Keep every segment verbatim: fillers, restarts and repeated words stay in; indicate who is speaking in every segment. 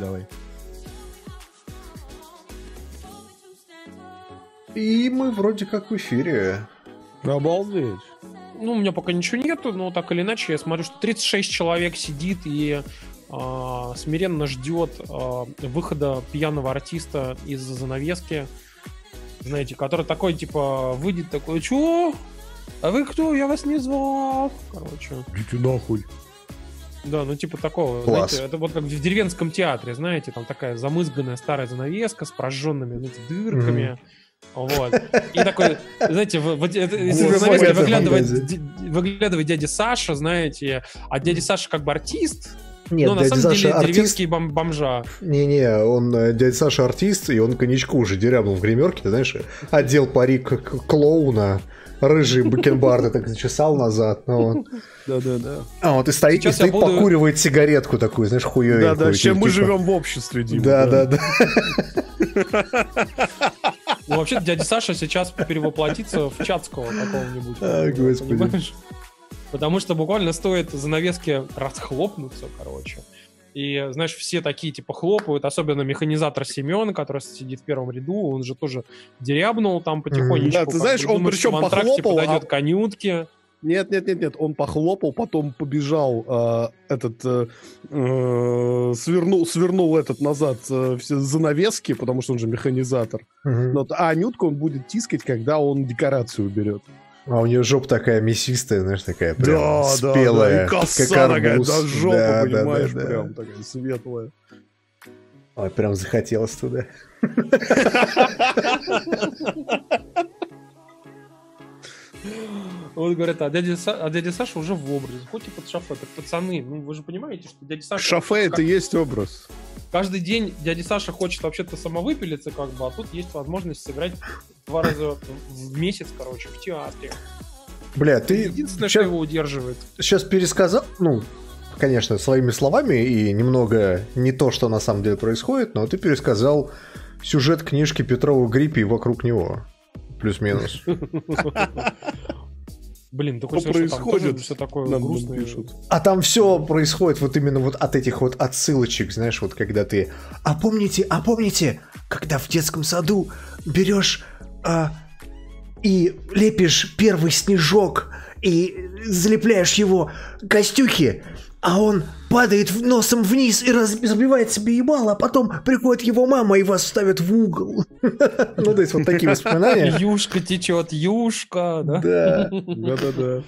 Speaker 1: Давай.
Speaker 2: И мы вроде как в эфире.
Speaker 1: Обалдеть.
Speaker 3: Ну, у меня пока ничего нету, но так или иначе я смотрю, что тридцать шесть человек сидит и э, смиренно ждет э, выхода пьяного артиста из-за занавески. Знаете, который такой, типа, выйдет такой: чё? А вы кто? Я вас не звал. Короче.
Speaker 1: Идите нахуй.
Speaker 3: Да, ну типа такого,
Speaker 2: Класс.
Speaker 3: знаете, это вот как в деревенском театре, знаете, там такая замызганная старая занавеска с прожженными, знаете, дырками. Mm-hmm. Вот. И такой, знаете, в, в, из занавески выглядывает, д, выглядывает дядя Саша, знаете, а дядя Саша как бы артист.
Speaker 2: Нет,
Speaker 3: но на самом
Speaker 2: Саша
Speaker 3: деле
Speaker 2: артист...
Speaker 3: деревенский бом- бомжа.
Speaker 2: Не-не, он, дядя Саша артист, и он коньячку уже дерябнул в гримерке, ты знаешь, одел парик клоуна, рыжий бакенбарды так зачесал назад. Ну,
Speaker 1: да-да-да.
Speaker 2: А вот и стоит, и стоит
Speaker 3: буду...
Speaker 2: покуривает сигаретку такую, знаешь, хуёвенькую.
Speaker 1: Да-да, чем
Speaker 2: типа...
Speaker 1: мы живем в обществе, Дима.
Speaker 2: Да-да-да.
Speaker 3: Ну, вообще-то дядя Саша сейчас перевоплотится в Чацкого какого-нибудь.
Speaker 2: А, господи.
Speaker 3: Понимаешь? Потому что буквально стоит занавеске расхлопнуться, короче. И, знаешь, все такие, типа, хлопают, особенно механизатор Семен, который сидит в первом ряду, он же тоже дерябнул там потихонечку.
Speaker 1: Да, ты знаешь, он
Speaker 3: думаешь,
Speaker 1: причем
Speaker 3: в антракте
Speaker 1: похлопал,
Speaker 3: подойдет
Speaker 1: а...
Speaker 3: к Анютке.
Speaker 1: Нет, нет, нет, нет, он похлопал, потом побежал, э, этот, э, э, свернул, свернул этот назад э, все занавески, потому что он же механизатор.
Speaker 2: Угу.
Speaker 1: Но, а Анютку он будет тискать, когда он декорацию берет.
Speaker 2: А у нее жопа такая мясистая, знаешь, такая прям
Speaker 1: да,
Speaker 2: спелая.
Speaker 1: Да, да, и коса
Speaker 2: как
Speaker 1: такая
Speaker 2: арбуз.
Speaker 1: до жопы,
Speaker 2: да,
Speaker 1: понимаешь,
Speaker 2: да, да,
Speaker 1: прям
Speaker 2: да.
Speaker 1: такая светлая.
Speaker 2: Ой, прям захотелось туда.
Speaker 3: Вот говорят, а дядя, Са... а дядя Саша уже в образе. Хоть и под шофе. Так, пацаны, ну вы же понимаете, что дядя Саша...
Speaker 1: Шофе
Speaker 3: как...
Speaker 1: это и есть образ.
Speaker 3: Каждый день дядя Саша хочет вообще-то самовыпилиться, как бы, а тут есть возможность сыграть два раза в месяц, короче, в театре.
Speaker 2: Бля, ты...
Speaker 3: Единственное,
Speaker 2: сейчас...
Speaker 3: что его удерживает.
Speaker 2: Сейчас пересказал, ну, конечно, своими словами, и немного не то, что на самом деле происходит, но ты пересказал сюжет книжки Петрова «Гриппи» и вокруг него. Плюс-минус.
Speaker 3: Блин,
Speaker 1: что происходит?
Speaker 3: Все такое грустное.
Speaker 2: А там все происходит вот именно вот от этих вот отсылочек, знаешь, вот когда ты... А помните, а помните, когда в детском саду берешь а, и лепишь первый снежок и залепляешь его Костюхе, а он падает носом вниз и разбивает себе ебало, а потом приходит его мама и вас ставит в угол. Ну, то есть вот такие воспоминания.
Speaker 3: Юшка течет, юшка, да?
Speaker 2: Да.
Speaker 1: Да-да-да.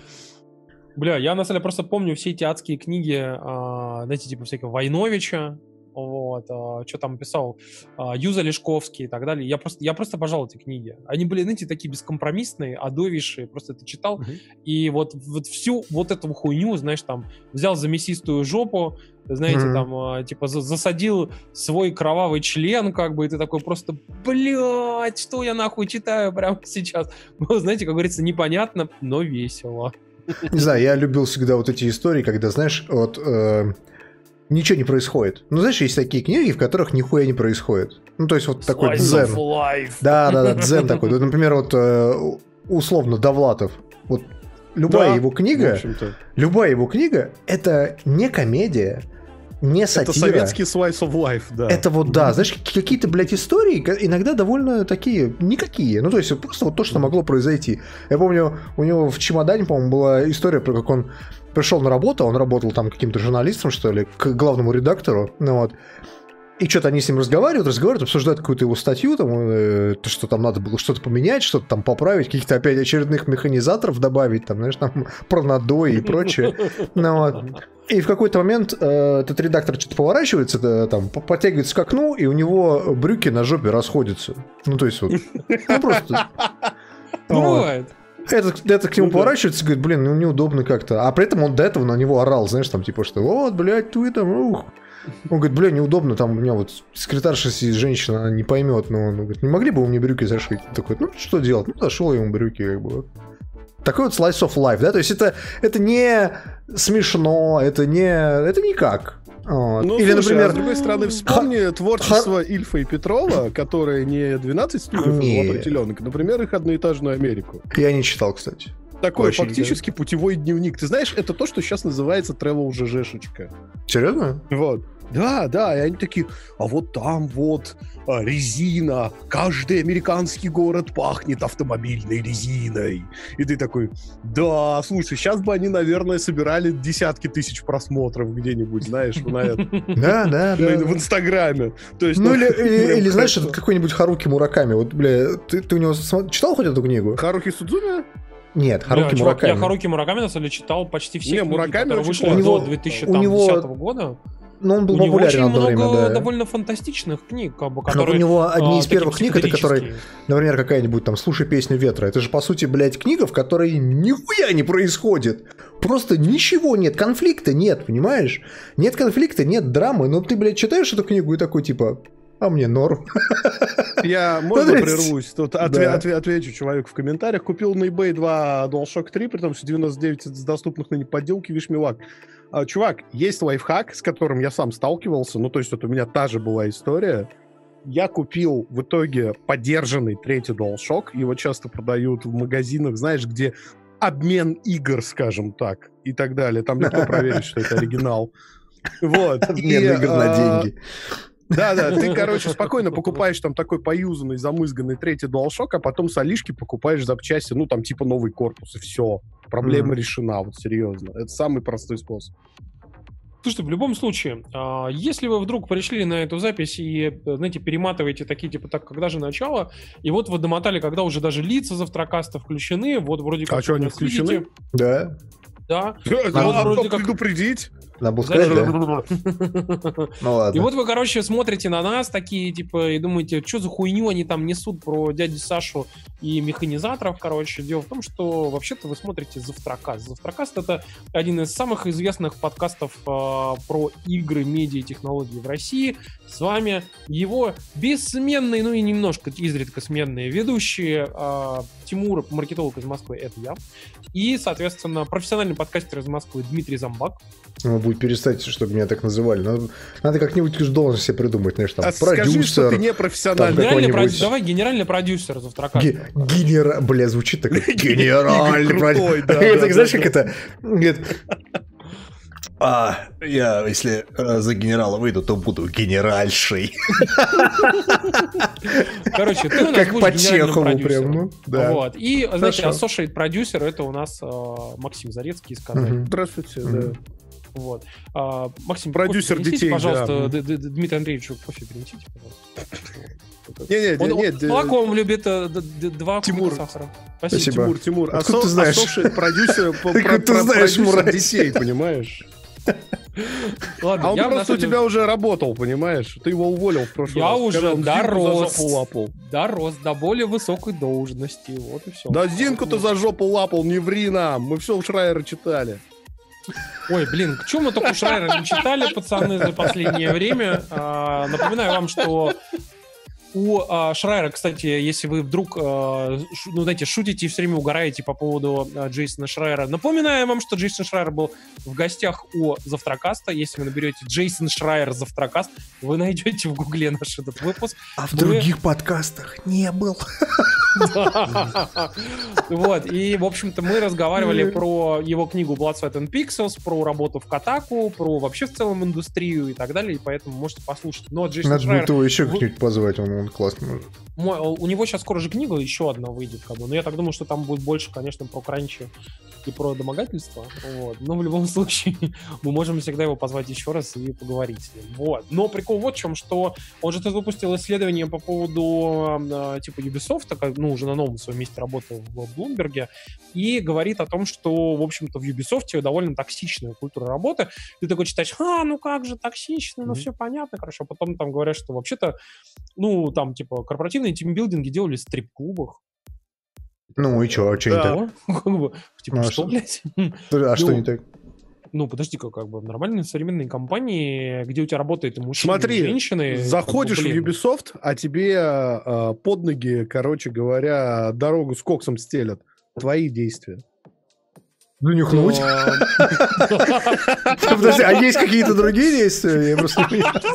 Speaker 3: Бля, я на самом деле просто помню все эти адские книги, знаете, типа всякого Войновича, вот, что там писал Юза Лешковский и так далее. Я просто, я просто обожал эти книги. Они были, знаете, такие бескомпромиссные, адовейшие. Просто ты читал, uh-huh. и вот, вот всю вот эту хуйню, знаешь, там, взял за мясистую жопу, знаете, uh-huh. там, типа, засадил свой кровавый член, как бы, и ты такой просто, блядь, что я нахуй читаю прямо сейчас? Ну, знаете, как говорится, непонятно, но весело.
Speaker 2: Не знаю, я любил всегда вот эти истории, когда, знаешь, вот... Э... ничего не происходит. Ну, знаешь, есть такие книги, в которых нихуя не происходит. Ну, то есть вот такой дзен. Да, да, да, дзен такой. Вот, например, вот условно Довлатов. Вот любая да, его книга, любая его книга, это не комедия, не сатира.
Speaker 1: Это советский slice of life, да.
Speaker 2: Это вот, да, знаешь, какие-то, блядь, истории иногда довольно такие, никакие. Ну, то есть просто вот то, что могло произойти. Я помню, у него в «Чемодане», по-моему, была история, про как он пришел на работу, он работал там каким-то журналистом, что ли, к главному редактору, ну вот. И что-то они с ним разговаривают, разговаривают, обсуждают какую-то его статью, там, э, то, что там надо было что-то поменять, что-то там поправить, каких-то опять очередных механизаторов добавить, там, знаешь, там, пронадой и прочее. Ну, вот. И в какой-то момент э, этот редактор что-то поворачивается, да, там, подтягивается к окну, и у него брюки на жопе расходятся. Ну, то есть вот, ну, просто...
Speaker 3: Ну, бывает.
Speaker 2: Этот, этот к нему ну, поворачивается и говорит, блин, ну неудобно как-то. А при этом он до этого на него орал, знаешь, там, типа, что вот, блядь, ты там, ух. Он говорит, бля, неудобно, там у меня вот секретарша сидит, женщина, она не поймет, но он говорит, не могли бы вы мне брюки зашить? Он такой, ну что делать? Ну, зашел ему брюки, как бы. Такой вот slice of life, да, то есть это, это не смешно, это не, это никак. Вот.
Speaker 1: Ну, или, слушай, например, а с другой стороны, вспомни Ха... творчество Ха... Ильфа и Петрова, которые не двенадцать стульев и золотой теленок, например, их «Одноэтажную Америку».
Speaker 2: Я не читал, кстати.
Speaker 1: Такой очень фактически да. путевой дневник. Ты знаешь, это то, что сейчас называется travel ЖЖшечка.
Speaker 2: Серьезно?
Speaker 1: Вот. Да, да, и они такие, а вот там вот а, резина, каждый американский город пахнет автомобильной резиной. И ты такой, да, слушай, сейчас бы они, наверное, собирали десятки тысяч просмотров где-нибудь, знаешь, на это.
Speaker 2: Да, да, да.
Speaker 1: В Инстаграме.
Speaker 2: Ну или, знаешь, какой-нибудь Харуки Мураками. Вот, бля, ты у него читал хоть эту книгу?
Speaker 1: Харухи Судзуми?
Speaker 2: Нет, Харуки
Speaker 3: Бля,
Speaker 2: Мураками.
Speaker 3: Я Харуки Мураками, на самом деле, читал почти все
Speaker 1: Не,
Speaker 3: книги,
Speaker 1: Мураками
Speaker 3: которые
Speaker 1: очень
Speaker 3: вышли
Speaker 1: классно.
Speaker 3: до две тысячи
Speaker 2: у него-
Speaker 3: десятого года.
Speaker 2: Ну, он был
Speaker 3: У него очень
Speaker 2: популярен одно
Speaker 3: много
Speaker 2: время, да.
Speaker 3: довольно фантастичных книг, как бы,
Speaker 2: Но
Speaker 3: которые...
Speaker 2: у него одни
Speaker 3: а,
Speaker 2: из первых
Speaker 3: такие
Speaker 2: книг, это которые,
Speaker 3: психоделические.
Speaker 2: например, какая-нибудь там «Слушай песню ветра». Это же, по сути, блядь, книга, в которой нихуя не происходит. Просто ничего нет, конфликта нет, понимаешь? Нет конфликта, нет драмы. Но ты, блядь, читаешь эту книгу и такой, типа, а мне норм.
Speaker 1: Я, можно,
Speaker 2: Ну, то
Speaker 1: прервусь? Тут отве-
Speaker 2: да.
Speaker 1: отве- отвечу человеку в комментариях. Купил на eBay два DualShock три, при том, что девяносто девять из доступных ныне подделки, вишмилак. А, чувак, есть лайфхак, с которым я сам сталкивался. Ну, то есть, вот у меня та же была история. Я купил в итоге подержанный третий DualShock. Его часто продают в магазинах, знаешь, где обмен игр, скажем так, и так далее. Там легко проверить, что это оригинал. Вот.
Speaker 2: Обмен
Speaker 1: И,
Speaker 2: игр на
Speaker 1: а,
Speaker 2: деньги.
Speaker 1: Да-да, ты, короче, спокойно покупаешь там такой поюзанный, замызганный третий DualShock, а потом с Алишки покупаешь запчасти, ну, там, типа новый корпус, и все. Проблема
Speaker 2: Мгм.
Speaker 1: решена, вот серьезно. Это самый простой способ.
Speaker 3: Слушайте, в любом случае, а, если вы вдруг пришли на эту запись и, знаете, перематываете такие, типа, так, когда же начало, и вот вы домотали, когда уже даже лица завтракаста включены, вот вроде как...
Speaker 1: А что,
Speaker 3: вы
Speaker 1: они
Speaker 3: нас
Speaker 1: включены?
Speaker 3: видите.
Speaker 2: Да.
Speaker 3: Да.
Speaker 1: А,
Speaker 3: вот
Speaker 1: а
Speaker 3: вроде
Speaker 1: кто
Speaker 3: как-
Speaker 1: предупредить?
Speaker 2: Надо было сказать, да?
Speaker 3: И
Speaker 2: Ну ладно.
Speaker 3: вот вы, короче, смотрите на нас такие, типа, и думаете, что за хуйню они там несут про дядю Сашу и механизаторов, короче. Дело в том, что вообще-то вы смотрите Завтракаст. Завтракаст — это один из самых известных подкастов э, про игры, медиа и технологии в России. С вами его бессменные, ну и немножко изредка сменные ведущие э, Тимур, маркетолог из Москвы, это я. И, соответственно, профессиональный подкастер из Москвы Дмитрий Замбак.
Speaker 2: Надо будет перестать, чтобы меня так называли. Надо, надо как-нибудь уж должность себе придумать, знаешь, там,
Speaker 1: А скажи, что
Speaker 2: продюсер.
Speaker 1: ты не
Speaker 2: там
Speaker 1: профессиональный.
Speaker 3: Генеральный
Speaker 2: какой-нибудь-
Speaker 3: проди- Давай генеральный продюсер Завтракаста.
Speaker 2: Ге- Генера... Бля, звучит так. Генеральный
Speaker 1: Крутой,
Speaker 2: продюсер.
Speaker 1: да,
Speaker 2: Это,
Speaker 1: да,
Speaker 2: знаешь,
Speaker 1: да,
Speaker 2: как это? Говорит, А, я, если э, за генерала выйду, то буду генеральшей.
Speaker 3: Короче, ты у нас
Speaker 2: Как
Speaker 3: будешь
Speaker 2: по
Speaker 3: генеральным
Speaker 2: Чехову
Speaker 3: продюсером.
Speaker 2: прям, ну, да.
Speaker 3: Вот. И, знаете,
Speaker 2: Хорошо.
Speaker 3: associate продюсер — это у нас э, Максим Зарецкий из Казани.
Speaker 2: Мгм.
Speaker 1: Здравствуйте,
Speaker 2: Мгм.
Speaker 1: да.
Speaker 3: Вот. А, Максим,
Speaker 1: Продюсер
Speaker 3: кофе принесите,
Speaker 1: детей,
Speaker 3: пожалуйста,
Speaker 1: да.
Speaker 3: Д- Д- Д- Дмитрию Андреевичу кофе принесите, пожалуйста.
Speaker 1: Не-не,
Speaker 3: Он-
Speaker 1: не,
Speaker 3: он
Speaker 1: не,
Speaker 3: молоко он любит э, д- д- два
Speaker 1: Тимур.
Speaker 3: кубика сахара. Спасибо.
Speaker 2: Спасибо.
Speaker 1: Тимур, Тимур,
Speaker 2: Откуда ты
Speaker 1: асо-
Speaker 2: знаешь?
Speaker 1: associate продюсер по-
Speaker 2: Откуда
Speaker 1: про-
Speaker 2: ты
Speaker 1: про-
Speaker 2: знаешь,
Speaker 1: продюсер
Speaker 2: мразь?
Speaker 1: детей, понимаешь?
Speaker 3: Ладно,
Speaker 1: А он
Speaker 3: я, на
Speaker 1: просто у
Speaker 3: самом деле,
Speaker 1: тебя уже работал, понимаешь? Ты его уволил в прошлый
Speaker 3: Я
Speaker 1: раз.
Speaker 3: уже
Speaker 1: когда он Зинку за
Speaker 3: дорос.
Speaker 1: жопу лапал.
Speaker 3: дорос до более высокой должности. Вот и все.
Speaker 1: Да Зинку ты за жопу лапал, не ври нам. Мы все у Шрайера читали.
Speaker 3: Ой, блин, к чему мы только Шрайера не читали, пацаны, за последнее время. А, напоминаю вам, что у а, Шрайера, кстати, если вы вдруг, а, шу- ну, знаете, шутите и все время угораете по поводу а, Джейсона Шрайера, напоминаю вам, что Джейсон Шрайер был в гостях у Завтракаста. Если вы наберете Джейсон Шрайер Завтракаст, вы найдете в гугле наш этот выпуск.
Speaker 2: А в
Speaker 3: Мы-
Speaker 2: других подкастах не был.
Speaker 3: Вот, и, в общем-то, мы разговаривали про его книгу Blood, Sweat and Pixels, про работу в Kotaku, про вообще в целом индустрию и так далее, и поэтому можете послушать. Но Джейсон
Speaker 2: Надо
Speaker 3: Шрайер,
Speaker 2: будет его еще
Speaker 3: вы-
Speaker 2: как-нибудь позвать, он, он классный мужик.
Speaker 3: мой- у него сейчас скоро же книга еще одна выйдет, как бы, но я так думаю, что там будет больше, конечно, про кранчи и про домогательство, вот. Но в любом случае мы можем всегда его позвать еще раз и поговорить с ним, вот. Но прикол вот в чем, что он же тут выпустил исследование по поводу э, типа Ubisoft, как, ну, уже на новом своем месте работал в Блумберге, и говорит о том, что, в общем-то, в Ubisoft довольно токсичная культура работы. Ты такой читаешь, а, ну как же токсично, ну
Speaker 1: Мгм.
Speaker 3: все понятно, короче, а потом там говорят, что вообще-то, ну, там, типа, корпоративные тимбилдинги делали в стрип-клубах.
Speaker 2: Ну и что, а что не
Speaker 1: Да.
Speaker 2: так?
Speaker 3: Ну, как бы, типа,
Speaker 2: Ну, а
Speaker 3: что,
Speaker 2: что?
Speaker 3: блядь?
Speaker 2: А что
Speaker 3: Ну,
Speaker 2: не так?
Speaker 3: Ну, подожди-ка, как бы, в нормальной современной компании, где у тебя работают и мужчины,
Speaker 1: Смотри,
Speaker 3: и женщины...
Speaker 1: заходишь
Speaker 3: как бы,
Speaker 1: в
Speaker 3: блин,
Speaker 1: Ubisoft, а тебе э, под ноги, короче говоря, дорогу с коксом стелят. Твои действия.
Speaker 2: Ну, нюхнуть.
Speaker 3: то-
Speaker 2: Подожди, а есть какие-то другие действия? Я просто не понимаю.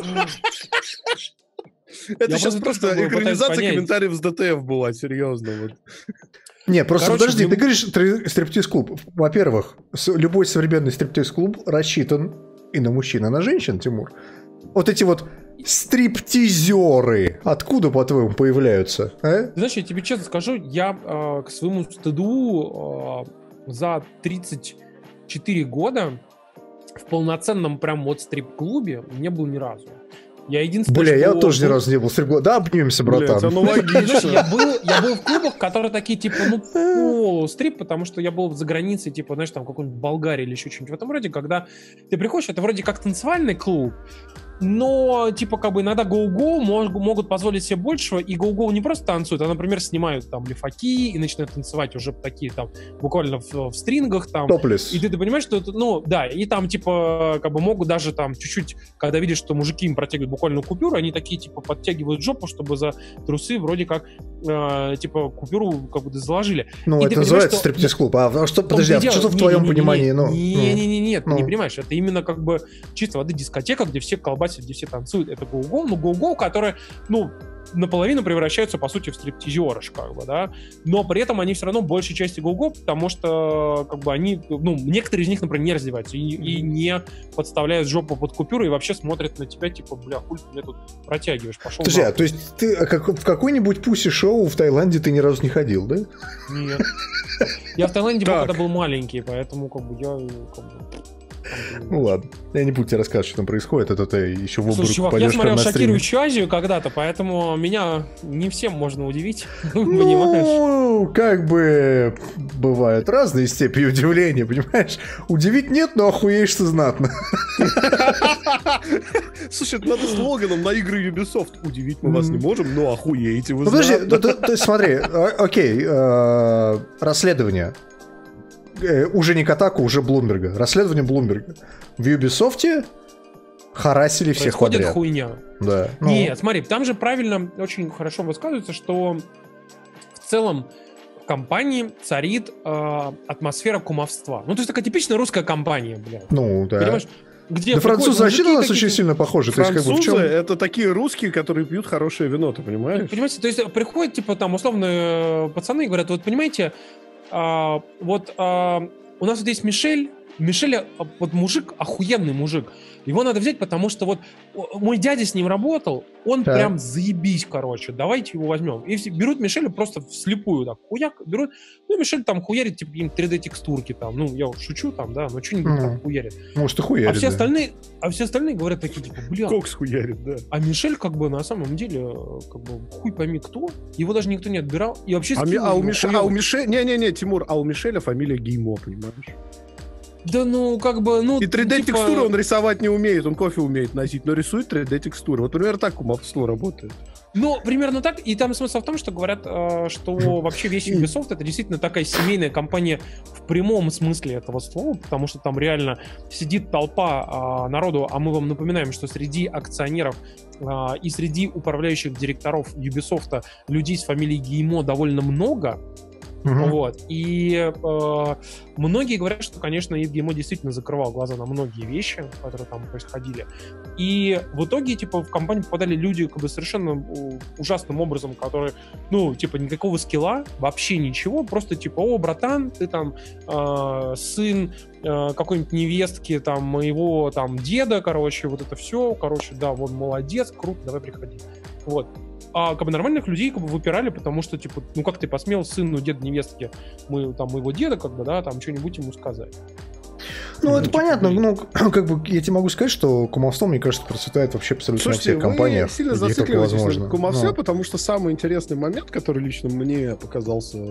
Speaker 1: Это
Speaker 3: Я
Speaker 1: сейчас
Speaker 3: просто
Speaker 1: просто
Speaker 3: тоже пытаюсь
Speaker 1: экранизация
Speaker 3: понять.
Speaker 1: комментариев с ДТФ была, серьезно. Вот.
Speaker 2: Не, просто
Speaker 3: Короче,
Speaker 2: подожди,
Speaker 3: в
Speaker 2: ты
Speaker 3: люб-
Speaker 2: говоришь стри- стриптиз-клуб. Во-первых, с- любой современный стриптиз-клуб рассчитан и на мужчин, и на женщин, Тимур. вот эти вот стриптизеры, откуда, по-твоему, появляются? А?
Speaker 3: Ты знаешь, я тебе честно скажу, я э, к своему стыду э, за тридцать четыре года в полноценном прям вот стрип-клубе не был ни разу. Я единственное,
Speaker 2: Бля, я
Speaker 3: что...
Speaker 2: тоже ни разу не был в стрип-клубе. Да, обнимемся, братан.
Speaker 1: Блядь, оно логично.
Speaker 3: Я был, я был в клубах, которые такие, типа, ну, полустрип, потому что я был за границей, типа, знаешь, там, в какой-нибудь Болгарии или еще что-нибудь в этом роде, когда ты приходишь, это вроде как танцевальный клуб, но, типа, как бы иногда гоу-гоу мог, могут позволить себе большего, и гоу-гоу не просто танцуют, а, например, снимают там лифаки и начинают танцевать уже такие там, буквально в, в стрингах там.
Speaker 2: Топлес.
Speaker 3: И ты, ты понимаешь, что это, ну, да, и там, типа, как бы могут даже там чуть-чуть, когда видишь, что мужики им протягивают буквально купюру, они такие, типа, подтягивают жопу, чтобы за трусы вроде как, э, типа, купюру как бы заложили.
Speaker 2: Ну,
Speaker 3: и
Speaker 2: это называется что... стриптиз-клуб. А что, подожди, а что в твоем понимании? Ну,
Speaker 3: Не-не-не, нет,
Speaker 2: ну.
Speaker 3: ты не понимаешь, это именно как бы чисто воды дискотека, где все колбасят, где все танцуют, это гоу-гоу, ну, гоу-гоу, которые, ну, наполовину превращаются, по сути, в стриптизерыш, как бы, да, но при этом они все равно большей части гоу-гоу, потому что, как бы, они, ну, некоторые из них, например, не раздеваются и, и не подставляют жопу под купюру и вообще смотрят на тебя, типа, бля, хуй ты мне тут протягиваешь, пошел.
Speaker 2: Подожди, а то есть ты как, в какой-нибудь пуси-шоу в Таиланде ты ни разу не ходил, да?
Speaker 3: Нет. Я в Таиланде был, когда был маленький, поэтому, как бы, я, как бы...
Speaker 2: Ну ладно, я не буду тебе рассказывать, что там происходит, это ты еще в обморок
Speaker 3: Слушай, чувак,
Speaker 2: пойдешь
Speaker 3: я смотрел
Speaker 2: на стриме.
Speaker 3: «Шокирующую Азию» когда-то, поэтому меня не всем можно удивить, понимаешь?
Speaker 2: Ну, как бы бывают разные степени удивления, понимаешь? Удивить нет, но охуеешь ты знатно.
Speaker 1: Слушай, это надо слоганом на игры Ubisoft. Удивить мы вас не можем, но охуеете вы
Speaker 2: знатно.
Speaker 1: Подожди,
Speaker 2: смотри, окей, расследование. Уже не Котаку, уже Блумберга. Расследование Блумберга. В Ubisoft харасили всех
Speaker 3: подряд.
Speaker 2: Происходит
Speaker 3: хуйня.
Speaker 2: Да. Ну.
Speaker 3: Нет, смотри, там же правильно, очень хорошо высказывается, что в целом в компании царит э, атмосфера кумовства. Ну, то есть такая типичная русская компания, блядь.
Speaker 2: Ну, да.
Speaker 3: Понимаешь? Где
Speaker 2: да французы вообще на нас очень сильно похожи.
Speaker 1: Французы
Speaker 2: то есть, как бы, в чем...
Speaker 1: это такие русские, которые пьют хорошее вино, ты понимаешь?
Speaker 3: Понимаете, то есть приходят, типа, там, условно, пацаны и говорят, вот, понимаете, а, вот а, у нас вот есть Мишель, Мишель, вот мужик, охуенный мужик. Его надо взять, потому что вот мой дядя с ним работал, он да. прям заебись, короче, давайте его возьмем. И все, берут Мишеля просто вслепую, так, хуяк, берут, ну, Мишель там хуярит, типа, какие-нибудь три дэ-текстурки там, ну, я шучу там, да, но что-нибудь mm. там хуярит.
Speaker 2: Может, и хуярит,
Speaker 3: а все
Speaker 2: да.
Speaker 3: остальные, а все остальные говорят такие, типа, бля.
Speaker 1: Кокс хуярит, да.
Speaker 3: А Мишель, как бы, на самом деле, как бы, хуй пойми кто, его даже никто не отбирал, и вообще...
Speaker 1: А, ми, а, у, Миш... а у Мишеля, не-не-не, Тимур, а у Мишеля фамилия Геймо, понимаешь?
Speaker 3: Да ну, как бы, ну...
Speaker 1: И три дэ-текстуры
Speaker 3: типа...
Speaker 1: он рисовать не умеет, он кофе умеет носить, но рисует три дэ-текстуры. Вот примерно так кумовство работает.
Speaker 3: Ну, примерно так. И там смысл в том, что говорят, что вообще весь Ubisoft — это действительно такая семейная компания в прямом смысле этого слова, потому что там реально сидит толпа народу, а мы вам напоминаем, что среди акционеров и среди управляющих директоров Ubisoft людей с фамилией Геймо довольно много. Uh-huh. Вот. И э, многие говорят, что, конечно, Yves Guillemot действительно закрывал глаза на многие вещи, которые там происходили. И в итоге, типа, в компанию попадали люди, как бы, совершенно ужасным образом, которые, ну, типа, никакого скилла, вообще ничего, просто, типа, о, братан, ты там э, сын э, какой-нибудь невестки, там, моего, там, деда, короче, вот это все, короче, да, вот, молодец, круто, давай приходи. Вот. А как бы нормальных людей как бы выпирали, потому что, типа, ну как ты посмел сыну деда невестки, мы там моего деда, как бы, да, там что-нибудь ему сказать.
Speaker 2: Ну, ну это типа, понятно, ну, как бы я тебе могу сказать, что кумовство, мне кажется, процветает вообще абсолютно
Speaker 1: Слушайте,
Speaker 2: во всех компаниях.
Speaker 1: Слушайте, вы сильно зацикливаетесь на кумовстве,
Speaker 2: но...
Speaker 1: потому что самый интересный момент, который лично мне показался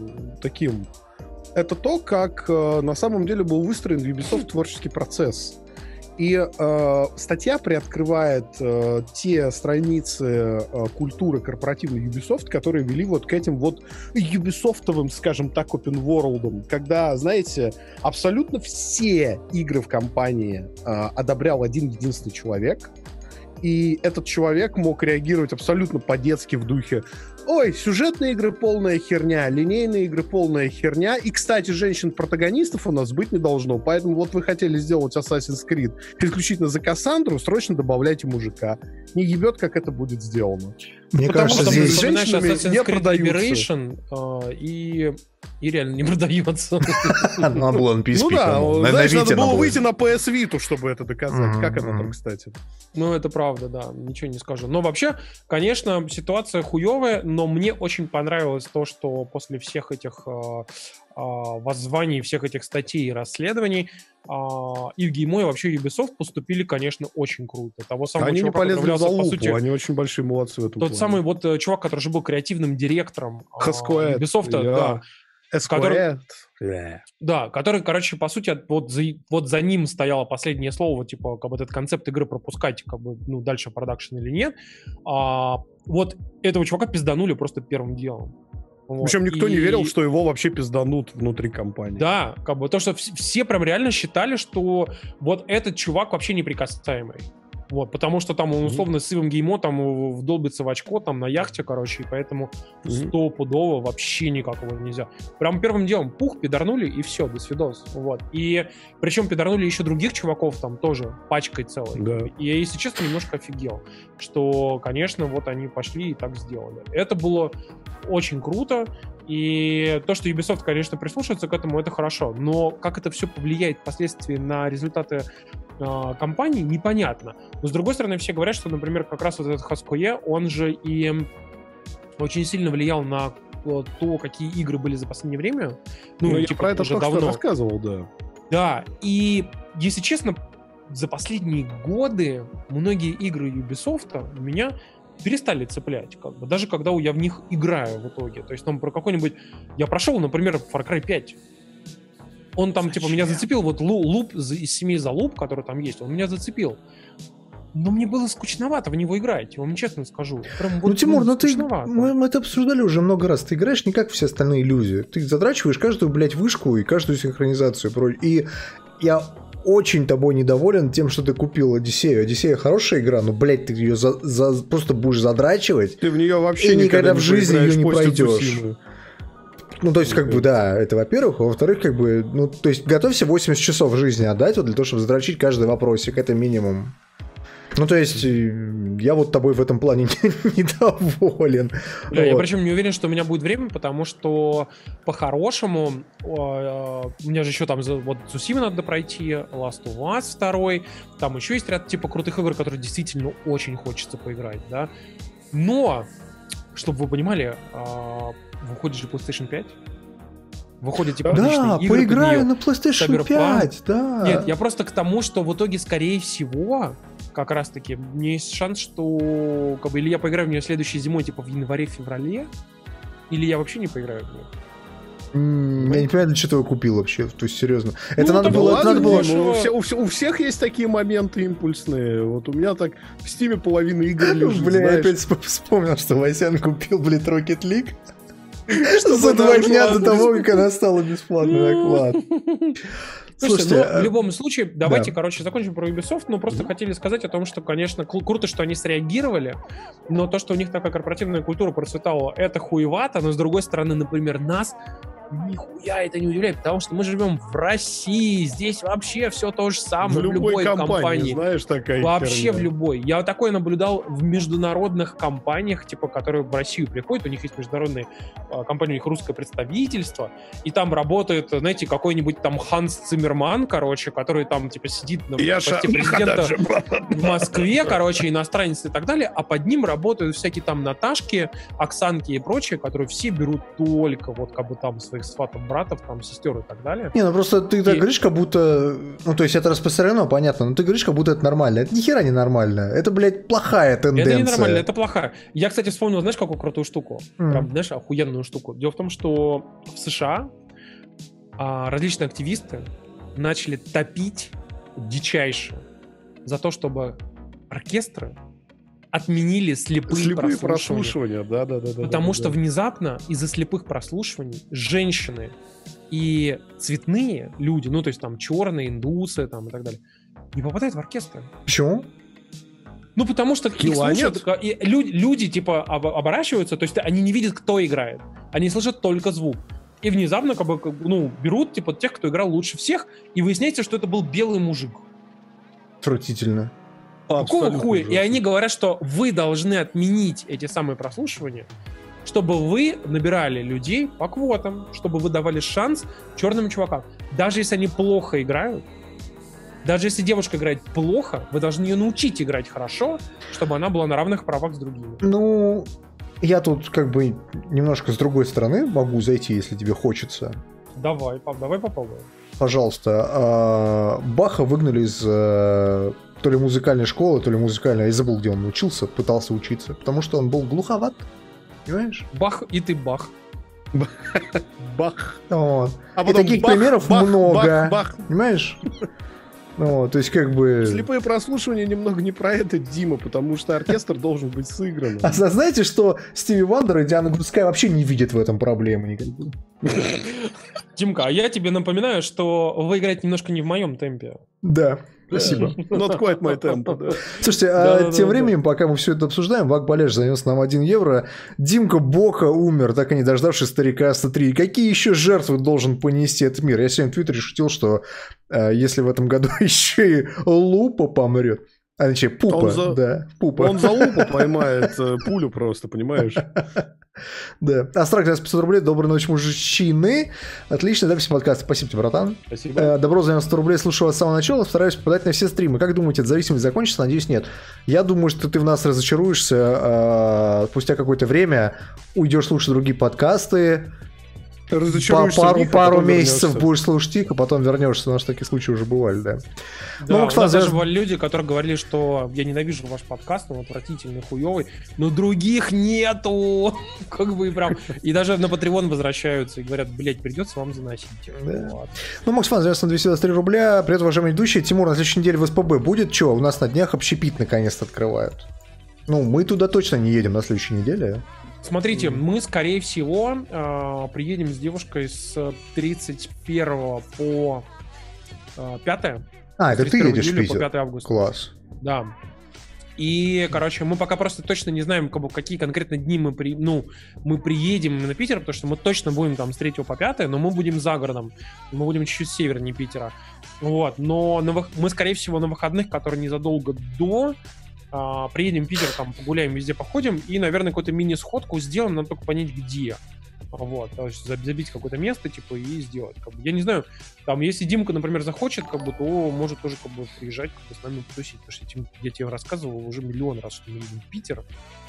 Speaker 1: таким, это то, как на самом деле был выстроен в Ubisoft творческий процесс. И э, статья приоткрывает э, те страницы э, культуры корпоративной Ubisoft, которые вели вот к этим вот Ubisoft'овым, скажем так, open world'ам, когда, знаете, абсолютно все игры в компании э, одобрял один единственный человек, и этот человек мог реагировать абсолютно по-детски в духе ой, сюжетные игры полная херня, линейные игры полная херня. И, кстати, женщин-протагонистов у нас быть не должно. Поэтому вот вы хотели сделать Assassin's Creed исключительно за Кассандру, срочно добавляйте мужика. Не ебет, как это будет сделано.
Speaker 2: Мне
Speaker 1: Потому
Speaker 2: кажется,
Speaker 1: что
Speaker 2: здесь...
Speaker 1: с женщинами не продаются.
Speaker 3: Liberation, и, и реально не продается.
Speaker 2: Она была на пи эс пи.
Speaker 1: Ну да,
Speaker 2: на,
Speaker 1: знаешь,
Speaker 2: на
Speaker 1: надо было
Speaker 2: было.
Speaker 1: выйти на пи эс Vita, чтобы это доказать.
Speaker 2: Mm-hmm.
Speaker 1: Как это там, кстати?
Speaker 3: Ну, это правда, да, ничего не скажу. Но вообще, конечно, ситуация хуевая, но мне очень понравилось то, что после всех этих э, э, воззваний, всех этих статей и расследований э, и в Геймо, и вообще Ubisoft поступили, конечно, очень круто. Того самого
Speaker 1: Они не
Speaker 3: чувака,
Speaker 1: полезли в залупу,
Speaker 3: по сути,
Speaker 1: они очень большие молодцы в этом
Speaker 3: тот
Speaker 1: плане.
Speaker 3: самый вот э, чувак, который же был креативным директором э,
Speaker 1: Хаскуэт,
Speaker 3: Ubisoft,
Speaker 1: я.
Speaker 3: да.
Speaker 1: Который,
Speaker 3: yeah. Да, который, короче, по сути, вот за, вот за ним стояло последнее слово, типа, как бы этот концепт игры пропускать, как бы, ну, дальше продакшн или нет. А, вот этого чувака пизданули просто первым делом. Вот.
Speaker 1: Причем никто
Speaker 3: И...
Speaker 1: не верил, что его вообще пизданут внутри компании.
Speaker 3: Да, как бы то, что все, все прям реально считали, что вот этот чувак вообще неприкасаемый. Вот, потому что там он условно mm-hmm. с Ивом Геймо там вдолбится в очко там на яхте, короче, и поэтому mm-hmm. стопудово вообще никак его нельзя. Прям первым делом пух, пидорнули, и все, до свидос. Вот. И причем пидорнули еще других чуваков там тоже пачкой целой.
Speaker 1: Да.
Speaker 3: И я, если честно, немножко офигел, что, конечно, вот они пошли и так сделали. Это было очень круто, и то, что Ubisoft, конечно, прислушивается к этому, это хорошо. Но как это все повлияет впоследствии на результаты компании, непонятно. Но, с другой стороны, все говорят, что, например, как раз вот этот Хаскуэ, он же и очень сильно влиял на то, какие игры были за последнее время. Ну,
Speaker 1: ну
Speaker 3: типа,
Speaker 1: я про это
Speaker 3: уже
Speaker 1: только
Speaker 3: давно
Speaker 1: что рассказывал, да.
Speaker 3: Да, и, если честно, за последние годы многие игры Ubisoft у меня перестали цеплять, как бы, даже когда я в них играю в итоге. То есть, там, про какой-нибудь... Я прошел, например, Far Cry пять. Он там, Зачем? типа, меня зацепил, вот луп из семи за луп, который там есть, он меня зацепил. Но мне было скучновато в него играть, я вам честно скажу. Прям, вот,
Speaker 2: ну, Тимур, ну ты, мы, мы это обсуждали уже много раз. Ты играешь не как все остальные люди. Ты задрачиваешь каждую, блядь, вышку и каждую синхронизацию. И я очень тобой недоволен тем, что ты купил Одиссею. Одиссея хорошая игра, но, блядь, ты ее за, за, просто будешь задрачивать.
Speaker 1: Ты в нее вообще
Speaker 2: и никогда, никогда в жизни ее не пройдешь.
Speaker 1: Цусиму.
Speaker 2: Ну, то есть, как бы, да, это во-первых. А во-вторых, как бы, ну, то есть, готовься восемьдесят часов жизни отдать вот для того, чтобы задрочить каждый вопросик. Это минимум. Ну, то есть, я вот тобой в этом плане недоволен.
Speaker 3: Да, вот. Я причем не уверен, что у меня будет время, потому что по-хорошему у меня же еще там вот Цусима надо пройти, Last of Us два, там еще есть ряд типа крутых игр, которые действительно очень хочется поиграть, да. Но, чтобы вы понимали, выходит же PlayStation пять. Выходит типа
Speaker 2: да,
Speaker 3: игры
Speaker 2: поиграю на PlayStation
Speaker 3: Cyberpunk.
Speaker 2: пять, да.
Speaker 3: Нет, я просто к тому, что в итоге, скорее всего, как раз-таки, мне есть шанс, что как бы, или я поиграю в нее следующей зимой, типа в январе-феврале, или я вообще не поиграю в нее.
Speaker 2: Mm, я не понимаю, для чего ты его купил вообще. То есть, серьезно. Это
Speaker 3: ну,
Speaker 2: надо было...
Speaker 1: Ладно,
Speaker 2: надо было...
Speaker 1: Ну, у, все, у, у всех есть такие моменты импульсные. Вот у меня так в Стиме половина игр лежит,
Speaker 2: Бля,
Speaker 1: знаешь.
Speaker 2: я опять вспомнил, что Васян купил, блядь, Rocket League. За два дня до того, как она стала бесплатной. Так, ладно.
Speaker 3: Слушайте, Слушайте ну, в любом случае, давайте, да. короче, закончим про Ubisoft, но просто mm-hmm. хотели сказать о том, что, конечно, круто, что они среагировали, но то, что у них такая корпоративная культура процветала, это хуевато, но, с другой стороны, например, нас нихуя это не удивляет, потому что мы живем в России, здесь вообще все то же самое, в, в любой, любой компании, компании.
Speaker 1: Знаешь, такая
Speaker 3: вообще
Speaker 1: херня.
Speaker 3: В любой. Я такое наблюдал в международных компаниях, типа, которые в Россию приходят, у них есть международные э, компании, у них русское представительство, и там работает, знаете, какой-нибудь там Ханс Циммерман, короче, который там, типа, сидит на посте президента в Москве, короче, иностранец и так далее, а под ним работают всякие там Наташки, Оксанки и прочие, которые все берут только вот как бы там своих сватов, братов, там, сестер и так далее.
Speaker 2: Не, ну просто ты и... так говоришь, как будто... Ну, то есть это распространено, понятно, но ты говоришь, как будто это нормально. Это ни хера не нормально. Это, блядь, плохая тенденция.
Speaker 3: Это не нормально, это плохая. Я, кстати, вспомнил, знаешь, какую крутую штуку? Mm. Прям, знаешь, охуенную штуку. Дело в том, что в США а, различные активисты начали топить дичайше за то, чтобы оркестры отменили слепые,
Speaker 1: слепые
Speaker 3: прослушивания.
Speaker 1: прослушивания. Да, да, да,
Speaker 3: Потому
Speaker 1: да,
Speaker 3: что
Speaker 1: да.
Speaker 3: внезапно из-за слепых прослушиваний женщины и цветные люди, ну, то есть там черные, индусы там, и так далее, не попадают в оркестры.
Speaker 2: Почему?
Speaker 3: Ну, потому что их
Speaker 1: Килонет?
Speaker 3: слушают, и люди, люди, типа, об- оборачиваются, то есть они не видят, кто играет. Они слышат только звук. И внезапно, как бы, как бы, ну, берут, типа, тех, кто играл лучше всех, и выясняется, что это был белый мужик.
Speaker 2: Отвратительно.
Speaker 3: Какого
Speaker 1: Абсолютно
Speaker 3: хуя? И
Speaker 1: ужасно.
Speaker 3: они говорят, что вы должны отменить эти самые прослушивания, чтобы вы набирали людей по квотам, чтобы вы давали шанс черным чувакам. Даже если они плохо играют, даже если девушка играет плохо, вы должны ее научить играть хорошо, чтобы она была на равных правах с другими.
Speaker 2: Ну, я тут как бы немножко с другой стороны могу зайти, если тебе хочется.
Speaker 3: Давай, по- давай попробуем.
Speaker 2: Пожалуйста. а, Баха выгнали из э, то ли музыкальной школы, то ли музыкальной. Я забыл, где он учился, пытался учиться. Потому что он был глуховат. Понимаешь?
Speaker 3: Бах, и ты бах.
Speaker 1: Бах.
Speaker 2: Вот.
Speaker 1: А
Speaker 2: И
Speaker 1: потом
Speaker 2: таких
Speaker 1: бах,
Speaker 2: примеров
Speaker 1: бах,
Speaker 2: много.
Speaker 1: бах, бах.
Speaker 2: Понимаешь? Ну, то есть как бы...
Speaker 1: Слепые прослушивания немного не про это, Дима, потому что оркестр должен быть сыгран.
Speaker 2: А знаете, что Стиви Вандер и Диана Гурцкая вообще не видят в этом проблемы никакой?
Speaker 3: Димка, а я тебе напоминаю, что вы играете немножко не в моем темпе.
Speaker 2: Да, спасибо.
Speaker 1: Not quite my tempo, да.
Speaker 2: Слушайте, а
Speaker 3: Да-да-да-да.
Speaker 2: тем временем, пока мы все это обсуждаем, Вак Балеш занес нам один евро. Димка Бока умер, так и не дождавшись старика сто три. Какие еще жертвы должен понести этот мир? Я сегодня в Твиттере шутил, что э, если в этом году еще и Лупа помрет... А, точнее, Пупа,
Speaker 1: Он за-
Speaker 2: да, Пупа.
Speaker 1: Он за лупу поймает э, пулю просто, понимаешь?
Speaker 2: Да. Астрак, пятьсот рублей. Доброй ночи, мужчины. Отличная запись подкаста. Спасибо тебе, братан.
Speaker 1: Спасибо.
Speaker 2: Э, Добро за сто рублей. Слушаю вас с самого начала. Стараюсь попадать на все стримы. Как думаете, эта зависимость закончится? Надеюсь, нет. Я думаю, что ты в нас разочаруешься. э, Спустя какое-то время уйдешь слушать другие подкасты. По-
Speaker 1: Разочаруешься в
Speaker 2: пару
Speaker 1: них, а
Speaker 2: пару
Speaker 1: потом
Speaker 2: месяцев
Speaker 1: вернешься.
Speaker 2: будешь слушать их, а потом вернешься. У нас такие случаи уже бывали, да.
Speaker 3: Да,
Speaker 2: Ну,
Speaker 3: у
Speaker 2: Оксана,
Speaker 3: нас даже
Speaker 2: я-
Speaker 3: бывали люди, которые говорили, что я ненавижу ваш подкаст, он отвратительный, хуёвый, но других нету. Как бы и прям. И даже на Patreon возвращаются и говорят, блять, придется вам заносить.
Speaker 2: Да.
Speaker 3: Вот.
Speaker 2: Ну, Макс Фан, за двести двадцать три рубля. Привет, уважаемые ведущие. Тимур, на следующей неделе в СПБ будет? Че, у нас на днях общепит наконец-то открывают. Ну, мы туда точно не едем на следующей неделе.
Speaker 3: Смотрите, мы, скорее всего, э, приедем с девушкой с тридцать первого по э, пятое.
Speaker 2: А, это
Speaker 3: С
Speaker 2: ты
Speaker 3: 31
Speaker 2: едешь в
Speaker 3: июля по
Speaker 2: Питер?
Speaker 3: пятое августа.
Speaker 2: Класс.
Speaker 3: Да. И, короче, мы пока просто точно не знаем, как бы, какие конкретно дни мы, при, ну, мы приедем на Питер, потому что мы точно будем там с третьего по пятое, но мы будем за городом. Мы будем чуть-чуть севернее Питера. Вот. Но на, вых- мы, скорее всего, на выходных, которые незадолго до, а, приедем в Питер, там погуляем, везде походим, и, наверное, какую-то мини-сходку сделаем, надо только понять, где. Вот, то есть заб- забить какое-то место, типа, и сделать. Как бы, я не знаю, там, если Димка, например, захочет, как бы, то может тоже, как бы, приезжать, как бы, с нами потусить. Потому что я, тебе- я тебе рассказывал уже миллион раз, что мы едем в Питер.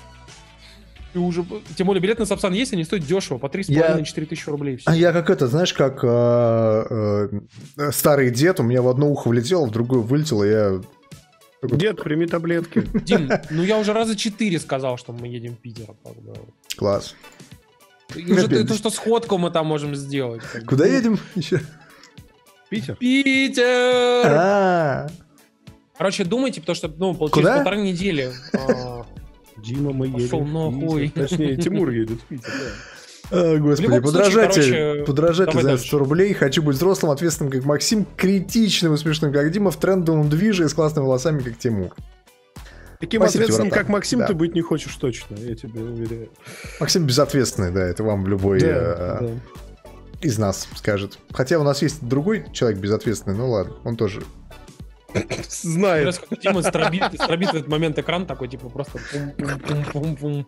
Speaker 3: И уже, тем более, билет на Сапсан есть, они стоят дешево, по три с половиной - четыре тысячи рублей. Все.
Speaker 2: А я как это, знаешь, как э, э, старый дед, у меня в одно ухо влетело, в другое вылетело, я...
Speaker 1: Дед, прими таблетки.
Speaker 3: Дим, ну я уже раза четыре сказал, что мы едем в Питер. Как бы.
Speaker 2: Класс.
Speaker 3: И уже
Speaker 2: Опять.
Speaker 3: то, что сходку мы там можем сделать. как бы.
Speaker 2: Куда едем еще?
Speaker 1: Питер.
Speaker 3: Питер!
Speaker 2: А,
Speaker 3: Короче, думайте, потому что, ну, через
Speaker 2: Куда?
Speaker 3: полтора недели. а,
Speaker 1: Дима, мы едем.
Speaker 3: Пошел
Speaker 1: в
Speaker 3: нахуй.
Speaker 1: Питер. Точнее, Тимур едет в Питер, да.
Speaker 2: а,
Speaker 3: В
Speaker 2: Господи,
Speaker 3: любом случае,
Speaker 2: подражатель,
Speaker 3: короче,
Speaker 2: подражатель
Speaker 3: давай
Speaker 2: за
Speaker 3: дальше.
Speaker 2: сто рублей. Хочу быть взрослым, ответственным, как Максим, критичным и смешным, как Дима, в трендовом движе и с классными волосами, как Тимур.
Speaker 1: Таким
Speaker 2: Спасибо,
Speaker 1: ответственным,
Speaker 2: братан.
Speaker 1: как Максим,
Speaker 2: Да.
Speaker 1: ты быть не хочешь точно, я тебе уверяю.
Speaker 2: Максим безответственный, да, это вам любой э,
Speaker 1: да.
Speaker 2: из нас скажет. Хотя у нас есть другой человек безответственный, ну ладно, он тоже.
Speaker 1: Знает.
Speaker 3: Раз как Дима стробит, стробит в этот момент экран такой, типа, просто пум-пум-пум-пум-пум.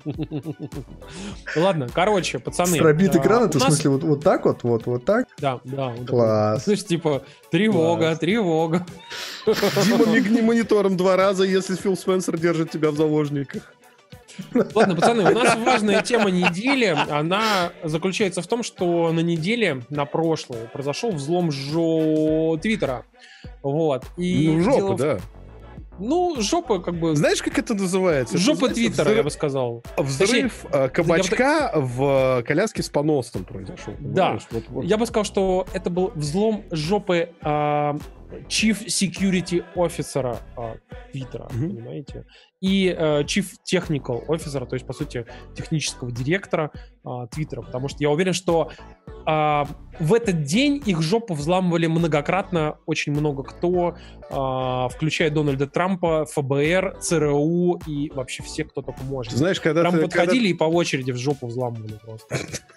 Speaker 3: Ладно, короче, пацаны.
Speaker 2: Стробит
Speaker 3: а,
Speaker 2: экран,
Speaker 3: у
Speaker 2: это в
Speaker 3: нас-
Speaker 2: смысле вот, вот так вот, вот, вот так?
Speaker 3: Да, да. вот такой.
Speaker 2: Класс.
Speaker 3: То есть, типа, тревога,
Speaker 1: Класс.
Speaker 3: тревога.
Speaker 1: Дима, мигни монитором два раза, если Фил Спенсер держит тебя в заложниках.
Speaker 3: Ладно, пацаны, у нас важная тема недели. Она заключается в том, что на неделе, на прошлой, произошел взлом жо... Твиттера. Вот. И
Speaker 1: Ну, жопа,
Speaker 3: дело в-
Speaker 1: да.
Speaker 3: Ну, жопа, как бы...
Speaker 1: Знаешь, как это называется? Это,
Speaker 3: Жопа
Speaker 1: знаете,
Speaker 3: Твиттера,
Speaker 1: взрыв-
Speaker 3: я бы сказал.
Speaker 1: Взрыв э, кабачка в э, коляске с поносом произошел.
Speaker 3: Да.
Speaker 1: понимаешь? Вот- вот.
Speaker 3: Я бы сказал, что это был взлом жопы а, Chief Security Officer а, Твиттера,
Speaker 1: Мгм.
Speaker 3: понимаете? И а, Chief Technical Officer, то есть, по сути, технического директора а, Твиттера. Потому что я уверен, что а, в этот день их жопу взламывали многократно очень много кто, а, включая Дональда Трампа, эф бэ эр, цэ эр у и вообще все, кто только может.
Speaker 1: Знаешь, когда
Speaker 3: Прям
Speaker 1: ты,
Speaker 3: подходили
Speaker 1: когда...
Speaker 3: и по очереди в жопу взламывали просто.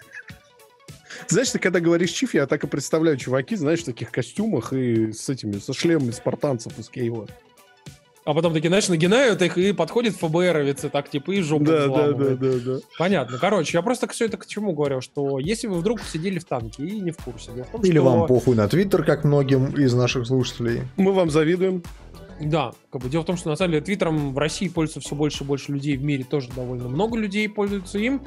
Speaker 1: Знаешь, ты когда говоришь чиф, я так и представляю чуваки, знаешь, в таких костюмах и с этими, со шлемами спартанцев из Кейва.
Speaker 3: А потом такие, знаешь, нагинают их и подходит эф бэ эровец, так типа и жопу
Speaker 1: Да, да,
Speaker 3: взламывает.
Speaker 1: да, да, да.
Speaker 3: Понятно. Короче, я просто все это к чему говорю, что если вы вдруг сидели в танке и не в курсе, дело в том,
Speaker 2: Или
Speaker 3: что...
Speaker 2: вам похуй на Твиттер, как многим из наших слушателей.
Speaker 1: Мы вам завидуем.
Speaker 3: Да, как бы дело в том, что на самом деле Твиттером в России пользуется все больше и больше людей, в мире тоже довольно много людей пользуются им,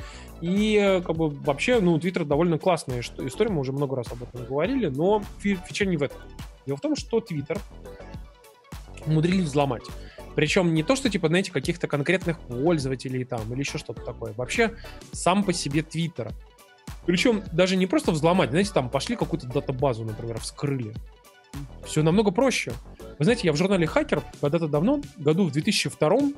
Speaker 3: и как бы вообще, ну, Твиттер довольно классная история, мы уже много раз об этом говорили, но фи- фича не в этом. Дело в том, что Твиттер умудрились взломать. Причем не то, что, типа, знаете, каких-то конкретных пользователей там или еще что-то такое. Вообще, сам по себе Твиттер. Причем даже не просто взломать, знаете, там пошли какую-то датабазу, например, вскрыли. Все намного проще. Вы знаете, я в журнале «Хакер» когда-то давно, году в две тысячи втором,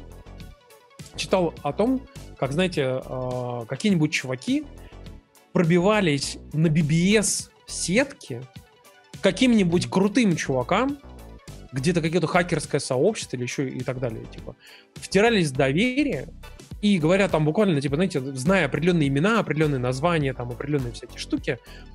Speaker 3: читал о том, как, знаете, какие-нибудь чуваки пробивались на би би эс сетки каким-нибудь крутым чувакам, где-то какое-то хакерское сообщество или еще и так далее, типа, втирались в доверие и говоря там буквально, типа, знаете, зная определенные имена, определенные названия, там, определенные всякие штуки,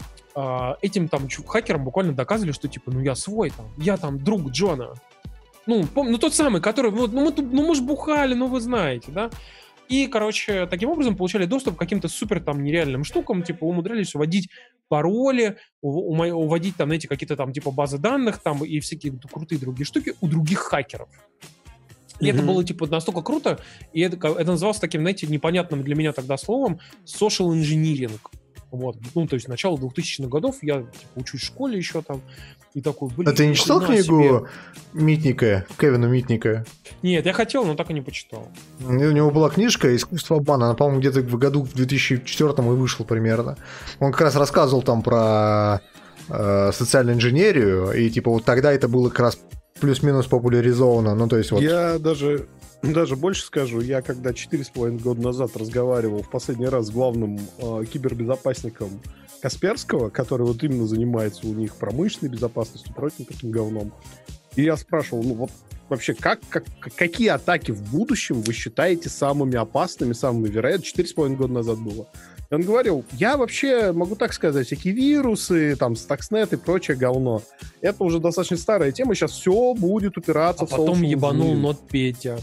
Speaker 3: этим там хакерам буквально доказывали, что типа, ну я свой там, я там друг Джона. Ну, пом- ну тот самый, который, ну, ну, мы, тут, ну мы ж бухали, ну вы знаете, да? И, короче, таким образом получали доступ к каким-то супер там нереальным штукам, типа умудрялись вводить пароли, уводить там, знаете, какие-то там типа базы данных там и всякие крутые другие штуки у других хакеров. И mm-hmm. это было, типа, настолько круто, и это, это называлось таким, знаете, непонятным для меня тогда словом social engineering. Вот. Ну, то есть, начало двухтысячных годов, я типа, учусь в школе еще там, и такой, блин...
Speaker 2: А ты не читал книгу себе. Митника, Кевина Митника?
Speaker 3: Нет, я хотел, но так и не почитал.
Speaker 2: У него была книжка «Искусство обмана», она, по-моему, где-то в году в две тысячи четвёртом и вышла примерно. Он как раз рассказывал там про э, социальную инженерию, и типа вот тогда это было как раз плюс-минус популяризовано, ну, то есть вот...
Speaker 1: Я даже... Даже больше скажу, я когда четыре с половиной года назад разговаривал в последний раз с главным э, кибербезопасником Касперского, который вот именно занимается у них промышленной безопасностью, прочим таким говном, и я спрашивал, ну вот вообще, как, как, какие атаки в будущем вы считаете самыми опасными, самыми вероятными? четыре с половиной года назад было. И он говорил, я вообще могу так сказать, всякие вирусы, там, Stuxnet и прочее говно. Это уже достаточно старая тема, сейчас все будет упираться
Speaker 3: а
Speaker 1: в
Speaker 3: потом
Speaker 1: social
Speaker 3: ебанул
Speaker 1: engineering.
Speaker 3: Нот Петя.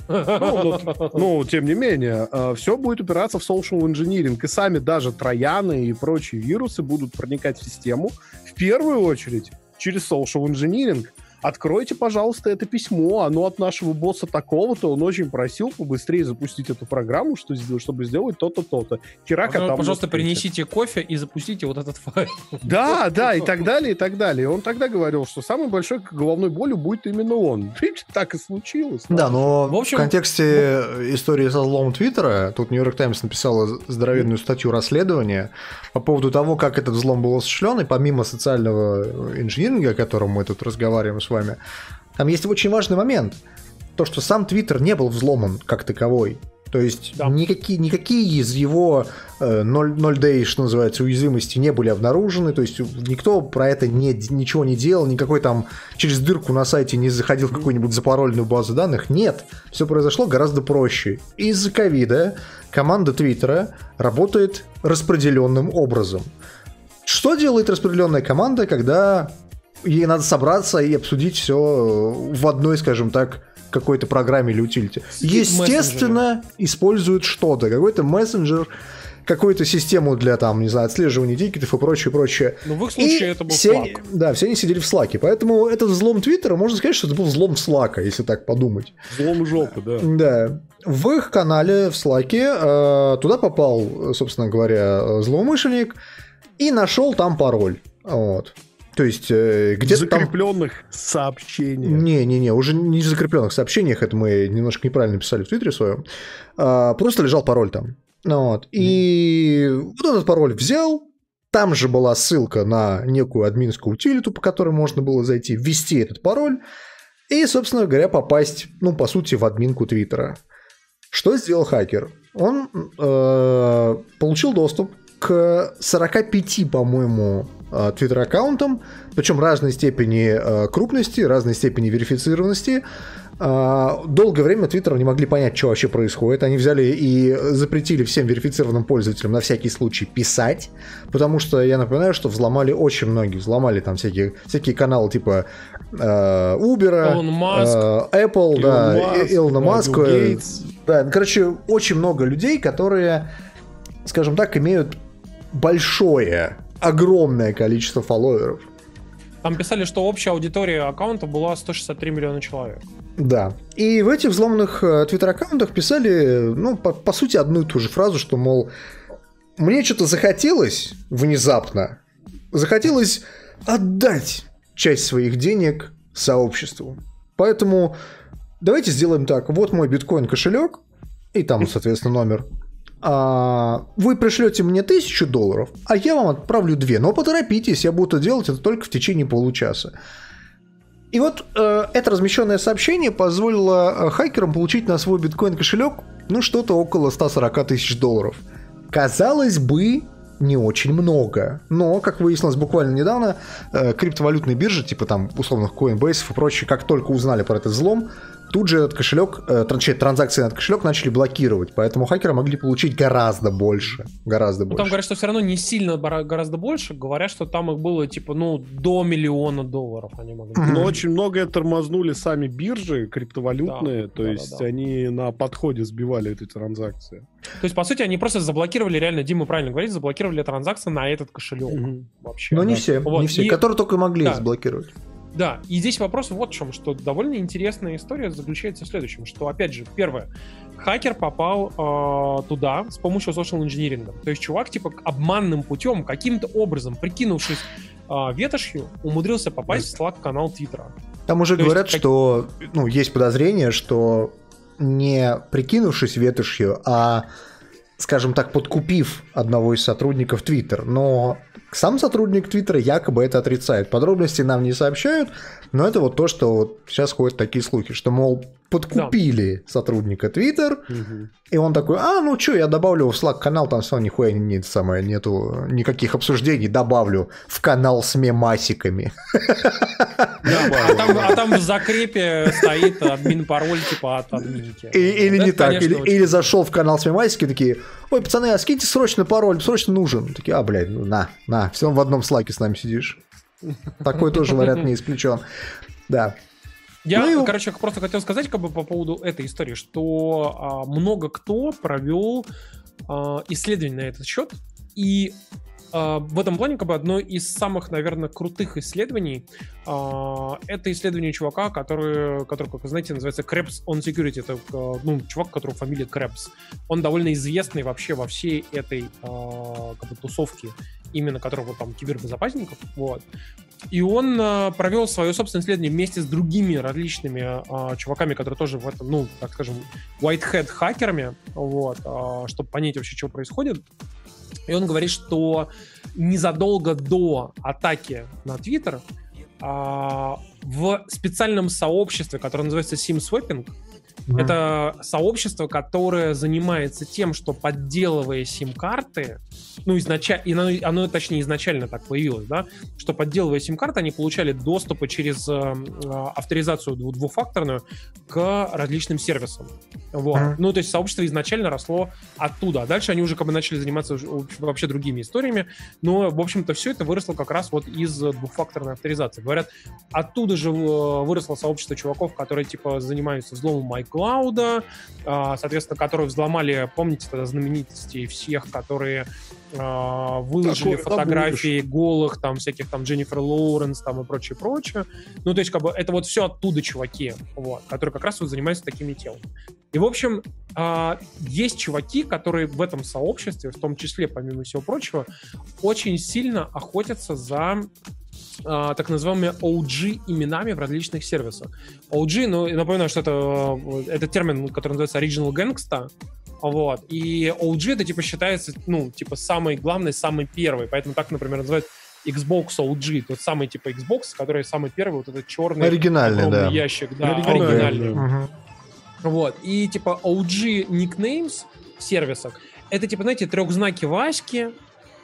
Speaker 1: Ну, ну, ну, тем не менее, э, все будет упираться в social engineering, и сами даже трояны и прочие вирусы будут проникать в систему, в первую очередь, через social engineering. Откройте, пожалуйста, это письмо, оно от нашего босса такого-то, он очень просил побыстрее запустить эту программу, что, чтобы сделать то-то, то-то. Херака
Speaker 3: пожалуйста,
Speaker 1: там
Speaker 3: пожалуйста принесите кофе и запустите вот этот файл.
Speaker 1: Да, да, и так далее, и так далее. И он тогда говорил, что самой большой головной болью будет именно он. Так и случилось.
Speaker 2: Да, но
Speaker 3: в, общем,
Speaker 2: в контексте ну... истории со взломом Твиттера, тут Нью-Йорк Таймс написала здоровенную статью расследования по поводу того, как этот взлом был осуществлен, и помимо социального инжиниринга, о котором мы тут разговариваем с вами, там есть очень важный момент. То, что сам Твиттер не был взломан как таковой. То есть да. никакие, никакие из его э, ноль дэй, что называется, уязвимости не были обнаружены. То есть никто про это не, ничего не делал, никакой там через дырку на сайте не заходил в какую-нибудь запарольную базу данных. Нет, все произошло гораздо проще. Из-за ковида команда Твиттера работает распределенным образом. Что делает распределенная команда, когда ей надо собраться и обсудить все в одной, скажем так, какой-то программе или утилите? Естественно, используют что-то, какой-то мессенджер, какую-то систему для, там, не знаю, отслеживания тикетов и прочее, прочее.
Speaker 3: Ну, в их случае
Speaker 2: и
Speaker 3: это был
Speaker 2: все,
Speaker 3: Slack.
Speaker 2: Да, все они сидели в Slack. Поэтому этот взлом Твиттера, можно сказать, что это был взлом Slack, если так подумать.
Speaker 1: Взлом жопы, да.
Speaker 2: Да. В их канале в Slack э, туда попал, собственно говоря, злоумышленник и нашел там пароль. Вот. То есть э, где-то
Speaker 1: закрепленных
Speaker 2: там...
Speaker 1: сообщений.
Speaker 2: Не-не-не, уже не в закрепленных сообщениях, это мы немножко неправильно писали в Твиттере своем. А, просто лежал пароль там. Вот. И mm. вот этот пароль взял, там же была ссылка на некую админскую утилиту, по которой можно было зайти, ввести этот пароль и, собственно говоря, попасть, ну, по сути, в админку Твиттера. Что сделал хакер? Он э, получил доступ к сорока пяти, по-моему, твиттер-аккаунтам, причем разной степени крупности, разной степени верифицированности. Долгое время Твиттером не могли понять, что вообще происходит. Они взяли и запретили всем верифицированным пользователям на всякий случай писать, потому что, я напоминаю, что взломали очень многие. Взломали там всякие, всякие каналы типа э, Uber, э, Apple, Илон да, Маск, Илона Маска. Да, короче, очень много людей, которые, скажем так, имеют большое, огромное количество фолловеров.
Speaker 3: Там писали, что общая аудитория аккаунта была сто шестьдесят три миллиона человек.
Speaker 2: Да. И в этих взломанных э, твиттер-аккаунтах писали, ну, по, по сути, одну и ту же фразу, что, мол, мне что-то захотелось внезапно, захотелось отдать часть своих денег сообществу. Поэтому давайте сделаем так. Вот мой биткоин-кошелек, и там, соответственно, номер. А, вы пришлете мне тысячу долларов, а я вам отправлю две. Но поторопитесь, я буду делать это только в течение получаса. И вот э, это размещенное сообщение позволило э, хакерам получить на свой биткоин-кошелек, ну, что-то около ста сорока тысяч долларов. Казалось бы, не очень много. Но, как выяснилось буквально недавно, э, криптовалютные биржи, типа там условных Coinbase и прочее, как только узнали про этот взлом, тут же этот кошелек, э, транзакции на этот кошелек начали блокировать, поэтому хакеры могли получить гораздо больше, гораздо
Speaker 3: ну,
Speaker 2: больше.
Speaker 3: Там говорят, что все равно не сильно гораздо больше, говорят, что там их было типа, ну, до миллиона долларов они могли.
Speaker 1: Mm-hmm. Но очень многое тормознули сами биржи криптовалютные, да, то да, есть да, да. они на подходе сбивали эти транзакции.
Speaker 3: То есть, по сути, они просто заблокировали, реально, Дима правильно говорит, заблокировали транзакции на этот кошелек. Mm-hmm. Вообще.
Speaker 2: Но не
Speaker 3: да.
Speaker 2: все,
Speaker 3: вот.
Speaker 2: не все,
Speaker 3: И... которые
Speaker 2: только могли да. заблокировать.
Speaker 3: Да, и здесь вопрос вот в чем, что довольно интересная история заключается в следующем, что, опять же, первое, хакер попал э, туда с помощью social engineering. То есть чувак, типа, обманным путем, каким-то образом, прикинувшись э, ветошью, умудрился попасть в Slack-канал Твиттера.
Speaker 2: Там уже
Speaker 3: То
Speaker 2: говорят,
Speaker 3: есть,
Speaker 2: что, ну, есть подозрение, что не прикинувшись ветошью, а, скажем так, подкупив одного из сотрудников Твиттер, но... Сам сотрудник Твиттера якобы это отрицает. Подробности нам не сообщают, но это вот то, что вот сейчас ходят такие слухи, что, мол, подкупили да. сотрудника Твиттер, угу. и он такой, а, ну что, я добавлю в Slack-канал, там все нихуя нет, самое, нету никаких обсуждений, добавлю в канал с мемасиками.
Speaker 3: А там, а там в закрепе стоит админ-пароль типа от админки.
Speaker 2: И, или это, не так, конечно, или, или зашел в канал с мемасиками, такие, ой, пацаны, а скиньте срочно пароль, срочно нужен. Такие, а, блядь, ну на, на, все в одном слаке с нами сидишь. Такой тоже вариант не исключен. Да.
Speaker 3: Я, ну, короче, просто хотел сказать как бы по поводу этой истории, что а, много кто провел а, исследование на этот счет, и а, в этом плане как бы одно из самых, наверное, крутых исследований а, это исследование чувака, который, который, как вы знаете, называется Krebs on Security. Это ну, чувак, у которого фамилия Krebs. Он довольно известный вообще во всей этой а, как бы, тусовке, именно которого там кибербезопасников, вот. И он а, провел свое собственное исследование вместе с другими различными а, чуваками, которые тоже в этом, ну, так скажем, white-hat хакерами, вот, а, чтобы понять вообще, что происходит. И он говорит, что незадолго до атаки на Twitter а, в специальном сообществе, которое называется SimSwapping, mm-hmm. это сообщество, которое занимается тем, что, подделывая сим-карты, ну, изначально, оно, оно, точнее, изначально так появилось, да, что, подделывая сим-карты, они получали доступы через э, авторизацию двухфакторную к различным сервисам. Вот. Mm-hmm. Ну, то есть сообщество изначально росло оттуда. А дальше они уже как бы начали заниматься вообще другими историями. Но, в общем-то, все это выросло как раз вот из двухфакторной авторизации. Говорят, оттуда же выросло сообщество чуваков, которые, типа, занимаются взломом iCloud, соответственно, которые взломали, помните, тогда знаменитостей всех, которые выложили Такое фотографии голых, там, всяких там Дженнифер Лоуренс, там, и прочее, прочее. Ну, то есть, как бы, это вот все оттуда чуваки, вот, которые как раз вот занимаются такими темами. И, в общем, есть чуваки, которые в этом сообществе, в том числе, помимо всего прочего, очень сильно охотятся за Uh, так называемыми о джи именами в различных сервисах. о джи, ну, я напоминаю, что это, это термин, который называется Original Gangsta, вот, и о джи это, типа, считается, ну, типа, самый главный, самый первый, поэтому так, например, называют Xbox о джи, тот самый, типа, Xbox, который самый первый, вот этот черный
Speaker 2: оригинальный, да.
Speaker 3: ящик, да,
Speaker 2: оригинальный.
Speaker 3: оригинальный.
Speaker 2: Угу.
Speaker 3: Вот, и, типа, о джи nicknames в сервисах, это, типа, знаете, трехзнаки Васьки,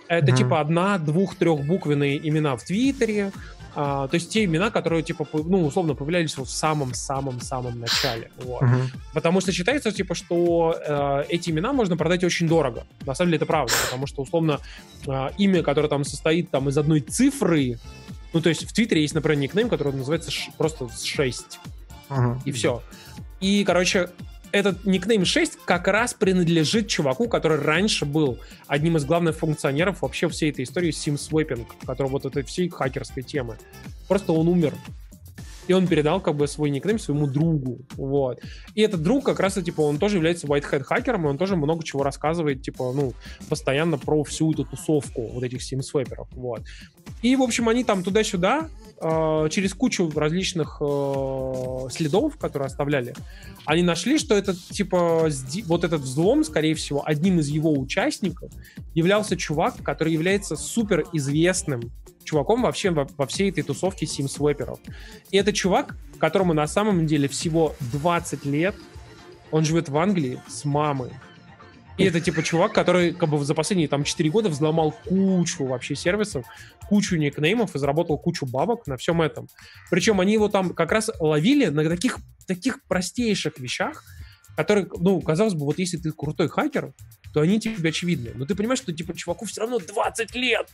Speaker 3: Это
Speaker 2: Мгм.
Speaker 3: типа одна, двух, трехбуквенные имена в Твиттере. А, то есть те имена, которые, типа, по- ну, условно, появлялись вот в самом-самом-самом начале. Вот.
Speaker 2: Мгм.
Speaker 3: Потому что считается, типа, что э, эти имена можно продать очень дорого. На самом деле это правда, потому что, условно, э, имя, которое там состоит там, из одной цифры, ну, то есть в Твиттере есть, например, никнейм, который называется ш- просто шесть,
Speaker 2: Мгм.
Speaker 3: и все. И, короче, этот никнейм шесть как раз принадлежит чуваку, который раньше был одним из главных функционеров вообще всей этой истории SimSwapping, который вот этой всей хакерской темы. Просто он умер. И он передал как бы свой никнейм своему другу, вот. И этот друг как раз, типа, он тоже является white hat хакером, и он тоже много чего рассказывает, типа, ну, постоянно про всю эту тусовку вот этих симсвайперов, вот. И, в общем, они там туда-сюда, э, через кучу различных э, следов, которые оставляли, они нашли, что этот, типа, сди- вот этот взлом, скорее всего, одним из его участников являлся чувак, который является суперизвестным чуваком вообще во, во всей этой тусовке симсвэперов. И это чувак, которому на самом деле всего двадцать лет, он живет в Англии с мамой. И это типа чувак, который как бы за последние там четыре года взломал кучу вообще сервисов, кучу никнеймов и заработал кучу бабок на всем этом. Причем они его там как раз ловили на таких, таких простейших вещах, которые, ну, казалось бы, вот если ты крутой хакер, то они тебе очевидны. Но ты понимаешь, что типа чуваку все равно двадцать лет.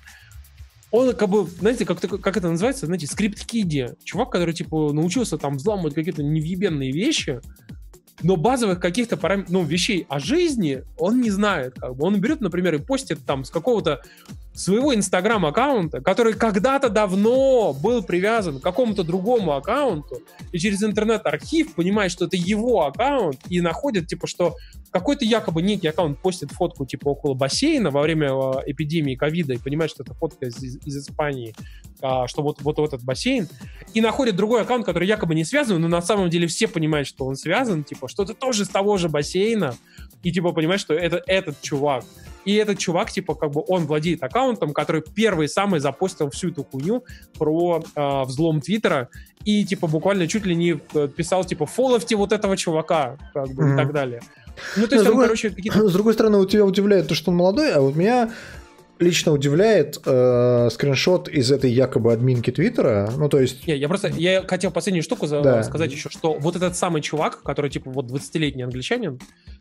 Speaker 3: Он как бы, знаете, как, как это называется, знаете, скрипт-киди. Чувак, который, типа, научился там взламывать какие-то невъебенные вещи, но базовых каких-то парам... ну, вещей о жизни он не знает. Как бы. Он берет, например, и постит там с какого-то своего инстаграм-аккаунта, который когда-то давно был привязан к какому-то другому аккаунту, и через интернет-архив понимает, что это его аккаунт, и находит, типа, что какой-то якобы некий аккаунт постит фотку, типа, около бассейна во время э, эпидемии ковида, и понимает, что это фотка из, из, из Испании, а, что вот, вот этот бассейн, и находит другой аккаунт, который якобы не связан, но на самом деле все понимают, что он связан, типа, что это тоже с того же бассейна, и, типа, понимаешь, что это этот чувак. И этот чувак, типа, как бы он владеет аккаунтом, который первый самый запостил всю эту хуйню про э, взлом Твиттера и, типа, буквально чуть ли не писал, типа, фоловьте вот этого чувака, как бы, mm-hmm. и так далее. Ну, то есть,
Speaker 2: с,
Speaker 3: там,
Speaker 2: другой,
Speaker 3: короче, какие-то...
Speaker 2: с другой стороны, у тебя удивляет то, что он молодой, а вот меня лично удивляет э, скриншот из этой якобы админки Твиттера, ну, то есть...
Speaker 3: Не, я просто, я хотел последнюю штуку за,
Speaker 2: да.
Speaker 3: сказать еще, что вот этот самый чувак, который, типа, вот двадцатилетний англичанин,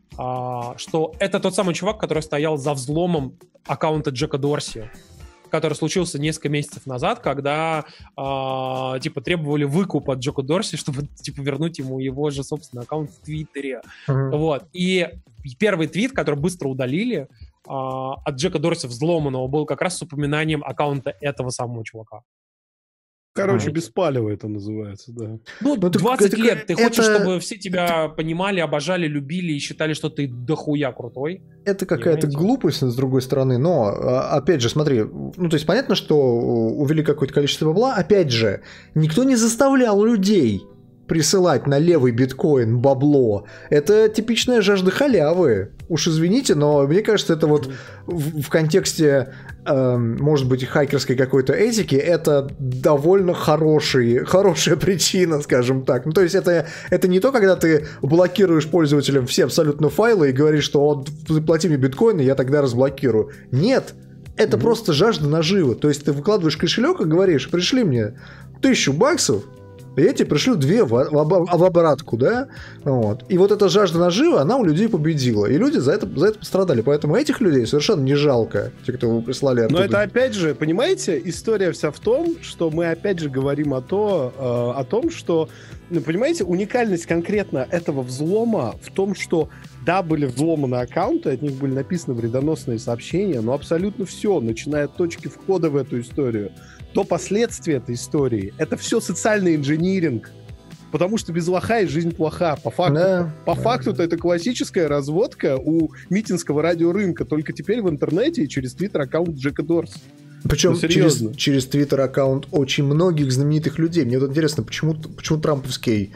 Speaker 3: а, что это тот самый чувак, который стоял за взломом аккаунта Джека Дорси, который случился несколько месяцев назад, когда а, типа требовали выкуп от Джека Дорси, чтобы типа вернуть ему его же собственный аккаунт в Твиттере. Uh-huh. Вот. И первый твит, который быстро удалили а, от Джека Дорси взломанного, был как раз с упоминанием аккаунта этого самого чувака.
Speaker 1: Короче, а, беспалево это называется, да.
Speaker 3: Ну,
Speaker 2: ну
Speaker 3: двадцать
Speaker 2: это,
Speaker 3: лет.
Speaker 2: это,
Speaker 3: ты хочешь,
Speaker 2: это...
Speaker 3: чтобы все тебя понимали, обожали, любили и считали, что ты дохуя крутой?
Speaker 2: Это какая-то глупость, с другой стороны, но, опять же, смотри, ну, то есть понятно, что увели какое-то количество бабла, опять же, никто не заставлял людей присылать на левый биткоин бабло. Это типичная жажда халявы. Уж извините, но мне кажется, это вот в, в контексте, э, может быть, хакерской какой-то этики, это довольно хороший, хорошая причина, скажем так. Ну, то есть это, это не то, когда ты блокируешь пользователям все абсолютно файлы и говоришь, что вот, заплати мне биткоин, и я тогда разблокирую. Нет, это mm-hmm. просто жажда наживы. То есть ты выкладываешь кошелек и говоришь, пришли мне тысячу баксов, я тебе пришлю две в, в, в обратку, да? Вот. И вот эта жажда наживы, она у людей победила. И люди за это, за это пострадали. Поэтому этих людей совершенно не жалко, те, кто вы прислали оттуда.
Speaker 1: Но это опять же, понимаете, история вся в том, что мы опять же говорим о, то, э, о том, что, ну, понимаете, уникальность конкретно этого взлома в том, что да, были взломаны аккаунты, от них были написаны вредоносные сообщения, но абсолютно все, начиная от точки входа в эту историю до последствий этой истории, это все социальный инжиниринг. Потому что без лоха и жизнь плоха. По факту,
Speaker 2: да,
Speaker 1: по
Speaker 2: да.
Speaker 1: факту-то это классическая разводка у митинского радиорынка, только теперь в интернете и через твиттер-аккаунт Джека Дорси.
Speaker 2: Причем ну, через, через твиттер-аккаунт очень многих знаменитых людей. Мне вот интересно, почему, почему трамповский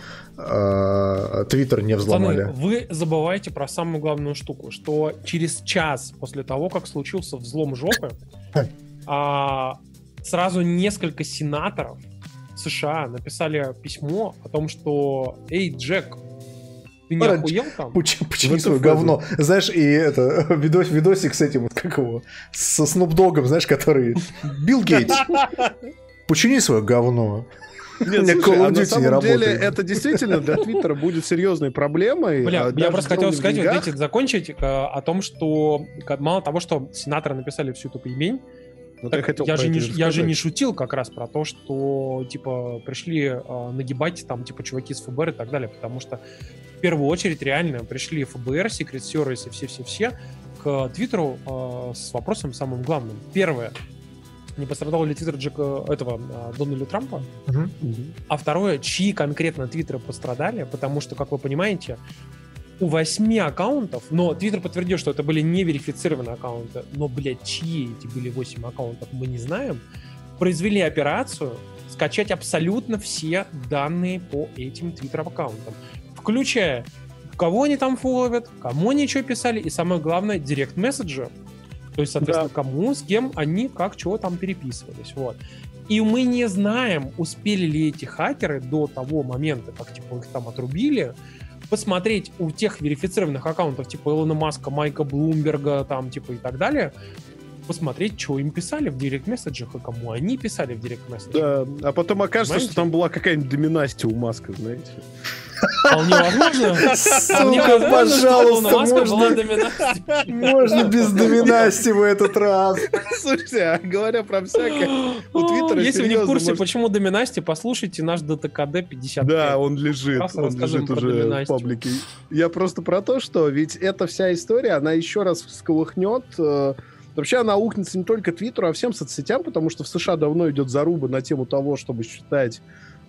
Speaker 2: э, твиттер не взломали?
Speaker 3: Пацаны, вы забываете про самую главную штуку, что через час после того, как случился взлом жопы, а, сразу несколько сенаторов США написали письмо о том, что «Эй, Джек, ты Ты не охуел там?
Speaker 2: Почини свое говно. Знаешь, и это, видос, видосик с этим, вот как его, со Snoop Dogg'ом, знаешь, который... Билл Гейтс. Почини свое говно.
Speaker 1: Нет, слушай, а на самом деле это действительно для Твиттера будет серьезной проблемой.
Speaker 3: Бля, я просто хотел сказать, вот эти, закончить о том, что мало того, что сенаторы написали всю эту поимень, так, я, я, же не, я же не шутил как раз про то, что, типа, пришли э, нагибать там, типа, чуваки с ФБР и так далее, потому что в первую очередь реально пришли ФБР, Secret Service и все-все-все к Твиттеру э, с вопросом самым главным. Первое, не пострадал ли Твиттер Джека, этого э, Дональда Трампа? Uh-huh. Uh-huh. А второе, чьи конкретно Твиттеры пострадали, потому что, как вы понимаете, у восьми аккаунтов, но Твиттер подтвердил, что это были не верифицированные аккаунты, но, блядь, чьи эти были восемь аккаунтов, мы не знаем, произвели операцию скачать абсолютно все данные по этим Твиттер-аккаунтам, включая, кого они там фолловят, кому они что писали, и самое главное, директ-месседжи, то есть, соответственно, да. Кому, с кем они, как, чего там переписывались, вот. И мы не знаем, успели ли эти хакеры до того момента, как, типа, их там отрубили, посмотреть у тех верифицированных аккаунтов типа Илона Маска, Майка Блумберга, там, типа, и так далее, посмотреть, что им писали в директ-месседжах и кому они писали в директ-месседжах. Да,
Speaker 1: а потом окажется, понимаете? Что там была какая-нибудь доминастия у Маска, знаете.
Speaker 3: Вполне возможно.
Speaker 2: Сука, пожалуйста, можно без доминастии в этот раз.
Speaker 1: Слушайте, а говоря про всякое, у Твиттера
Speaker 3: если вы не в курсе, почему доминастия, послушайте наш ДТКД пятьдесят пять.
Speaker 1: Да, он лежит, он лежит уже в паблике. Я просто про то, что ведь эта вся история, она еще раз всколыхнет. Вообще она аукнется не только Твиттеру, а всем соцсетям, потому что в США давно идет заруба на тему того, чтобы считать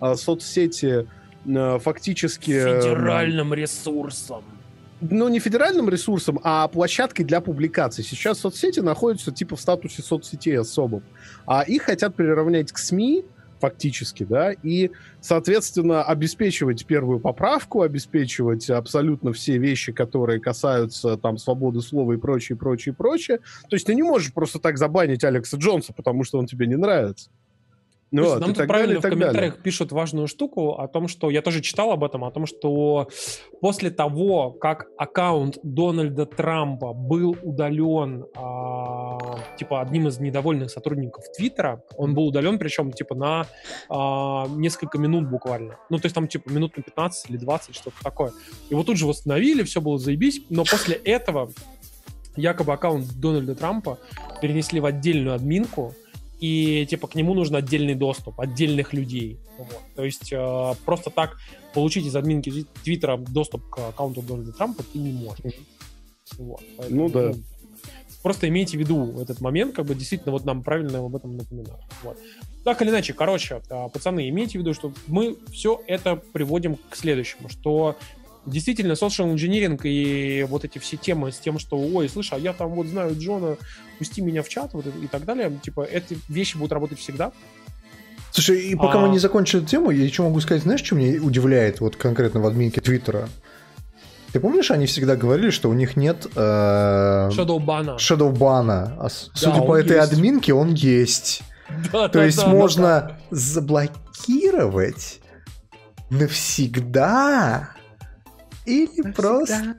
Speaker 1: соцсети фактически...
Speaker 3: федеральным ресурсом.
Speaker 1: Ну, не федеральным ресурсом, а площадкой для публикаций. Сейчас соцсети находятся типа в статусе соцсетей особым. А их хотят приравнять к СМИ, фактически, да, и, соответственно, обеспечивать первую поправку, обеспечивать абсолютно все вещи, которые касаются там свободы слова и прочее, прочее, прочее. То есть ты не можешь просто так забанить Алекса Джонса, потому что он тебе не нравится.
Speaker 3: Ну, вот, нам тут правильно далее, в комментариях далее. Пишут важную штуку о том, что я тоже читал об этом, о том, что после того, как аккаунт Дональда Трампа был удален а, типа одним из недовольных сотрудников Твиттера, он был удален, причем типа на а, несколько минут буквально. Ну, то есть там типа минут на пятнадцать или двадцать, что-то такое. Его тут же восстановили, все было заебись, но после этого якобы аккаунт Дональда Трампа перенесли в отдельную админку, и, типа, к нему нужен отдельный доступ, отдельных людей. Вот. То есть э, просто так получить из админки Твиттера доступ к аккаунту Дональда Трампа ты не можешь. Вот. Поэтому,
Speaker 1: ну да.
Speaker 3: Просто имейте в виду этот момент, как бы действительно вот нам правильно об этом напоминают. Вот. Так или иначе, короче, пацаны, имейте в виду, что мы все это приводим к следующему, что действительно, social engineering и вот эти все темы с тем, что, ой, слышь, а я там вот знаю Джона, пусти меня в чат, вот и так далее, типа, эти вещи будут работать всегда.
Speaker 2: Слушай, и пока а... мы не закончим эту тему, я еще могу сказать, знаешь, что меня удивляет вот конкретно в админке Твиттера? Ты помнишь, они всегда говорили, что у них нет... Э...
Speaker 3: Шадоубана.
Speaker 2: Шадоубана. А, да, судя по этой есть. Админке, он есть.
Speaker 3: Да,
Speaker 2: То
Speaker 3: да,
Speaker 2: есть
Speaker 3: да,
Speaker 2: можно
Speaker 3: да, да.
Speaker 2: заблокировать навсегда... Или а просто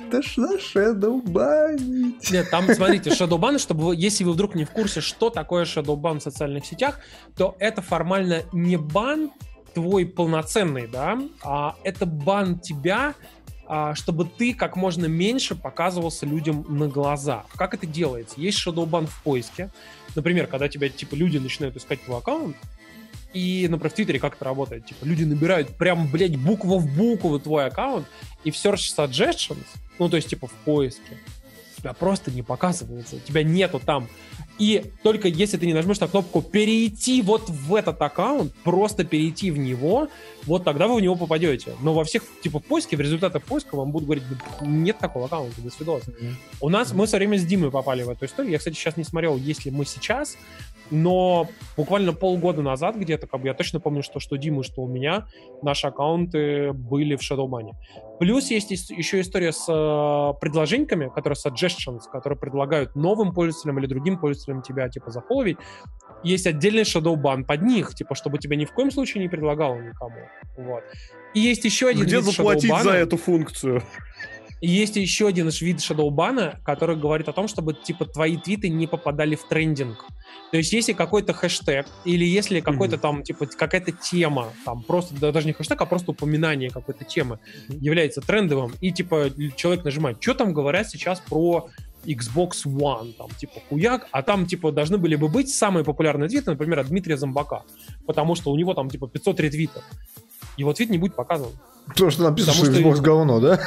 Speaker 2: шадоубанить.
Speaker 3: Нет, там, смотрите, шадоубан, чтобы вы, если вы вдруг не в курсе, что такое шадоубан в социальных сетях, то это формально не бан твой полноценный, да, а это бан тебя, а, чтобы ты как можно меньше показывался людям на глаза. Как это делается? Есть шадоубан в поиске. Например, когда тебя, типа, люди начинают искать твой аккаунт, и, например, в Твиттере как это работает? Типа, люди набирают прям, блядь, буква в букву твой аккаунт, и в Search Suggestions, ну, то есть, типа, в поиске, тебя просто не показывается, тебя нету там. И только если ты не нажмешь на кнопку «Перейти вот в этот аккаунт», просто перейти в него, вот тогда вы в него попадете. Но во всех, типа, в поиске, в результатах поиска вам будут говорить: нет такого аккаунта, до свидос. Mm-hmm. У нас, мы со временем с Димой попали в эту историю. Я, кстати, сейчас не смотрел, есть ли мы сейчас, но буквально полгода назад где-то, как бы, я точно помню, что что Димы, что у меня, наши аккаунты были в Shadowban. Плюс есть еще история с э, предложениями, которые suggestions, которые предлагают новым пользователям или другим пользователям тебя, типа, зафоловить. есть отдельный shadow ban под них, типа, чтобы тебя ни в коем случае не предлагало никому. Вот. И есть еще один
Speaker 1: Где
Speaker 3: вид
Speaker 1: заплатить
Speaker 3: shadow
Speaker 1: за
Speaker 3: ban.
Speaker 1: эту функцию?
Speaker 3: И есть еще один вид шадоубана, который говорит о том, чтобы типа твои твиты не попадали в трендинг. То есть если какой-то хэштег или если какой-то mm-hmm. там типа какая-то тема, там просто да, даже не хэштег, а просто упоминание какой-то темы mm-hmm. является трендовым, и типа человек нажимает, что там говорят сейчас про Xbox One, там типа хуяк, а там типа должны были бы быть самые популярные твиты, например, от Дмитрия Зомбака, потому что у него там типа пятьсот ретвитов. Его твит не будет показан.
Speaker 2: Потому что написано, потому что Xbox что... говно, да?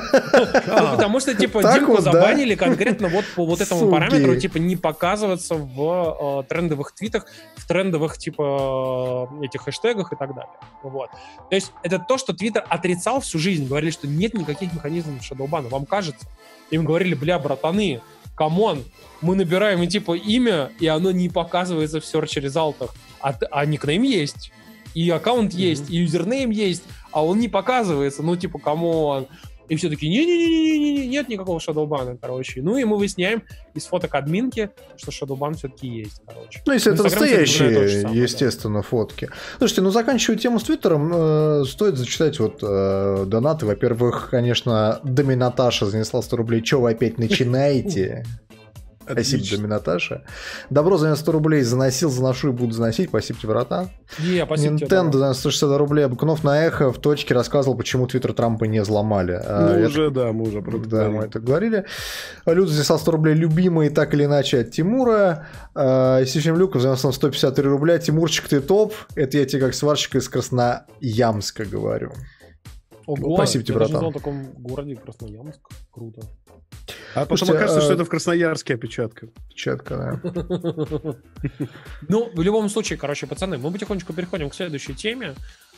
Speaker 3: Ну, потому что, типа, Димку забанили конкретно вот по вот этому параметру, типа, не показываться в трендовых твитах, в трендовых, типа, этих хэштегах и так далее. Вот. То есть это то, что Твиттер отрицал всю жизнь. Говорили, что нет никаких механизмов шадоубана. Вам кажется? Им говорили, бля, братаны, камон, мы набираем, и, типа, имя, и оно не показывается в search-результатах. А, а никнейм есть. И аккаунт mm-hmm. есть, и юзернейм есть, а он не показывается, ну, типа, камон. И все таки не-не-не-не-не, нет никакого шадоубана, короче. Ну, и мы выясняем из фоток админки, что шадоубан все-таки есть, короче.
Speaker 2: Ну, если это настоящие, самое, естественно, да. фотки. Слушайте, ну, заканчивая тему с Твиттером, э, стоит зачитать вот э, донаты. Во-первых, конечно, Доминаташа занесла сто рублей. Че вы опять начинаете? Спасибо, Доминаташа. Добро за сто рублей заносил, заношу и буду заносить. Спасибо тебе, братан.
Speaker 3: Yeah, спасибо
Speaker 2: Nintendo тебе, за сто шестьдесят рублей. Быкунов на эхо в точке рассказывал, почему Твиттер Трампа не взломали.
Speaker 1: Мы
Speaker 2: а,
Speaker 1: уже,
Speaker 2: это...
Speaker 1: да, мы уже про это
Speaker 2: да,
Speaker 1: говорили.
Speaker 2: мы это говорили. Люд занесла сто рублей, любимый так или иначе от Тимура. Сифим Люков занесла сто пятьдесят три рубля. Тимурчик, ты топ. Это я тебе как сварщик из Красноямска говорю.
Speaker 3: Ого,
Speaker 2: спасибо тебе, братан.
Speaker 3: Я даже знал в таком городе Красноярск. Круто.
Speaker 1: А потом Слушайте, окажется, а... что это в Красноярске опечатка.
Speaker 2: Печатка, да.
Speaker 3: Ну, в любом случае, короче, пацаны, мы потихонечку переходим к следующей теме.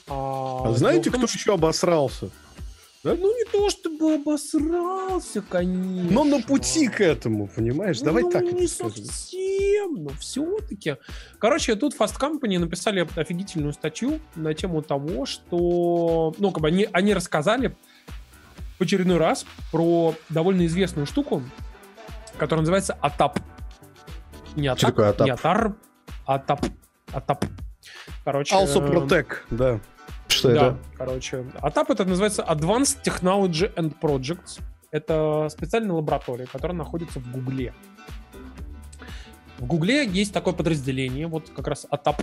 Speaker 1: А знаете, кто еще обосрался?
Speaker 3: Ну, не то чтобы обосрался, конечно.
Speaker 1: Но на пути к этому, понимаешь? Давай
Speaker 3: ну,
Speaker 1: так.
Speaker 3: не совсем, но все-таки. Короче, тут Fast Company написали офигительную статью на тему того, что... Ну, как бы они, они рассказали в очередной раз про довольно известную штуку, которая называется АТАП. Не АТАП,
Speaker 2: такое АТАП?
Speaker 3: Не АТАР, АТАП. АТАП. Короче...
Speaker 1: Also Protect, да.
Speaker 2: Что
Speaker 3: да,
Speaker 2: это?
Speaker 3: Короче, АТАП это называется Advanced Technology and Projects. Это специальная лаборатория, которая находится в Гугле. В Гугле есть такое подразделение, вот как раз АТАП.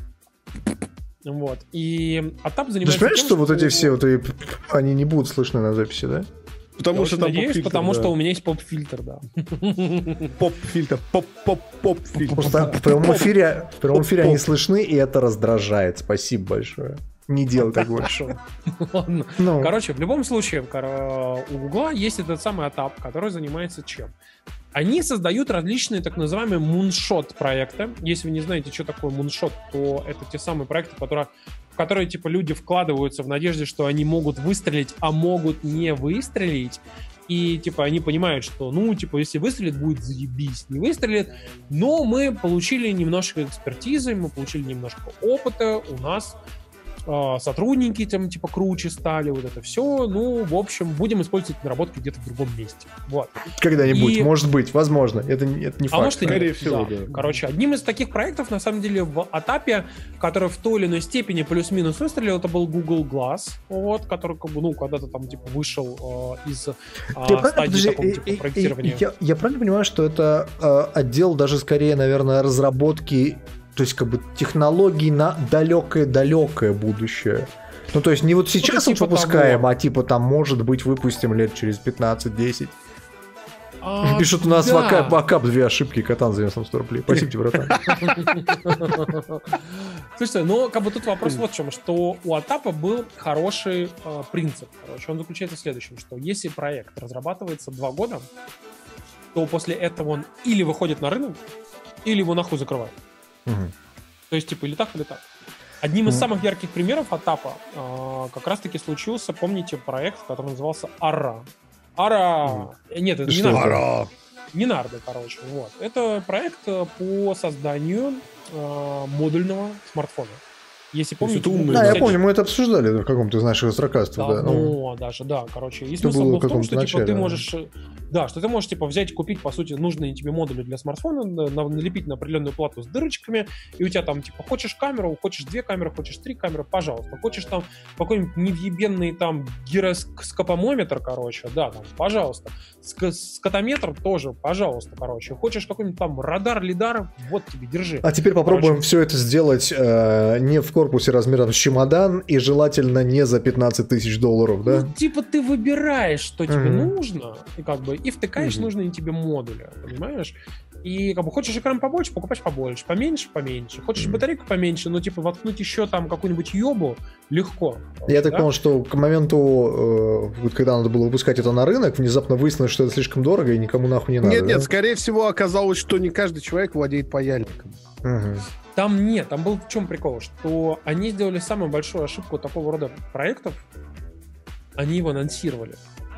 Speaker 3: Вот. И АТАП занимается...
Speaker 2: Ты понимаешь,
Speaker 3: тем,
Speaker 2: что, что вот эти все, вот, и, они не будут слышны на записи, да?
Speaker 1: Потому
Speaker 3: Я
Speaker 1: что
Speaker 3: очень
Speaker 1: там
Speaker 3: надеюсь,
Speaker 1: поп-фильтр,
Speaker 3: потому
Speaker 1: да.
Speaker 3: что у меня есть поп-фильтр, да.
Speaker 1: Поп-фильтр, поп-поп-поп-фильтр.
Speaker 2: Просто в прямом эфире, в прямом эфире они слышны, и это раздражает. Спасибо большое. Не делай так больше.
Speaker 3: Ладно.
Speaker 2: Ну.
Speaker 3: Короче, в любом случае, у Гугла есть этот самый АТАП, который занимается чем? Они создают различные так называемые муншот проекты. Если вы не знаете, что такое муншот, то это те самые проекты, которые, в которые типа люди вкладываются в надежде, что они могут выстрелить, а могут не выстрелить. И типа они понимают, что ну типа если выстрелит, будет заебись, не выстрелит. Но мы получили немножко экспертизы, мы получили немножко опыта, у нас сотрудники там типа круче стали, вот это все. Ну, в общем, будем использовать наработки где-то в другом месте. Вот.
Speaker 2: Когда-нибудь,
Speaker 3: и...
Speaker 2: может быть, возможно. Это, это не
Speaker 3: а
Speaker 2: факт.
Speaker 3: может и
Speaker 1: Скорее
Speaker 3: нет.
Speaker 1: всего,
Speaker 3: да.
Speaker 1: да.
Speaker 3: Короче, одним из таких проектов, на самом деле, в АТАПе, который в той или иной степени плюс-минус выстрелил, это был Google Glass, вот, который, как бы, ну, когда-то там, типа, вышел э, из э,
Speaker 2: я
Speaker 3: стадии
Speaker 2: подожди,
Speaker 3: такого, типа,
Speaker 2: и,
Speaker 3: проектирования.
Speaker 2: И, и, я, я правильно понимаю, что это э, отдел даже скорее, наверное, разработки, то есть, как бы, технологий на далекое-далекое будущее? Ну, то есть, не вот сейчас вот типа выпускаем, того. а типа там, может быть, выпустим лет через пятнадцать-десять. А, пишут у нас да. в Акап, в Акап две ошибки, Катан занес нам сто рублей. Спасибо тебе, братан.
Speaker 3: Слушайте, ну, как бы тут вопрос вот в чем, что у АТАПа был хороший э, принцип. Короче, он заключается в следующем, что если проект разрабатывается два года, то после этого он или выходит на рынок, или его нахуй закрывают. Угу. То есть, типа, или так, или так. Одним из mm. самых ярких примеров АТАПа э, как раз-таки случился, помните, проект, который назывался Ара. Ара! Mm. Нет, это не Нардо. Не Нардо, короче. Вот. Это проект по созданию э, модульного смартфона. Если помните,
Speaker 1: это умный,
Speaker 2: Да,
Speaker 1: да,
Speaker 2: я помню, мы это обсуждали в каком-то из наших строкастов.
Speaker 3: Да,
Speaker 2: Да, ну.
Speaker 3: ну, даже, да, короче. И
Speaker 2: Это
Speaker 3: смысл
Speaker 2: было
Speaker 3: был
Speaker 2: в
Speaker 3: в том,
Speaker 2: каком-то
Speaker 3: что типа,
Speaker 2: начале,
Speaker 3: ты
Speaker 2: да.
Speaker 3: можешь, да, что ты можешь типа взять, купить, по сути, нужные тебе модули для смартфона, на- на- налепить на определенную плату с дырочками, и у тебя там, типа, хочешь камеру, хочешь две камеры, хочешь три камеры, пожалуйста. Хочешь там какой-нибудь невъебенный там гироскопомометр, короче, да, там, пожалуйста. Ск- скотометр тоже, пожалуйста, короче. Хочешь какой-нибудь там радар, лидар, вот тебе, держи.
Speaker 2: А теперь попробуем
Speaker 3: Короче.
Speaker 2: все это сделать э, не в корпусе размером с чемодан и желательно не за пятнадцать тысяч долларов, да?
Speaker 3: Ну, типа ты выбираешь, что тебе
Speaker 2: Мгм.
Speaker 3: нужно, и как бы и втыкаешь
Speaker 1: Мгм.
Speaker 3: нужные тебе модули, понимаешь? И как бы хочешь экран побольше, покупаешь побольше, поменьше, поменьше. Хочешь
Speaker 2: Мгм.
Speaker 3: батарейку поменьше, но типа воткнуть еще там какую-нибудь ёбу легко.
Speaker 2: Я так
Speaker 3: да?
Speaker 2: понял, что к моменту, э, вот когда надо было выпускать это на рынок, внезапно выяснилось, что это слишком дорого и никому нахуй не надо.
Speaker 1: Нет, нет,
Speaker 2: да?
Speaker 1: скорее всего оказалось, что не каждый человек владеет паяльником.
Speaker 2: Мгм.
Speaker 3: Там нет, там был в чем прикол, что они сделали самую большую ошибку такого рода проектов. Они его анонсировали.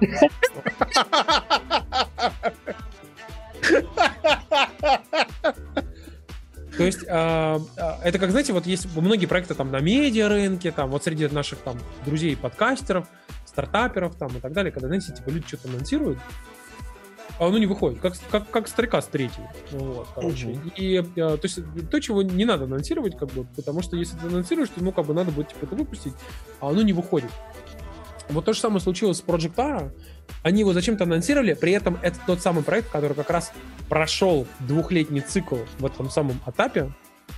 Speaker 3: То есть, а, а, это как, знаете, вот есть многие проекты там на медиа-рынке, там, вот среди наших там друзей-подкастеров, стартаперов там и так далее, когда, знаете, типа люди что-то анонсируют, а оно не выходит, как, как, как Старикас третий. Вот, короче.
Speaker 1: Мгм.
Speaker 3: И, а, то есть, то, чего не надо анонсировать, как бы, потому что если ты анонсируешь, то, ну, как бы, надо будет, типа, это выпустить, а оно не выходит. Вот то же самое случилось с Project Ara. Они его зачем-то анонсировали, при этом это тот самый проект, который как раз прошел двухлетний цикл в этом самом этапе,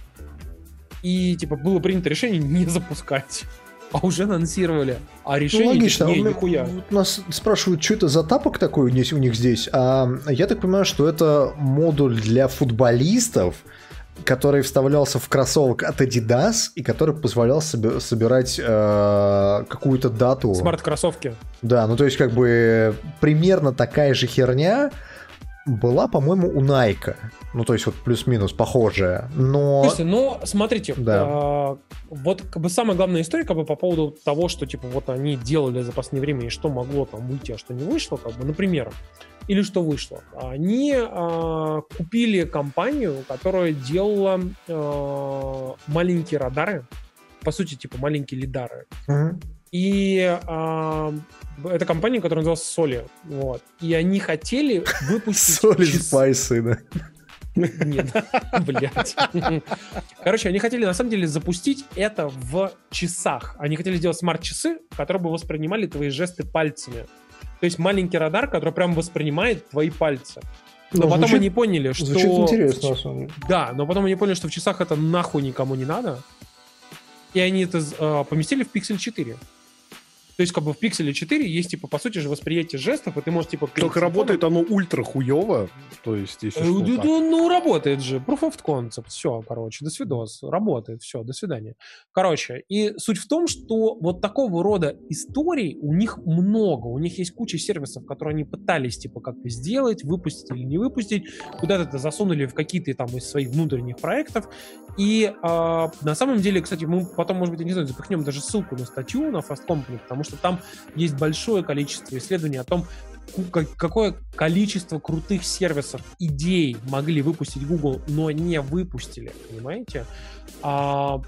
Speaker 3: и, типа, было принято решение не запускать. А уже анонсировали. А
Speaker 2: Ну,
Speaker 3: решение
Speaker 2: логично.
Speaker 3: типа, не,
Speaker 2: У меня-
Speaker 3: нихуя.
Speaker 2: вот нас спрашивают, что это за тапок такой у них, у них здесь. А я так понимаю, что это модуль для футболистов, который вставлялся в кроссовок от Adidas и который позволял себе собирать э, какую-то дату.
Speaker 3: Смарт-кроссовки.
Speaker 2: Да, ну то есть как бы примерно такая же херня была, по-моему, у Nike. Ну то есть вот плюс-минус похожая. Но...
Speaker 3: Слушайте, ну, смотрите,
Speaker 2: Да.
Speaker 3: а, вот как бы самая главная история как бы по поводу того, что типа вот они делали за последнее время и что могло там выйти, а что не вышло, как бы, например, или что вышло. Они а, купили компанию, которая делала а, маленькие радары, по сути, типа маленькие лидары.
Speaker 2: Мгм.
Speaker 3: И а, это компания, которая называлась Soli. Вот. И они хотели выпустить...
Speaker 2: Соли
Speaker 3: часы-
Speaker 2: спайсы, да.
Speaker 3: Нет, блядь. Короче, они хотели на самом деле запустить это в часах. Они хотели сделать смарт-часы, которые бы воспринимали твои жесты пальцами. То есть маленький радар, который прям воспринимает твои пальцы. Но
Speaker 2: Ну,
Speaker 3: потом
Speaker 2: звучит-
Speaker 3: они поняли, что...
Speaker 2: Звучит интересно, на самом деле.
Speaker 3: Да, но потом они поняли, что в часах это нахуй никому не надо. И они это э, поместили в Pixel четыре. То есть, как бы в Pixel четыре есть, типа, по сути же, восприятие жестов, и ты можешь, типа... перед
Speaker 1: Только
Speaker 3: телефоном-
Speaker 1: работает оно ультра хуево. То есть, если
Speaker 3: Э,
Speaker 1: что,
Speaker 3: да,
Speaker 1: так.
Speaker 3: да, ну, работает же. Proof of concept. Все, короче, до свидос. Работает, все, до свидания. Короче, и суть в том, что вот такого рода историй у них много. У них есть куча сервисов, которые они пытались, типа, как-то сделать, выпустить или не выпустить. Куда-то это засунули в какие-то там из своих внутренних проектов. И а, на самом деле, кстати, мы потом, может быть, я не знаю, запихнем даже ссылку на статью на Fast Company, потому что там есть большое количество исследований о том, ку- какое количество крутых сервисов, идей могли выпустить Google, но не выпустили, понимаете? А,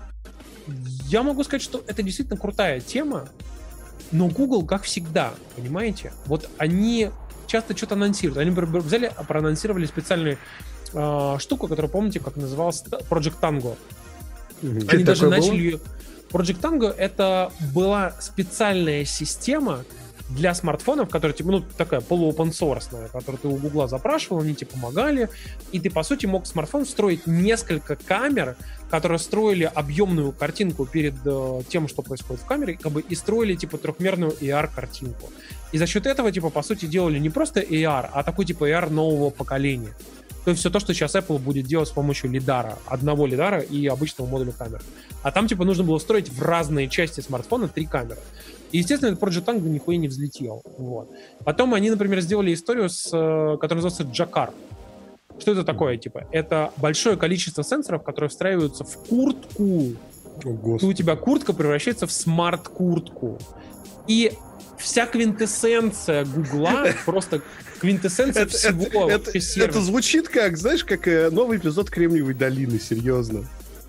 Speaker 3: я могу сказать, что это действительно крутая тема, но Google, как всегда, понимаете, вот они часто что-то анонсируют. Они например, взяли, проанонсировали специальную а, штуку, которую, помните, как называлась Project Tango.
Speaker 1: Мгм.
Speaker 2: Что
Speaker 3: Они
Speaker 2: это
Speaker 3: даже
Speaker 2: такое
Speaker 3: начали
Speaker 2: было?
Speaker 3: ее... Project Tango — это была специальная система для смартфонов, которая, типа, ну, такая полу-опенсорсная, которую ты у Гугла запрашивал, они тебе помогали, и ты, по сути, мог в смартфон встроить несколько камер, которые строили объемную картинку перед э, тем, что происходит в камере, как бы, и строили, типа, трехмерную эй ар-картинку. И за счет этого, типа, по сути, делали не просто эй ар, а такой, типа, эй ар нового поколения. То есть все то, что сейчас Apple будет делать с помощью лидара, одного лидара и обычного модуля камер. А там, типа, нужно было строить в разные части смартфона три камеры. И, естественно, этот Project Tango нихуя не взлетел. Вот. Потом они, например, сделали историю, с, э, которая называется Jacquard. Что это такое, типа? Это большое количество сенсоров, которые встраиваются в куртку.
Speaker 1: О,
Speaker 3: И у
Speaker 1: господи.
Speaker 3: тебя куртка превращается в смарт-куртку. И вся квинтэссенция Гугла, просто квинтэссенция
Speaker 1: Это,
Speaker 3: всего
Speaker 1: это-
Speaker 3: вообще
Speaker 1: это-
Speaker 3: сервиса.
Speaker 1: это звучит как, знаешь, как э, новый эпизод Кремниевой долины, серьезно.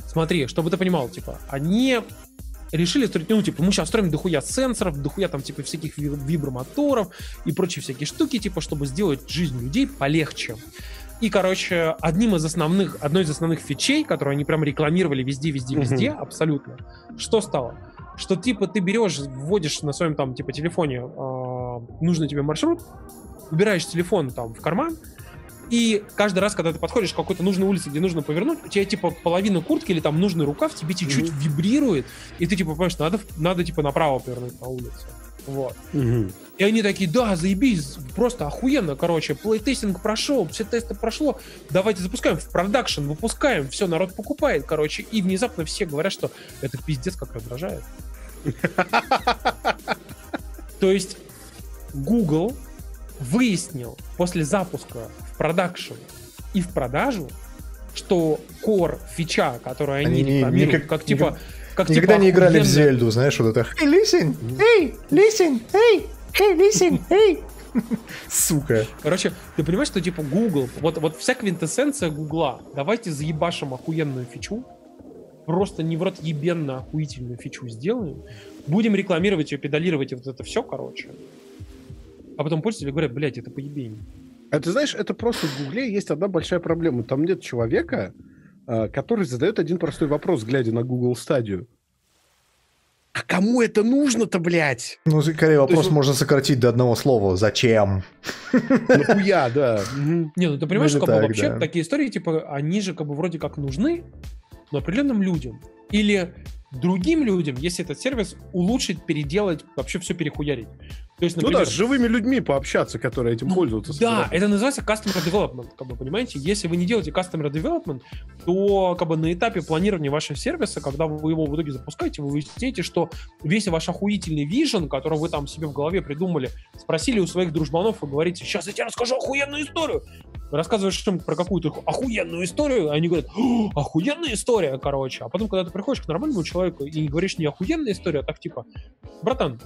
Speaker 3: смотри, чтобы ты понимал, типа, они решили строить, ну, типа, мы сейчас строим дохуя сенсоров, дохуя там, типа, всяких вибромоторов и прочие всякие штуки, типа, чтобы сделать жизнь людей полегче. И, короче, одним из основных, одной из основных фичей, которую они прям рекламировали везде, везде, везде, mm-hmm. абсолютно, что стало? Что, типа, ты берешь, вводишь на своем, там, типа, телефоне э, нужный тебе маршрут, убираешь телефон, там, в карман, и каждый раз, когда ты подходишь к какой-то нужной улице, где нужно повернуть, у тебя, типа, половина куртки или там нужный рукав тебе чуть-чуть mm-hmm. вибрирует, и ты, типа, понимаешь, надо, надо, типа, направо повернуть на улицу. Вот. Mm-hmm. И они такие, да, заебись, просто охуенно, короче, плейтестинг прошел, все тесты прошло, давайте запускаем в продакшн, выпускаем, все, народ покупает, короче, и внезапно все говорят, что это пиздец как раздражает. То есть Google выяснил после запуска в продакшн и в продажу, что core фича, которую они, они рекламируют, никак, как типа... Как,
Speaker 2: никогда
Speaker 3: типа,
Speaker 2: не играли охуенно... в Зельду, знаешь, вот это «Hey, listen! Hey, listen! Hey! Hey, listen! Hey!» Сука.
Speaker 3: Короче, ты понимаешь, что типа Google, вот, вот вся квинтэссенция Гугла, давайте заебашим охуенную фичу, просто не в рот ебенно охуительную фичу сделаем, будем рекламировать ее, педалировать и вот это все, короче. А потом пользователи говорят, блядь, это поебень.
Speaker 1: А ты знаешь, это просто в Гугле есть одна большая проблема. Там нет человека, который задает один простой вопрос, глядя на Google стадию. А кому это нужно-то, блядь?
Speaker 2: Ну, скорее, вопрос есть... можно сократить до одного слова. Зачем?
Speaker 1: Нахуя, да.
Speaker 3: Не, ну ты понимаешь, как бы вообще такие истории, типа, они же как бы вроде как нужны, но определенным людям. Или другим людям, если этот сервис улучшить, переделать, вообще все перехуярить. То есть, например,
Speaker 1: ну да, с живыми людьми пообщаться, которые этим
Speaker 3: ну,
Speaker 1: пользуются.
Speaker 3: Да, это называется customer development, как бы, понимаете? Если вы не делаете customer development, то как бы на этапе планирования вашего сервиса, когда вы его в итоге запускаете, вы выясняете, что весь ваш охуительный вижен, который вы там себе в голове придумали, спросили у своих дружбанов и говорите, сейчас я тебе расскажу охуенную историю. Вы рассказываешь им про какую-то охуенную историю, и они говорят, охуенная история, короче. А потом, когда ты приходишь к нормальному человеку и говоришь не охуенная история, а так типа, братан,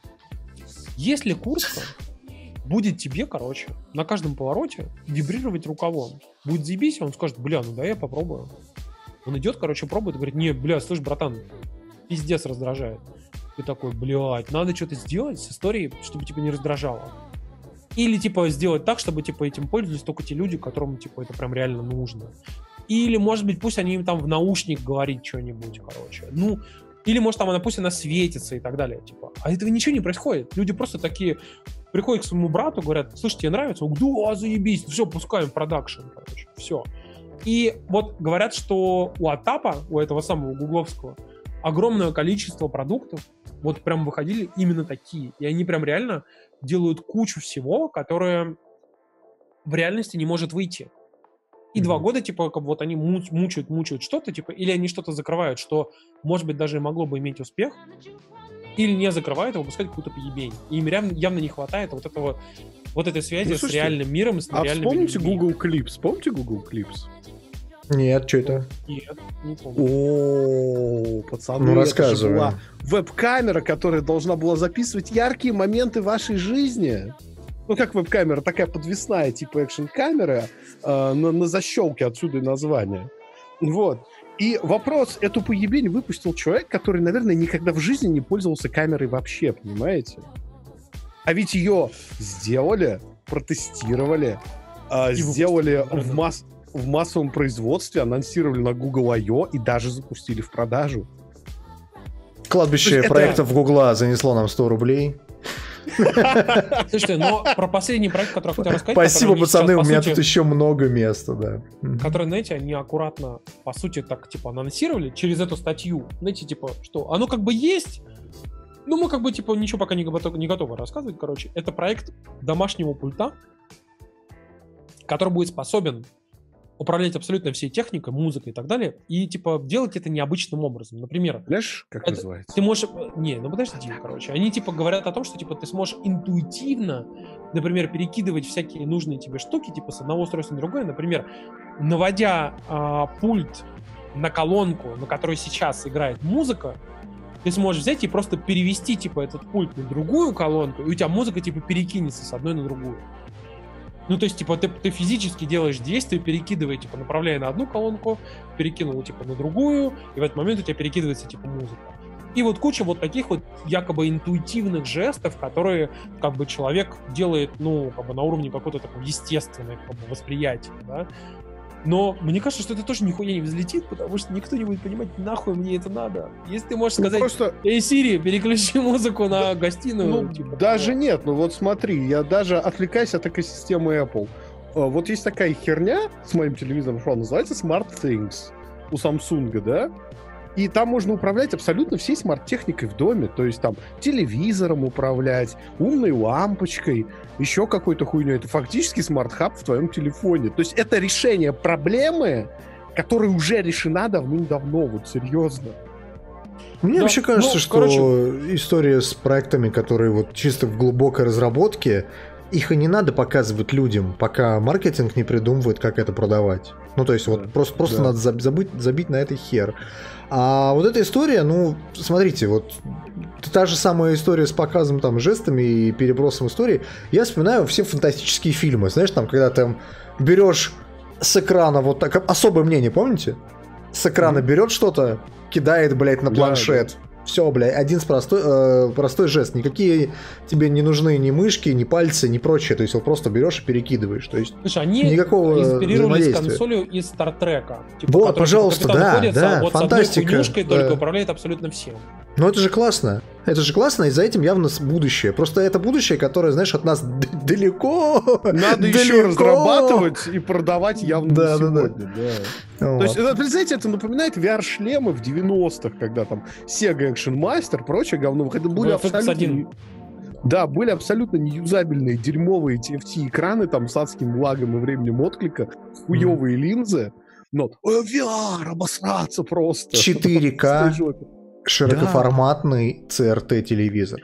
Speaker 3: если Курска будет тебе, короче, на каждом повороте вибрировать рукавом, будет заебись, он скажет, бля, ну да, я попробую. Он идет, короче, пробует и говорит, не, бля, слышь, братан, пиздец раздражает. Ты такой, блядь, надо что-то сделать с историей, чтобы тебя не раздражало. Или, типа, сделать так, чтобы, типа, этим пользовались только те люди, которым, типа, это прям реально нужно. Или, может быть, пусть они им там в наушник говорит что-нибудь, короче. Ну, или, может, там она пусть она светится и так далее, типа. А этого ничего не происходит. Люди просто такие приходят к своему брату, говорят, слушай, тебе нравится? Он говорит, да, заебись, все, пускаем в продакшн, короче, все. И вот говорят, что у Атапа, у этого самого гугловского, огромное количество продуктов вот прям выходили именно такие. И они прям реально делают кучу всего, которое в реальности не может выйти. И mm-hmm. два года, типа, как вот они мучают, мучают что-то, типа, или они что-то закрывают, что, может быть, даже могло бы иметь успех, или не закрывают, а выпускают какую-то поебень. И им явно, явно не хватает вот этого, вот этой связи ну, с реальным миром, с
Speaker 1: а
Speaker 3: реальными
Speaker 1: вспомните людьми. Google Clips? Помните Google Clips?
Speaker 2: Нет, что это?
Speaker 3: Нет, не помню.
Speaker 1: О, пацаны,
Speaker 2: ну,
Speaker 1: это же была веб-камера, которая должна была записывать яркие моменты вашей жизни. Ну, как веб-камера, такая подвесная, типа экшн-камера, э, на, на защелке, отсюда и название. Вот. И вопрос, эту поебень выпустил человек, который, наверное, никогда в жизни не пользовался камерой вообще, понимаете? А ведь ее сделали, протестировали, э, сделали в, масс, в массовом производстве, анонсировали на Google ай о и даже запустили в продажу.
Speaker 2: Кладбище проектов это... Гугла занесло нам сто рублей.
Speaker 3: Слушайте, но про последний проект, который я хотел рассказать...
Speaker 2: Спасибо, пацаны, сейчас, у меня сути, тут еще много места, да.
Speaker 3: Которые, знаете, они аккуратно, по сути, так, типа, анонсировали через эту статью. Знаете, типа, что оно как бы есть, но мы как бы, типа, ничего пока не готовы, не готовы рассказывать, короче. Это проект домашнего пульта, который будет способен управлять абсолютно всей техникой, музыкой и так далее, и, типа, делать это необычным образом. Например...
Speaker 1: Знаешь, как это, называется?
Speaker 3: Ты можешь... Не, ну подожди, короче. Они, типа, говорят о том, что, типа, ты сможешь интуитивно, например, перекидывать всякие нужные тебе штуки, типа, с одного устройства на другое. Например, наводя а, пульт на колонку, на которой сейчас играет музыка, ты сможешь взять и просто перевести, типа, этот пульт на другую колонку, и у тебя музыка, типа, перекинется с одной на другую. Ну, то есть, типа, ты, ты физически делаешь действие, перекидывая, типа, направляя на одну колонку, перекинул, типа, на другую, и в этот момент у тебя перекидывается, типа, музыка. И вот куча вот таких вот якобы интуитивных жестов, которые, как бы, человек делает, ну, как бы, на уровне какой-то такого естественного, как бы, восприятия, да. Но мне кажется, что это тоже нихуя не взлетит, потому что никто не будет понимать, нахуй мне это надо. Если ты можешь
Speaker 1: Ну,
Speaker 3: сказать,
Speaker 1: просто...
Speaker 3: эй, Сири, переключи музыку на гостиную.
Speaker 1: Ну,
Speaker 3: типа,
Speaker 1: даже
Speaker 3: вот.
Speaker 1: нет, ну вот смотри, я даже отвлекаюсь от экосистемы Apple. А, Вот есть такая херня с моим телевизором, что называется Smart Things у Samsung, да? И там можно управлять абсолютно всей смарт-техникой в доме. То есть там телевизором управлять, умной лампочкой, еще какой-то хуйней. Это фактически смарт-хаб в твоем телефоне. То есть это решение проблемы, которая уже решена давным-давно, вот серьезно.
Speaker 2: Мне
Speaker 3: Да,
Speaker 2: вообще кажется,
Speaker 3: ну,
Speaker 2: что
Speaker 3: короче-
Speaker 2: история с проектами, которые вот чисто в глубокой разработке, их и не надо показывать людям, пока маркетинг не придумывает, как это продавать. Ну, то есть, вот
Speaker 1: Да,
Speaker 2: просто, просто
Speaker 1: да.
Speaker 2: надо заб- забыть, забить на это хер. А вот эта история, ну, смотрите, вот та же самая история с показом там жестами и перебросом истории. Я вспоминаю все фантастические фильмы. Знаешь, там, когда ты берешь с экрана вот так, особое мнение, помните? С экрана берет что-то, кидает, блядь, на
Speaker 1: Да,
Speaker 2: планшет. Все, блядь, один простой, э, простой жест. Никакие тебе не нужны ни мышки, ни пальцы, ни прочее. То есть вот просто берешь и перекидываешь. То есть
Speaker 3: Слушай, они
Speaker 2: никакого
Speaker 3: инспирировались
Speaker 2: взаимодействия.
Speaker 3: консолью из Стартрека. Типа,
Speaker 2: Вот,
Speaker 3: который,
Speaker 2: пожалуйста,
Speaker 3: типа, капитан
Speaker 2: да,
Speaker 3: находится,
Speaker 2: да,
Speaker 3: а вот
Speaker 2: фантастика,
Speaker 3: с одной хуйнюшкой
Speaker 2: да.
Speaker 3: только управляет абсолютно всем.
Speaker 2: Ну это же классно. Это же классно, и за этим явно с- будущее. Просто это будущее, которое, знаешь, от нас д- далеко.
Speaker 1: Надо еще
Speaker 2: далеко.
Speaker 1: разрабатывать и продавать явно
Speaker 2: Да,
Speaker 1: не
Speaker 2: да, да.
Speaker 1: сегодня. Да.
Speaker 2: Вот.
Speaker 1: То есть, это, представляете, это напоминает ви ар-шлемы в девяностых, когда там Sega Action Master, прочее говно выходило. Были
Speaker 3: ви эф икс
Speaker 1: абсолютно...
Speaker 3: один.
Speaker 1: не- Да, были абсолютно неюзабельные, дерьмовые ти эф ти-экраны там с адским лагом и временем отклика, хуевые линзы. Но «Ой, ви ар, обосраться просто.
Speaker 2: четыре ка.
Speaker 1: Просто жопе.
Speaker 2: Широкоформатный си ар ти-телевизор.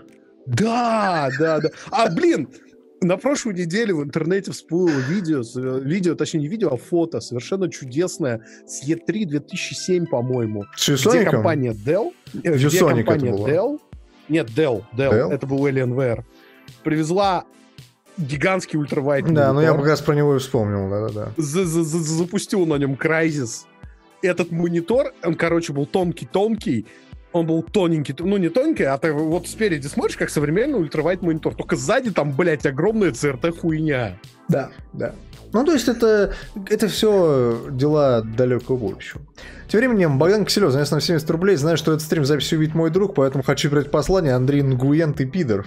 Speaker 1: Да, да, да. А, блин, на прошлой неделе в интернете всплыло видео, с- видео, точнее не видео, а фото, совершенно чудесное, с и три две тысячи семь, по-моему,
Speaker 2: С
Speaker 1: где
Speaker 2: Юсоником?
Speaker 1: компания Dell, э, где
Speaker 2: Юсоник это
Speaker 1: компания
Speaker 2: было.
Speaker 1: Dell, нет, Dell, Dell,
Speaker 2: Dell?
Speaker 1: это был Alienware, привезла гигантский ультравайт
Speaker 2: Да, ну я
Speaker 1: монитор,
Speaker 2: как раз про него и вспомнил, да-да-да.
Speaker 1: за- за- за- запустил на нем Crysis. Этот монитор, он, короче, был тонкий-тонкий, он был тоненький, ну не тоненький, а ты вот спереди смотришь, как современный ультравайт монитор, только сзади там, блядь, огромная си ар ти-хуйня.
Speaker 2: Да, да. Ну, то есть это, это все дела далекого будущего. Тем временем Богдан Киселев занес нам семьдесят рублей. Знаю, что этот стрим запись увидит мой друг, поэтому хочу передать послание. Андрей Нгуен, ты пидор.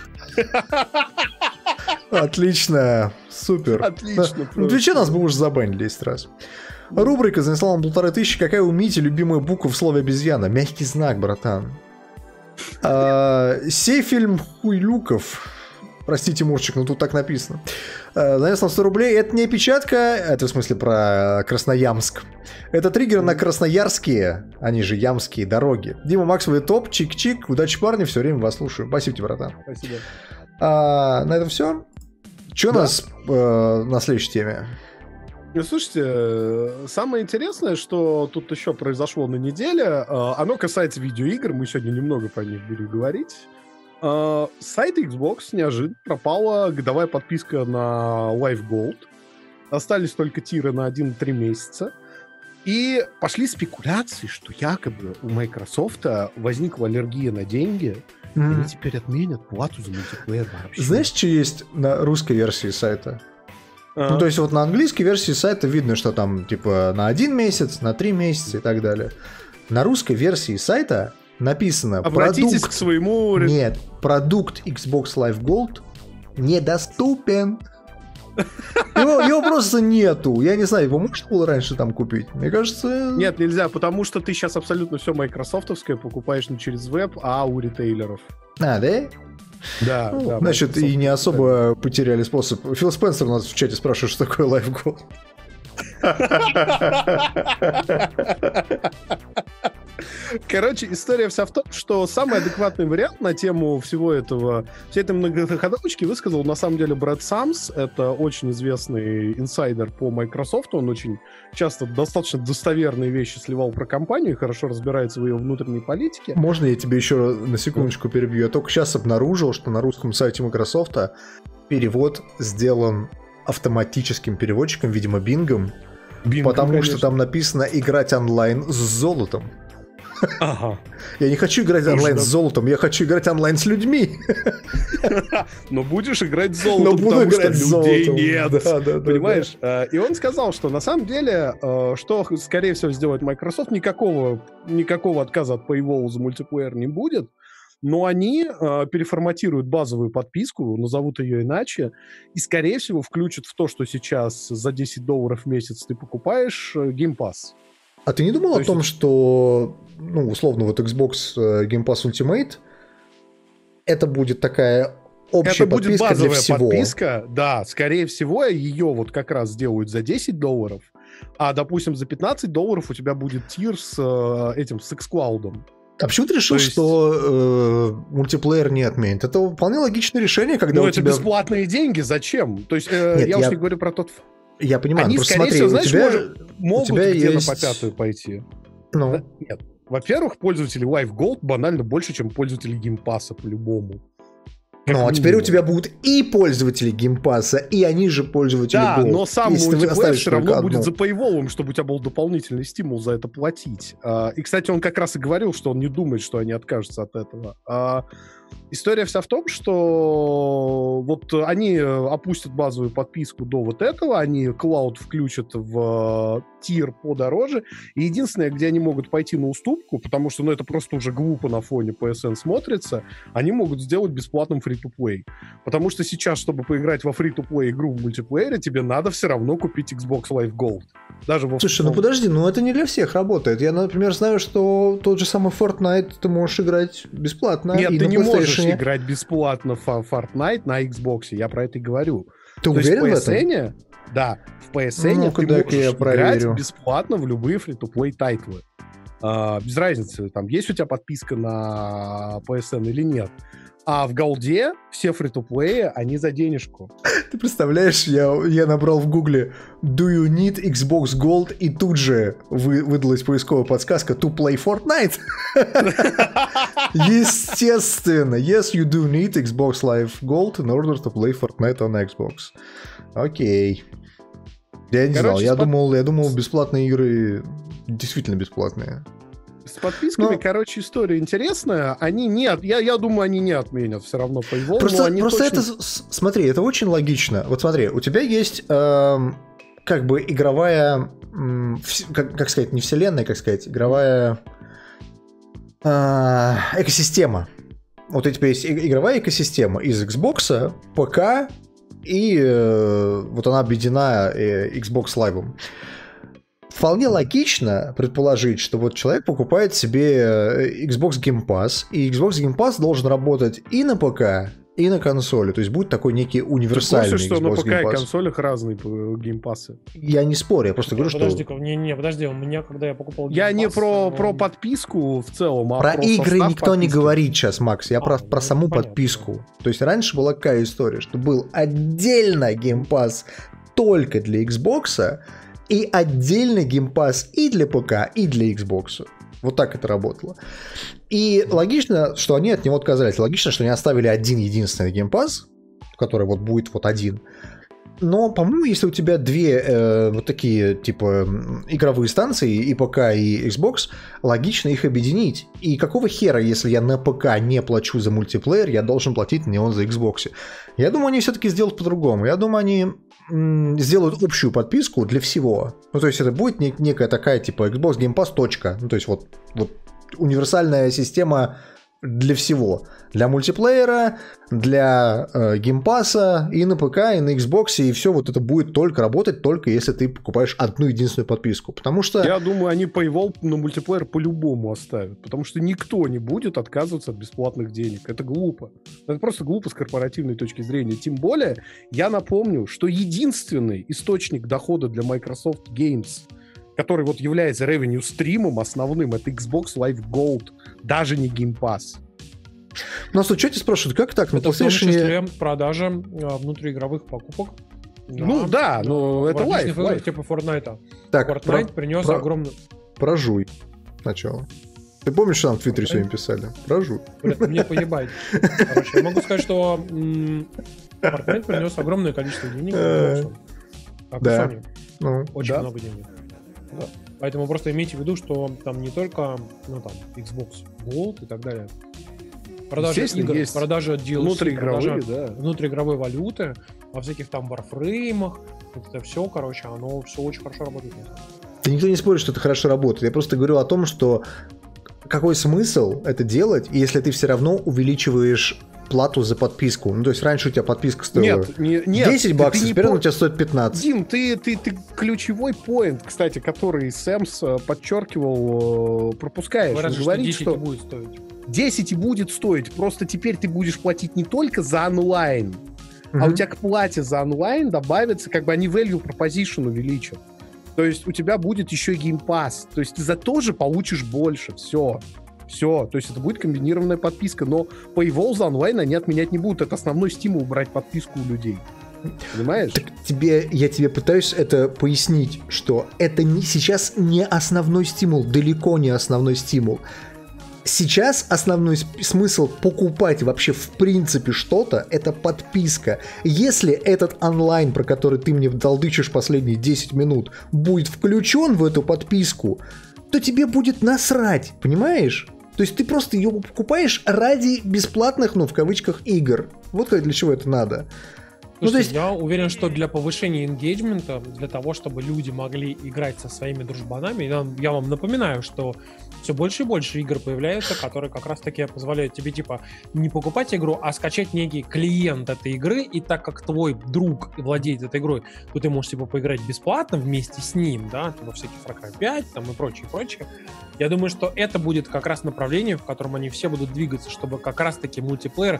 Speaker 2: Отлично, супер.
Speaker 1: Отлично.
Speaker 2: На Твиче нас бы уже забанили десять раз. Рубрика занесла вам полторы тысячи. Какая у Мити любимая буква в слове обезьяна? Мягкий знак, братан. А, сей фильм Хуйлюков. Простите, Мурчик, но тут так написано. А, занес нам сто рублей. Это не опечатка, это в смысле про Красноямск. Это триггер на красноярские, они же ямские дороги. Дима Макс, вы топ, чик-чик. Удачи, парни, все время вас слушаю. Спасибо тебе, братан.
Speaker 1: Спасибо.
Speaker 2: А, на этом все. Что
Speaker 1: Да.
Speaker 2: у нас э, на следующей теме?
Speaker 1: Ну, слушайте, э, самое интересное, что тут еще произошло на неделе, э, оно касается видеоигр, мы сегодня немного про них будем говорить. Э, С сайта Xbox неожиданно пропала годовая подписка на Live Gold. Остались только тиры на один-три месяца. И пошли спекуляции, что якобы у Microsoft возникла аллергия на деньги, и они теперь отменят плату за мультиплеер вообще.
Speaker 2: Знаешь, что есть на русской версии сайта?
Speaker 1: А,
Speaker 2: Ну, то есть вот на английской версии сайта видно, что там типа на один месяц, на три месяца и так далее. На русской версии сайта написано
Speaker 1: обратитесь
Speaker 2: продукт...
Speaker 1: к своему... ре-
Speaker 2: Нет, продукт Xbox Live Gold недоступен. Его, его просто нету. Я не знаю, его можно было раньше там купить? Мне кажется...
Speaker 1: Нет, нельзя, потому что ты сейчас абсолютно все майкрософтовское покупаешь не через веб, а у ритейлеров.
Speaker 2: А, да?
Speaker 1: Да,
Speaker 2: Ну,
Speaker 1: да,
Speaker 2: значит, и
Speaker 1: Microsoft
Speaker 2: не особо потеряли способ. Фил Спенсер у нас в чате спрашивает, что такое Live Gold.
Speaker 1: Короче, история вся в том, что самый адекватный вариант на тему всего этого, всей этой многоходовочки высказал на самом деле Брэд Самс. Это очень известный инсайдер по Microsoft. Он очень часто достаточно достоверные вещи сливал про компанию и хорошо разбирается в ее внутренней политике.
Speaker 2: Можно я тебе еще на секундочку перебью? Я только сейчас обнаружил, что на русском сайте Microsoft перевод сделан автоматическим переводчиком, видимо, бингом,
Speaker 1: Bing,
Speaker 2: потому
Speaker 1: конечно.
Speaker 2: что там написано «играть онлайн с золотом».
Speaker 1: Ага.
Speaker 2: Я не хочу играть
Speaker 1: Слушай,
Speaker 2: онлайн
Speaker 1: да.
Speaker 2: с золотом, я хочу играть онлайн с людьми.
Speaker 1: Но будешь играть с
Speaker 2: Но
Speaker 1: золотом,
Speaker 2: буду
Speaker 1: потому
Speaker 2: играть с
Speaker 1: что людей
Speaker 2: золотом.
Speaker 1: нет.
Speaker 2: Да, да, да,
Speaker 1: Понимаешь? Э, И он сказал, что на самом деле, э, что, х- скорее всего, сделает Microsoft, никакого, никакого отказа от Paywall за мультиплеер не будет, но они э, переформатируют базовую подписку, назовут ее иначе, и, скорее всего, включат в то, что сейчас за десять долларов в месяц ты покупаешь э, Game Pass.
Speaker 2: А ты не думал
Speaker 1: То
Speaker 2: о
Speaker 1: есть
Speaker 2: том,
Speaker 1: это-
Speaker 2: что, ну, условно, вот Xbox э, Game Pass Ultimate это будет такая общая
Speaker 1: Это будет
Speaker 2: подписка для
Speaker 1: базовая
Speaker 2: всего?
Speaker 1: подписка, да, скорее всего, ее вот как раз сделают за десять долларов, а, допустим, за пятнадцать долларов у тебя будет тир с э, этим, с xCloud.
Speaker 2: А почему ты решил,
Speaker 1: То есть-
Speaker 2: что э, мультиплеер не отменит? Это вполне логичное решение, когда
Speaker 1: Ну,
Speaker 2: у
Speaker 1: это
Speaker 2: тебя...
Speaker 1: бесплатные деньги, зачем? То есть, э,
Speaker 2: Нет,
Speaker 1: я, уж
Speaker 2: я-
Speaker 1: не говорю про тот... ф-
Speaker 2: Я понимаю,
Speaker 1: Они,
Speaker 2: просто
Speaker 1: скорее
Speaker 2: смотри,
Speaker 1: всего,
Speaker 2: у
Speaker 1: знаешь,
Speaker 2: тебя...
Speaker 1: может- могут
Speaker 2: тебя
Speaker 1: где
Speaker 2: есть-
Speaker 1: на попятую пойти.
Speaker 2: Ну,
Speaker 1: Да, нет. Во-первых, пользователи Live Gold банально больше, чем пользователи Game Pass по-любому. Как
Speaker 2: ну, а теперь у
Speaker 1: минимум.
Speaker 2: тебя будут и пользователи геймпасса, и они же пользователи
Speaker 1: Да,
Speaker 2: Gold.
Speaker 1: но сам
Speaker 2: Если ты
Speaker 1: мультиплеер
Speaker 2: оставишь
Speaker 1: все равно
Speaker 2: только
Speaker 1: будет
Speaker 2: одну.
Speaker 1: за paywall, чтобы у тебя был дополнительный стимул за это платить. А, И, кстати, он как раз и говорил, что он не думает, что они откажутся от этого. А, История вся в том, что вот они э, опустят базовую подписку до вот этого, они Cloud включат в э, тир подороже, и единственное, где они могут пойти на уступку, потому что, ну, это просто уже глупо на фоне пи эс эн смотрится, они могут сделать бесплатным фри-то-плей. Потому что сейчас, чтобы поиграть во фри-то-плей игру в мультиплеере, тебе надо все равно купить Xbox Live Gold. Даже во
Speaker 2: Слушай, ну
Speaker 1: во-
Speaker 2: подожди, ну это не для всех работает. Я, например, знаю, что тот же самый Fortnite ты можешь играть бесплатно.
Speaker 1: Нет,
Speaker 2: и
Speaker 1: ты
Speaker 2: на
Speaker 1: не можешь
Speaker 2: PlayStation.
Speaker 1: играть бесплатно в Fortnite на Xbox, я про это и говорю.
Speaker 2: Ты
Speaker 1: То есть
Speaker 2: уверен
Speaker 1: в
Speaker 2: в
Speaker 1: пи эс
Speaker 2: этом?
Speaker 1: эн, да, в пи эс эн
Speaker 2: Ну-ка,
Speaker 1: ты
Speaker 2: дай-ка
Speaker 1: можешь
Speaker 2: я
Speaker 1: играть
Speaker 2: проверю.
Speaker 1: бесплатно в любые фри-то-плей тайтлы. А, без разницы, там есть у тебя подписка на пи эс эн или нет. А в Голде все фри-то-плеи, они за денежку.
Speaker 2: Ты представляешь, я, я набрал в гугле «Do you need Xbox Gold?» и тут же вы, выдалась поисковая подсказка «To play Fortnite». Естественно. Yes, you do need Xbox Live Gold in order to play Fortnite on Xbox. Окей. Я не
Speaker 1: Короче,
Speaker 2: знал. Я
Speaker 1: спо-
Speaker 2: думал, я думал, бесплатные игры действительно бесплатные.
Speaker 1: С подписками,
Speaker 2: Ну-
Speaker 1: короче, история интересная. Они нет, я, я думаю, они не отменят все равно Paywall,
Speaker 2: Просто,
Speaker 1: но они
Speaker 2: просто
Speaker 1: точно...
Speaker 2: это, с- смотри, это очень логично. Вот смотри, у тебя есть эм, как бы игровая, м, вс- как, как сказать, не вселенная, как сказать, игровая э, экосистема. Вот у тебя есть и- игровая экосистема из Xbox, ПК и э, вот она объединена э, Xbox Live. Вполне логично предположить, что вот человек покупает себе э, Xbox Game Pass, и Xbox Game Pass должен работать и на ПК, и на консоли. То есть будет такой некий
Speaker 1: Ты в
Speaker 2: универсальный
Speaker 1: курсе, что на
Speaker 2: Xbox
Speaker 1: ПК
Speaker 2: Game
Speaker 1: и
Speaker 2: Pass.
Speaker 1: консолях разные п- геймпассы?
Speaker 2: Я не спорю, я просто говорю, что
Speaker 3: Подожди-ка, не-не, подожди, у меня, когда я покупал
Speaker 1: Я
Speaker 3: Game
Speaker 1: не
Speaker 3: Pass,
Speaker 1: про,
Speaker 3: э,
Speaker 1: про подписку в целом, а
Speaker 2: про
Speaker 1: про
Speaker 2: игры
Speaker 1: состав
Speaker 2: никто не
Speaker 1: подписки.
Speaker 2: говорит сейчас, Макс. Я
Speaker 3: А,
Speaker 2: про,
Speaker 3: ну,
Speaker 2: про саму
Speaker 3: понятно.
Speaker 2: подписку. То есть раньше была какая история, что был отдельно Game Pass только для Xbox, и отдельный Game Pass и для ПК, и для Xbox. Вот так это работало. И логично, что они от него отказались. Логично, что они оставили один единственный Game Pass, который вот будет вот один. Но, по-моему, если у тебя две э, вот такие, типа, м, игровые станции, и ПК, и Xbox, логично их объединить. И какого хера, если я на ПК не плачу за мультиплеер, я должен платить на него за Xbox? Я думаю, они все-таки сделают по-другому. Я думаю, они м, сделают общую подписку для всего. Ну, то есть это будет нек- некая такая, типа, Xbox Game Pass, точка. Ну, то есть вот, вот универсальная система для всего. Для мультиплеера, для э, геймпаса, и на ПК, и на Xbox, и все вот это будет только работать, только если ты покупаешь одну единственную подписку. Потому что...
Speaker 1: Я думаю, они Paywall на мультиплеер по-любому оставят, потому что никто не будет отказываться от бесплатных денег. Это глупо. Это просто глупо с корпоративной точки зрения. Тем более, я напомню, что единственный источник дохода для Microsoft Games, который вот является revenue стримом основным, это Xbox Live Gold, даже не Game Pass.
Speaker 2: Нас в чате спрашивают, как так? На
Speaker 3: Это в том
Speaker 2: PlayStation...
Speaker 3: числе продажа э, внутриигровых покупок.
Speaker 1: Ну да, но
Speaker 3: в
Speaker 1: это
Speaker 3: различных
Speaker 1: лайф,
Speaker 3: играх
Speaker 1: лайф.
Speaker 3: типа Fortnite.
Speaker 2: Так,
Speaker 3: Fortnite
Speaker 2: про-
Speaker 3: принес
Speaker 2: про-
Speaker 3: огромный...
Speaker 2: прожуй сначала. Ты помнишь, что нам в Твиттере
Speaker 3: Fortnite?
Speaker 2: сегодня писали? Прожуй.
Speaker 3: Блин, мне поебать. Короче, я могу сказать, что м, Fortnite принес огромное количество денег. Как
Speaker 2: Да.
Speaker 3: и Sony.
Speaker 2: Ну,
Speaker 3: Очень
Speaker 1: да.
Speaker 3: много денег. Да. Поэтому просто имейте в виду, что там не только, ну там, Xbox Gold и так далее. Продажа
Speaker 1: Естественно,
Speaker 3: игр,
Speaker 1: есть
Speaker 3: продажа ди эл си,
Speaker 1: внутриигровые,
Speaker 3: продажа
Speaker 1: да.
Speaker 3: внутриигровой валюты, во всяких там варфреймах, вот это все, короче, оно все очень хорошо работает.
Speaker 2: Да никто не спорит, что это хорошо работает. Я просто говорю о том, что какой смысл это делать, если ты все равно увеличиваешь плату за подписку. Ну, то есть раньше у тебя подписка стоила
Speaker 1: Нет, не, нет,
Speaker 2: десять
Speaker 1: ты-
Speaker 2: баксов,
Speaker 1: ты не
Speaker 2: теперь она
Speaker 1: по-
Speaker 2: у тебя стоит пятнадцать.
Speaker 1: Дим, ты, ты, ты ключевой поинт, кстати, который Сэмс э, подчеркивал, э, пропускаешь. Он
Speaker 3: Говорят, что
Speaker 1: говорит,
Speaker 3: десять
Speaker 1: что
Speaker 3: и будет стоить.
Speaker 1: десять и будет стоить. Просто теперь ты будешь платить не только за онлайн, а
Speaker 2: Мгм.
Speaker 1: у тебя к плате за онлайн добавится, как бы они value proposition увеличат. То есть у тебя будет еще и Game Pass. То есть ты за то же получишь больше. Все. Все. То есть это будет комбинированная подписка. Но Paywall за онлайн они отменять не будут. Это основной стимул брать подписку у людей. Понимаешь?
Speaker 2: Так тебе, я тебе пытаюсь это пояснить, что это не, сейчас не основной стимул, далеко не основной стимул. Сейчас основной сп- смысл покупать вообще в принципе что-то — это подписка. Если этот онлайн, про который ты мне долдычишь последние десять минут, будет включен в эту подписку, то тебе будет насрать, понимаешь? То есть ты просто ее покупаешь ради бесплатных, ну, в кавычках, игр. Вот для чего это надо. Ну, то
Speaker 3: Слушайте,
Speaker 2: есть-
Speaker 3: я уверен, что для повышения энгейджмента, для того, чтобы люди могли играть со своими дружбанами, я, я вам напоминаю, что все больше и больше игр появляются, которые как раз-таки позволяют тебе, типа, не покупать игру, а скачать некий клиент этой игры, и так как твой друг владеет этой игрой, то ты можешь, типа, поиграть бесплатно вместе с ним, да, во всякие Far Cry пять там и прочее, прочее. Я думаю, что это будет как раз направление, в котором они все будут двигаться, чтобы как раз-таки мультиплеер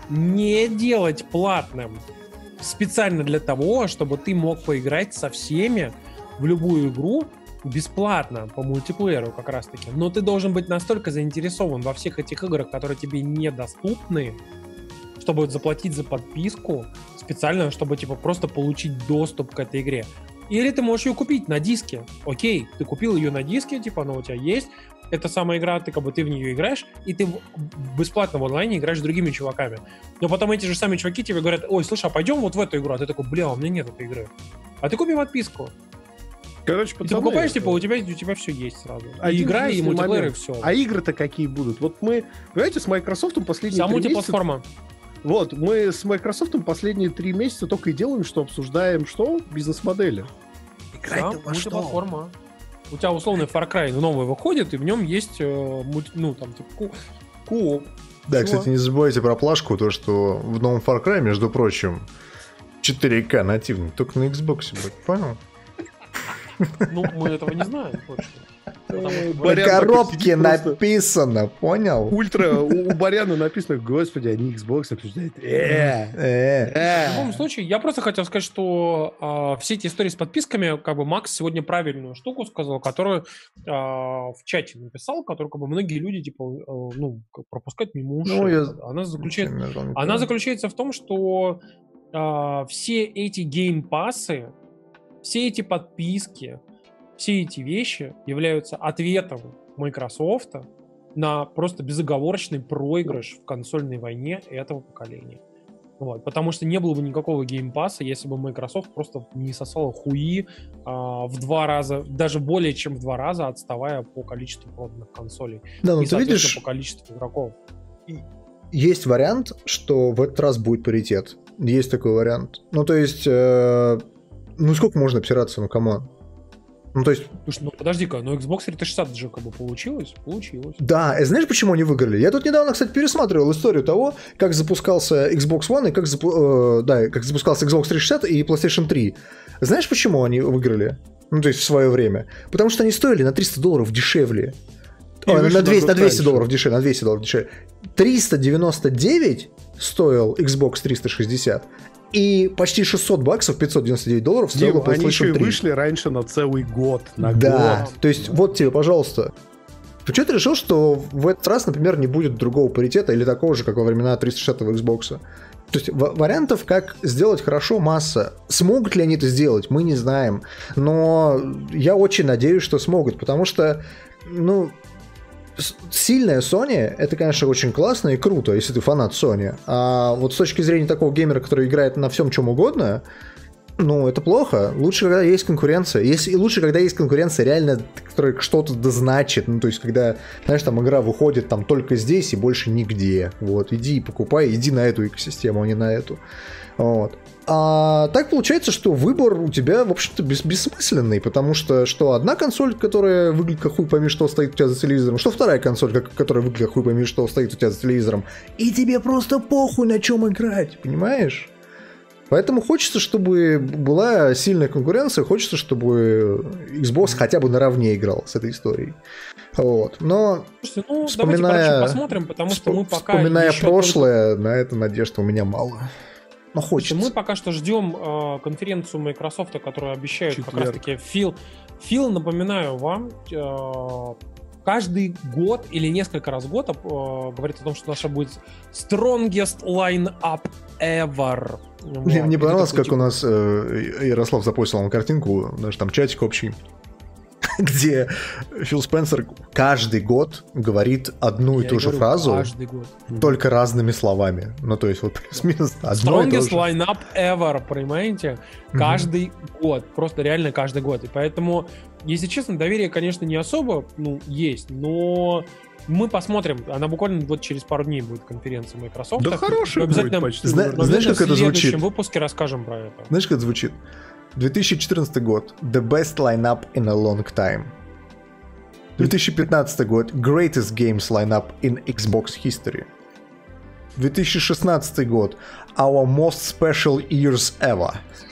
Speaker 3: не делать платным, специально для того, чтобы ты мог поиграть со всеми в любую игру бесплатно по мультиплееру как раз таки. Но ты должен быть настолько заинтересован во всех этих играх, которые тебе недоступны, чтобы заплатить за подписку специально, чтобы типа просто получить доступ к этой игре. Или ты можешь ее купить на диске. Окей, ты купил ее на диске, типа она у тебя есть. Это самая игра, ты как бы ты в нее играешь, и ты в- бесплатно в онлайне играешь с другими чуваками. Но потом эти же самые чуваки тебе говорят: ой, слушай, а пойдем вот в эту игру. А ты такой: бля, у меня нет этой игры. А ты купи подписку.
Speaker 1: Короче,
Speaker 3: И ты покупаешь, типа, у тебя, у тебя все есть сразу. И
Speaker 1: Один
Speaker 3: игра, и
Speaker 1: единственный
Speaker 3: мультиплеер, и
Speaker 1: момент.
Speaker 3: все.
Speaker 1: А игры-то какие будут? Вот мы, понимаете, с Microsoft последние
Speaker 3: Вся
Speaker 1: три месяца...
Speaker 3: мультиплатформа.
Speaker 1: Вот, мы с Microsoft последние три месяца только и делаем, что обсуждаем, что? Бизнес-модели.
Speaker 3: Вся мультиплатформа. У тебя условный Far Cry новый выходит, и в нем есть, э, мульти- ну, там, типа, ку- кооп.
Speaker 2: Да,
Speaker 3: Чего?
Speaker 2: кстати, не забывайте про плашку, то, что в новом Far Cry, между прочим, четыре ка нативный, только на Xbox будет, понял?
Speaker 3: Ну, мы этого не знаем точно. Потому что,
Speaker 1: Э,
Speaker 2: На
Speaker 1: Барян такой
Speaker 2: коробке
Speaker 1: сидит просто.
Speaker 2: написано, понял?
Speaker 1: Ультра, у, у Баряна написано: господи, они Xbox обсуждают. Э,
Speaker 2: Э,
Speaker 1: э.
Speaker 3: В любом случае, я просто хотел сказать, что а, все эти истории с подписками, как бы Макс сегодня правильную штуку сказал, которую а, в чате написал, которую как бы многие люди типа э, ну как пропускают мимо ушей.
Speaker 2: Ну, я-
Speaker 3: Она заключает,
Speaker 2: Чем нажал, не
Speaker 3: она
Speaker 2: понял.
Speaker 3: заключается в том, что а, все эти геймпассы, все эти подписки, все эти вещи являются ответом Microsoft на просто безоговорочный проигрыш в консольной войне этого поколения. Вот, потому что не было бы никакого геймпасса, если бы Microsoft просто не сосала хуи а, в два раза, даже более чем в два раза, отставая по количеству проданных консолей.
Speaker 2: Да, ну
Speaker 3: и,
Speaker 2: ты
Speaker 3: соответственно,
Speaker 2: видишь,
Speaker 3: по количеству игроков.
Speaker 2: есть вариант, что в этот раз будет паритет. Есть такой вариант. Ну, то есть, э, ну сколько можно опираться, ну, камон? Ну, то есть,
Speaker 3: Слушай, ну подожди-ка, но Xbox триста шестьдесят же как бы получилось? Получилось.
Speaker 2: да, э, знаешь, почему они выиграли? Я тут недавно, кстати, пересматривал историю того, как запускался Xbox One и как, запу- э, да, как запускался Xbox триста шестьдесят и PlayStation три. Знаешь, почему они выиграли? Ну, то есть в свое время. Потому что они стоили на триста долларов дешевле.
Speaker 1: И
Speaker 2: Ой,
Speaker 1: вышли
Speaker 2: на
Speaker 1: на
Speaker 2: двести, на
Speaker 1: год
Speaker 2: двести
Speaker 1: раньше.
Speaker 2: долларов дешевле, на двести долларов дешевле. триста девяносто девять стоил Xbox триста шестьдесят, и почти шестьсот баксов, пятьсот девяносто девять долларов стоила
Speaker 1: Дим, они еще
Speaker 2: PlayStation
Speaker 1: и
Speaker 2: три.
Speaker 1: вышли раньше на целый год. На
Speaker 2: Да,
Speaker 1: год.
Speaker 2: то есть вот тебе, пожалуйста. Почему ты решил, что в этот раз, например, не будет другого паритета или такого же, как во времена триста шестидесятого Xbox? То есть ва- вариантов, как сделать хорошо, масса. Смогут ли они это сделать, мы не знаем. Но я очень надеюсь, что смогут, потому что, ну, сильная Sony, это, конечно, очень классно и круто, если ты фанат Sony. А вот с точки зрения такого геймера, который играет на всем чем угодно, ну, это плохо. Лучше, когда есть конкуренция. Если, и лучше, когда есть конкуренция реально, которая что-то дозначит. Ну, то есть, когда, знаешь, там игра выходит там только здесь и больше нигде. Вот, иди и покупай, иди на эту экосистему, а не на эту. Вот. А так получается, что выбор у тебя, в общем-то, бес- бессмысленный, потому что что одна консоль, которая выглядит как хуй пойми, что стоит у тебя за телевизором, что вторая консоль, как- которая выглядит как хуй пойми, что стоит у тебя за телевизором, и тебе просто похуй на чем играть, понимаешь? Поэтому хочется, чтобы была сильная конкуренция, хочется, чтобы Xbox хотя бы наравне играл с этой историей. Вот. Но
Speaker 3: Слушайте, ну,
Speaker 2: вспоминая,
Speaker 3: давайте, короче, посмотрим, потому что мы пока
Speaker 2: вспоминая
Speaker 3: еще
Speaker 2: прошлое, только... на это надежд у меня мало. Но хочется.
Speaker 3: Мы пока что ждем э, конференцию Microsoft, которую обещают Четверг. как раз-таки Фил. Фил, напоминаю вам, э, каждый год или несколько раз в год э, говорит о том, что наша будет strongest line-up ever.
Speaker 2: Вот. Мне, мне понравилось, как типа... у нас э, Ярослав запостил нам картинку, даже там чатик общий, где Фил Спенсер каждый год говорит одну Я и ту же фразу,
Speaker 3: каждый год.
Speaker 2: только разными словами. Ну, то есть, вот плюс-минус одно и то же.
Speaker 3: Strongest line-up ever, понимаете? Каждый mm-hmm. год, просто реально каждый год. И поэтому, если честно, доверие, конечно, не особо, ну, есть, но... Мы посмотрим. Она буквально вот через пару дней будет конференция Microsoft.
Speaker 1: Да хорошая
Speaker 3: обязательно,
Speaker 1: будет почти.
Speaker 2: Зна- знаешь, как это звучит?
Speaker 3: В следующем выпуске расскажем про это.
Speaker 2: Знаешь, как это звучит? две тысячи четырнадцатый год. The best lineup in a long time. две тысячи пятнадцатый год. Greatest games lineup in Xbox history. две тысячи шестнадцатый год. Our most special years ever.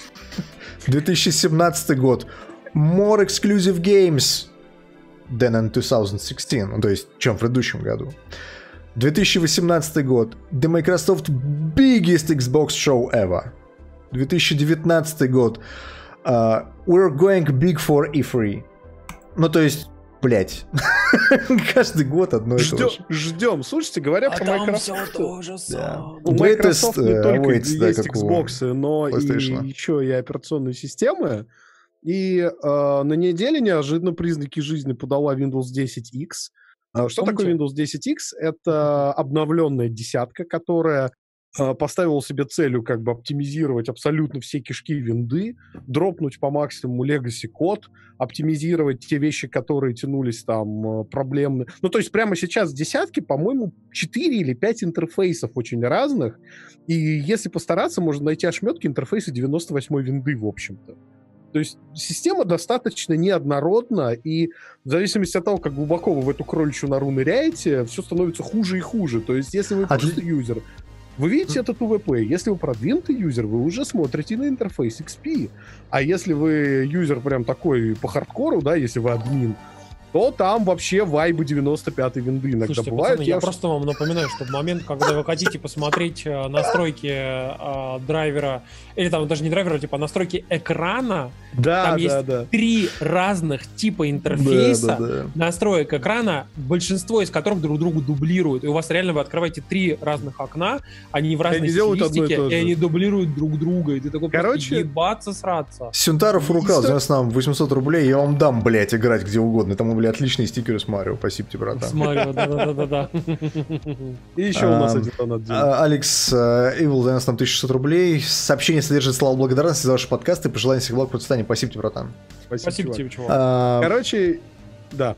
Speaker 2: две тысячи семнадцатый год. More exclusive games than in twenty sixteen, ну, то есть, чем в предыдущем году. две тысячи восемнадцатый год. The Microsoft biggest Xbox show ever. две тысячи девятнадцатый год. Uh, we're going big for и три. Ну, то есть, блять, каждый год одно и то же.
Speaker 1: Ждем. Слушайте, говоря
Speaker 3: а
Speaker 1: про Microsoft,
Speaker 3: да.
Speaker 1: у Microsoft не только есть Xbox, но и еще и операционные системы. И э, на неделе неожиданно признаки жизни подала Windows десять икс. Э, что Помните? такое Windows десять икс? Это обновленная десятка, которая э, поставила себе целью как бы оптимизировать абсолютно все кишки винды, дропнуть по максимуму legacy код, оптимизировать те вещи, которые тянулись там э, проблемные. Ну, то есть прямо сейчас в десятке, по-моему, четыре или пять интерфейсов очень разных. И если постараться, можно найти ошметки интерфейса девяносто восьмой винды, в общем-то. То есть система достаточно неоднородна, и в зависимости от того, как глубоко вы в эту кроличью нору ныряете, все становится хуже и хуже. То есть если вы просто а юзер, вы видите этот ю ви пи. Если вы продвинутый юзер, вы уже смотрите на интерфейс икс пи. А если вы юзер прям такой по хардкору, да, если вы админ, то там вообще вайбы девяносто пятой винды иногда
Speaker 3: Слушайте,
Speaker 1: бывают.
Speaker 3: Пацаны, я, я просто вам напоминаю, что в момент, когда вы хотите посмотреть настройки э, драйвера, или там даже не драйвера, типа настройки экрана,
Speaker 1: да,
Speaker 3: там
Speaker 1: да,
Speaker 3: есть
Speaker 1: да.
Speaker 3: три разных типа интерфейса
Speaker 2: да, да, да.
Speaker 3: настроек экрана, большинство из которых друг другу дублируют. И у вас реально вы открываете три разных окна, они в разной стилистике, и, и они дублируют друг друга. И ты такой
Speaker 1: Короче,
Speaker 3: просто ебаться, сраться.
Speaker 2: Сюнтаров Урукал занес нам восемьсот рублей, я вам дам, блять, играть где угодно. Там, блядь, отличные стикеры с Марио. Спасибо тебе, братан.
Speaker 3: С Марио, да-да-да-да.
Speaker 1: И еще у нас один донат.
Speaker 2: Алекс Ивил занес нам тысяча шестьсот рублей. Сообщение содержит слова благодарности за ваши подкасты и пожелания всех благ процветания. Спасибо тебе, братан.
Speaker 3: Спасибо тебе, чувак.
Speaker 1: Короче, да.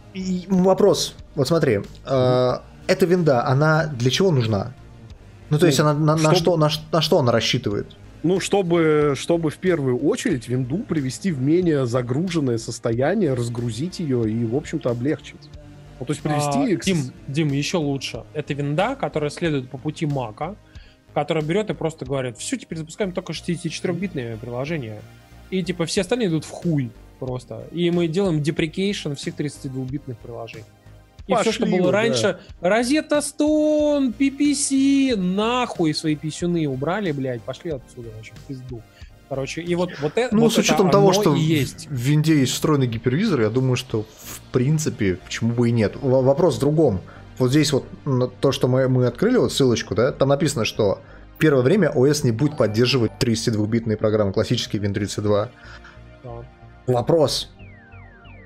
Speaker 2: Вопрос. Вот смотри. Эта винда, она для чего нужна? Ну, то есть, она на что она рассчитывает?
Speaker 1: Ну, чтобы, чтобы в первую очередь винду привести в менее загруженное состояние, разгрузить ее и, в общем-то, облегчить. Ну, то есть привести...
Speaker 3: А, Дим, Дим, еще лучше. Это винда, которая следует по пути Мака, которая берет и просто говорит, все, теперь запускаем только шестидесятичетырёхбитные приложения. И, типа, все остальные идут в хуй просто. И мы делаем деприкейшн всех тридцатидвухбитных приложений. И Пошли, все, что было да. раньше, Rosetta Stone, пи пи си, нахуй свои писюны убрали, блядь, пошли отсюда, вообще, в пизду. Короче, и вот, вот это,
Speaker 2: ну,
Speaker 3: вот
Speaker 2: с учетом
Speaker 3: это
Speaker 2: того, что
Speaker 3: есть.
Speaker 2: в винде есть встроенный гипервизор, я думаю, что в принципе, почему бы и нет. В- вопрос в другом. Вот здесь вот то, что мы, мы открыли, вот ссылочку, да, там написано, что первое время о эс не будет поддерживать тридцатидвухбитные программы, классические вин тридцать два. Да. Вопрос.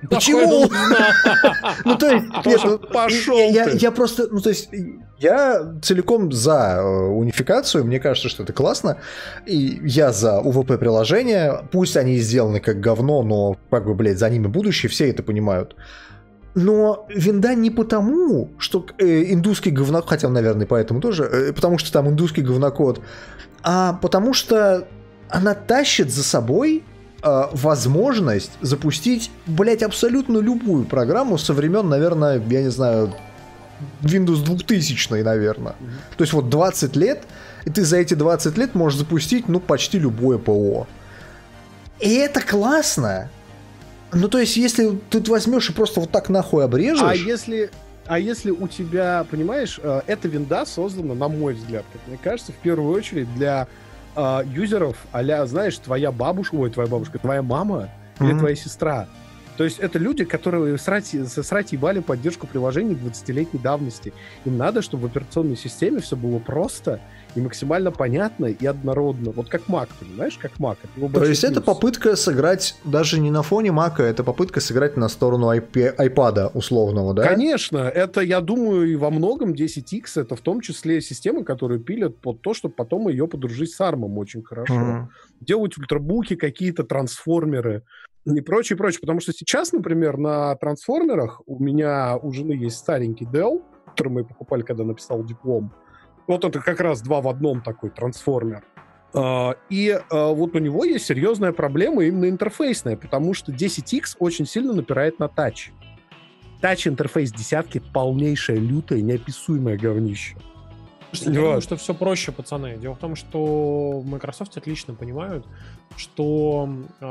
Speaker 2: Почему? Ну, то есть,
Speaker 1: пошел
Speaker 2: я просто, ну, то есть, я целиком за унификацию, мне кажется, что это классно, и я за УВП-приложения, пусть они сделаны как говно, но, как бы, блядь, за ними будущее, все это понимают. Но винда не потому, что э, индусский говнокод, хотя, наверное, поэтому тоже, э, потому что там индусский говнокод, а потому что она тащит за собой э, возможность запустить, блять, абсолютно любую программу со времен, наверное, я не знаю, Windows двухтысячный, наверное. Mm-hmm. То есть вот двадцать лет, и ты за эти двадцать лет можешь запустить, ну, почти любое ПО. И это классно. Ну, то есть, если ты возьмешь и просто вот так нахуй обрежешь...
Speaker 1: А если, а если у тебя, понимаешь, эта винда создана, на мой взгляд, как мне кажется, в первую очередь для э, юзеров а-ля, знаешь, твоя бабушка, ой, твоя бабушка, твоя мама mm-hmm. или твоя сестра. То есть это люди, которые срать, срать ебали поддержку приложений двадцатилетней давности. Им надо, чтобы в операционной системе все было просто и максимально понятно и однородно. Вот как Mac, понимаешь, как Mac. Это
Speaker 2: То есть
Speaker 1: плюс.
Speaker 2: это попытка сыграть даже не на фоне Mac, это попытка сыграть на сторону iPad условного, да?
Speaker 1: Конечно, это, я думаю, и во многом десять икс это в том числе система, которую пилят под то, чтобы потом ее подружить с армом очень хорошо. Mm-hmm. Делать ультрабуки, какие-то трансформеры и прочее, прочее. Потому что сейчас, например, на трансформерах у меня у жены есть старенький Dell, который мы покупали, когда написал диплом. Вот это как раз два в одном такой трансформер. И вот у него есть серьезная проблема именно интерфейсная, потому что десять икс очень сильно напирает на тач. Тач-интерфейс десятки — полнейшее, лютое, неописуемое говнище.
Speaker 3: Слушайте, я думаю, что все проще, пацаны. Дело в том, что в Microsoft отлично понимают, что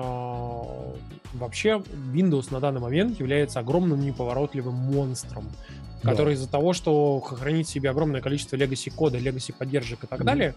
Speaker 3: э, вообще Windows на данный момент является огромным неповоротливым монстром, да. который из-за того, что хранит в себе огромное количество legacy кода, legacy поддержек и так mm-hmm. далее,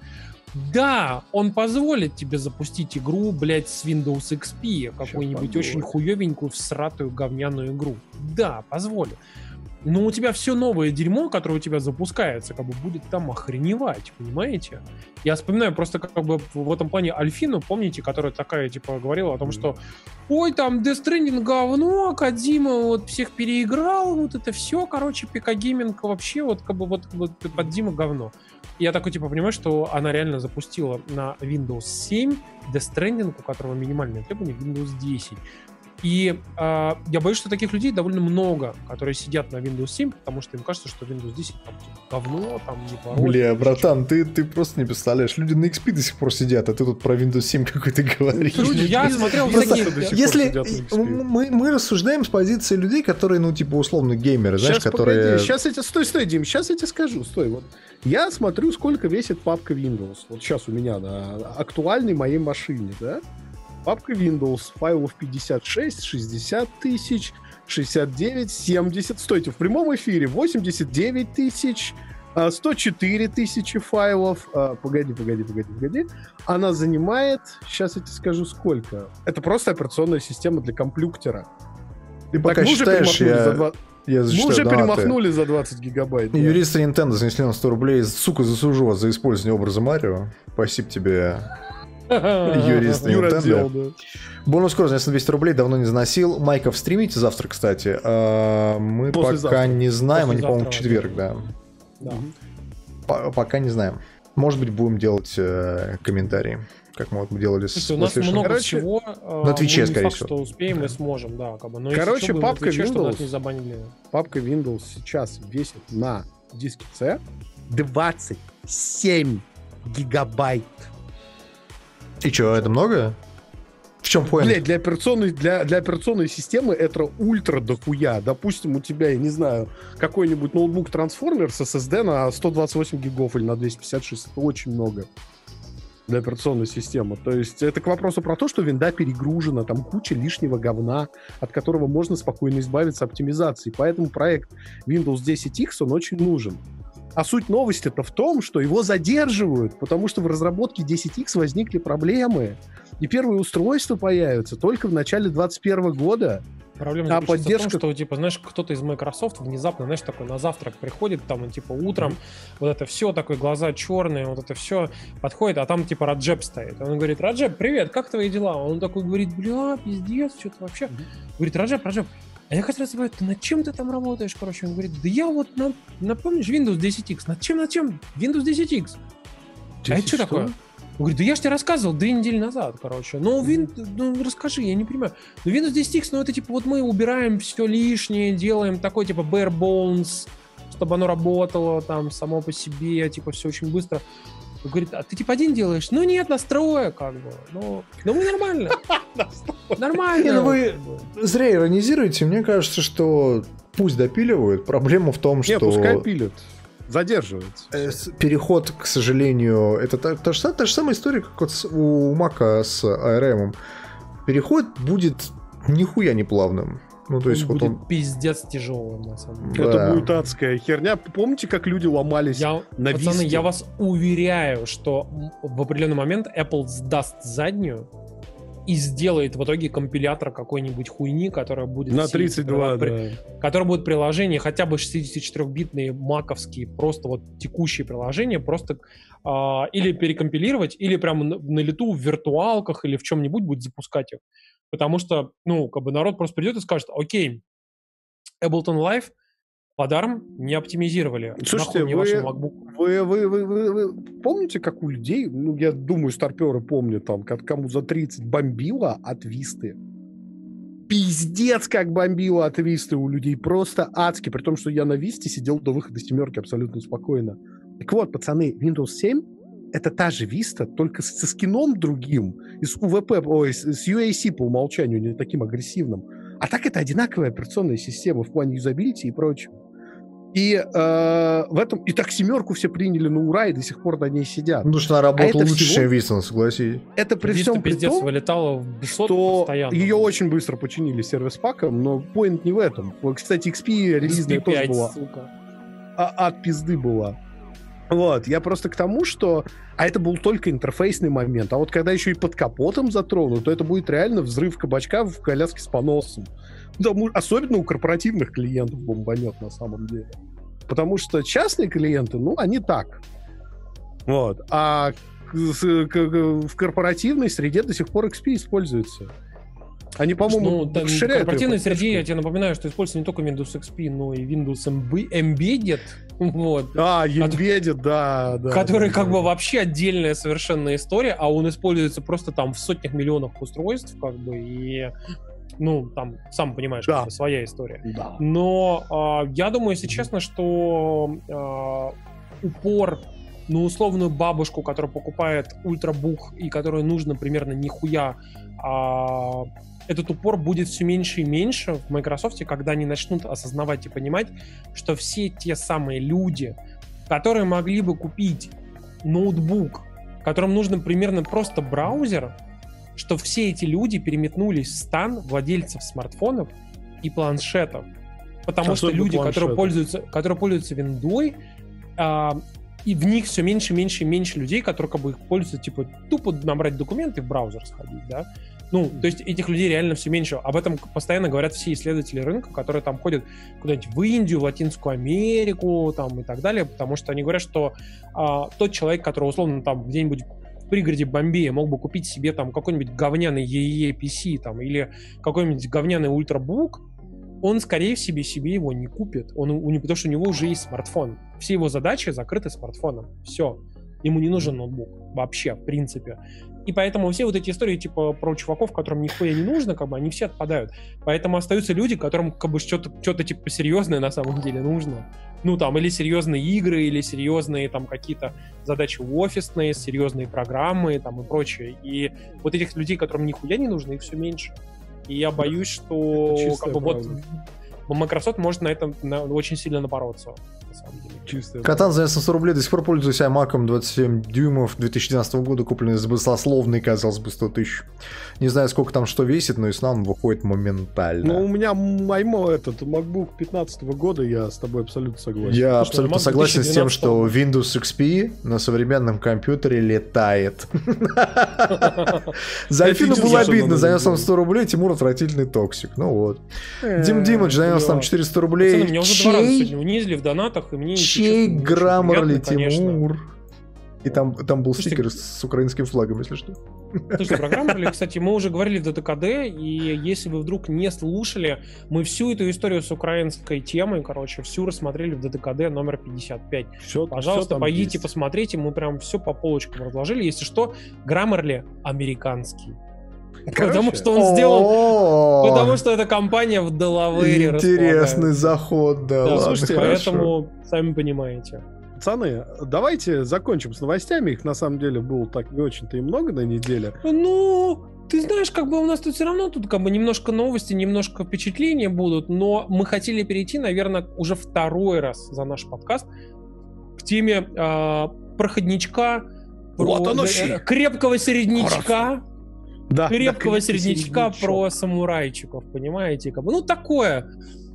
Speaker 3: да, он позволит тебе запустить игру, блядь, с Windows икс пи, какую-нибудь очень хуёвенькую, всратую, говняную игру. Да, позволит. Но у тебя все новое дерьмо, которое у тебя запускается, как бы будет там охреневать, понимаете? Я вспоминаю просто как бы в этом плане Альфину, помните, которая такая, типа, говорила о том, mm-hmm. что ой, там, Death Stranding говно, Кодзима вот всех переиграл, вот это все, короче, пи си Gaming вообще вот как бы вот, вот под Дима говно. И я такой, типа, понимаю, что она реально запустила на Windows семь Death Stranding, у которого минимальное требование Windows десять. И э, я боюсь, что таких людей довольно много, которые сидят на Windows семь, потому что им кажется, что Windows десять там говно, там не поворот.
Speaker 2: Бля, братан, ты, ты просто не представляешь. Люди на икс пи до сих пор сидят, а ты тут про Windows семь какой-то говоришь.
Speaker 3: Люди, я смотрел всякие...
Speaker 2: Если мы, мы рассуждаем с позиции людей, которые, ну, типа, условно, геймеры, знаешь,
Speaker 1: сейчас,
Speaker 2: которые...
Speaker 1: Погоди, сейчас я тебе... Стой, стой, Дим, сейчас я тебе скажу, стой, вот. Я смотрю, сколько весит папка Windows. Вот сейчас у меня на актуальной моей машине, да? Папка Windows, файлов пятьдесят шесть, шестьдесят тысяч, шестьдесят девять, семьдесят. Стойте, в прямом эфире восемьдесят девять тысяч, сто четыре тысячи файлов. Погоди, погоди, погоди, погоди. Она занимает, сейчас я тебе скажу, сколько. Это просто операционная система для компьютера.
Speaker 2: Ты так, пока считаешь, я...
Speaker 1: За два...
Speaker 2: Я
Speaker 1: Мы уже донаты. Перемахнули за двадцать гигабайт. Да.
Speaker 2: Юристы Nintendo занесли на сто рублей. Сука, засужу вас за использование образа Марио. Спасибо тебе... Юрист Nintendo. Да. Бонус скоро за двести рублей, давно не заносил. Майков стримите завтра, кстати. А, мы После пока завтра. не знаем, они, по-моему, в четверг, да.
Speaker 3: да.
Speaker 2: По- пока не знаем. Может быть, будем делать э, комментарии, как мы вот делали с
Speaker 3: у нас много Короче, всего.
Speaker 2: На Твиче, скорее
Speaker 3: всего. Что успеем да. и сможем, да. Как бы. Но
Speaker 1: Короче,
Speaker 3: что,
Speaker 1: папка
Speaker 3: Twitch,
Speaker 1: Windows,
Speaker 3: не забанили.
Speaker 1: папка Windows сейчас весит на диске C двадцать семь гигабайт.
Speaker 2: И что, это много? В чем point?
Speaker 1: Блядь, для операционной, для, для операционной системы это ультра дохуя. Допустим, у тебя, я не знаю, какой-нибудь ноутбук-трансформер с эс эс ди на сто двадцать восемь гигов или на двести пятьдесят шесть. Это очень много для операционной системы. То есть это к вопросу про то, что винда перегружена, там куча лишнего говна, от которого можно спокойно избавиться оптимизацией. Поэтому проект Windows десять икс, он очень нужен. А суть новости-то в том, что его задерживают, потому что в разработке десять икс возникли проблемы. И первые устройства появятся только в начале двадцать первого года.
Speaker 3: Проблема
Speaker 1: А
Speaker 3: заключается
Speaker 1: поддержка...
Speaker 3: в том, что, типа, знаешь, кто-то из Microsoft внезапно, знаешь, такой на завтрак приходит, там, типа, утром, mm-hmm. вот это все, такое, глаза черные, вот это все, подходит, а там, типа, Раджеп стоит. Он говорит: Раджеп, привет, как твои дела? Он такой говорит: бля, пиздец, что-то вообще. Mm-hmm. Говорит: Раджеп, Раджеп, а я как раз спрашиваю: ты над чем ты там работаешь, короче? Он говорит: да я вот, на, напомнишь, Windows десять икс, над чем, над чем? Windows десять икс. А это что такое? Он говорит: да я же тебе рассказывал две недели назад, короче. Ну, Win... ну, расскажи, я не понимаю. Ну, Windows десять икс, ну, это типа вот мы убираем все лишнее, делаем такой типа bare bones, чтобы оно работало там само по себе, типа все очень быстро. Он говорит: а ты типа один делаешь? Ну, нет, настроек, как бы. Ну, ну вы нормально. Нормально.
Speaker 2: Вы зря иронизируете. Мне кажется, что пусть допиливают. Проблема в том, что...
Speaker 1: Не, пускай пилят. Задерживается.
Speaker 2: Переход, к сожалению, это та, та, та, та же самая история, как вот с, у Мака с эй ар эм. Переход будет нихуя не плавным. Ну, то есть,
Speaker 3: он
Speaker 2: вот
Speaker 3: будет
Speaker 2: он...
Speaker 3: пиздец тяжелым, на самом деле.
Speaker 1: Это
Speaker 2: Да.
Speaker 1: будет адская херня. Помните, как люди ломались
Speaker 3: я,
Speaker 1: на
Speaker 3: пацаны,
Speaker 1: Висте?
Speaker 3: я вас уверяю, что в определенный момент Apple сдаст заднюю и сделает в итоге компилятор какой-нибудь хуйни, которая будет...
Speaker 1: На
Speaker 3: все
Speaker 1: тридцать
Speaker 3: эти
Speaker 1: два,
Speaker 3: прила-
Speaker 1: да.
Speaker 3: Которые будут приложения, хотя бы шестидесятичетырёхбитные маковские, просто вот текущие приложения, просто а, или перекомпилировать, или прямо на, на лету в виртуалках или в чем-нибудь будет запускать их. Потому что, ну, как бы народ просто придет и скажет: окей, Ableton Live под арм не оптимизировали.
Speaker 1: Слушайте,
Speaker 3: Нахуй мне
Speaker 1: вы,
Speaker 3: ваши MacBook.
Speaker 1: вы, вы, вы, вы, вы помните, как у людей, ну, я думаю, старперы помнят, там, как кому за тридцать бомбило от Висты? Пиздец, как бомбило от Висты у людей. Просто адски. При том, что я на Висте сидел до выхода семерки абсолютно спокойно. Так вот, пацаны, Windows семь это та же Vista, только со скином другим, и с ю ви пи, ой, с ю эй си по умолчанию, не таким агрессивным. А так это одинаковая операционная система в плане юзабилити и прочего. И э, в этом... И так семерку все приняли на ура, и до сих пор на ней сидят.
Speaker 2: Ну, что она работала
Speaker 1: а
Speaker 2: лучше,
Speaker 1: всего...
Speaker 2: чем Vista, согласись.
Speaker 1: Это при
Speaker 3: Vista
Speaker 1: всем при
Speaker 3: пиздец
Speaker 1: том,
Speaker 3: вылетала в бесот
Speaker 1: что
Speaker 3: постоянно.
Speaker 1: ее очень быстро починили сервис-паком, но поинт не в этом. Кстати, икс пи релизная
Speaker 3: икс пи пять,
Speaker 1: тоже была.
Speaker 3: сука.
Speaker 1: А, от пизды была. Вот, я просто к тому, что... А это был только интерфейсный момент. А вот когда еще и под капотом затронут, то это будет реально взрыв кабачка в коляске с поносом. Потому, особенно у корпоративных клиентов бомбанет на самом деле. Потому что частные клиенты, ну, они так. Вот. А в корпоративной среде до сих пор икс пи используется. Они, по-моему,
Speaker 3: ну, да, в корпоративной среде, я тебе напоминаю, что используется не только Windows икс пи, но и Windows Embedded. Вот.
Speaker 1: А, Embedded, да, да.
Speaker 3: Который
Speaker 1: да,
Speaker 3: как
Speaker 1: да.
Speaker 3: бы вообще отдельная совершенно история, а он используется просто там в сотнях миллионов устройств, как бы, и... Ну, там, сам понимаешь,
Speaker 1: да.
Speaker 3: как бы своя история.
Speaker 1: Да.
Speaker 3: Но э, я думаю, если честно, что э, упор на условную бабушку, которая покупает ультрабук и которой нужно примерно нихуя, э, этот упор будет все меньше и меньше в Microsoft, когда они начнут осознавать и понимать, что все те самые люди, которые могли бы купить ноутбук, которым нужно примерно просто браузер, что все эти люди переметнулись в стан владельцев смартфонов и планшетов. Потому
Speaker 1: Особенно
Speaker 3: что люди,
Speaker 1: планшеты.
Speaker 3: которые пользуются, которые пользуются виндой, а, и в них все меньше, меньше и меньше людей, которые как бы их пользуются, типа, тупо набрать документы в браузер сходить, да. Ну, то есть этих людей реально все меньше. Об этом постоянно говорят все исследователи рынка, которые там ходят куда-нибудь в Индию, в Латинскую Америку, там и так далее, потому что они говорят, что а, тот человек, который условно там где-нибудь в пригороде Бомбея мог бы купить себе там какой-нибудь говняный и и и пи си там, или какой-нибудь говняный ультрабук, он, скорее всего, себе его не купит. Он, у него, потому что у него уже есть смартфон. Все его задачи закрыты смартфоном. Все. Ему не нужен ноутбук. Вообще, в принципе. И поэтому все вот эти истории, типа, про чуваков, которым нихуя не нужно, как бы, они все отпадают. Поэтому остаются люди, которым, как бы, что-то, что-то типа, серьезное на самом деле нужно. Ну, там, или серьезные игры, или серьезные, там, какие-то задачи офисные, серьезные программы, там, и прочее. И вот этих людей, которым нихуя не нужно, их все меньше. И я боюсь, что, как бы, вот, Microsoft может на этом на, очень сильно напороться. на самом деле.
Speaker 1: Чистая.
Speaker 2: Катан за сто рублей, до сих пор пользуюсь iMac'ом двадцать семь дюймов две тысячи двенадцатого года, купленный за баснословный, казалось бы, сто тысяч. Не знаю, сколько там что весит, но и с нам выходит моментально.
Speaker 1: Ну, у меня маймо этот MacBook пятнадцатого года, я с тобой абсолютно согласен.
Speaker 2: Я
Speaker 3: Слушай,
Speaker 2: абсолютно
Speaker 3: Mac
Speaker 2: согласен с тем, что
Speaker 3: две тысячи двенадцатого
Speaker 2: Windows икс пи на современном компьютере летает. За Альфину было обидно, занес нам сто рублей, Тимур отвратительный токсик. Ну вот. Дим Димыч занес нам четыреста рублей.
Speaker 3: Пацаны, меня уже два раза сегодня унизили в донатах, и мне, если
Speaker 2: Чей
Speaker 3: честно, очень
Speaker 2: Граммарли
Speaker 3: приятно, конечно.
Speaker 2: Тимур? И там, там был
Speaker 3: Слушайте,
Speaker 2: стикер с украинским флагом, если что.
Speaker 3: Слушайте, про Граммарли, кстати, мы уже говорили в ДТКД, и если вы вдруг не слушали, мы всю эту историю с украинской темой, короче, всю рассмотрели в ДТКД номер пятьдесят пять.
Speaker 1: Всё-
Speaker 3: Пожалуйста,
Speaker 1: всё там
Speaker 3: пойдите,
Speaker 1: есть.
Speaker 3: посмотрите, мы прям все по полочкам разложили. Если что, Граммарли американский.
Speaker 1: Короче,
Speaker 3: Потому что он сделал...
Speaker 2: О,
Speaker 3: Потому что эта компания в Делавере
Speaker 2: интересный
Speaker 3: располагается.
Speaker 2: заход, да,
Speaker 3: Да,
Speaker 2: ладно,
Speaker 3: слушайте,
Speaker 2: хорошо.
Speaker 3: поэтому, сами понимаете.
Speaker 1: Пацаны, давайте закончим с новостями. Их на самом деле было так не очень-то и много на неделе.
Speaker 3: Ну, ты знаешь, как бы у нас тут все равно тут как бы немножко новости, немножко впечатления будут, но мы хотели перейти, наверное, уже второй раз за наш подкаст к теме э, проходничка,
Speaker 1: Вот
Speaker 3: про-
Speaker 1: оно
Speaker 3: э,
Speaker 1: щи.
Speaker 3: крепкого середнячка,
Speaker 1: Да,
Speaker 3: крепкого
Speaker 1: да,
Speaker 3: середнячка
Speaker 1: середнячок.
Speaker 3: про самурайчиков, понимаете? Как бы, ну, такое.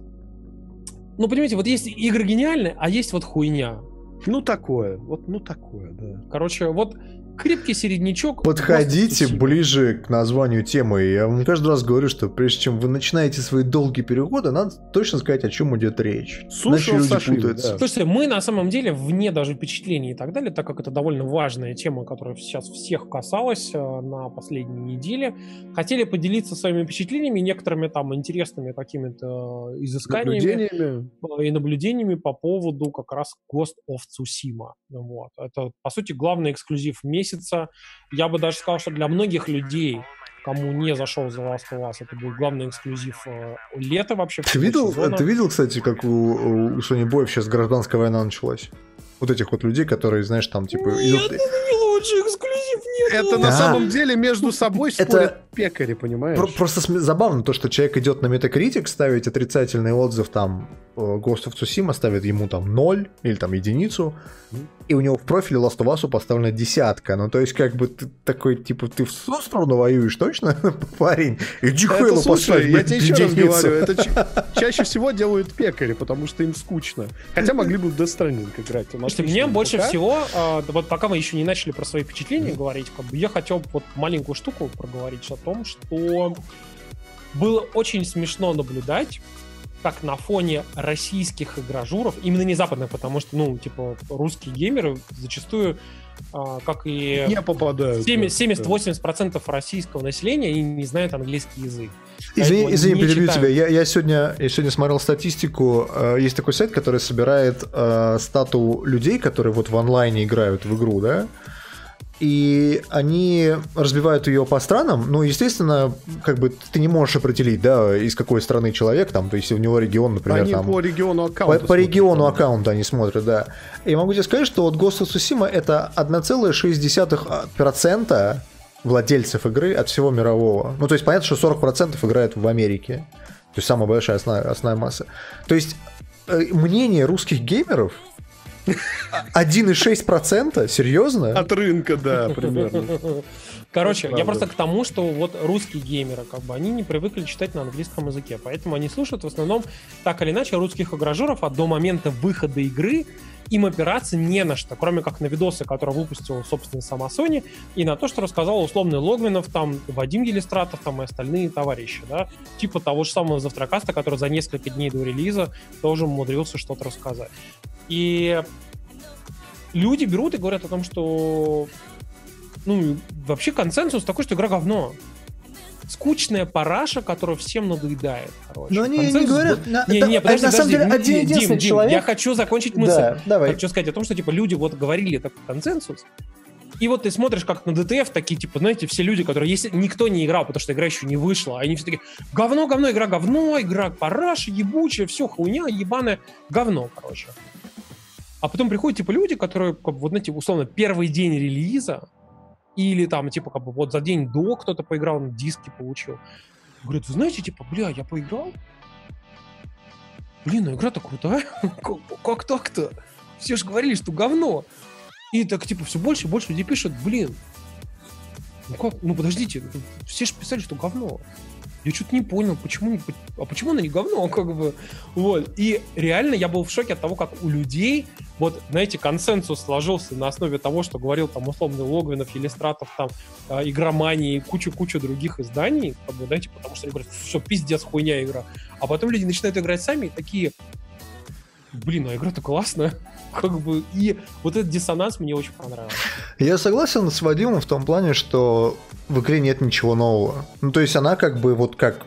Speaker 3: Ну, понимаете, вот есть игры гениальные, а есть вот хуйня.
Speaker 1: Ну такое, вот ну такое, да.
Speaker 3: Короче, вот крепкий середнячок.
Speaker 2: Подходите
Speaker 3: Ghost of Tsushima.
Speaker 2: ближе к названию темы. Я вам каждый раз говорю, что прежде чем вы начинаете свои долгие переходы, надо точно сказать, о чем идет речь.
Speaker 1: Суши
Speaker 2: Иначе люди
Speaker 1: сашими,
Speaker 2: путаются.
Speaker 1: да.
Speaker 3: Слушайте, мы на самом деле, вне даже впечатлений и так далее, так как это довольно важная тема, которая сейчас всех касалась э, на последней неделе, хотели поделиться своими впечатлениями, некоторыми там интересными какими-то э, изысканиями
Speaker 1: Наблюдениями.
Speaker 3: э, и наблюдениями по поводу как раз Ghost of Tsushima. Вот. Это, по сути, главный эксклюзив месяца. Я бы даже сказал, что для многих людей, кому не зашел The Last of Us, это будет главный эксклюзив э, лета вообще.
Speaker 2: Ты
Speaker 3: всего
Speaker 2: видел,
Speaker 3: сезона.
Speaker 2: ты видел, кстати, как у, у Sony Боев сейчас гражданская война началась? Вот этих вот людей, которые, знаешь, там, типа...
Speaker 3: Нет,
Speaker 2: идут-
Speaker 3: это не лучший эксклюзив, нет.
Speaker 1: Это
Speaker 3: ну,
Speaker 1: на
Speaker 2: Да.
Speaker 1: самом деле между собой
Speaker 2: Это-
Speaker 1: спорят пекари, понимаешь?
Speaker 2: Про- Просто см- забавно то, что человек идет на Metacritic ставить отрицательный отзыв, там, э, Ghost of Tsushima ставит ему там ноль или там единицу, и у него в профиле Last of Us поставлена десятка. Ну, то есть, как бы ты такой, типа, ты в ту сторону воюешь, точно, парень? Иди
Speaker 1: Это,
Speaker 2: Хейлу
Speaker 1: слушай,
Speaker 2: поставь,
Speaker 1: я
Speaker 2: блядь,
Speaker 1: тебе еще раз
Speaker 2: единицу.
Speaker 1: говорю, это ча- чаще всего делают пекари, потому что им скучно. Хотя могли бы в Death Stranding играть. Он
Speaker 3: Слушайте,
Speaker 1: отличный
Speaker 3: мне больше
Speaker 1: ПК.
Speaker 3: всего, а, да вот пока мы еще не начали про свои впечатления говорить, как бы я хотел вот маленькую штуку проговорить о том, что было очень смешно наблюдать, как на фоне российских игражуров, именно не западных, потому что, ну, типа, русские геймеры зачастую, а, как и
Speaker 1: Не попадают. да.
Speaker 3: семьдесят-восемьдесят процентов российского населения, они не знают английский язык.
Speaker 2: Извини,
Speaker 3: Поэтому
Speaker 2: извини
Speaker 3: не
Speaker 2: перебью
Speaker 3: читаю.
Speaker 2: тебя. Я, я, сегодня, я сегодня смотрел статистику. Э, Есть такой сайт, который собирает э, стату людей, которые вот в онлайне играют в игру, да? И они разбивают ее по странам. Ну, естественно, как бы ты не можешь определить, да, из какой страны человек, там, то есть у него регион, например,
Speaker 1: Они
Speaker 2: там...
Speaker 1: по региону
Speaker 2: По,
Speaker 1: аккаунта.
Speaker 2: по региону
Speaker 1: смотрят.
Speaker 2: аккаунта они смотрят, да. И могу тебе сказать, что вот Ghost of Tsushima это одна целая шесть десятых процента владельцев игры от всего мирового. Ну, то есть понятно, что сорок процентов играют в Америке. То есть самая большая основная, основная масса. То есть э, мнение русских геймеров один целых шесть десятых процента? Серьезно?
Speaker 1: От рынка, да, примерно.
Speaker 3: Короче,
Speaker 1: Это
Speaker 3: я
Speaker 1: правда.
Speaker 3: просто к тому, что вот русские геймеры, как бы, они не привыкли читать на английском языке, поэтому они слушают в основном так или иначе русских игражуров, а до момента выхода игры им опираться не на что, кроме как на видосы, которые выпустила, собственно, сама Sony, и на то, что рассказал условный Логвинов, там, Вадим Елистратов, там, и остальные товарищи, да, типа того же самого Завтракаста, который за несколько дней до релиза тоже умудрился что-то рассказать. И люди берут и говорят о том, что ну, вообще консенсус такой, что игра говно. Скучная параша, которая всем надоедает. Короче.
Speaker 2: Но они не
Speaker 3: Консенсус
Speaker 2: говорят...
Speaker 3: был-
Speaker 2: на-
Speaker 3: Не,
Speaker 2: это-
Speaker 3: не, подожди,
Speaker 2: на самом
Speaker 3: подожди.
Speaker 2: деле, один
Speaker 3: Дим,
Speaker 2: единственный
Speaker 3: Дим,
Speaker 2: человек...
Speaker 3: я хочу закончить мысль.
Speaker 2: Да, давай.
Speaker 3: Хочу сказать о том, что типа люди вот говорили такой консенсус, и вот ты смотришь, как на ди ти эф такие, типа, знаете, все люди, которые, если никто не играл, потому что игра еще не вышла, они все такие, говно, говно, игра говно, игра параша, ебучая, все хуйня, ебаное, говно, короче. А потом приходят, типа, люди, которые, как бы, вот, знаете, условно, первый день релиза, или там, типа, как бы, вот за день до кто-то поиграл, на диски получил. Говорят, вы знаете, типа, бля, я поиграл, блин, ну игра-то крутая, как так-то? Все же говорили, что говно. И так, типа, все больше и больше людей пишут, блин, ну как, ну подождите, все же писали, что говно. Я что-то не понял, почему, а почему она не говно, как бы, вот. И реально я был в шоке от того, как у людей, вот, знаете, консенсус сложился на основе того, что говорил там условно Логвинов, Елистратов, там, э, Игромания и кучу-кучу других изданий, как бы, знаете, потому что они говорят, все, пиздец, хуйня игра. А потом люди начинают играть сами и такие, блин, а игра-то классная. Как бы, и вот этот диссонанс мне очень понравился.
Speaker 2: Я согласен с Вадимом в том плане, что в игре нет ничего нового. Ну, то есть она как бы вот как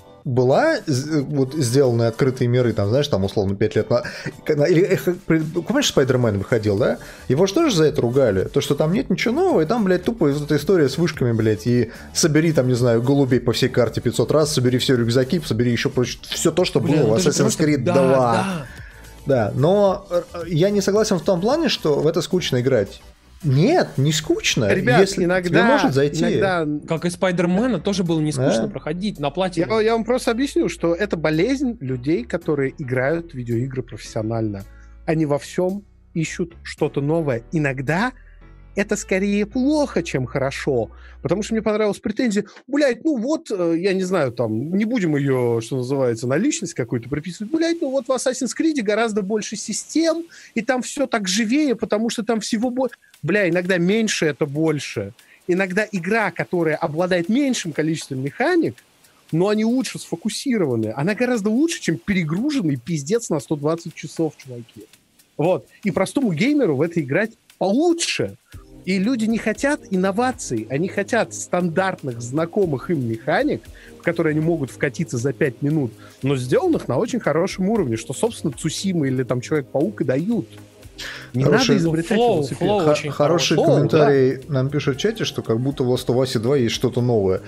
Speaker 2: была вот сделаны открытые миры, там, знаешь, там условно пять лет на... Или, помнишь, Спайдермен выходил, да? Его же тоже за это ругали. То, что там нет ничего нового, и там, блядь, тупо эта история с вышками, блядь, и собери там, не знаю, голубей по всей карте пятьсот раз, собери все рюкзаки, собери еще все то, что
Speaker 3: Бля,
Speaker 2: было в Assassin's Creed
Speaker 3: да,
Speaker 2: два.
Speaker 3: Да.
Speaker 2: Да, но я не согласен в том плане, что в это скучно играть. Нет, не скучно.
Speaker 1: Ребят,
Speaker 2: если
Speaker 1: иногда,
Speaker 2: тебе может зайти.
Speaker 1: иногда...
Speaker 3: Как и Спайдермена, тоже было не скучно
Speaker 2: Да?
Speaker 3: проходить на плате.
Speaker 1: Я, я вам просто объясню, что это болезнь людей, которые играют в видеоигры профессионально. Они во всем ищут что-то новое. Иногда это скорее плохо, чем хорошо. Потому что мне понравилась претензия, блядь, ну вот, я не знаю, там, не будем ее, что называется, на личность какую-то приписывать, блядь, ну вот в Assassin's Creed гораздо больше систем, и там все так живее, потому что там всего больше. Бля, иногда меньше это больше. Иногда игра, которая обладает меньшим количеством механик, но они лучше сфокусированы, она гораздо лучше, чем перегруженный пиздец на сто двадцать часов, чуваки. Вот. И простому геймеру в это играть получше. И люди не хотят инноваций, они хотят стандартных, знакомых им механик, в которые они могут вкатиться за пять минут, но сделанных на очень хорошем уровне, что, собственно, Цусима или там Человек-паук и дают. Не
Speaker 2: Хороший,
Speaker 1: надо изобретать
Speaker 3: флоу,
Speaker 1: велосипед.
Speaker 3: флоу
Speaker 2: Х-
Speaker 3: очень
Speaker 2: хороший
Speaker 1: хороший.
Speaker 2: комментарий нам пишут в чате, что как будто в Last of Us два есть что-то новое.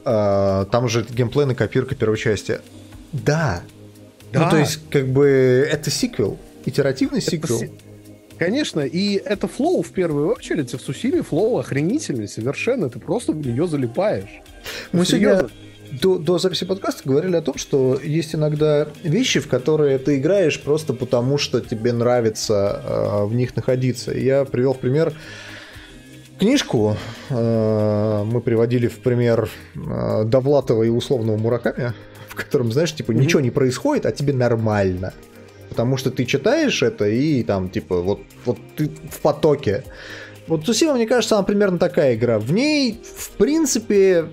Speaker 2: А, там же геймплейная копирка первой части. Да.
Speaker 1: Да.
Speaker 2: Ну, то есть, как бы, это сиквел. Итеративный
Speaker 1: Это
Speaker 2: сиквел.
Speaker 1: си- Конечно, и это флоу в первую очередь, и в Сусиме флоу охренительный совершенно, ты просто в нее залипаешь.
Speaker 2: Мы
Speaker 1: Ну,
Speaker 2: сегодня
Speaker 1: серьезно.
Speaker 2: до, до записи подкаста говорили о том, что есть иногда вещи, в которые ты играешь просто потому, что тебе нравится э, в них находиться. Я привел в пример книжку. Э, мы приводили в пример э, Довлатова и условного Мураками, в котором, знаешь, типа,
Speaker 1: Мгм.
Speaker 2: ничего не происходит, а тебе нормально. Потому что ты читаешь это и там, типа, вот, вот ты в потоке. Вот Цусима, мне кажется, она примерно такая игра. В ней, в принципе,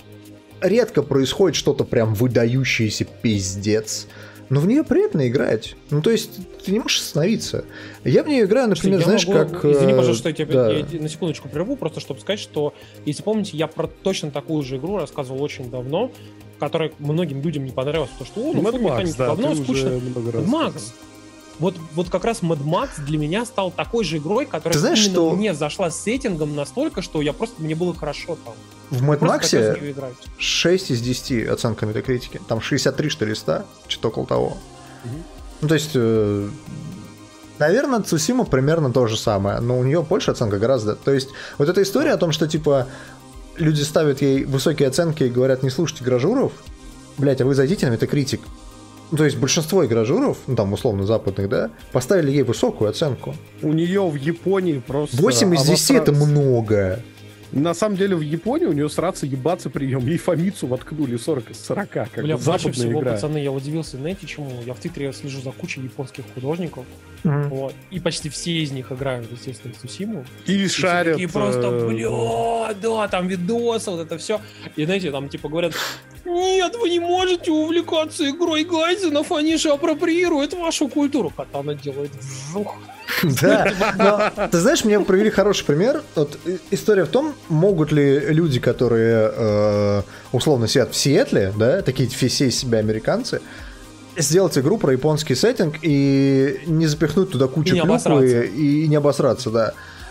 Speaker 2: редко происходит что-то прям выдающееся пиздец. Но в нее приятно играть. Ну, то есть, ты не можешь остановиться. Я в нее играю, например,
Speaker 3: Я
Speaker 2: знаешь,
Speaker 3: могу-
Speaker 2: как...
Speaker 3: Извини,
Speaker 2: э,
Speaker 3: пожалуйста, что я тебя
Speaker 2: да.
Speaker 3: я на секундочку прерву, просто чтобы сказать, что, если помните, я про точно такую же игру рассказывал очень давно, которая многим людям не понравилась, потому что, о, ну,
Speaker 1: Mad
Speaker 3: фу,
Speaker 1: Max,
Speaker 3: механики
Speaker 1: да,
Speaker 3: говно,
Speaker 1: ты
Speaker 3: скучно.
Speaker 1: уже много раз
Speaker 3: Mad Max.
Speaker 1: сказал.
Speaker 3: Вот, вот как раз Mad Max для меня стал такой же игрой, которая
Speaker 2: Ты знаешь,
Speaker 3: именно
Speaker 2: что-
Speaker 3: мне зашла с сеттингом настолько, что я просто, мне было хорошо там.
Speaker 2: В Mad
Speaker 3: Просто хотел
Speaker 2: Max
Speaker 3: в нее играть.
Speaker 2: шесть из десяти оценка метакритики. Там шестьдесят три, что ли, ста, что-то около того.
Speaker 1: Мгм.
Speaker 2: Ну, то есть, э, наверное, Цусима примерно то же самое, но у нее больше оценка гораздо. То есть, вот эта история о том, что, типа, люди ставят ей высокие оценки и говорят, не слушайте гражуров, блять, а вы зайдите на метакритик. Ну, то есть, большинство игражуров, ну, там, условно, западных, да, поставили ей высокую оценку.
Speaker 1: У нее в Японии просто...
Speaker 2: восемь из десяти это
Speaker 1: обосраться.
Speaker 2: много.
Speaker 1: На самом деле в Японии у нее сраться ебаться прием. Ей Фамицу воткнули сорок из сорока, как
Speaker 3: Бля,
Speaker 1: бы
Speaker 3: больше
Speaker 1: западная
Speaker 3: всего,
Speaker 1: игра.
Speaker 3: пацаны, я удивился, знаете, чему? Я в Твиттере слежу за кучей японских художников,
Speaker 2: Мгм.
Speaker 3: вот, и почти все из них играют, естественно, в Цусиму.
Speaker 1: И
Speaker 3: И
Speaker 1: шарят.
Speaker 3: такие просто,
Speaker 1: э,
Speaker 3: бля, да, там видосы, вот это все. И знаете, там типа говорят, нет, вы не можете увлекаться игрой Гайзенов, они же апроприируют вашу культуру. Хотя она делает вжух.
Speaker 2: Да, но ты знаешь, мне привели хороший пример. Вот и- история в том, могут ли люди, которые э, условно сидят в Сиэтле, да, такие все из себя американцы, сделать игру про японский сеттинг и не запихнуть туда кучу
Speaker 3: И не
Speaker 2: клюквы
Speaker 3: обосраться.
Speaker 2: и, и не обосраться, да.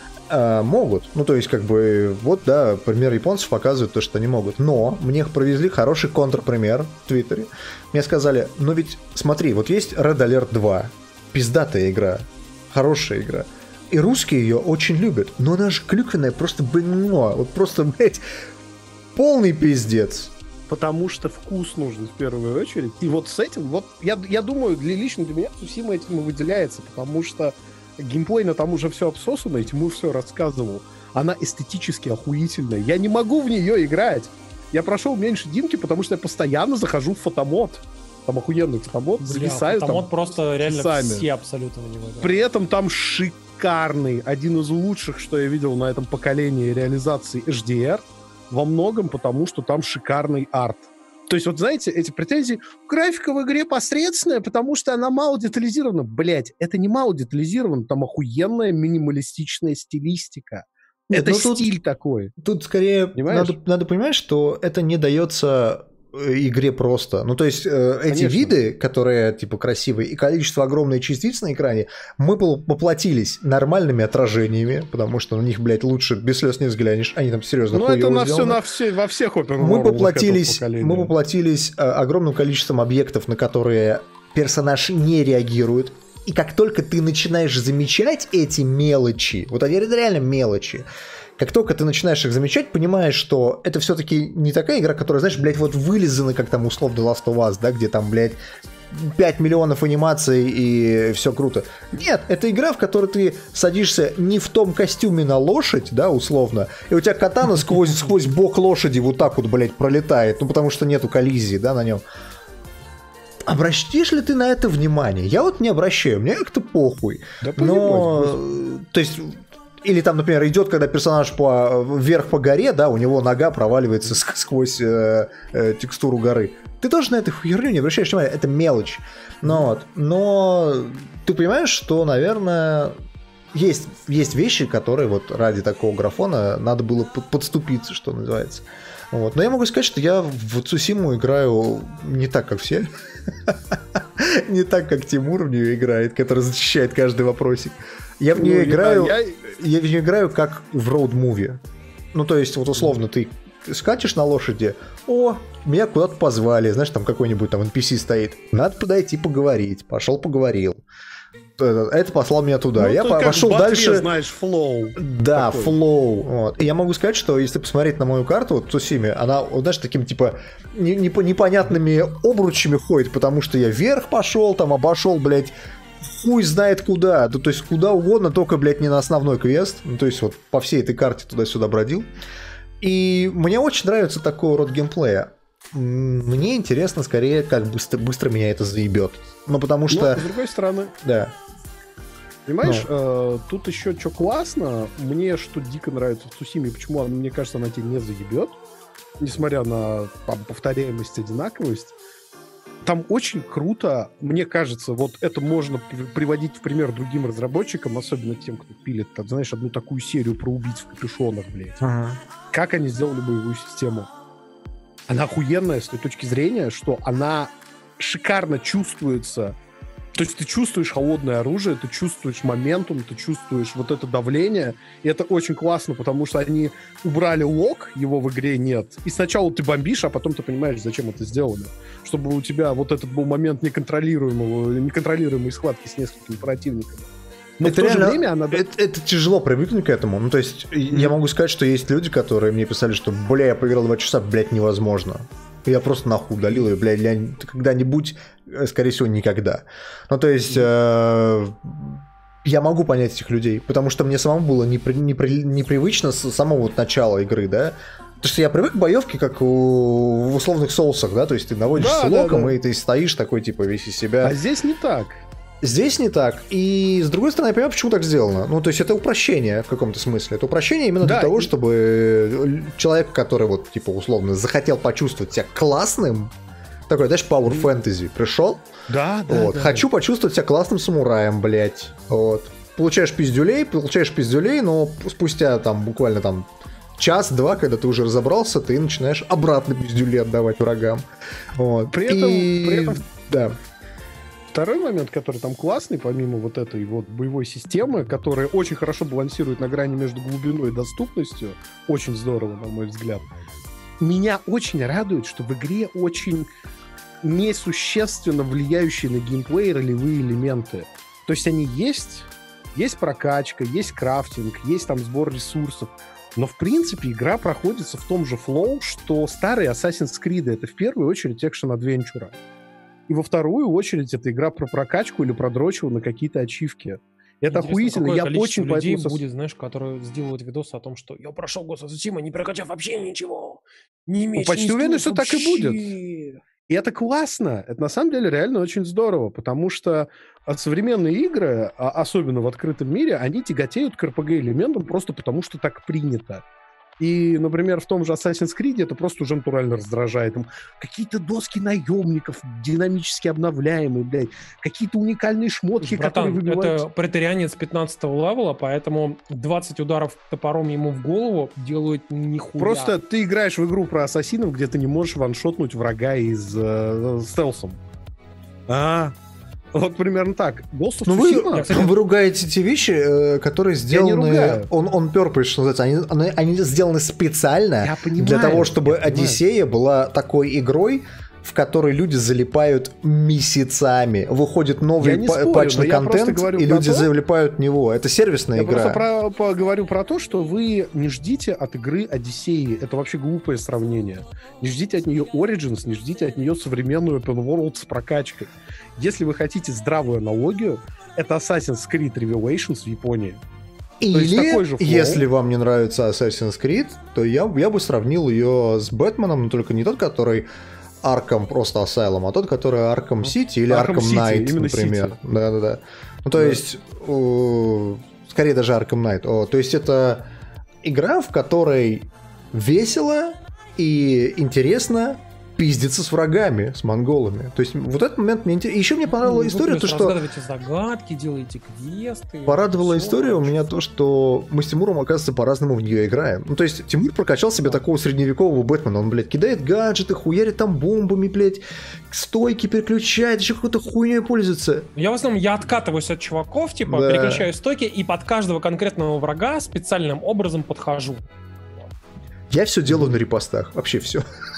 Speaker 2: А, могут. Ну, то есть, как бы, вот, да, пример японцев показывает то, что они могут. Но мне привезли хороший контрпример в Твиттере. Мне сказали, ну ведь, смотри, вот есть Red Alert два. Пиздатая игра. Хорошая игра. И русские ее очень любят. Но она же клюквенная, просто, блин, вот просто, блядь, полный пиздец.
Speaker 1: потому что вкус нужен в первую очередь. И вот с этим, вот я, я думаю, для лично для меня Цусима этим и выделяется, потому что геймплейно там уже все обсосано, и Тимур все рассказывал. Она эстетически охуительная. Я не могу в нее играть. Я прошел меньше Димки, потому что я постоянно захожу в фотомод. Там охуенный фотомод, зависаю там.
Speaker 3: Фотомод просто реально
Speaker 1: часами.
Speaker 3: Все абсолютно в него играют.
Speaker 1: При этом там шикарный, один из лучших, что я видел на этом поколении реализации эйч ди ар, во многом потому, что там шикарный арт. То есть, вот знаете, эти претензии, графика в игре посредственная, потому что она мало детализирована. Блять, это не мало детализировано, там охуенная минималистичная стилистика.
Speaker 2: Нет,
Speaker 1: это
Speaker 2: ну
Speaker 1: стиль
Speaker 2: тут,
Speaker 1: такой.
Speaker 2: Тут скорее надо, надо понимать, что это не дается игре просто. Ну, то есть, э, эти
Speaker 1: Конечно.
Speaker 2: виды, которые, типа, красивые, и количество огромных частиц на экране, мы поплатились нормальными отражениями, потому что на них, блядь, лучше без слез не взглянешь. Они там серьезно
Speaker 1: Ну, это на все, на все, во всех open
Speaker 2: мы поплатились, мы поплатились э, огромным количеством объектов, на которые персонаж не реагирует. И как только ты начинаешь замечать эти мелочи, вот они реально мелочи, как только ты начинаешь их замечать, понимаешь, что это все-таки не такая игра, которая, знаешь, блядь, вот вылизана, как там условно Last of Us, да, где там, блядь, пять миллионов анимаций и все круто. Нет, это игра, в которой ты садишься не в том костюме на лошадь, да, условно, и у тебя катана сквозь, сквозь бок лошади вот так вот, блядь, пролетает, ну, потому что нету коллизии, да, на нем. Обращаешь ли ты на это внимание? Я вот не обращаю, мне как-то похуй. Да, но, то есть... Или там, например, идет, когда персонаж по, вверх по горе, да, у него нога проваливается сквозь э, э, текстуру горы. Ты тоже на эту херню не обращаешь внимания, это мелочь. Но, вот. Но ты понимаешь, что, наверное, есть, есть вещи, которые вот ради такого графона надо было подступиться, что называется. Вот. Но я могу сказать, что я в Цусиму играю не так, как все. Не так, как Тимур в нее играет, который защищает каждый вопросик. Я в нее ну, играю, я... я в нее играю как в роуд-муви. Ну, то есть, вот условно, ты скачешь на лошади, о, меня куда-то позвали, знаешь, там какой-нибудь там эн пи си стоит. Надо подойти поговорить. Пошел поговорил. Это послал меня туда. Ну, я пошел дальше.
Speaker 1: Знаешь, флоу.
Speaker 2: Да, такой. Флоу. Вот. И я могу сказать, что если посмотреть на мою карту, вот Цусиме, она, вот, знаешь, такими типа непонятными обручами ходит, потому что я вверх пошел, там обошел, блядь, хуй знает куда. То есть куда угодно, только, блядь, не на основной квест. Ну, то есть вот по всей этой карте туда-сюда бродил. И мне очень нравится такой род геймплея. Мне интересно скорее, как быстро, быстро меня это заебет. Ну, потому что...
Speaker 1: Но, с другой стороны...
Speaker 2: Да.
Speaker 1: Понимаешь, ну. э, тут еще что классно. Мне что дико нравится в Цусиме, почему, мне кажется, она тебя не заебет, несмотря на там, повторяемость, одинаковость. Там очень круто, мне кажется, вот это можно приводить в пример другим разработчикам, особенно тем, кто пилит, там, знаешь, одну такую серию про убийц в капюшонах, блядь. Ага. Как они сделали боевую систему? Она охуенная с той точки зрения, что она шикарно чувствуется. То есть ты чувствуешь холодное оружие, ты чувствуешь моментум, ты чувствуешь вот это давление. И это очень классно, потому что они убрали лог, его в игре нет. И сначала ты бомбишь, а потом ты понимаешь, зачем это сделано. Чтобы у тебя вот этот был момент неконтролируемого, неконтролируемой схватки с несколькими противниками. Но
Speaker 2: это
Speaker 1: в то
Speaker 2: реально,
Speaker 1: же время она...
Speaker 2: это, это тяжело привыкнуть к этому. Ну, то есть, mm-hmm. я могу сказать, что есть люди, которые мне писали, что, бля, я поиграл два часа, блядь, невозможно. Я просто нахуй удалил ее, блядь, я когда-нибудь, скорее всего, никогда. Ну, то есть, э, я могу понять этих людей, потому что мне самому было непри, непри, непривычно с самого вот начала игры, да. Потому что я привык к боевке, как у, в условных соусах, да, то есть ты наводишься да, локом, да, да. и ты стоишь такой, типа, весь из себя.
Speaker 1: А здесь не так.
Speaker 2: Здесь не так. И, с другой стороны, я понимаю, почему так сделано. Ну, то есть, это упрощение в каком-то смысле. Это упрощение именно да, для того, и... чтобы человек, который, вот, типа, условно, захотел почувствовать себя классным, такой, знаешь, power fantasy, пришел.
Speaker 1: Да, да,
Speaker 2: вот,
Speaker 1: да.
Speaker 2: Хочу почувствовать себя классным самураем, блядь. Вот. Получаешь пиздюлей, получаешь пиздюлей, но спустя, там, буквально, там, час-два, когда ты уже разобрался, ты начинаешь обратно пиздюлей отдавать врагам. Вот.
Speaker 1: При этом...
Speaker 2: И...
Speaker 1: При этом...
Speaker 2: Да.
Speaker 1: Второй момент, который там классный, помимо вот этой вот боевой системы, которая очень хорошо балансирует на грани между глубиной и доступностью, очень здорово, на мой взгляд, меня очень радует, что в игре очень несущественно влияющие на геймплей ролевые элементы. То есть они есть, есть прокачка, есть крафтинг, есть там сбор ресурсов, Но, в принципе, игра проходится в том же флоу, что старые Assassin's Creed — это в первую очередь экшен-адвенчура. И во вторую очередь это игра про прокачку или про дрочево на какие-то ачивки. Это охуительно, я очень
Speaker 3: людей
Speaker 1: поэтому...
Speaker 3: будет, знаешь, которые сделают видосы о том, что я прошел Ghost of Tsushima, не прокачав вообще ничего. Не имеешь
Speaker 1: ну, почти уверен, что
Speaker 3: вообще.
Speaker 1: так и будет. И это классно. Это на самом деле реально очень здорово, потому что современные игры, особенно в открытом мире, они тяготеют к эр пи джи-элементам просто потому, что так принято. И, например, в том же Assassin's Creed это просто уже натурально раздражает. Там какие-то доски наемников динамически обновляемые, блядь, какие-то уникальные шмотки,
Speaker 3: Братан,
Speaker 1: которые выбивают...
Speaker 3: это претерианец пятнадцатого левела, поэтому двадцать ударов топором ему в голову делают нихуя.
Speaker 1: Просто ты играешь в игру про ассасинов, где ты не можешь ваншотнуть врага из э, стелсом. А, вот примерно так. Ghost of
Speaker 2: Ну вы,
Speaker 1: Tsushima...
Speaker 3: кстати,
Speaker 2: вы ругаете те вещи, которые сделаны... Он, он purpose, что называется. Они, они, они сделаны специально
Speaker 1: Я понимаю,
Speaker 2: для того, чтобы
Speaker 1: я понимаю.
Speaker 2: Одиссея была такой игрой, в которой люди залипают месяцами. Выходит
Speaker 1: Я
Speaker 2: новый
Speaker 1: не
Speaker 2: па-
Speaker 1: спорю,
Speaker 2: патч
Speaker 1: но
Speaker 2: на
Speaker 1: я просто
Speaker 2: контент,
Speaker 1: говорю
Speaker 2: и
Speaker 1: про
Speaker 2: люди
Speaker 1: то-
Speaker 2: залипают в него. Это сервисная
Speaker 1: Я
Speaker 2: игра.
Speaker 1: просто про, поговорю про то, что вы не ждите от игры Одиссеи. Это вообще глупое сравнение. Не ждите от нее Origins, не ждите от нее современную open world с прокачкой. Если вы хотите здравую аналогию, это Assassin's Creed Revelations в Японии. есть такой же
Speaker 2: Или,
Speaker 1: флоу.
Speaker 2: если вам не нравится Assassin's Creed, то я, я бы сравнил ее с Бэтменом, но только не тот, который Arkham просто Asylum, а тот, который Arkham City или
Speaker 1: Arkham
Speaker 2: Arkham
Speaker 1: City,
Speaker 2: Knight,
Speaker 1: именно
Speaker 2: например.
Speaker 1: City.
Speaker 2: Да-да-да. Ну, то
Speaker 1: Да.
Speaker 2: есть, э, скорее даже Arkham Knight. О, то есть, это игра, в которой весело и интересно пиздиться с врагами, с монголами. То есть, вот этот момент мне интересен. Еще мне понравилась история, то, что...
Speaker 3: Разгадываете загадки, делаете квесты.
Speaker 2: Порадовала
Speaker 3: всё
Speaker 2: история у
Speaker 3: вообще.
Speaker 2: меня то, что мы с Тимуром, оказывается, по-разному в нее играем. Ну, то есть, Тимур прокачал себе такого средневекового Бэтмена. Он, блядь, кидает гаджеты, хуярит там бомбами, блядь, стойки переключает, еще какой-то хуйней пользуется.
Speaker 3: Я в основном я откатываюсь от чуваков, типа,
Speaker 2: Да.
Speaker 3: переключаю стойки, и под каждого конкретного врага специальным образом подхожу.
Speaker 2: Я все делаю на репостах. Вообще все.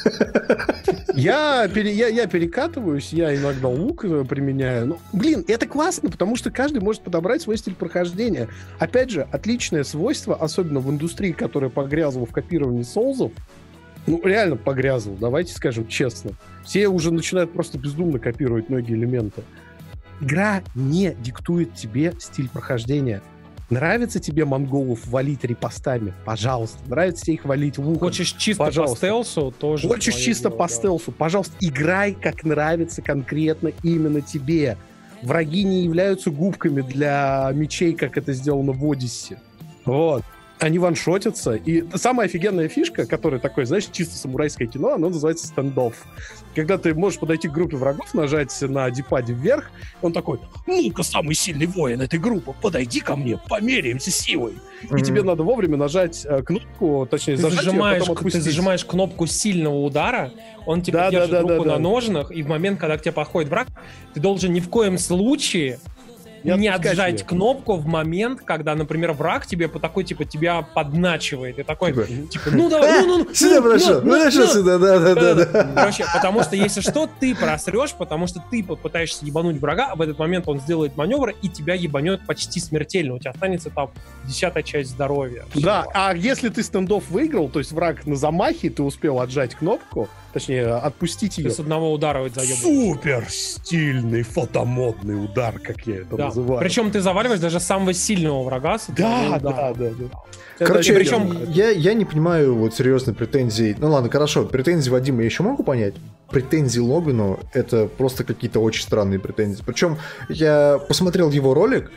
Speaker 1: Я, пере- я, я перекатываюсь, я иногда лук э, применяю. Ну, блин, это классно, потому что каждый может подобрать свой стиль прохождения. Опять же, отличное свойство, особенно в индустрии, которая погрязла в копировании соузов, ну, реально погрязла, давайте скажем честно. Все уже начинают просто бездумно копировать многие элементы. Игра не диктует тебе стиль прохождения. Нравится тебе монголов валить репостами? Пожалуйста. Нравится тебе их валить луком?
Speaker 3: Хочешь чисто
Speaker 1: Пожалуйста.
Speaker 3: по стелсу, тоже.
Speaker 1: Хочешь
Speaker 3: твоё
Speaker 1: чисто
Speaker 3: дело,
Speaker 1: по
Speaker 3: да.
Speaker 1: стелсу? Пожалуйста, играй, как нравится конкретно именно тебе. Враги не являются губками для мечей, как это сделано в Одиссе. Вот. Они ваншотятся. И самая офигенная фишка, которая такое, знаешь, чисто самурайское кино, оно называется стендофф. Когда ты можешь подойти к группе врагов, нажать на дипаде вверх, он такой: ну-ка, самый сильный воин этой группы, подойди ко мне, померяемся силой. И тебе надо вовремя нажать э, кнопку, точнее,
Speaker 3: Ты
Speaker 1: зажать её, а
Speaker 3: зажимаешь,
Speaker 1: потом
Speaker 3: ты
Speaker 1: отпустить.
Speaker 3: зажимаешь кнопку сильного удара, он тебе
Speaker 1: Да, да,
Speaker 3: держит
Speaker 1: да,
Speaker 3: руку
Speaker 1: да,
Speaker 3: на
Speaker 1: да.
Speaker 3: ножнах, и в момент, когда к тебе подходит враг, ты должен ни в коем случае
Speaker 1: Не
Speaker 3: не
Speaker 1: отпускать
Speaker 3: отжать
Speaker 1: её.
Speaker 3: кнопку в момент, когда, например, враг тебе по такой, типа, тебя подначивает. И такой,
Speaker 2: Типа,
Speaker 3: типа, ну давай, ну, ну, ну,
Speaker 2: Сюда
Speaker 3: ну,
Speaker 2: подошел,
Speaker 3: ну,
Speaker 2: подошел
Speaker 3: ну,
Speaker 2: сюда, да-да-да.
Speaker 3: Да-да. Короче, потому что если что, ты просрешь, потому что ты попытаешься ебануть врага, а в этот момент он сделает маневр, и тебя ебанет почти смертельно. У тебя останется там десятая часть здоровья.
Speaker 1: Да,
Speaker 3: Всё.
Speaker 1: а если ты стендов выиграл, то есть враг на замахе, ты успел отжать кнопку, точнее, отпустить
Speaker 3: Ты
Speaker 1: ее.
Speaker 3: с одного удара вот заебываешь.
Speaker 1: Супер стильный фотомодный удар, как я это
Speaker 3: Да.
Speaker 1: называю.
Speaker 3: Причем ты заваливаешь даже самого сильного врага с одного
Speaker 1: Да, да,
Speaker 3: удара.
Speaker 1: да, да. Это
Speaker 2: Короче,
Speaker 1: офигенно.
Speaker 3: причем-
Speaker 2: я, я не понимаю вот серьезно претензий. Ну ладно, хорошо, претензии Вадима я еще могу понять. Претензии Логану — это просто какие-то очень странные претензии. Причем я посмотрел его ролик,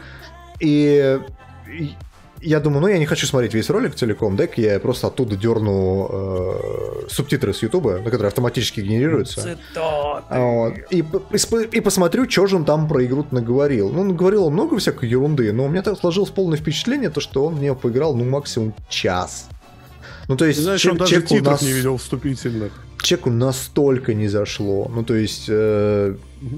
Speaker 2: и и я думаю, ну я не хочу смотреть весь ролик целиком, дай-ка я просто оттуда дерну э, субтитры с Ютуба, на которые автоматически генерируются.
Speaker 3: Цитаты.
Speaker 2: Вот. И, п- и, сп- и посмотрю, что же он там про игру наговорил. Ну, наговорил он много всякой ерунды, но у меня так сложилось полное впечатление, то, что он мне поиграл, ну, максимум час. Ну, то есть,
Speaker 1: Ты знаешь,
Speaker 2: чек-
Speaker 1: он даже
Speaker 2: чеку,
Speaker 1: титров
Speaker 2: нас-
Speaker 1: не видел вступительных.
Speaker 2: чеку настолько не зашло. Ну, то есть, э,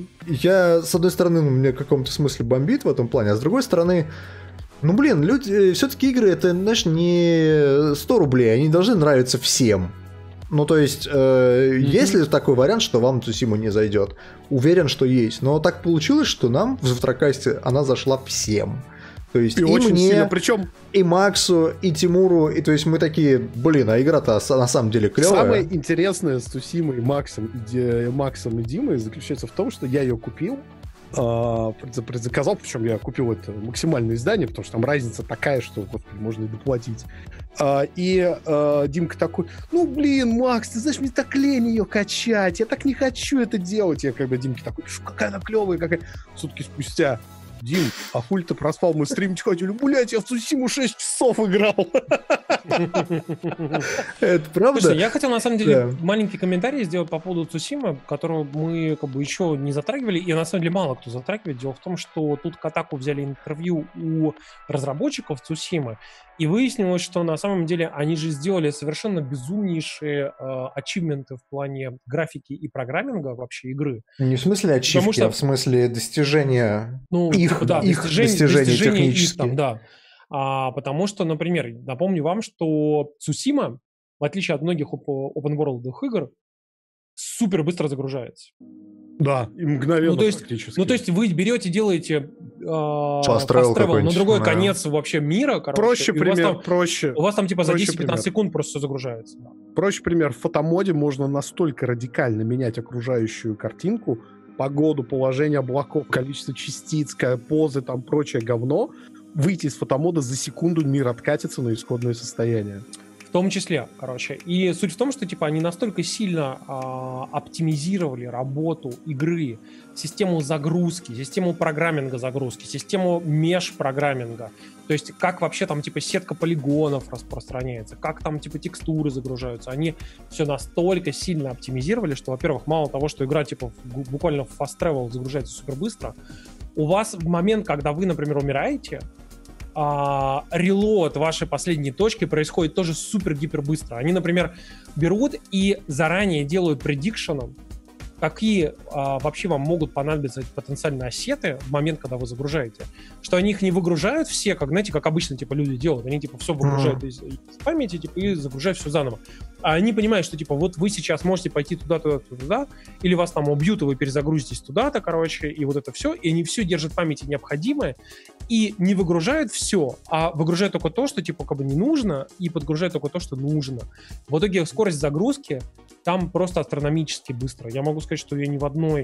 Speaker 2: я, с одной стороны, ну, меня в каком-то смысле бомбит в этом плане, а с другой стороны, ну, блин, люди, все-таки игры, это, знаешь, не сто рублей, они должны нравиться всем. Ну, то есть, э, mm-hmm. есть ли такой вариант, что вам Цусима не зайдет? Уверен, что есть. Но так получилось, что нам в Завтракасте она зашла всем. То есть
Speaker 1: и,
Speaker 2: и
Speaker 1: очень
Speaker 2: мне,
Speaker 1: сильно. Причем
Speaker 2: и Максу, и Тимуру, и то есть мы такие, блин, а игра-то на самом деле клевая.
Speaker 1: Самое интересное с Цусимой, Максом и, Ди... Максом и Димой заключается в том, что я ее купил, э, предзаказал, причем я купил это максимальное издание, потому что там разница такая, что, господи, можно и доплатить. Uh, и uh, Димка такой, ну, блин, Макс, ты знаешь, мне так лень ее качать, я так не хочу это делать. Я когда Димке такой, какая она клевая, какая... Сутки спустя, Дим, а хуй ты проспал, мы стримчик ходили, блядь, я в Цусиму шесть часов играл.
Speaker 2: Это правда?
Speaker 3: Слушай, я хотел, на самом деле, маленький комментарий сделать по поводу Цусимы, которого мы как бы еще не затрагивали, и на самом деле мало кто затрагивает. Дело в том, что тут Kotaku взяли интервью у разработчиков Цусимы, и выяснилось, что на самом деле они же сделали совершенно безумнейшие э, ачивменты в плане графики и программинга вообще игры.
Speaker 2: Не в смысле ачивки, что... а в смысле достижения
Speaker 3: ну,
Speaker 2: их,
Speaker 3: типа, да,
Speaker 2: их
Speaker 3: достижения,
Speaker 2: достижений
Speaker 3: достижения
Speaker 2: технических.
Speaker 3: Их, там, да. А, потому что, например, напомню вам, что Цусима, в отличие от многих open-world игр, супер быстро загружается.
Speaker 1: Да, и мгновенно
Speaker 3: ну, то есть,
Speaker 1: практически.
Speaker 3: Ну, то есть вы берете, делаете э,
Speaker 2: Fast travel
Speaker 3: на другой
Speaker 2: да.
Speaker 3: конец вообще мира, короче.
Speaker 1: Проще пример,
Speaker 3: у вас там,
Speaker 1: проще.
Speaker 3: У вас там типа за десять-пятнадцать
Speaker 1: пример.
Speaker 3: секунд просто все загружается. Да.
Speaker 1: Проще пример. В фотомоде можно настолько радикально менять окружающую картинку, погоду, положение облаков, количество частиц, позы, там прочее говно, выйти из фотомода за секунду, мир откатится на исходное состояние.
Speaker 3: В том числе, короче. И суть в том, что типа они настолько сильно а, оптимизировали работу игры, систему загрузки, систему программинга загрузки, систему меш-программинга. То есть как вообще там типа сетка полигонов распространяется, как там типа текстуры загружаются. Они все настолько сильно оптимизировали, что, во-первых, мало того, что игра типа буквально в fast travel загружается супер быстро, у вас в момент, когда вы, например, умираете, Uh, релоад вашей последней точки происходит тоже супер-гипер быстро. Они, например, берут и заранее делают предикшеном, какие uh, вообще вам могут понадобиться потенциальные ассеты в момент, когда вы загружаете. Что они их не выгружают все, как, знаете, как обычно типа люди делают. Они типа все выгружают mm-hmm. из, из памяти типа, и загружают все заново. А они понимают, что типа вот вы сейчас можете пойти туда, туда, туда, или вас там убьют, и вы перезагрузитесь туда-то, короче, и вот это все. И они все держат в памяти необходимое и не выгружают все, а выгружают только то, что типа как бы не нужно, и подгружают только то, что нужно. В итоге скорость загрузки там просто астрономически быстро. Я могу сказать, что я ни в одной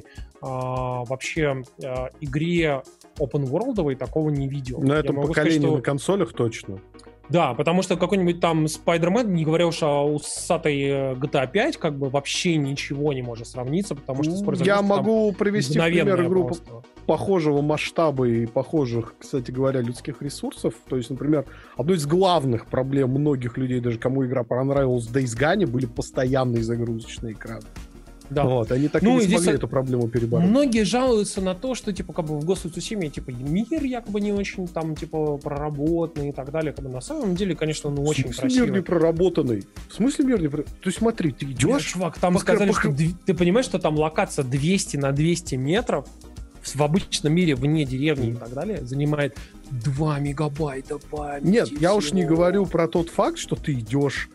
Speaker 3: а, вообще а, игре open-world'овой такого не видел.
Speaker 1: На этом поколении
Speaker 3: сказать, что...
Speaker 1: на консолях точно.
Speaker 3: Да, потому что какой-нибудь там Spider-Man, не говоря уж о усатой джи ти эй пять, как бы вообще ничего не может сравниться, потому что скорость
Speaker 1: Я могу привести в пример игру
Speaker 3: просто.
Speaker 1: похожего масштаба и похожих, кстати говоря, людских ресурсов. То есть, например, одной из главных проблем многих людей, даже кому игра понравилась, в Days Gone, были постоянные загрузочные экраны. Да. Вот, они так ну, и не смогли эту проблему перебороть.
Speaker 3: Многие жалуются на то, что типа как бы в Ghost of Tsushima типа мир якобы не очень там типа проработанный и так далее. Как бы на самом деле, конечно, ну очень красивый. В смысле
Speaker 1: мир не проработанный? В смысле мир не проработанный? То есть смотри, ты идешь...
Speaker 3: Нет, чувак, там пока, сказали, пока... что ты понимаешь, что там локация двести на двести метров в обычном мире вне деревни и так далее занимает два мегабайта памяти.
Speaker 1: Нет,
Speaker 3: всего.
Speaker 1: Я уж не говорю про тот факт, что ты идешь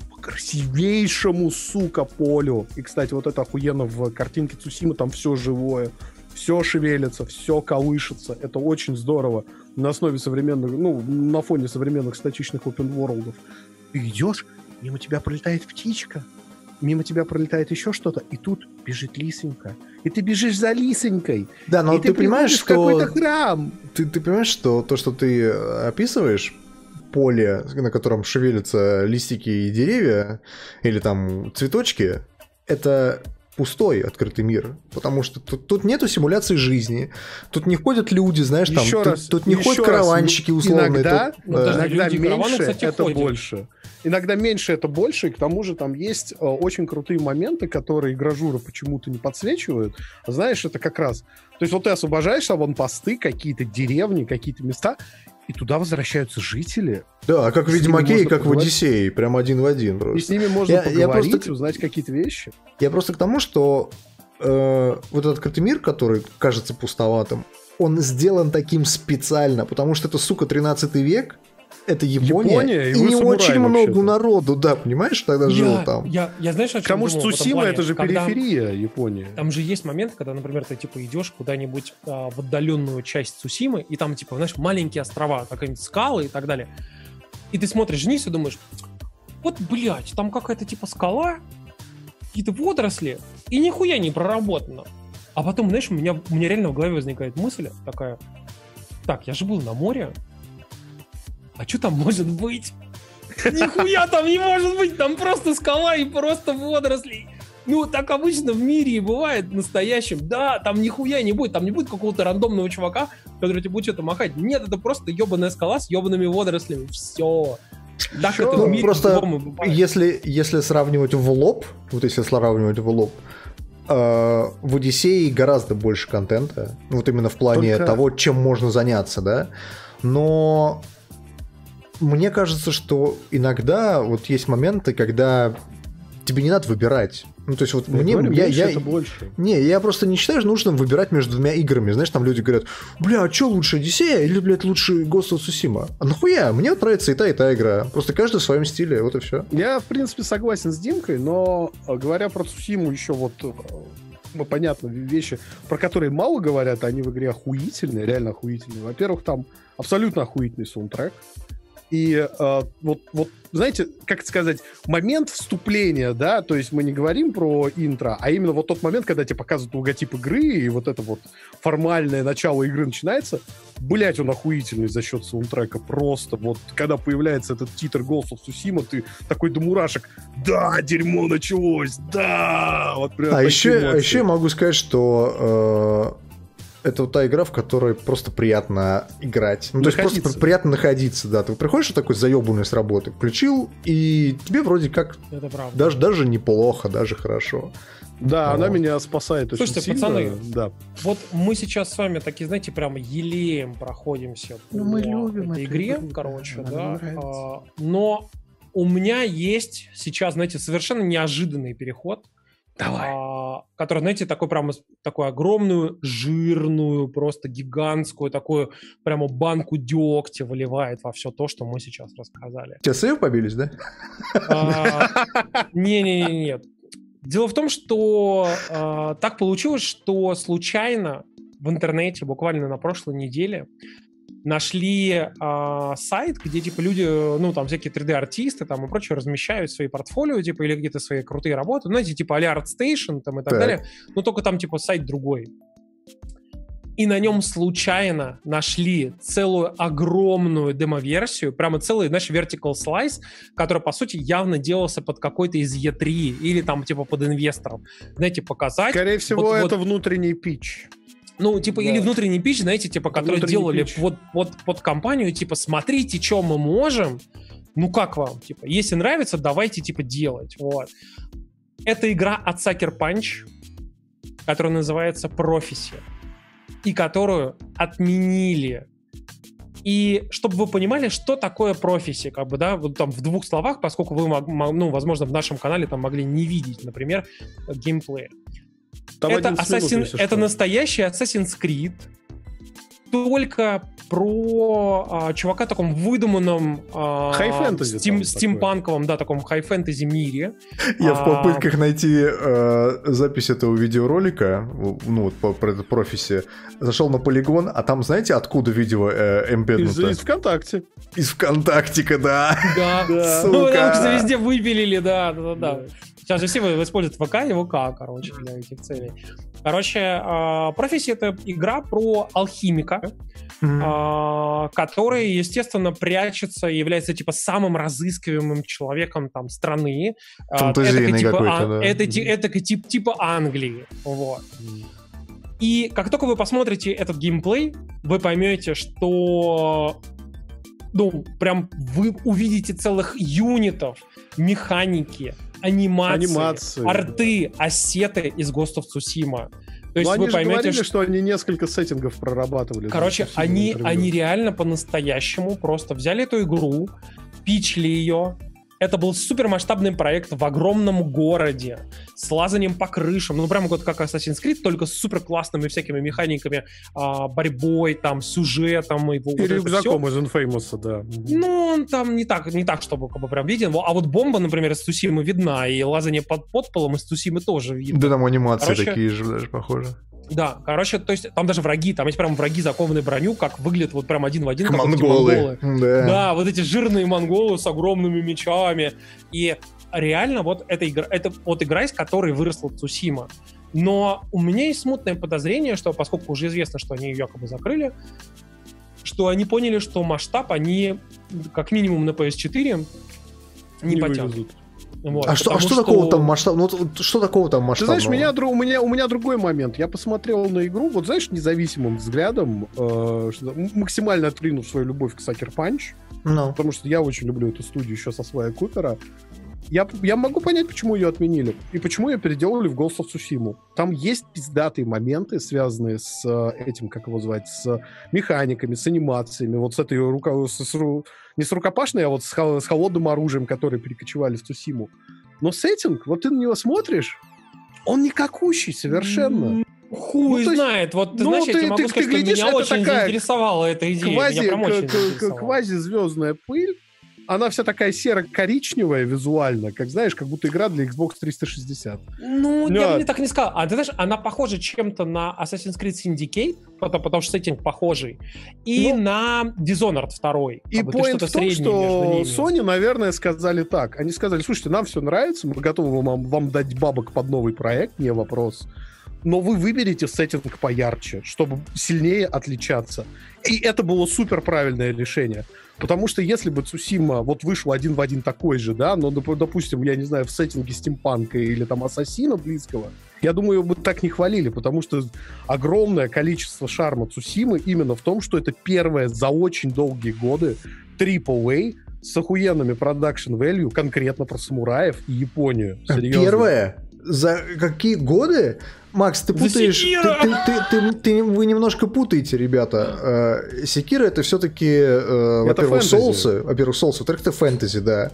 Speaker 1: красивейшему, сука, полю. И, кстати, вот это охуенно в картинке Цусимы, там все живое, все шевелится, все колышется. Это очень здорово. На основе современных, ну, на фоне современных статичных open-world'ов. Ты идешь, мимо тебя пролетает птичка, мимо тебя пролетает еще что-то, и тут бежит лисонька. И ты бежишь за лисонькой.
Speaker 2: Да, но
Speaker 1: и
Speaker 2: ты, ты понимаешь, что...
Speaker 1: какой-то храм.
Speaker 2: Ты, ты понимаешь, что то, что ты описываешь, поле, на котором шевелятся листики и деревья, или там цветочки, это пустой открытый мир, потому что тут, тут нету симуляции жизни, тут не ходят люди, знаешь, там,
Speaker 1: еще
Speaker 2: тут,
Speaker 1: раз,
Speaker 2: тут не ходят караванчики условные.
Speaker 1: Иногда,
Speaker 2: тут,
Speaker 1: ну, да. иногда
Speaker 3: люди,
Speaker 1: меньше
Speaker 3: караваны, кстати,
Speaker 1: это
Speaker 3: ходят.
Speaker 1: больше. Иногда меньше это больше, и к тому же там есть э, очень крутые моменты, которые гражуры почему-то не подсвечивают. Знаешь, это как раз... То есть вот ты освобождаешь аванпосты, какие-то деревни, какие-то места, и туда возвращаются жители.
Speaker 2: Да, как в Ведьмаке и как в Одиссее, прям один в один просто.
Speaker 1: И с ними можно я, поговорить, я просто... узнать какие-то вещи.
Speaker 2: Я просто к тому, что э, вот этот открытый мир, который кажется пустоватым, он сделан таким специально, потому что это, сука, тринадцатый век, это Япония,
Speaker 1: Япония, и
Speaker 2: и
Speaker 1: вы
Speaker 2: не
Speaker 1: самурай,
Speaker 2: очень много
Speaker 1: вообще-то.
Speaker 2: народу, да, понимаешь, тогда жил
Speaker 3: Я,
Speaker 2: там.
Speaker 3: я, я знаешь, о чем
Speaker 1: Потому что
Speaker 3: думал в этом
Speaker 1: Цусима
Speaker 3: плане?
Speaker 1: это же
Speaker 3: Когда-
Speaker 1: периферия Японии.
Speaker 3: Там же есть момент, когда, например, ты типа идешь куда-нибудь а, в отдаленную часть Цусимы, и там, типа, знаешь, маленькие острова, какие-нибудь скалы и так далее. И ты смотришь вниз и думаешь, вот, блядь, там какая-то типа скала, какие-то водоросли, и нихуя не проработано. А потом, знаешь, у меня, у меня реально в голове возникает мысль такая, так, я же был на море, а что там может быть? Нихуя там не может быть, там просто скала и просто водоросли. Ну, так обычно в мире и бывает настоящем. Да, там нихуя не будет, там не будет какого-то рандомного чувака, который тебе будет что-то махать. Нет, это просто ебаная скала с ебаными водорослями. Все. Так
Speaker 1: Чё?
Speaker 3: это
Speaker 2: Ну,
Speaker 3: в мире
Speaker 2: просто
Speaker 3: по-другому бывает.
Speaker 2: Если, если сравнивать в лоб, вот если сравнивать в лоб, э, в Одиссее гораздо больше контента, вот именно в плане
Speaker 1: Только-
Speaker 2: того, чем можно заняться, да, но мне кажется, что иногда вот есть моменты, когда тебе не надо выбирать. Ну, то есть вот
Speaker 1: Я
Speaker 2: мне...
Speaker 1: говорю,
Speaker 2: я,
Speaker 1: меньше
Speaker 2: я-
Speaker 1: это больше.
Speaker 2: Не, я просто не считаю нужным выбирать между двумя играми. Знаешь, там люди говорят, бля, а что лучше, Одиссея или, блядь, лучше Ghost of Tsushima? А нахуя? Мне вот нравится и та, и та игра. Просто каждый в своем стиле, вот и все.
Speaker 1: Я, в принципе, согласен с Димкой, но э, говоря про Цусиму еще вот, э, ну, понятно, вещи, про которые мало говорят, они в игре охуительные, реально охуительные. Во-первых, там абсолютно охуительный саундтрек. И э, вот, вот, знаете, как это сказать, момент вступления, да, то есть мы не говорим про интро, а именно вот тот момент, когда тебе показывают логотип игры, и вот это вот формальное начало игры начинается, блять, он охуительный за счет саундтрека, просто вот, когда появляется этот титр Ghost of Tsushima, ты такой до мурашек, да, дерьмо началось, да, вот прям
Speaker 2: А
Speaker 1: такие
Speaker 2: еще, а
Speaker 1: эмоции.
Speaker 2: еще я могу сказать, что э, это вот та игра, в которой просто приятно играть. Ну, то есть
Speaker 1: Находиться.
Speaker 2: просто приятно находиться, да. Ты приходишь вот такой заебанный с работы, включил, и тебе вроде как
Speaker 3: Это правда.
Speaker 2: даже, даже неплохо, даже хорошо.
Speaker 1: Да,
Speaker 2: Вот.
Speaker 1: она меня спасает очень
Speaker 3: Слушайте,
Speaker 1: сильно.
Speaker 3: пацаны,
Speaker 1: Да.
Speaker 3: Вот мы сейчас с вами такие, знаете, прям елеем проходимся
Speaker 2: Ну,
Speaker 3: по
Speaker 2: мы любим
Speaker 3: этой
Speaker 2: эту
Speaker 3: игре,
Speaker 2: игру,
Speaker 3: короче,
Speaker 2: да,
Speaker 3: да.
Speaker 2: нам нравится.
Speaker 3: А, но у меня есть сейчас, знаете, совершенно неожиданный переход, а, который, знаете, такой прямо такую огромную, жирную, просто гигантскую такую прямо банку дегтя выливает во все то, что мы сейчас рассказали.
Speaker 2: Тебя сейв побились, да?
Speaker 3: А, Не-не-не, нет. Дело в том, что а, так получилось, что случайно в интернете буквально на прошлой неделе нашли а, сайт, где типа люди, ну там всякие три дэ-артисты там и прочее размещают свои портфолио, типа, или какие-то свои крутые работы, ну, знаете, типа а-ля ArtStation там и так,
Speaker 2: Так.
Speaker 3: далее, но только там типа сайт другой. И на нем случайно нашли целую огромную демо-версию, прямо целый, знаешь, vertical slice, который, по сути, явно делался под какой-то из и три или там, типа, под инвесторов. Знаете, показать.
Speaker 1: Скорее всего,
Speaker 3: вот-
Speaker 1: это
Speaker 3: вот-
Speaker 1: внутренний питч.
Speaker 3: Ну, типа,
Speaker 1: Да.
Speaker 3: или внутренний пич, знаете, типа, который
Speaker 1: Внутренний
Speaker 3: делали
Speaker 1: пич.
Speaker 3: под, под, под компанию, типа, смотрите, что мы можем, ну, как вам, типа, если нравится, давайте, типа, делать, вот. Это игра от Sucker Punch, которая называется Prophecy, и которую отменили. И чтобы вы понимали, что такое Prophecy, как бы, да, вот там в двух словах, поскольку вы, мог- мо- ну, возможно, в нашем канале там могли не видеть, например, геймплей.
Speaker 1: Там
Speaker 3: Это,
Speaker 1: одиннадцать минут,
Speaker 3: Assassin-
Speaker 1: если
Speaker 3: это
Speaker 1: что.
Speaker 3: настоящий Assassin's Creed, только про а, чувака в таком выдуманном а,
Speaker 1: Хай-фэнтези
Speaker 3: стим-
Speaker 1: там
Speaker 3: стимпанковом, да, таком хай-фэнтези мире.
Speaker 2: Я
Speaker 3: А.
Speaker 2: в попытках найти э, запись этого видеоролика, ну вот по, про этот профиси, зашел на полигон, а там знаете, откуда видео э,
Speaker 1: Из,
Speaker 2: эмбеднуто?
Speaker 1: из ВКонтакте.
Speaker 2: Из ВКонтактика, да.
Speaker 3: Да.
Speaker 1: Да.
Speaker 3: Ну,
Speaker 2: Сука.
Speaker 3: потому что везде выпилили, да, да, да, да.
Speaker 1: Да.
Speaker 3: Сейчас же все используют ВК и ВК, короче, для этих целей. Короче, а, Prophecy — это игра про алхимика,
Speaker 2: Мгм.
Speaker 3: а, который, естественно, прячется и является типа самым разыскиваемым человеком там страны. А,
Speaker 2: Фантазийный
Speaker 3: этакой, типа,
Speaker 2: какой-то,
Speaker 3: а-
Speaker 2: да.
Speaker 3: это, ти- этакой тип, типа Англии. Вот. И как только вы посмотрите этот геймплей, вы поймете, что ну, прям вы увидите целых юнитов, механики, анимации,
Speaker 1: Анимации.
Speaker 3: арты, ассеты из Ghost of Tsushima. То есть
Speaker 1: Но они
Speaker 3: вы
Speaker 1: же
Speaker 3: поймете,
Speaker 1: говорили,
Speaker 3: что...
Speaker 1: что они несколько сеттингов прорабатывали.
Speaker 3: Короче,
Speaker 1: Спасибо,
Speaker 3: они,
Speaker 1: интервью.
Speaker 3: они реально по-настоящему просто взяли эту игру, пичли ее, Это был супермасштабный проект в огромном городе с лазанием по крышам. Ну, прямо вот как Assassin's Creed, только с супер классными всякими механиками, а, борьбой, там, сюжетом. И,
Speaker 1: И
Speaker 3: вот
Speaker 1: рюкзаком из Infamous, да.
Speaker 3: Ну, он там не так, не так, чтобы как бы прям виден. А вот бомба, например, из Цусимы видна, и лазание под подполом из Цусимы тоже видно.
Speaker 2: Да, там анимации
Speaker 3: Короче,
Speaker 2: такие же даже похожи.
Speaker 3: Да, короче, то есть там даже враги, там есть прям враги, закованные в броню, как выглядят вот прям один в один.
Speaker 2: Как
Speaker 3: как
Speaker 2: монголы.
Speaker 3: эти монголы.
Speaker 2: Да.
Speaker 3: Да, вот эти жирные монголы с огромными мечами. И реально вот эта игра, это вот игра, из которой выросла Цусима. Но у меня есть смутное подозрение, что поскольку уже известно, что они ее якобы закрыли, что они поняли, что масштаб они как минимум на пи эс четыре не, не потянут.
Speaker 1: Вывезут.
Speaker 3: Вот,
Speaker 2: а что, а что,
Speaker 3: что
Speaker 2: такого там масштаб? Ну, что такого там масштабного?
Speaker 1: Ты знаешь, меня, у, меня, у меня другой момент. Я посмотрел на игру, вот знаешь, независимым взглядом, э, что, максимально отринув свою любовь к Sucker Punch,
Speaker 2: no.
Speaker 1: потому что я очень люблю эту студию еще со Слая Купера. Я, я могу понять, почему ее отменили и почему ее переделали в Ghost of Tsushima. Там есть пиздатые моменты, связанные с этим, как его звать, с механиками, с анимациями, вот с этой рука... С, с, не с рукопашной, а вот с, с холодным оружием, которые перекочевали в Цусиму. Но сеттинг, вот ты на него смотришь, он никакущий совершенно.
Speaker 3: Хуй ну, знает. Есть, вот, ты ну, знаешь, ты, я тебе могу ты, сказать, ты глядишь, что меня очень заинтересовала эта идея.
Speaker 1: Квази,
Speaker 3: меня прям очень
Speaker 1: к-
Speaker 3: заинтересовала.
Speaker 1: Квази-звездная пыль, она вся такая серо-коричневая визуально, как, знаешь, как будто игра для Xbox триста шестьдесят.
Speaker 3: Ну, Нет. я бы не так не сказал. А ты знаешь, она похожа чем-то на Assassin's Creed Syndicate, потому, потому что сеттинг похожий, и ну, на Dishonored два.
Speaker 1: И поинт в том, что Sony, наверное, сказали так. Они сказали, слушайте, нам все нравится, мы готовы вам, вам дать бабок под новый проект, не вопрос. Но вы выберете сеттинг поярче, чтобы сильнее отличаться. И это было супер правильное решение. Потому что если бы Цусима вот вышел один в один такой же, да, но, допустим, я не знаю, в сеттинге стимпанка или там Ассасина близкого, я думаю, его бы так не хвалили, потому что огромное количество шарма Цусимы именно в том, что это первое за очень долгие годы трипл эй с охуенными продакшн value конкретно про самураев и Японию. Серьезно.
Speaker 2: Первое? За какие годы? Макс, ты путаешь... Ты, ты, ты, ты, ты, вы немножко путаете, ребята. Секира это все-таки, э, во-первых, соусы. Во-первых, соусы. Во-вторых, это фэнтези, да.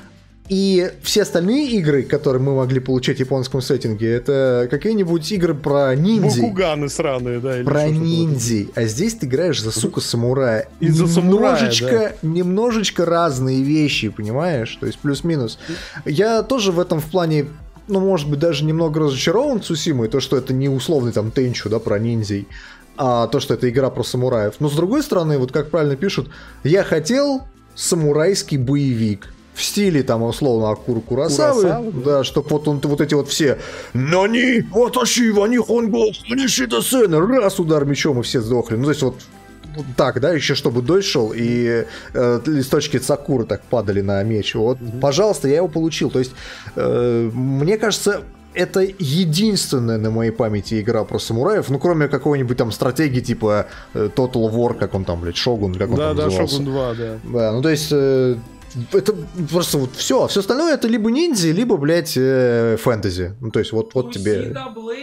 Speaker 2: И все остальные игры, которые мы могли получать в японском сеттинге, это какие-нибудь игры про ниндзя.
Speaker 1: Бакуганы сраные, да. Или
Speaker 2: про ниндзя. А здесь ты играешь за, сука, самурая.
Speaker 1: И за
Speaker 2: немножечко,
Speaker 1: самурая, да.
Speaker 2: Немножечко разные вещи, понимаешь? То есть плюс-минус. Я тоже в этом в плане... Ну, может быть, даже немного разочарован Цусимой, то, что это не условный там Тенчу, да, про ниндзей, а то, что это игра про самураев. Но, с другой стороны, вот как правильно пишут, я хотел самурайский боевик в стиле, там, условно, Акуру Куросавы, Куросава, да, да, чтоб вот, он, вот эти вот все «Нани, ваташи, вани хонго, нишита сена», раз удар мечом, и все сдохли. Ну, то есть вот так, да, еще чтобы дождь шел, и э, листочки сакуры так падали на меч. Вот, mm-hmm. пожалуйста, я его получил. То есть, э, мне кажется, это единственная на моей памяти игра про самураев, ну, кроме какой-нибудь там стратегии типа э, Total War, как он там, блядь, Шогун, как он
Speaker 1: да,
Speaker 2: там
Speaker 1: да,
Speaker 2: назывался.
Speaker 1: Шогун два, да.
Speaker 2: Да, ну, то есть... Э, это просто вот все. Все остальное это либо ниндзя, либо, блядь, э, фэнтези. Ну, то есть, вот, вот тебе...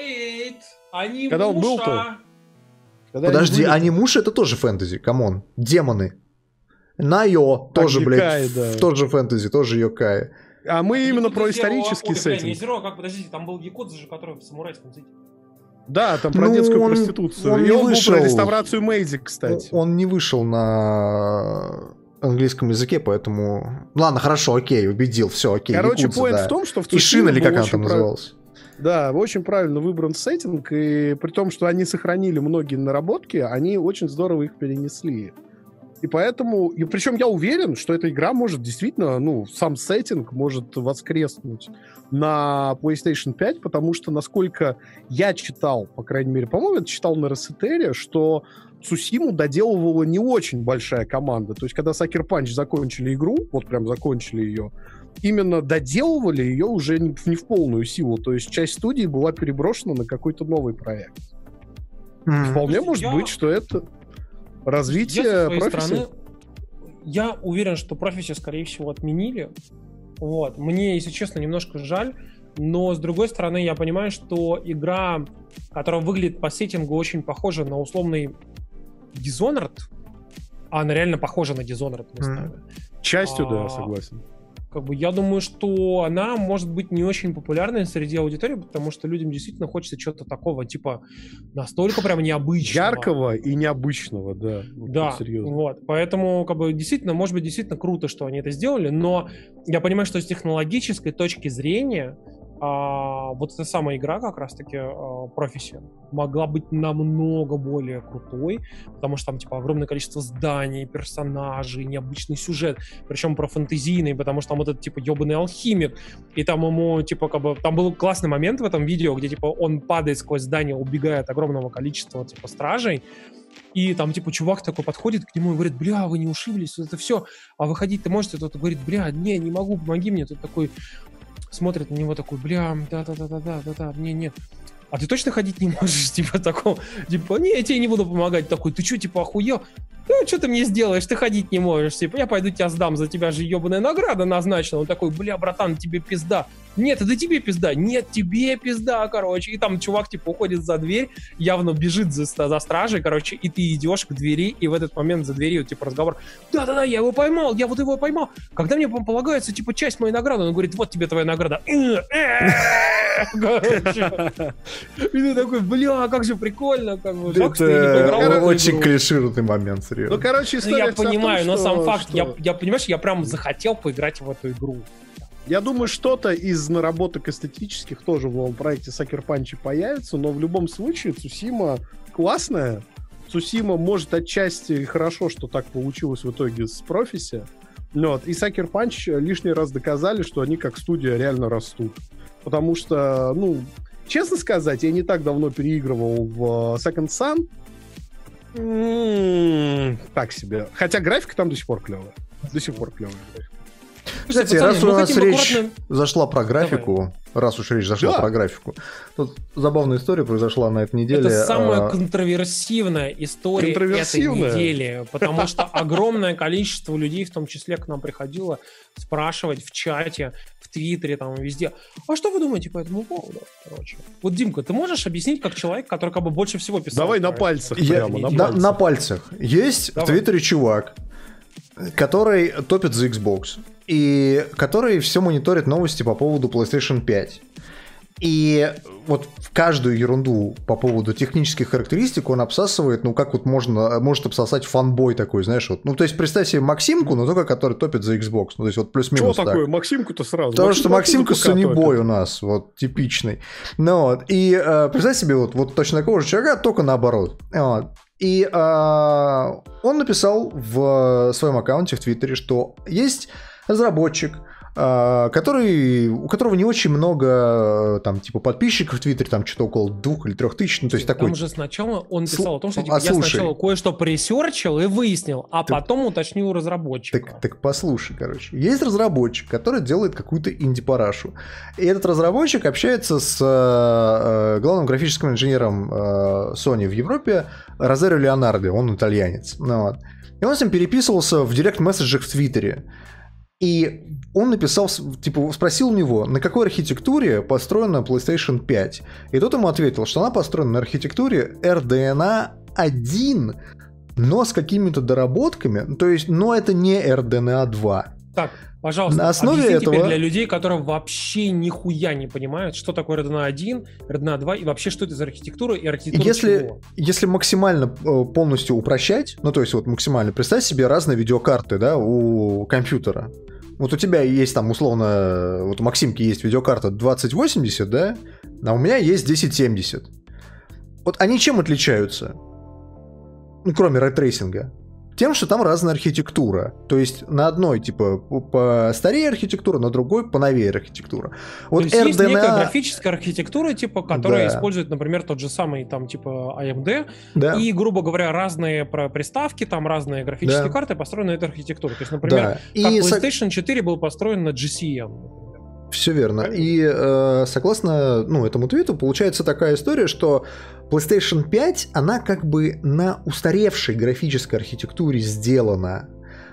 Speaker 1: Когда он был-то?
Speaker 2: Когда Подожди, анимуша это тоже фэнтези, камон. Демоны. Найо тоже,
Speaker 1: Йокай,
Speaker 2: блядь,
Speaker 1: да.
Speaker 2: тоже фэнтези, тоже Йокай.
Speaker 1: А мы
Speaker 3: а
Speaker 1: именно
Speaker 3: Якудза
Speaker 1: про
Speaker 3: Zero,
Speaker 1: исторический
Speaker 3: ой,
Speaker 1: сеттинг.
Speaker 3: Не Zero, как, подождите, там был Якудза же, который в самурайском сеттинге.
Speaker 1: Да, там про
Speaker 2: ну,
Speaker 1: детскую
Speaker 2: он,
Speaker 1: проституцию.
Speaker 2: Он
Speaker 1: И он
Speaker 2: вышел...
Speaker 1: был про реставрацию Мэйзи, кстати.
Speaker 2: Он не вышел на английском языке, поэтому... Ладно, хорошо, окей, убедил, все, окей.
Speaker 1: Короче,
Speaker 2: Якудза,
Speaker 1: поинт
Speaker 2: да.
Speaker 1: в том, что в
Speaker 2: Ишин, или как она там
Speaker 1: прав...
Speaker 2: называлась?
Speaker 1: Да, очень правильно выбран сеттинг, и при том, что они сохранили многие наработки, они очень здорово их перенесли. И поэтому, и причем я уверен, что эта игра может действительно, ну, сам сеттинг может воскреснуть на PlayStation пять, потому что, насколько я читал, по крайней мере, по-моему, я читал на Ресетере, что Цусиму доделывала не очень большая команда. То есть, когда Sucker Punch закончили игру, вот прям закончили ее, именно доделывали ее уже не, не в полную силу. То есть, часть студии была переброшена на какой-то новый проект. Mm-hmm. Вполне Слушайте, может я... быть, что это развитие профессии.
Speaker 3: Я уверен, что профессию, скорее всего, отменили. Вот. Мне, если честно, немножко жаль. Но, с другой стороны, я понимаю, что игра, которая выглядит по сеттингу очень похожа на условный Dishonored, а она реально похожа на Dishonored местами.
Speaker 1: Mm. Частью, а, да, согласен.
Speaker 3: Как бы я думаю, что она может быть не очень популярной среди аудитории, потому что людям действительно хочется чего-то такого, типа, настолько прям необычного.
Speaker 1: Яркого и необычного, да. Вот,
Speaker 3: да,
Speaker 1: серьезно.
Speaker 3: Вот. Поэтому, как бы, действительно, может быть, действительно круто, что они это сделали, но я понимаю, что с технологической точки зрения а, вот эта самая игра, как раз-таки а, Prophecy, могла быть намного более крутой, потому что там, типа, огромное количество зданий, персонажей, необычный сюжет, причем про фэнтезийный, потому что там вот этот, типа, ёбаный алхимик, и там ему, типа, как бы, там был классный момент в этом видео, где, типа, он падает сквозь здание, убегая от огромного количества, типа, стражей, и там, типа, чувак такой подходит к нему и говорит: бля, вы не ушиблись, вот это все, а выходить-то можете? Тот говорит: бля, не, не могу, помоги мне. Тут такой смотрит на него такой: бля, да-да-да-да-да-да, не, нет. А ты точно ходить не можешь? Типа такого, типа, не, я тебе не буду помогать. Такой: ты что, типа, охуел? Ну, что ты мне сделаешь? Ты ходить не можешь. Типа, я пойду тебя сдам, за тебя же ебаная награда назначена. Он такой: бля, братан, тебе пизда. Нет, это тебе пизда. Нет, тебе пизда, короче. И там чувак, типа, уходит за дверь, явно бежит за, за стражей, короче, и ты идешь к двери, и в этот момент за дверью, типа, разговор: да-да-да, я его поймал, я вот его поймал. Когда мне полагается, типа, часть моей награды? Он говорит: вот тебе твоя награда. Короче. И ты такой: бля, как же прикольно.
Speaker 2: Это очень клишированный момент, серьезно.
Speaker 1: Ну, короче, история
Speaker 3: я понимаю, но сам факт,
Speaker 1: что...
Speaker 3: я, я, понимаешь, я прям захотел поиграть в эту игру.
Speaker 1: Я думаю, что-то из наработок эстетических тоже в новом проекте Sucker Punch появится, но в любом случае Цусима классная. Цусима может отчасти хорошо, что так получилось в итоге с Prophecy. Вот. И Sucker Punch лишний раз доказали, что они как студия реально растут. Потому что, ну, честно сказать, я не так давно переигрывал в Second Son. М-м-м, так себе. Хотя графика там до сих пор клевая. До сих пор клевая графика.
Speaker 2: Кстати,
Speaker 3: пацаны,
Speaker 2: раз у нас речь
Speaker 3: аккуратно...
Speaker 2: зашла про графику,
Speaker 3: Давай.
Speaker 2: раз уж речь зашла
Speaker 1: Да.
Speaker 2: про графику, тут забавная история произошла на этой неделе.
Speaker 3: Это самая
Speaker 2: а...
Speaker 3: контроверсивная история
Speaker 1: Контроверсивная?
Speaker 3: этой недели, потому что огромное количество людей, в том числе к нам приходило спрашивать в чате, в Твиттере, там и везде: а что вы думаете по этому поводу? Короче. Вот, Димка, ты можешь объяснить, как человек, который как бы больше всего писал?
Speaker 1: Давай на
Speaker 3: про
Speaker 1: пальцах
Speaker 3: это?
Speaker 2: Я-
Speaker 1: прямо, на
Speaker 2: на,
Speaker 1: пальцах.
Speaker 2: на пальцах. Есть
Speaker 3: Давай.
Speaker 2: в Твиттере чувак, который топит за Xbox, и который все мониторит новости по поводу PlayStation пять. И вот в каждую ерунду по поводу технических характеристик он обсасывает, ну, как вот можно, может обсосать фанбой такой, знаешь, вот. Ну, то есть, представь себе Максимку, но только который топит за Xbox. Ну, то есть, вот плюс-минус
Speaker 1: Что
Speaker 2: так.
Speaker 1: такое? Максимку-то сразу.
Speaker 2: Потому что Максимка
Speaker 1: Максимку
Speaker 2: Сонибой у нас, вот, типичный. Ну, вот, и э, представь себе, вот, вот точно такого же человека, только наоборот. Вот. И э, он написал в своем аккаунте в Твиттере, что есть разработчик, э, который, у которого не очень много, там, типа, подписчиков в Твиттере, там, что-то около двух или трех тысяч, ну, то есть
Speaker 3: Там
Speaker 2: такой...
Speaker 3: же сначала он
Speaker 2: Слу-
Speaker 3: писал о том, что
Speaker 2: а,
Speaker 3: типа, я
Speaker 2: слушай.
Speaker 3: сначала кое-что пресерчил и выяснил, а
Speaker 2: Так-
Speaker 3: потом уточнил у разработчика.
Speaker 2: Так, так послушай, короче. Есть разработчик, который делает какую-то инди-парашу. И этот разработчик общается с э, главным графическим инженером э, Sony в Европе Розерио Леонардо, он итальянец. Ну, вот. И он с ним переписывался в директ-месседжах в Твиттере. И он написал, типа, спросил у него, на какой архитектуре построена PlayStation пять. И тот ему ответил, что она построена на архитектуре эр ди эн эй один, но с какими-то доработками. То есть, но это не эр ди эн эй два.
Speaker 3: Так, пожалуйста,
Speaker 2: На основе
Speaker 3: объясни
Speaker 2: этого-
Speaker 3: теперь для людей, которые вообще нихуя не понимают, что такое эр ди эн эй один, эр ди эн эй два и вообще что это за архитектура и архитектура
Speaker 2: Если,
Speaker 3: чего?
Speaker 2: если максимально э, полностью упрощать, ну то есть вот максимально, представь себе разные видеокарты, да, у компьютера. Вот у тебя есть там условно, вот у Максимки есть видеокарта двадцать восемьдесят, да, а у меня есть десять семьдесят. Вот они чем отличаются? Ну, кроме рейтрейсинга. Тем, что там разная архитектура. То есть на одной, типа, по старее архитектура, на другой поновее архитектура. Вот
Speaker 3: То есть есть
Speaker 2: эр ди эн эй...
Speaker 3: некая графическая архитектура, типа, которая
Speaker 2: Да.
Speaker 3: использует, например, тот же самый, там, типа, эй эм ди,
Speaker 2: Да.
Speaker 3: и, грубо говоря, разные про- приставки, там, разные графические
Speaker 2: Да.
Speaker 3: карты построены на этой архитектуре. То есть, например,
Speaker 2: Да.
Speaker 3: как
Speaker 2: И со-
Speaker 3: PlayStation четыре был построен на джи си эм.
Speaker 2: Все верно. И э, согласно ну, этому твиту, получается такая история, что PlayStation пять, она как бы на устаревшей графической архитектуре сделана,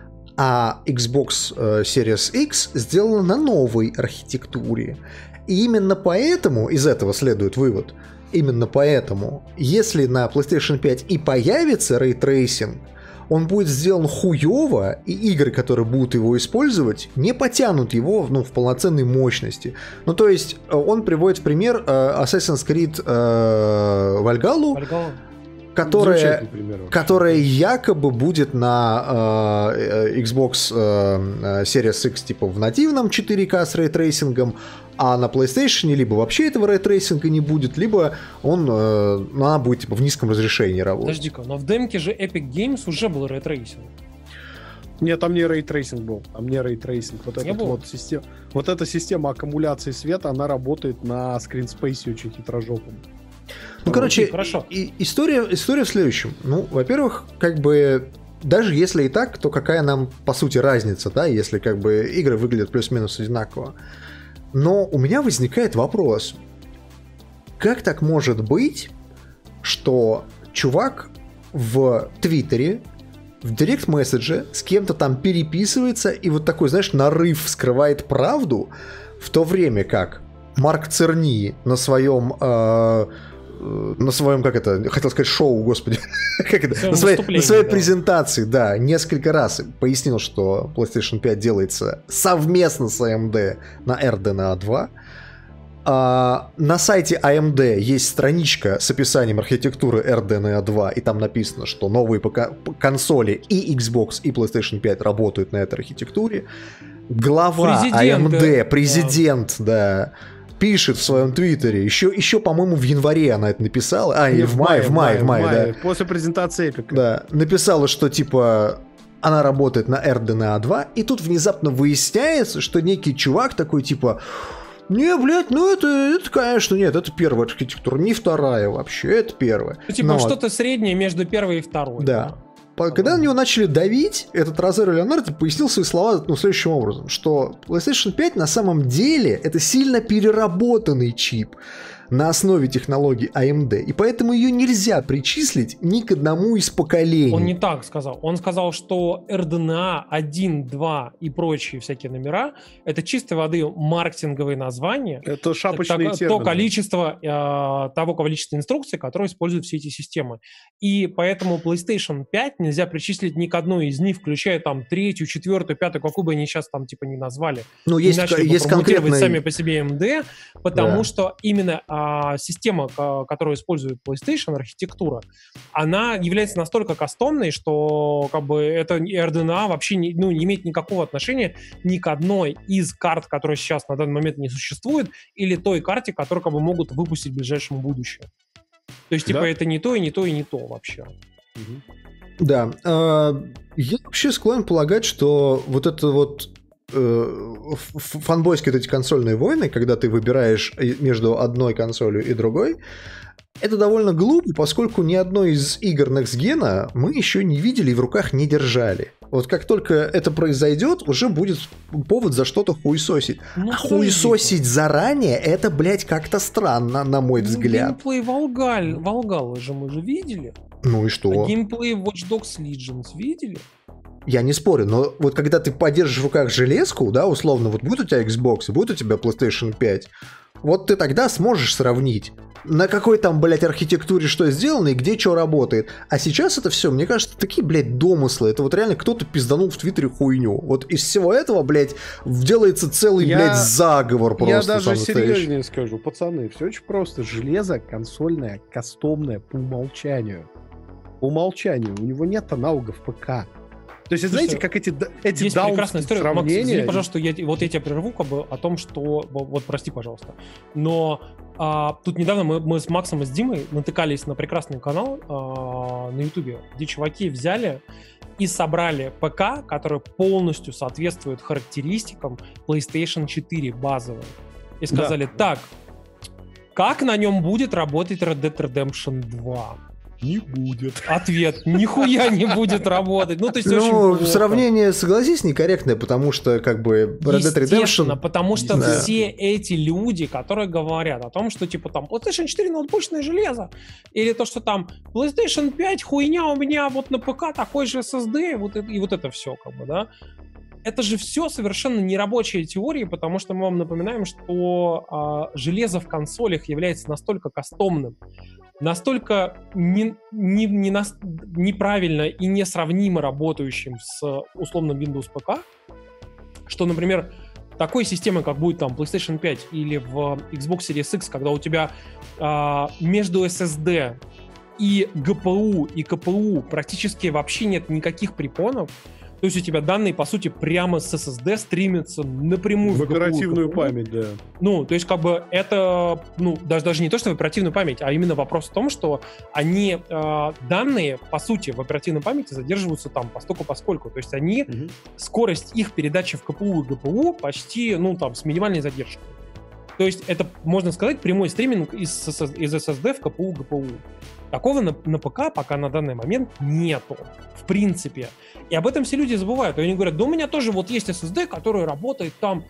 Speaker 2: а Xbox э, Series X сделана на новой архитектуре. И именно поэтому, из этого следует вывод, именно поэтому, если на PlayStation пять и появится рейтрейсинг, он будет сделан хуёво, и игры, которые будут его использовать, не потянут его, ну, в полноценной мощности. Ну, то есть, он приводит в пример э, Assassin's Creed э, Valhalla,
Speaker 3: Valhalla.
Speaker 2: которая, которая якобы будет на э, Xbox э, Series X типа в нативном четыре ка с рейтрейсингом, а на PlayStation либо вообще этого рейтрейсинга не будет, либо он, э, она будет типа в низком разрешении работать.
Speaker 3: Подожди-ка, но в демке же Epic Games уже был рейтрейсинг.
Speaker 1: Нет, там не рейтрейсинг был, там не рейтрейсинг. Вот, этот вот, система, вот эта система аккумуляции света, она работает на скринспейсе очень хитрожопом.
Speaker 2: Ну, короче,
Speaker 3: хорошо.
Speaker 2: И, история, история в следующем. Ну, во-первых, как бы, даже если и так, то какая нам, по сути, разница, да, если как бы игры выглядят плюс-минус одинаково. Но у меня возникает вопрос. Как так может быть, что чувак в Твиттере, в директ-месседже с кем-то там переписывается и вот такой, знаешь, нарыв скрывает правду, в то время как Марк Церни на своем... Э- на своем, как это, хотел сказать, шоу, господи, как это, на своей, на своей да. презентации, да, несколько раз пояснил, что PlayStation пять делается совместно с эй эм ди на эр ди эн эй два. А, на сайте эй эм ди есть страничка с описанием архитектуры эр ди эн эй два, и там написано, что новые пока консоли и Xbox, и PlayStation пять работают на этой архитектуре. Глава президент, эй эм ди, президент, да, да пишет в своем твиттере, еще, еще, по-моему, в январе она это написала, а, или в мае, в мае, в мае, да.
Speaker 1: После презентации Epic.
Speaker 2: Да, написала, что, типа, она работает на эр ди эн эй два, и тут внезапно выясняется, что некий чувак такой, типа, не, блядь, ну это, это, конечно, нет, это первая архитектура, не вторая вообще, это первая.
Speaker 3: Ну, типа, Но... что-то среднее между первой и второй.
Speaker 2: Да. Когда на него начали давить, этот Розарио Леонардо пояснил свои слова ну, следующим образом, что PlayStation пять на самом деле это сильно переработанный чип на основе технологий эй эм ди, и поэтому ее нельзя причислить ни к одному из поколений.
Speaker 3: Он не так сказал. Он сказал, что эр ди эн эй один, два и прочие всякие номера — это чистой воды маркетинговые названия.
Speaker 1: Это шапочные
Speaker 3: это
Speaker 1: термины.
Speaker 3: То количество, э, того количества инструкций, которые используют все эти системы. И поэтому PlayStation пять нельзя причислить ни к одной из них, включая там третью, четвертую, пятую, какую бы они сейчас там типа не назвали.
Speaker 2: Ну, есть, есть конкретные...
Speaker 3: сами по себе эй эм ди, потому
Speaker 2: да.
Speaker 3: что именно система, которую использует PlayStation, архитектура, она является настолько кастомной, что как бы это эр ди эн эй вообще не, ну, не имеет никакого отношения ни к одной из карт, которые сейчас на данный момент не существует, или той карте, которую как бы могут выпустить в ближайшем будущем. То есть, типа, да. это не то, и не то, и не то вообще.
Speaker 2: Да. Я вообще склонен полагать, что вот это вот фанбойские вот эти консольные войны, когда ты выбираешь между одной консолью и другой, это довольно глупо, поскольку ни одной из игр Next Gen мы еще не видели и в руках не держали. Вот как только это произойдет, уже будет повод за что-то хуесосить. Ну, а хуесосить заранее, это, блядь, как-то странно, на мой ну, взгляд.
Speaker 3: Геймплей Волгаль, Волгалы же мы же видели.
Speaker 2: Ну и что?
Speaker 3: А геймплей Watch Dogs Legions видели?
Speaker 2: Я не спорю, но вот когда ты подержишь в руках железку, да, условно, вот будет у тебя Xbox и будет у тебя PlayStation пять, вот ты тогда сможешь сравнить, на какой там, блядь, архитектуре что сделано и где что работает. А сейчас это все, мне кажется, такие, блядь, домыслы. Это вот реально кто-то пизданул в Твиттере хуйню. Вот из всего этого, блядь, делается целый, я, блядь, заговор просто.
Speaker 1: Я даже серьезнее скажу, пацаны, все очень просто. Железо консольное, кастомное по умолчанию. По умолчанию. У него нет аналогов ПК. То есть, знаете, как эти, эти
Speaker 3: есть прекрасная история.
Speaker 1: Сравнения...
Speaker 3: Макс, извини, пожалуйста, я, вот я тебя прерву как бы о том, что... Вот, прости, пожалуйста. Но а, тут недавно мы, мы с Максом и с Димой натыкались на прекрасный канал а, на Ютубе, где чуваки взяли и собрали ПК, который полностью соответствует характеристикам PlayStation четыре базовым. И сказали, да. так, как на нем будет работать Red Dead Redemption два?
Speaker 1: Не будет.
Speaker 3: Ответ. Нихуя не будет работать. Ну, то есть,
Speaker 2: ну
Speaker 3: очень
Speaker 2: сравнение, согласись, некорректное, потому что, как бы,
Speaker 3: Red Dead Redemption... потому что да. все эти люди, которые говорят о том, что, типа, там, PlayStation четыре ноутбучное железо, или то, что там PlayStation пять хуйня у меня вот на ПК такой же эс эс ди, вот, и, и вот это все, как бы, да. Это же все совершенно нерабочие теории, потому что мы вам напоминаем, что а, железо в консолях является настолько кастомным, настолько не, не, не нас, неправильно и несравнимо работающим с условным Windows пи си, что, например, такой системы, как будет там PlayStation пять или в Xbox Series X, когда у тебя э, между эс эс ди и джи пи ю и ка пи ю практически вообще нет никаких препонов, то есть у тебя данные, по сути, прямо с эс эс ди стримятся напрямую
Speaker 1: в
Speaker 3: в
Speaker 1: оперативную память, да.
Speaker 3: Ну, то есть, как бы, это, ну, даже, даже не то, что в оперативную память, а именно вопрос в том, что они, э, данные, по сути, в оперативной памяти задерживаются там постольку поскольку. То есть они, угу. скорость их передачи в ка пи ю и джи пи ю почти, ну, там, с минимальной задержкой. То есть это, можно сказать, прямой стриминг из, из эс эс ди в ка пи ю, джи пи ю. Такого на, на ПК пока на данный момент нету, в принципе. И об этом все люди забывают. И они говорят, да у меня тоже вот есть эс эс ди, который работает там,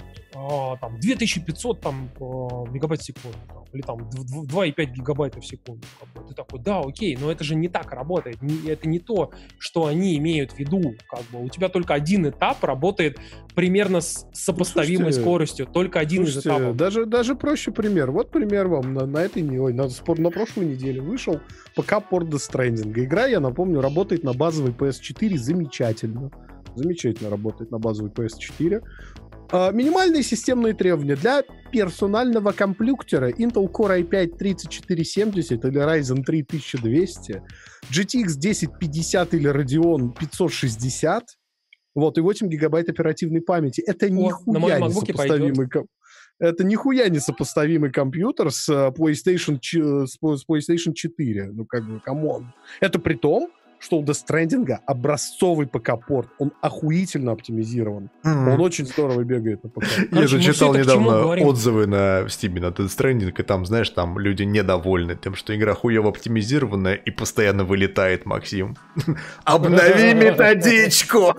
Speaker 3: э, там две тысячи пятьсот там, э, мегабайт в секунду. Там, или там два и пять гигабайта в секунду. Как бы. Ты такой, да, окей, но это же не так работает. Не, это не то, что они имеют в виду. Как бы. У тебя только один этап работает примерно с сопоставимой ну, слушайте, скоростью. Только один
Speaker 1: слушайте,
Speaker 3: из этапов.
Speaker 1: Даже, даже проще пример. Вот пример вам на, на этой ой, на, на прошлой неделе вышел ПК-порт Death Stranding. Игра, я напомню, работает на базовой пи эс четыре замечательно. Замечательно работает на базовой пи эс четыре. А, минимальные системные требования для персонального компьютера Intel Core ай пять тридцать четыре семьдесят или Ryzen три тысяча двести, джи ти экс десять пятьдесят или Radeon пятьсот шестьдесят. Вот, и восемь гигабайт оперативной памяти. Это нихуя не сопоставимый комп... Это нихуя не сопоставимый компьютер с PlayStation, с PlayStation четыре. Ну, как бы, камон. Это при том, что у Death Stranding образцовый ПК-порт. Он охуительно оптимизирован. Mm-hmm. Он очень здорово бегает на ПК.
Speaker 2: Я же читал недавно отзывы на Steam на Death Stranding, и там, знаешь, там люди недовольны тем, что игра хуево оптимизированная и постоянно вылетает, Максим. Обнови методичку!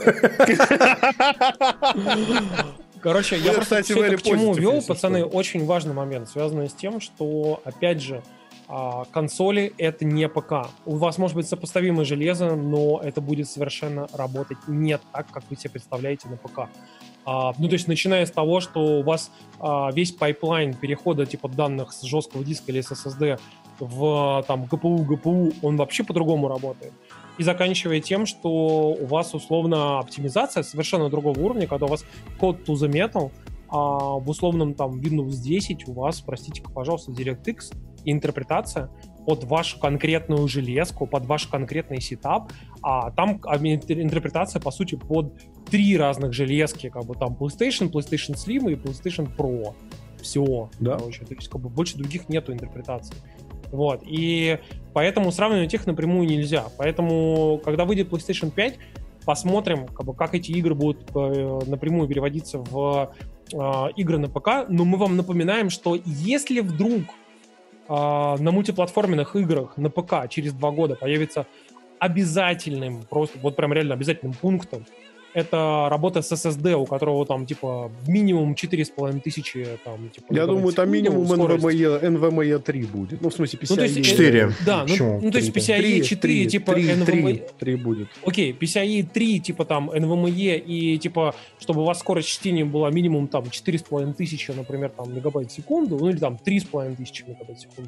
Speaker 3: Короче, я просто к чему вел, пацаны, очень важный момент, связанный с тем, что, опять же, консоли — это не ПК. У вас может быть сопоставимое железо, но это будет совершенно работать не так, как вы себе представляете на ПК. А, ну, то есть, начиная с того, что у вас а, весь пайплайн перехода типа данных с жесткого диска или с эс эс ди в там, джи пи ю, джи пи ю, он вообще по-другому работает. И заканчивая тем, что у вас условно оптимизация совершенно другого уровня, когда у вас код to the metal, а в условном там Windows десять у вас, простите-ка, пожалуйста, DirectX и интерпретация под вашу конкретную железку, под ваш конкретный сетап, а там интерпретация, по сути, под три разных железки, как бы там PlayStation, PlayStation Slim и PlayStation Pro. Все.
Speaker 1: Да.
Speaker 3: Короче, то есть, как бы, больше других нету интерпретаций. Вот. И поэтому сравнивать их напрямую нельзя. Поэтому, когда выйдет PlayStation пять, посмотрим, как, бы, как эти игры будут э, напрямую переводиться в э, игры на ПК. Но мы вам напоминаем, что если вдруг э, на мультиплатформенных играх на ПК через два года появится обязательным, просто вот прям реально обязательным пунктом, это работа с эс эс ди, у которого там типа минимум четыре с половиной тысячи там, типа,
Speaker 1: я думаю, там минимум эн ви эм и три будет. Ну, в смысле, пи си ай и.
Speaker 2: четыре.
Speaker 3: Да, ну, ну то есть пи си ай и четыре, типа эн ви эм и.
Speaker 1: три будет.
Speaker 3: Окей, пи си ай и три, типа там эн ви эм и, и типа, чтобы у вас скорость чтения была минимум там четыре с половиной тысячи, например, там мегабайт в секунду, ну или там три с половиной тысячи мегабайт в секунду.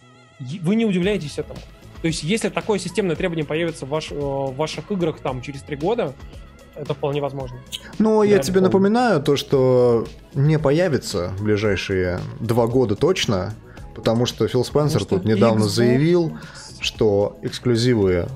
Speaker 3: Вы не удивляетесь этому. То есть, если такое системное требование появится в, ваш, в ваших играх там через три года, это вполне возможно.
Speaker 2: Ну, я тебе помню. напоминаю то, что не появится в ближайшие два года точно, потому что Фил Спенсер потому тут недавно Xbox... заявил, что эксклюзивы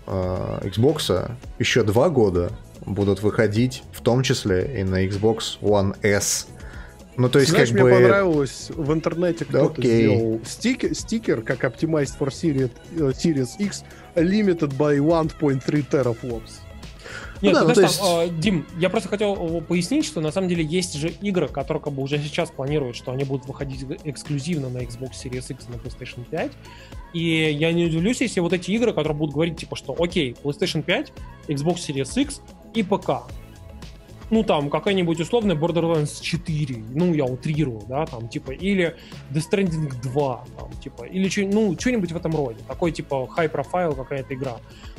Speaker 2: э, Xbox еще два года будут выходить, в том числе и на Xbox One S. Ну, то есть,
Speaker 1: знаешь,
Speaker 2: как
Speaker 1: мне
Speaker 2: бы...
Speaker 1: понравилось, в интернете кто-то
Speaker 2: okay.
Speaker 1: сделал стикер, стикер, как Optimized for Series, Series X, limited by one point three teraflops.
Speaker 3: Нет,
Speaker 2: ну, да,
Speaker 3: ну,
Speaker 2: ну,
Speaker 3: то
Speaker 2: есть...
Speaker 3: там, э, Дим, я просто хотел пояснить, что на самом деле есть же игры, которые как бы уже сейчас планируют, что они будут выходить эксклюзивно на Xbox Series X и на PlayStation пять. И я не удивлюсь, если вот эти игры, которые будут говорить, типа, что окей, PlayStation пять, Xbox Series X и ПК. Ну, там, какая-нибудь условная Borderlands четыре, ну, я утрирую, да, там, типа, или Death Stranding два, там, типа, или что, ну, что-нибудь в этом роде. Такой, типа, high-profile какая-то игра.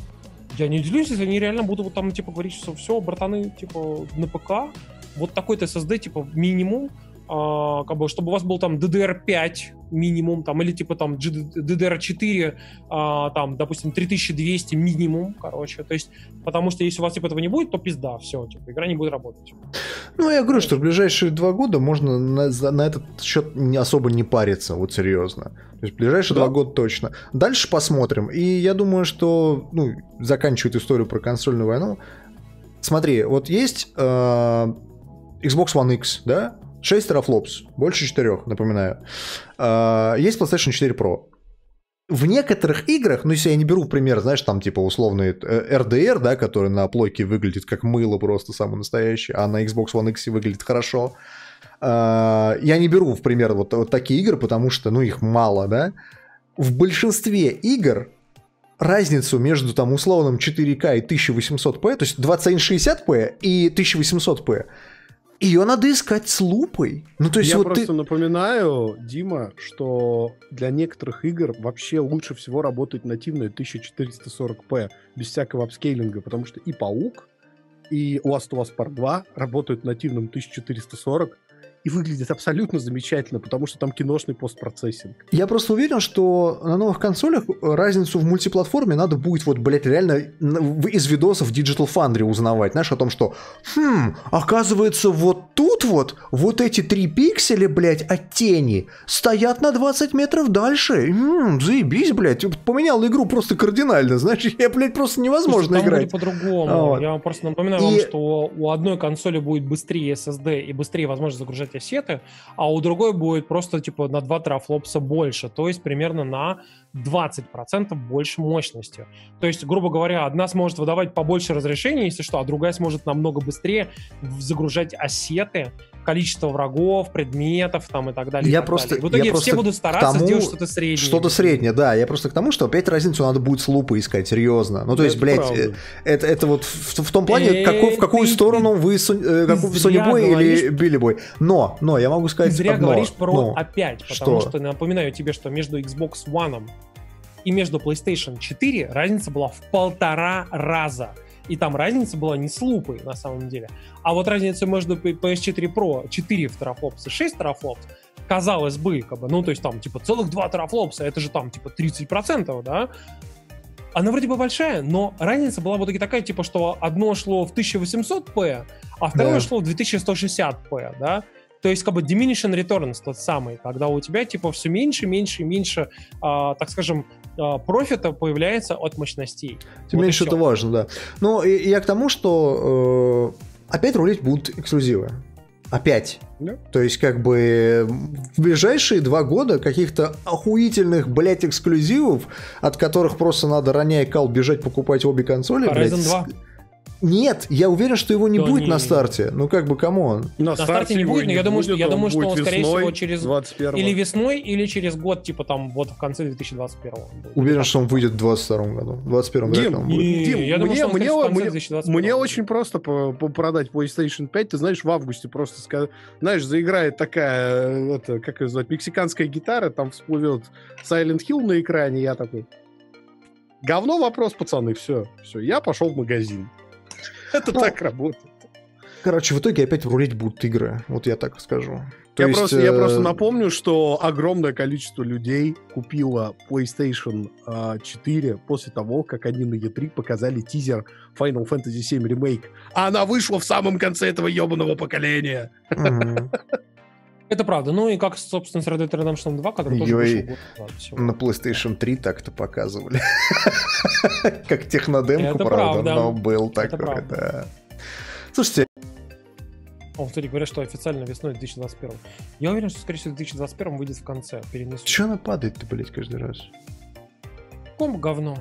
Speaker 3: Я не удивлюсь, если они реально будут вот там, типа, говорить, что все, братаны, типа, на ПК, вот такой-то эс эс ди, типа, минимум, а, как бы, чтобы у вас был там ди ди ар пять минимум, там, или типа там ди ди ар четыре, а, там, допустим, три тысячи двести минимум, короче, то есть, потому что если у вас типа этого не будет, то пизда, все, типа, игра не будет работать.
Speaker 2: Ну, я говорю, что в ближайшие два года можно на, на этот счет не особо не париться, вот серьезно. То есть в ближайшие да. два года точно. Дальше посмотрим. И я думаю, что, ну, заканчивает историю про консольную войну. Смотри, вот есть э, Xbox One X, да? шесть терафлопс, больше четырех, напоминаю. Э, есть PlayStation четыре Pro. В некоторых играх, ну, если я не беру в пример, знаешь, там, типа, условный эр ди ар, да, который на плойке выглядит как мыло просто самое настоящее, а на Xbox One X выглядит хорошо. Uh, я не беру в пример вот, вот такие игры, потому что, ну, их мало, да. В большинстве игр разницу между, там, условным четыре ка и тысяча восемьсот пэ, то есть двадцать один шестьдесят пэ и тысяча восемьсот пэ, ее надо искать с лупой. Ну, то есть
Speaker 1: я
Speaker 2: вот
Speaker 1: просто
Speaker 2: ты...
Speaker 1: напоминаю, Дима, что для некоторых игр вообще лучше всего работает нативная тысяча четыреста сорок пэ без всякого апскейлинга, потому что и Паук, и Last of Us Part два работают нативным тысяча четыреста сорок, и выглядит абсолютно замечательно, потому что там киношный постпроцессинг.
Speaker 2: Я просто уверен, что на новых консолях разницу в мультиплатформе надо будет вот, блядь, реально из видосов Digital Foundry узнавать, знаешь, о том, что, хм, оказывается, вот тут вот, вот эти три пикселя, блядь, от тени стоят на двадцать метров дальше. М-м, заебись, блядь, поменял игру просто кардинально, значит, я, блядь, просто невозможно
Speaker 3: Слушайте,
Speaker 2: играть.
Speaker 3: Там будет по-другому. Вот. Я вам просто напоминаю и... вам, что у одной консоли будет быстрее эс эс ди и быстрее возможность загружать ассеты, а у другой будет просто типа на два терафлопса больше, то есть примерно на двадцать процентов больше мощности. То есть, грубо говоря, одна сможет выдавать побольше разрешения, если что, а другая сможет намного быстрее загружать ассеты, количество врагов, предметов там и так далее.
Speaker 2: Я
Speaker 3: так
Speaker 2: просто,
Speaker 3: далее. В итоге
Speaker 2: я
Speaker 3: все будут стараться
Speaker 2: тому,
Speaker 3: сделать что-то среднее.
Speaker 2: Что-то среднее, да. Я просто к тому, что опять разницу надо будет с лупой искать, серьезно. Ну, то есть, блядь, это, это вот в, в том плане, какой, в какую сторону вы, Sony Boy или Billy Boy. Но, но, я могу сказать
Speaker 3: одно. Ты зря
Speaker 2: одно,
Speaker 3: говоришь про
Speaker 2: но,
Speaker 3: опять, потому
Speaker 2: что?
Speaker 3: что напоминаю тебе, что между Xbox One и между PlayStation четыре разница была в полтора раза. И там разница была не с лупой, на самом деле. А вот разница между пи эс четыре Pro четыре терафлопса и шесть терафлопс, казалось бы, как бы, ну, то есть там, типа, целых два терафлопса, это же там, типа, тридцать процентов, да? Она вроде бы большая, но разница была в итоге такая, типа, что одно шло в тысяча восемьсот пэ, а второе да. шло в две тысячи сто шестьдесят пэ, да? То есть, как бы, diminishing returns тот самый, когда у тебя, типа, все меньше, меньше, меньше, а, так скажем, а, профита появляется от мощностей.
Speaker 2: Тем вот меньше это важно, да. Ну, и, и я к тому, что э, опять рулить будут эксклюзивы. Опять. Yeah. То есть, как бы, в ближайшие два года каких-то охуительных, блядь, эксклюзивов, от которых просто надо, роняя кал, бежать покупать обе консоли.
Speaker 3: Horizon два.
Speaker 2: Нет, я уверен, что его не
Speaker 3: да
Speaker 2: будет
Speaker 3: не...
Speaker 2: на старте. Ну, как бы, камон.
Speaker 3: На, на старте не будет, но я думаю, что, я думаю, что он, скорее всего, через
Speaker 1: двадцать первого.
Speaker 3: Или весной, или через год, типа там, вот в конце две тысячи двадцать первого.
Speaker 2: Уверен, что он выйдет в двадцать втором году. В двадцать первом
Speaker 1: Дим,
Speaker 2: вряд ли он будет.
Speaker 1: Дим,
Speaker 3: я думаю,
Speaker 1: мне,
Speaker 3: что он,
Speaker 1: мне,
Speaker 3: в конце
Speaker 1: мне,
Speaker 3: две тысячи двадцать первого
Speaker 1: мне
Speaker 3: будет.
Speaker 1: очень просто по, по продать PlayStation пять. Ты знаешь, в августе просто, сказ... знаешь, заиграет такая, это, как ее звать, мексиканская гитара, там всплывет Silent Hill на экране, я такой... Говно вопрос, пацаны, все, все, я пошел в магазин. Это ну, так работает.
Speaker 2: Короче, в итоге опять рулить будут игры. Вот я так скажу. То
Speaker 1: я,
Speaker 2: есть,
Speaker 1: просто,
Speaker 2: э...
Speaker 1: я просто напомню, что огромное количество людей купило PlayStation четыре после того, как они на и три показали тизер Final Fantasy семь Remake. А она вышла в самом конце этого ебаного поколения.
Speaker 3: Это правда. Ну и как, собственно, с Red Dead Redemption два, который тоже вышел год назад.
Speaker 2: На PlayStation три так-то показывали. Как технодемку, правда, но был такой, да. Слушайте...
Speaker 3: О, кстати, говорят, что официально весной две тысячи двадцать первого. Я уверен, что, скорее всего, в две тысячи двадцать первом выйдет в конце. Перенесут.
Speaker 2: Че она падает-то, блядь, каждый раз?
Speaker 3: Комбо говно.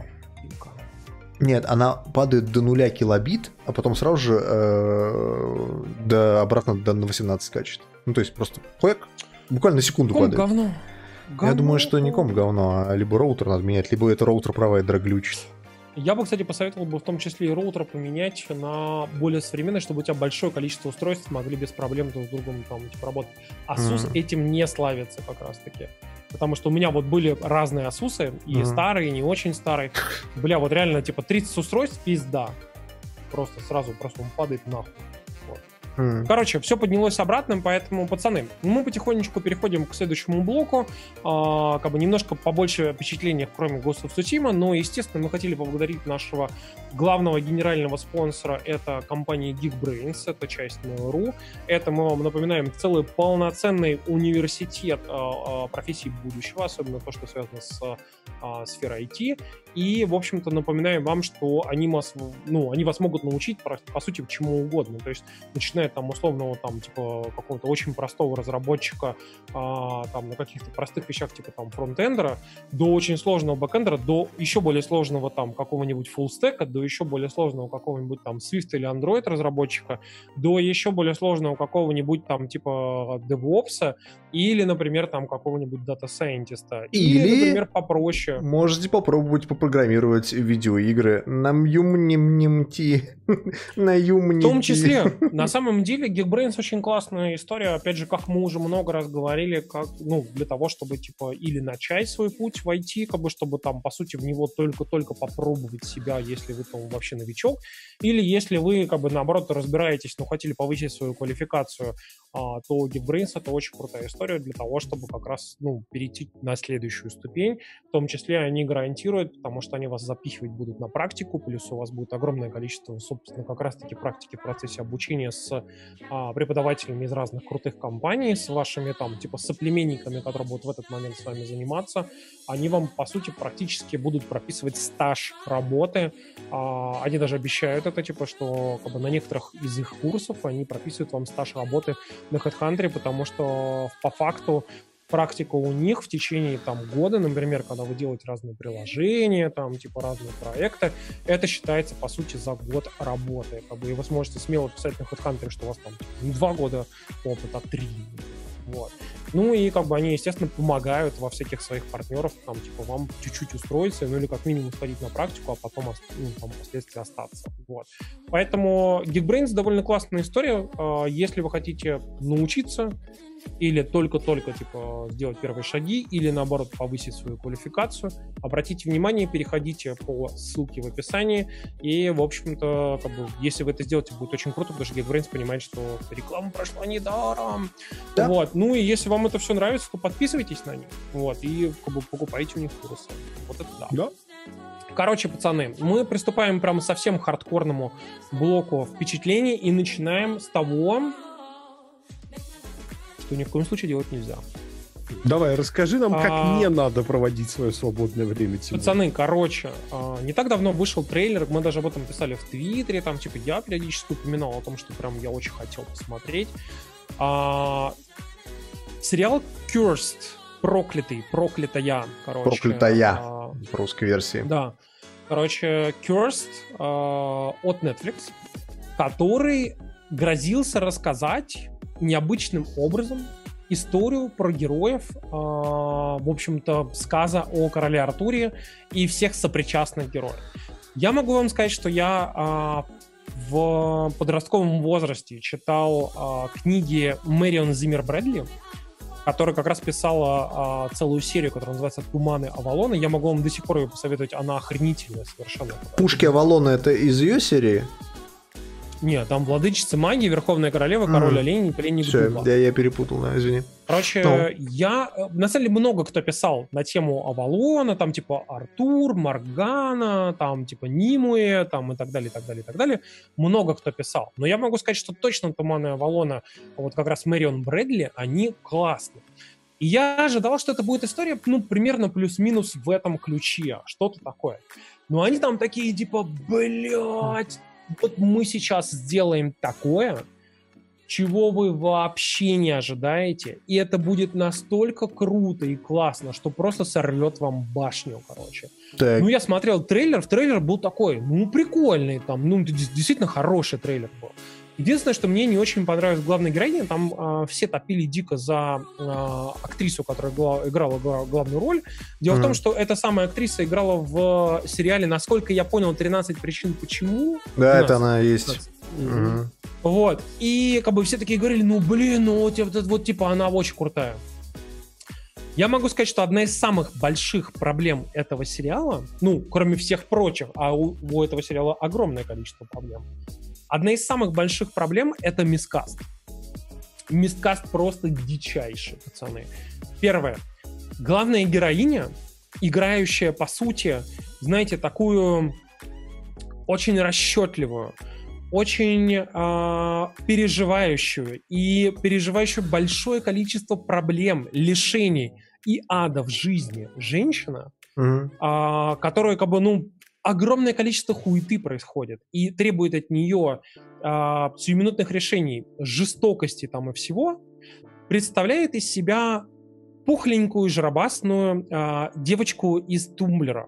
Speaker 2: Нет, она падает до нуля килобит, а потом сразу же э, до, обратно до, на восемнадцать скачет. Ну, то есть просто хуяк, буквально на секунду
Speaker 3: комп
Speaker 2: падает.
Speaker 3: Говно. Говно.
Speaker 2: Я думаю, что не комп говно, а либо роутер надо менять, либо это роутер-провайдер глючит.
Speaker 3: Я бы, кстати, посоветовал бы в том числе и роутер поменять на более современный, чтобы у тебя большое количество устройств могли без проблем друг с другом там, типа, работать. Asus mm. этим не славится как раз-таки. Потому что у меня вот были разные Asus'ы, и mm. старые, и не очень старые. Бля, вот реально, типа, тридцать устройств, пизда. Просто сразу, просто он падает нахуй. Вот.
Speaker 2: Mm.
Speaker 3: Короче, все поднялось обратно, поэтому, пацаны, мы потихонечку переходим к следующему блоку. А, как бы немножко побольше впечатлений, кроме Ghost of Tsushima, но, естественно, мы хотели поблагодарить нашего главного генерального спонсора, это компания Geekbrains, это часть Mail.ru. Это, мы вам напоминаем, целый полноценный университет а, а, профессий будущего, особенно то, что связано с а, сферой ай ти. И, в общем-то, напоминаем вам, что они вас, ну, они вас могут научить, по, по сути, чему угодно. То есть, начиная там условного, там, типа, какого-то очень простого разработчика, а, там, на каких-то простых вещах, типа, там, фронтендера, до очень сложного бэкэндера, до еще более сложного, там, какого-нибудь фуллстека, до еще более сложного какого-нибудь, там, Swift или Android разработчика, до еще более сложного какого-нибудь, там, типа, DevOps, или, например, там, какого-нибудь дата-сайентиста. Или, или, например, попроще.
Speaker 2: Можете попробовать попрограммировать видеоигры на Юмнимнимти. На Юмнимти.
Speaker 3: В том числе, на самом деле, Geekbrains очень классная история. Опять же, как мы уже много раз говорили, как, ну, для того, чтобы, типа, или начать свой путь в ай ти, как бы, чтобы там, по сути, в него только-только попробовать себя, если вы там вообще новичок, или если вы, как бы, наоборот, разбираетесь, но хотели повысить свою квалификацию, а, то Geekbrains — это очень крутая история для того, чтобы как раз, ну, перейти на следующую ступень. В том числе они гарантируют, потому что они вас запихивать будут на практику, плюс у вас будет огромное количество, собственно, как раз-таки практики в процессе обучения с а, преподавателями из разных крутых компаний, с вашими, там, типа, соплеменниками, которые будут в этот момент с вами заниматься. Они вам, по сути, практически будут прописывать стаж работы. А, они даже обещают это, типа, что, как бы, на некоторых из их курсов они прописывают вам стаж работы на HeadHunter, потому что по факту практика у них в течение там года, например, когда вы делаете разные приложения, там типа разные проекты, это считается по сути за год работы. Как бы, и вы сможете смело писать на HeadHunter, что у вас там не два года опыта, а три. Вот. Ну и как бы они, естественно, помогают во всяких своих партнеров, там, типа, вам чуть-чуть устроиться, ну или как минимум сходить на практику, а потом, ну, там, впоследствии остаться. Вот. Поэтому Geekbrains довольно классная история. Если вы хотите научиться или только-только, типа, сделать первые шаги, или, наоборот, повысить свою квалификацию, обратите внимание, переходите по ссылке в описании, и, в общем-то, как бы, если вы это сделаете, будет очень круто, потому что Geekbrains понимает, что реклама прошла недаром. Да. Вот. Ну, и если вам это все нравится, то подписывайтесь на них, вот, и, как бы, покупайте у них курсы. Вот это да.
Speaker 1: Да.
Speaker 3: Короче, пацаны, мы приступаем прямо совсем хардкорному блоку впечатлений и начинаем с того, что ни в коем случае делать нельзя.
Speaker 1: Давай, расскажи нам, как
Speaker 3: а...
Speaker 1: не надо проводить свое свободное время. Тимур.
Speaker 3: Пацаны, короче, не так давно вышел трейлер, мы даже об этом писали в Твиттере, там, типа, я периодически упоминал о том, что прям я очень хотел посмотреть. А... Сериал Cursed, проклятый, проклятая, короче.
Speaker 2: Проклятая,
Speaker 3: а...
Speaker 2: в русской версии.
Speaker 3: Да. Короче, Cursed а... от Netflix, который грозился рассказать необычным образом историю про героев, э, в общем-то, сказа о короле Артуре и всех сопричастных героев. Я могу вам сказать, что я э, в подростковом возрасте читал э, книги Мэрион Зиммер Брэдли, которая как раз писала э, целую серию, которая называется «Туманы Авалона». Я могу вам до сих пор ее посоветовать, она охренительная совершенно.
Speaker 2: «Пушки Авалона» — это из ее серии?
Speaker 3: Нет, там «Владычица магии», «Верховная королева», «Король оленей», «Пленник дуба».
Speaker 2: Все, я, я перепутал, да, извини.
Speaker 3: Короче, no. я... На самом деле много кто писал на тему Авалона, там типа Артур, Моргана, там типа Нимуэ, там и так далее, и так далее, и так далее. Много кто писал. Но я могу сказать, что точно «Туманы Авалона», вот как раз Мэрион Брэдли, они классные. И я ожидал, что это будет история, ну, примерно плюс-минус в этом ключе. Что-то такое. Но они там такие, типа, блядь, вот мы сейчас сделаем такое, чего вы вообще не ожидаете, и это будет настолько круто и классно, что просто сорвет вам башню, короче. Так. Ну, я смотрел трейлер, трейлер был такой, ну, прикольный, там, ну, действительно хороший трейлер был. Единственное, что мне не очень понравилось в главной героине, там э, все топили дико за э, актрису, которая гла- играла гла- главную роль. Дело mm-hmm. в том, что эта самая актриса играла в сериале, насколько я понял, тринадцать причин почему.
Speaker 2: Да, это она есть.
Speaker 3: Mm-hmm. Вот. И как бы все такие говорили, ну, блин, ну, вот, вот, вот типа она очень крутая. Я могу сказать, что одна из самых больших проблем этого сериала, ну, кроме всех прочих, а у, у этого сериала огромное количество проблем, одна из самых больших проблем — это мискаст. Мискаст просто дичайший, пацаны. Первое. Главная героиня, играющая, по сути, знаете, такую очень расчетливую, очень э, переживающую и переживающую большое количество проблем, лишений и ада в жизни женщина, mm-hmm. э, которая, как бы, ну, огромное количество хуеты происходит и требует от нее э, сиюминутных решений, жестокости там и всего, представляет из себя пухленькую, жиробасную э, девочку из Тумблера,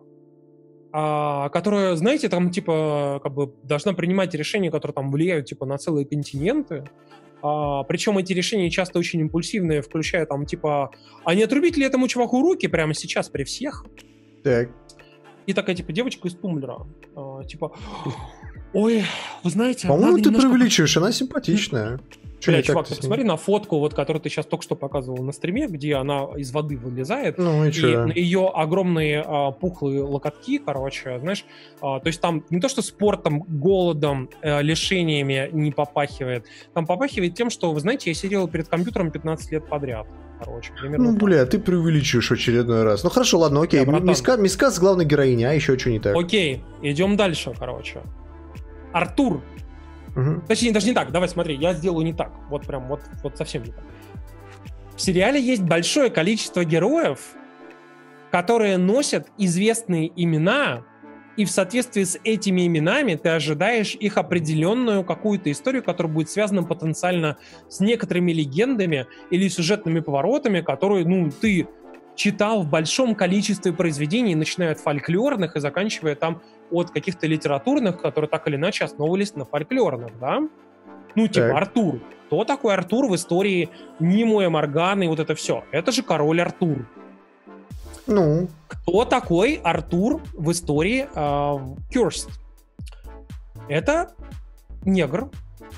Speaker 3: э, которая, знаете, там, типа, как бы должна принимать решения, которые там влияют, типа, на целые континенты. Э, причем эти решения часто очень импульсивные, включая, там, типа, а не отрубить ли этому чуваку руки прямо сейчас при всех?
Speaker 2: Так.
Speaker 3: И такая, типа, девочка из Тумблера. Э, типа, ой, вы знаете...
Speaker 2: По-моему, ты
Speaker 3: немножко...
Speaker 2: преувеличиваешь, она симпатичная.
Speaker 3: Бля, чувак, ты посмотри на фотку, вот, которую ты сейчас только что показывал на стриме, где она из воды вылезает,
Speaker 2: ну, и,
Speaker 3: и на ее огромные а, пухлые локотки, короче, знаешь, а, то есть там не то, что спортом, голодом, а, лишениями не попахивает, там попахивает тем, что, вы знаете, я сидел перед компьютером пятнадцать лет подряд, короче, примерно.
Speaker 2: Ну,
Speaker 3: так.
Speaker 2: бля, ты преувеличиваешь в очередной раз. Ну, хорошо, ладно, окей, да, Миска, Миска с главной героиней, а еще что не так?
Speaker 3: Окей, идем дальше, короче. Артур.
Speaker 2: Угу.
Speaker 3: Точнее, даже не так. Давай, смотри, я сделаю не так. Вот прям, вот, вот совсем не так. В сериале есть большое количество героев, которые носят известные имена, и в соответствии с этими именами ты ожидаешь их определенную какую-то историю, которая будет связана потенциально с некоторыми легендами или сюжетными поворотами, которые, ну, ты читал в большом количестве произведений, начиная от фольклорных и заканчивая там от каких-то литературных, которые так или иначе основывались на фольклорных, да? Ну, типа, так. Артур. Кто такой Артур в истории Немуя, Морганы и вот это все? Это же король Артур.
Speaker 2: Ну?
Speaker 3: Кто такой Артур в истории э, Кёрст? Это негр.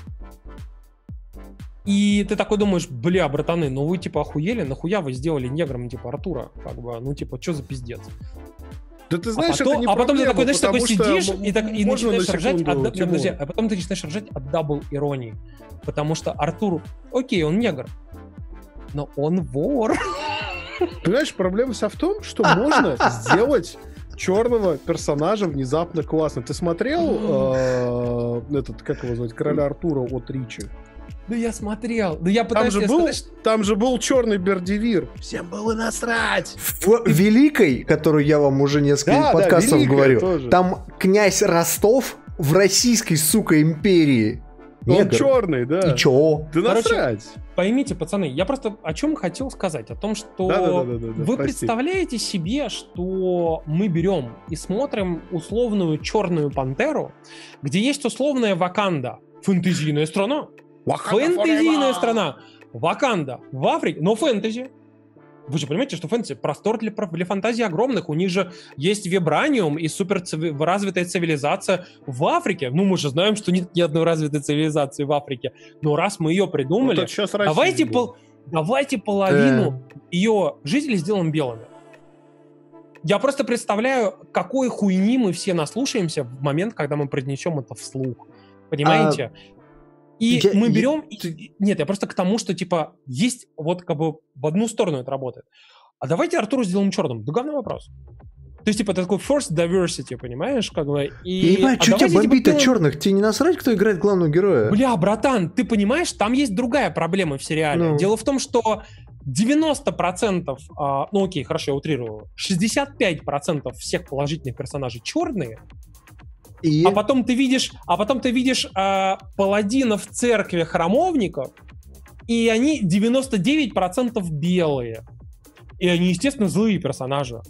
Speaker 3: И ты такой думаешь, бля, братаны, ну вы типа охуели, нахуя вы сделали негром типа Артура? Как бы, ну типа, что за пиздец?
Speaker 1: Да ты знаешь,
Speaker 3: а потом,
Speaker 1: это не
Speaker 3: а потом
Speaker 1: проблема,
Speaker 3: ты такой, знаешь, такой сидишь и, так, и начинаешь
Speaker 1: на
Speaker 3: ржать
Speaker 1: секунду,
Speaker 3: от, подожди, а потом ты начинаешь ржать от дабл иронии. Потому что Артур, окей, он негр, но он вор.
Speaker 1: Понимаешь, проблема вся в том, что можно сделать черного персонажа внезапно классно. Ты смотрел э, этот, как его звать, Короля Артура от Ричи?
Speaker 3: Да я смотрел. Да я
Speaker 1: там, же был,
Speaker 3: сказать...
Speaker 1: там же был черный Бердивир. Всем было насрать.
Speaker 2: В Великой, которую я вам уже несколько да, подкастов да, говорю, тоже. Там князь Ростов в российской, сука, империи.
Speaker 1: Он негр. Черный, да.
Speaker 2: И чё?
Speaker 1: Да насрать.
Speaker 3: Поймите, пацаны, я просто о чем хотел сказать. О том, что
Speaker 1: да, да, да, да, да,
Speaker 3: вы
Speaker 1: прости.
Speaker 3: представляете себе, что мы берем и смотрим условную черную пантеру, где есть условная Ваканда, фэнтезийная страна. Фэнтезийная страна. Ваканда в Африке, но фэнтези. Вы же понимаете, что фэнтези простор для, для фантазии огромных. У них же есть вибраниум и супер цив... развитая цивилизация в Африке. Ну, мы же знаем, что нет ни одной развитой цивилизации в Африке. Но раз мы ее придумали,
Speaker 1: вот
Speaker 3: давайте, пол... давайте половину э. ее жителей сделаем белыми. Я просто представляю, какой хуйни мы все наслушаемся в момент, когда мы произнесем это вслух. Понимаете? А... И я, мы берем... Я, и, нет, я просто к тому, что, типа, есть вот как бы в одну сторону это работает. А давайте Артуру сделаем черным. Да говный вопрос. То есть, типа, такой forced diversity, понимаешь? Как бы, и...
Speaker 2: Я не понимаю, а что тебя бомбит-то типа, черных? Тебе не насрать, кто играет главного героя?
Speaker 3: Бля, братан, ты понимаешь, там есть другая проблема в сериале. Ну. Дело в том, что девяносто процентов, а, ну окей, хорошо, я утрирую, шестьдесят пять процентов всех положительных персонажей черные. И? А потом ты видишь, а потом ты видишь а, паладинов в церкви храмовников, и они девяносто девять процентов белые. И они, естественно, злые персонажи.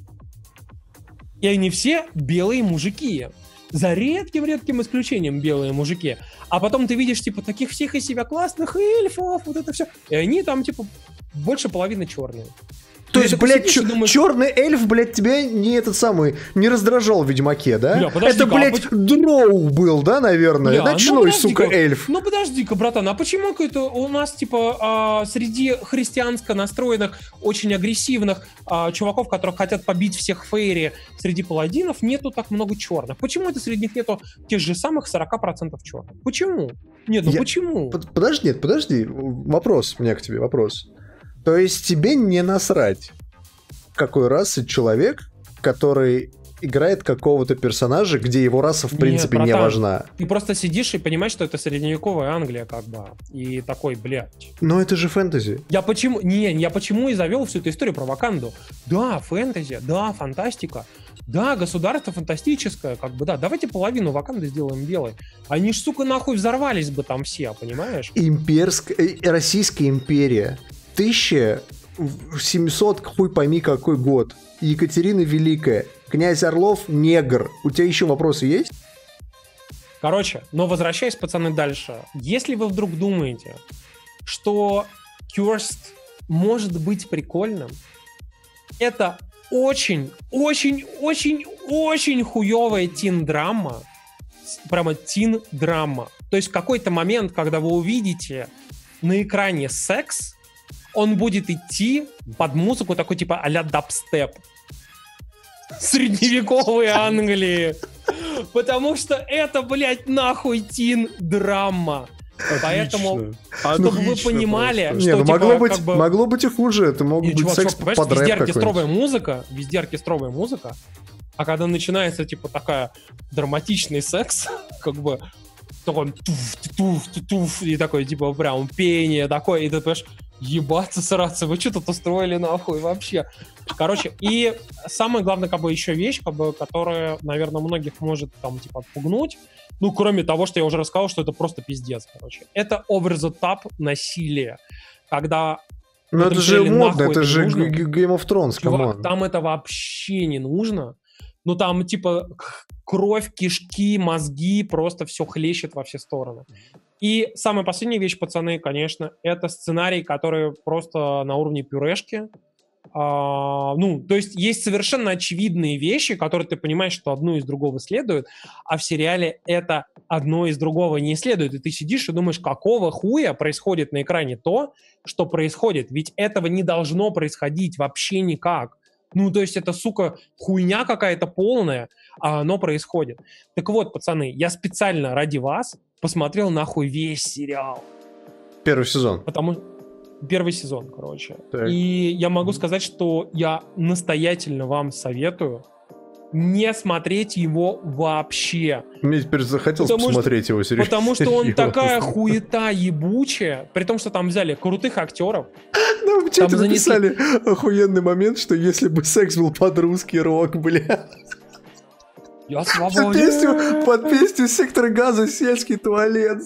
Speaker 3: И они все белые мужики. За редким-редким исключением белые мужики. А потом ты видишь, типа, таких всех из себя классных эльфов, вот это все. И они там, типа, больше половины черные.
Speaker 2: То есть, блядь, чё, думаешь... черный эльф, блядь, тебя не этот самый, не раздражал в Ведьмаке, да? Бля, это, блядь, а... дроу был, да, наверное? Бля, ночной, ну, сука, эльф.
Speaker 3: Ну, подожди-ка, братан, а почему это у нас, типа, а, среди христианско настроенных, очень агрессивных а, чуваков, которых хотят побить всех фейри, среди паладинов, нету так много черных? Почему это среди них нету тех же самых сорок процентов черных? Почему? Нет, ну
Speaker 2: Я...
Speaker 3: почему?
Speaker 2: Подожди, нет, подожди, вопрос у меня к тебе, вопрос. То есть тебе не насрать, какой расы человек, который играет какого-то персонажа, где его раса в принципе Нет, братан, не важна.
Speaker 3: Ты просто сидишь и понимаешь, что это средневековая Англия, как бы. И такой, блядь.
Speaker 2: Но это же фэнтези.
Speaker 3: Я почему... Не, я почему и завел всю эту историю про Ваканду. Да, фэнтези, да, фантастика. Да, государство фантастическое, как бы, да. Давайте половину Ваканды сделаем белой. Они ж, сука, нахуй взорвались бы там все, понимаешь?
Speaker 2: Имперская... Российская империя. тысяча семьсот, хуй пойми какой год. Екатерина Великая. Князь Орлов, негр. У тебя еще вопросы есть?
Speaker 3: Короче, но возвращаясь, пацаны, дальше. Если вы вдруг думаете, что Cursed может быть прикольным, это очень, очень, очень, очень хуевая тин-драма. Прямо тин-драма. То есть в какой-то момент, когда вы увидите на экране секс, он будет идти под музыку такой типа а-ля дабстеп. Средневековой Англии. Потому что это, блядь, нахуй тин-драма. Поэтому, чтобы вы понимали,
Speaker 2: просто.
Speaker 3: что
Speaker 2: Не, ну,
Speaker 3: типа,
Speaker 2: могло, быть,
Speaker 3: как бы...
Speaker 2: могло быть и хуже. Это мог
Speaker 3: Не,
Speaker 2: быть
Speaker 3: чувак,
Speaker 2: секс
Speaker 3: чувак,
Speaker 2: под рэп
Speaker 3: везде оркестровая
Speaker 2: какой-нибудь.
Speaker 3: музыка, везде оркестровая музыка, а когда начинается типа такая драматичный секс, как бы такой туф, туф, туф, и такой типа прям пение такое, и ты понимаешь, ебаться, сраться, вы что тут устроили нахуй вообще? Короче, и самая главная, как бы, еще вещь, как бы, которая, наверное, многих может там, типа, отпугнуть, ну, кроме того, что я уже рассказал, что это просто пиздец, короче. Это over-the-top насилие, когда...
Speaker 2: Ну, это же модно, это же Game of Thrones, камон.
Speaker 3: Там это вообще не нужно. Ну, там, типа, кровь, кишки, мозги, просто все хлещет во все стороны. И самая последняя вещь, пацаны, конечно, это сценарий, который просто на уровне пюрешки. А, ну, то есть есть совершенно очевидные вещи, которые ты понимаешь, что одно из другого следует, а в сериале это одно из другого не следует. И ты сидишь и думаешь, какого хуя происходит на экране то, что происходит. Ведь этого не должно происходить вообще никак. Ну, то есть это, сука, хуйня какая-то полная, а оно происходит. Так вот, пацаны, я специально ради вас посмотрел нахуй весь сериал.
Speaker 2: Первый сезон.
Speaker 3: Потому Первый сезон, короче.
Speaker 2: Так.
Speaker 3: И я могу сказать, что я настоятельно вам советую не смотреть его вообще.
Speaker 2: Мне теперь захотелось
Speaker 3: потому
Speaker 2: посмотреть
Speaker 3: что,
Speaker 2: его серьезно.
Speaker 3: Потому что он такая хуета ебучая, при том, что там взяли крутых актеров.
Speaker 2: Ну, в чате написали охуенный момент, что если бы секс был под русский рок, бля.
Speaker 3: Я свободен.
Speaker 2: Под песню, под песню «Сектор газа» «Сельский туалет».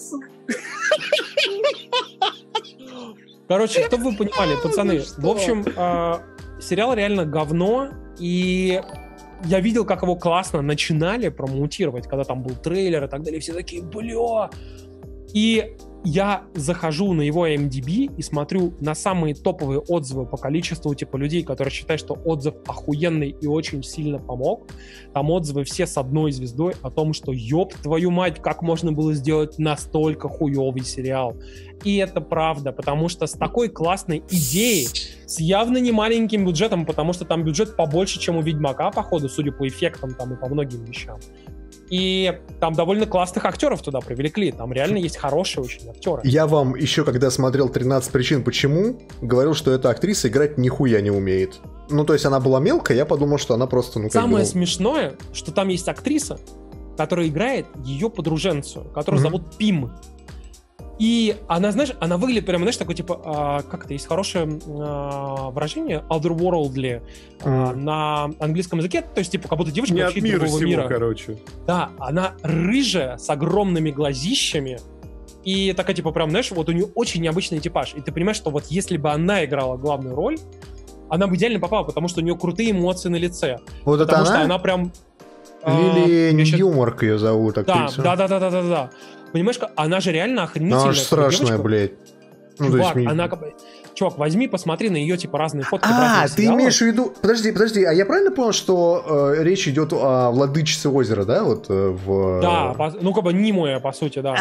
Speaker 3: Короче, чтобы вы понимали, пацаны, в общем, э, сериал реально говно, и я видел, как его классно начинали промоутировать, когда там был трейлер и так далее, все такие, бля. И я захожу на его ай эм ди би и смотрю на самые топовые отзывы по количеству типа людей, которые считают, что отзыв охуенный и очень сильно помог. Там отзывы все с одной звездой о том, что ёб твою мать, как можно было сделать настолько хуёвый сериал. И это правда, потому что с такой классной идеей, с явно не маленьким бюджетом, потому что там бюджет побольше, чем у Ведьмака, походу, судя по эффектам там и по многим вещам. И там довольно классных актеров туда привлекли. Там реально есть хорошие очень актеры.
Speaker 2: Я вам еще, когда смотрел тринадцать причин почему, говорил, что эта актриса играть нихуя не умеет. Ну, то есть она была мелкая, я подумал, что она просто... Ну,
Speaker 3: Самое
Speaker 2: бы...
Speaker 3: смешное, что там есть актриса, которая играет ее подруженцу, которую mm-hmm. зовут Пим. И она, знаешь, она выглядит прямо, знаешь, такой, типа, а, как это, есть хорошее а, выражение, otherworldly, mm. а, на английском языке, то есть, типа, как будто девочка вообще из другого
Speaker 1: всего,
Speaker 3: мира.
Speaker 1: Короче.
Speaker 3: Да, она рыжая, с огромными глазищами, и такая, типа, прям, знаешь, вот у нее очень необычный типаж. И ты понимаешь, что вот если бы она играла главную роль, она бы идеально попала, потому что у нее крутые эмоции на лице.
Speaker 2: Вот
Speaker 3: потому
Speaker 2: это
Speaker 3: что
Speaker 2: она?
Speaker 3: она прям...
Speaker 2: Лили
Speaker 3: а,
Speaker 2: Ньюмарк ее зовут, актрису.
Speaker 3: Да, да, да, да, да, да. Понимаешь, она же реально охренительная.
Speaker 2: Она же страшная,
Speaker 3: девочка.
Speaker 2: блядь. Ну,
Speaker 3: Чувак,
Speaker 2: есть...
Speaker 3: она как бы... чувак, возьми, посмотри на ее, типа, разные фотки.
Speaker 2: А, ты сериалов. Имеешь в виду... Подожди, подожди, а я правильно понял, что э, речь идет о Владычице озера, да? Вот э, в...
Speaker 3: Да, по... ну, как бы Нимуэ, по сути, да.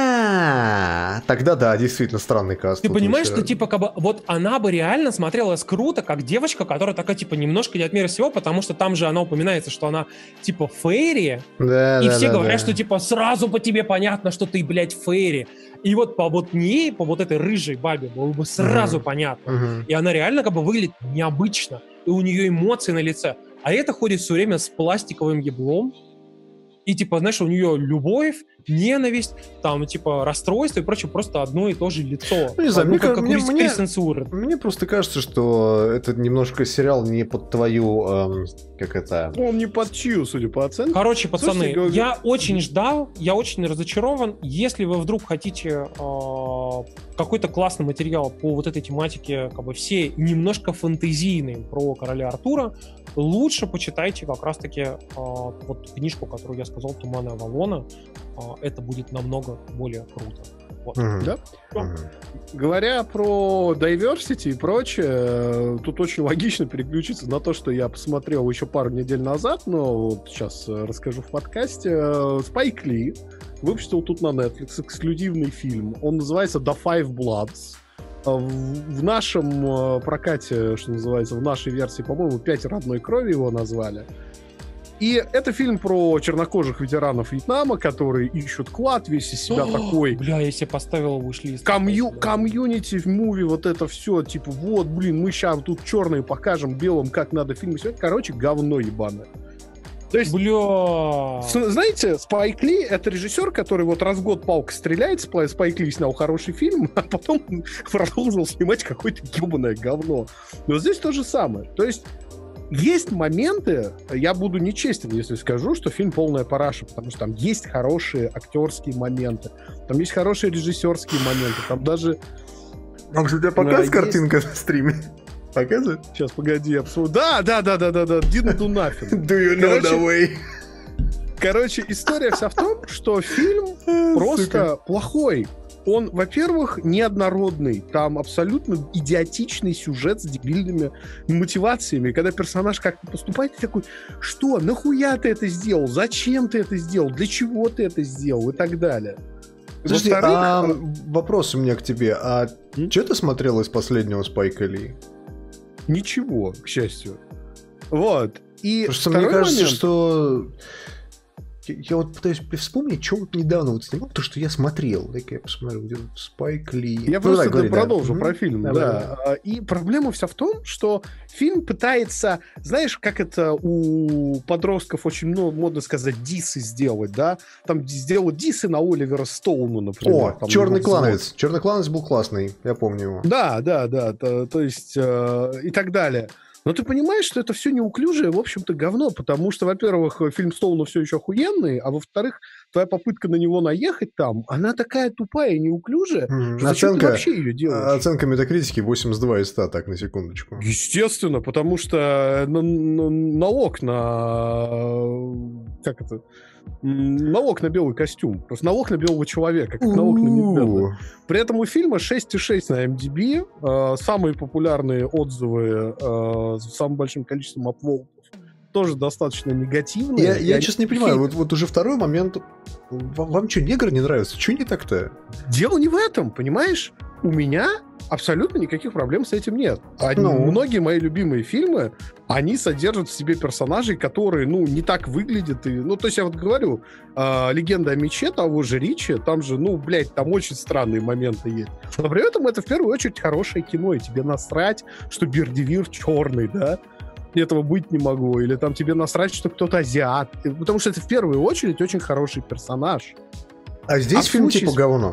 Speaker 2: А, тогда да, действительно странный каст.
Speaker 3: Ты понимаешь, что, типа, как бы, вот она бы реально смотрелась круто, как девочка, которая такая, типа, немножко не от мира сего, потому что там же она упоминается, что она, типа, фейри,
Speaker 2: да,
Speaker 3: и
Speaker 2: да,
Speaker 3: все
Speaker 2: да,
Speaker 3: говорят,
Speaker 2: да.
Speaker 3: что, типа, сразу по тебе понятно, что ты, блядь, фейри. И вот по вот ней, по вот этой рыжей бабе было бы сразу uh-huh. понятно. Uh-huh. И она реально как бы выглядит необычно. И у нее эмоции на лице. А это ходит все время с пластиковым еблом. И, типа, знаешь, у нее любовь, ненависть, там, типа, расстройство и прочее, просто одно и то же лицо.
Speaker 2: Ну, не знаю,
Speaker 3: ну,
Speaker 2: мне,
Speaker 3: как, как
Speaker 2: мне,
Speaker 3: у
Speaker 2: мне,
Speaker 3: цензуры.
Speaker 2: Мне просто кажется, что это немножко сериал не под твою, эм, как это...
Speaker 1: Он не под чью, судя по оценке.
Speaker 3: Короче, пацаны,
Speaker 1: Слушайте,
Speaker 3: я очень ждал, я очень разочарован. Если вы вдруг хотите э, какой-то классный материал по вот этой тематике, как бы все немножко фэнтезийный про короля Артура, лучше почитайте как раз-таки э, вот книжку, которую я сказал, «Туманы Авалона». Э, это будет намного более круто. Вот.
Speaker 1: Mm-hmm. Да? Mm-hmm. Говоря про diversity и прочее, тут очень логично переключиться на то, что я посмотрел еще пару недель назад, но вот сейчас расскажу в подкасте. Спайк Ли выпустил тут на Netflix эксклюзивный фильм. Он называется The Five Bloods. В нашем прокате, что называется, в нашей версии, по-моему, «Пять родной крови» его назвали. И это фильм про чернокожих ветеранов Вьетнама, которые ищут клад, весь из себя такой...
Speaker 3: Бля, я себе поставил вышлист.
Speaker 1: Комью, комьюнити в муви, вот это все, типа, вот, блин, мы сейчас тут черные покажем белым, как надо фильм снять. Короче, говно ебаное. То есть,
Speaker 3: бля...
Speaker 1: знаете, Спайк Ли — это режиссер, который вот раз в год палкой стреляет, Спайк Ли снял хороший фильм, а потом продолжил снимать какое-то ебаное говно. Но здесь то же самое. То есть есть моменты, я буду нечестен, если скажу, что фильм полная параша, потому что там есть хорошие актерские моменты, там есть хорошие режиссерские моменты, там даже...
Speaker 2: Там же у тебя показывает да, картинка есть... на стриме? Показывает?
Speaker 1: Сейчас, погоди, я посмотрю. Да, да, да, да, да, да, didn't do nothing.
Speaker 2: Do you know the way?
Speaker 1: Короче, история вся в том, что фильм просто плохой. Он, во-первых, неоднородный. Там абсолютно идиотичный сюжет с дебильными мотивациями. Когда персонаж как-то поступает, ты такой, что, нахуя ты это сделал? Зачем ты это сделал? Для чего ты это сделал? И так далее.
Speaker 2: Подожди, а вопрос у меня к тебе. А м? что ты смотрел из последнего Спайка Ли?
Speaker 1: Ничего, к счастью. Вот. И
Speaker 2: Потому что мне кажется, момент... что... Я вот пытаюсь вспомнить, что вот недавно вот снимал, то, что я смотрел. Так я посмотрю, где Спайк Ли.
Speaker 1: Я ну, просто да, говори, продолжу да. про фильм.
Speaker 2: Да,
Speaker 1: да. Да. И проблема вся в том, что фильм пытается, знаешь, как это у подростков очень много, модно сказать, дисы сделать, да? Там сделать дисы на Оливера Стоуна, например.
Speaker 2: О, «Черный клановец». «Черный клановец» был классный, я помню его.
Speaker 1: Да, да, да. То, то есть э, и так далее. Но ты понимаешь, что это все неуклюжее, в общем-то, говно, потому что, во-первых, фильм Стоуна все еще охуенный, а во-вторых, твоя попытка на него наехать там, она такая тупая и неуклюжая, mm-hmm. что зачем ты вообще ее делаешь?
Speaker 2: Оценка метакритики восемьдесят два из ста, так, на секундочку.
Speaker 1: Естественно, потому что налог на... Как это? Налог на белый костюм. Просто налог на белого человека, как налог на медведя. При этом у фильма шесть и шесть на эм ди би. Э, самые популярные отзывы э, с самым большим количеством апволтов тоже достаточно негативные.
Speaker 2: Я, я честно не понимаю, вот, вот уже второй момент. Вам, вам что, негр не нравится? Что не так-то?
Speaker 1: Дело не в этом, понимаешь? У меня абсолютно никаких проблем с этим нет. Они,
Speaker 2: ну.
Speaker 1: Многие мои любимые фильмы, они содержат в себе персонажей, которые, ну, не так выглядят. И, ну, то есть я вот говорю, э, «Легенда о мече» того же Ричи, там же, ну, блядь, там очень странные моменты есть. Но при этом это в первую очередь хорошее кино, и тебе насрать, что Бердивир черный, да? Этого быть не могу. Или там тебе насрать, что кто-то азиат. Потому что это в первую очередь очень хороший персонаж.
Speaker 2: А здесь а фильм случае... типа говно.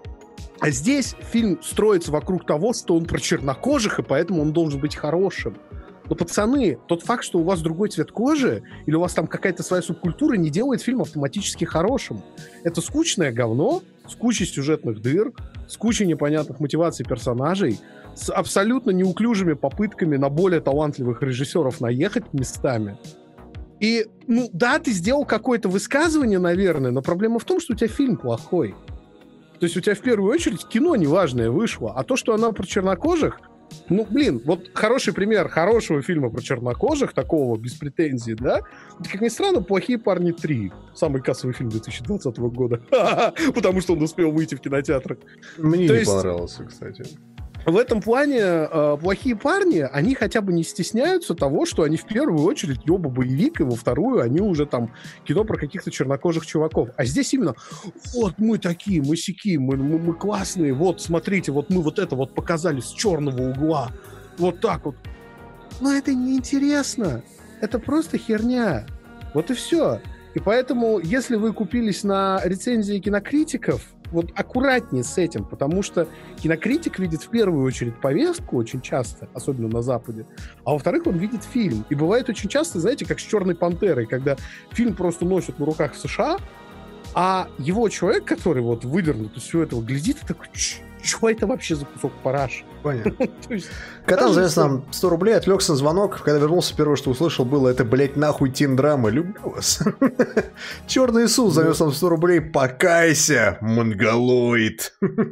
Speaker 1: А здесь фильм строится вокруг того, что он про чернокожих, и поэтому он должен быть хорошим. Но, пацаны, тот факт, что у вас другой цвет кожи, или у вас там какая-то своя субкультура, не делает фильм автоматически хорошим. Это скучное говно, с кучей сюжетных дыр, с кучей непонятных мотиваций персонажей, с абсолютно неуклюжими попытками на более талантливых режиссеров наехать местами. И, ну, да, ты сделал какое-то высказывание, наверное, но проблема в том, что у тебя фильм плохой. То есть у тебя в первую очередь кино неважное вышло, а то, что она про чернокожих, ну, блин, вот хороший пример хорошего фильма про чернокожих, такого, без претензий, да, это, как ни странно, «Плохие парни три». Самый кассовый фильм две тысячи двадцатого года. Потому что он успел выйти в кинотеатрах.
Speaker 2: Мне не понравился, кстати.
Speaker 1: В этом плане э, «Плохие парни», они хотя бы не стесняются того, что они в первую очередь ёба боевик, и во вторую они уже там кино про каких-то чернокожих чуваков. А здесь именно вот мы такие, мы сяки, мы, мы, мы классные, вот смотрите, вот мы вот это вот показали с черного угла, вот так вот. Но это неинтересно, это просто херня. Вот и все. И поэтому, если вы купились на рецензии кинокритиков, вот аккуратнее с этим, потому что кинокритик видит в первую очередь повестку очень часто, особенно на Западе, а во-вторых, он видит фильм. И бывает очень часто, знаете, как с «Черной пантерой», когда фильм просто носят на руках в США, а его человек, который вот выдернут из всего этого, глядит и такой, что это вообще за кусок параши?
Speaker 2: Понятно. Катан завез нам сто рублей, отвлекся на звонок. Когда вернулся, первое, что услышал, было: это, блять, нахуй тин-драма. Люблю вас. Черный Иисус завез нам сто рублей. Покайся, монголоид.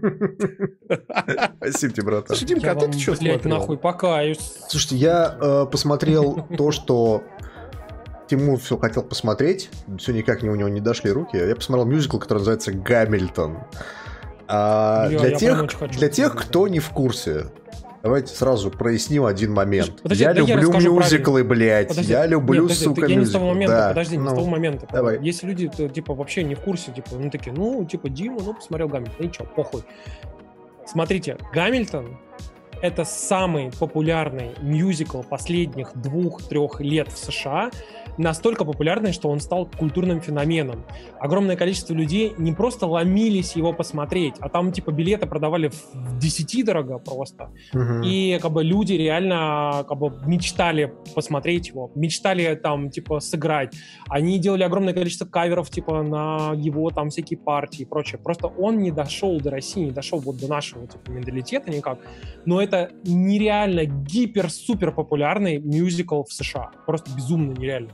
Speaker 2: Спасибо тебе, братан.
Speaker 1: Слушай, Димка, а ты что смотрел?
Speaker 3: Блять, нахуй покаюсь.
Speaker 2: Слушайте, я посмотрел то, что Тимур все хотел посмотреть. Все никак у него не дошли руки. Я посмотрел мюзикл, который называется «Гамильтон». А Бля, для тех, для тех, кто не в курсе, давайте сразу проясним один момент. Подожди, я да люблю я мюзиклы, блядь. Подожди, я люблю, нет, подожди, сука,
Speaker 3: я
Speaker 2: мюзиклы.
Speaker 3: Не с того момента,
Speaker 2: да.
Speaker 3: подожди, не
Speaker 2: ну,
Speaker 3: с того момента.
Speaker 2: Давай.
Speaker 3: Если люди, то, типа, вообще не в курсе, типа, ну, такие, ну, типа, Дима, ну, посмотрел Гамильтон, ничего, похуй. Смотрите, Гамильтон — это самый популярный мюзикл последних двух-трех лет в США, настолько популярный, что он стал культурным феноменом. Огромное количество людей не просто ломились его посмотреть, а там типа билеты продавали в десятидорого просто. Uh-huh. И как бы люди реально как бы мечтали посмотреть его, мечтали там типа сыграть. Они делали огромное количество каверов типа на его там всякие партии и прочее. Просто он не дошел до России, не дошел вот до нашего типа менталитета никак. Но это нереально гипер-супер популярный мюзикл в США. Просто безумно нереально.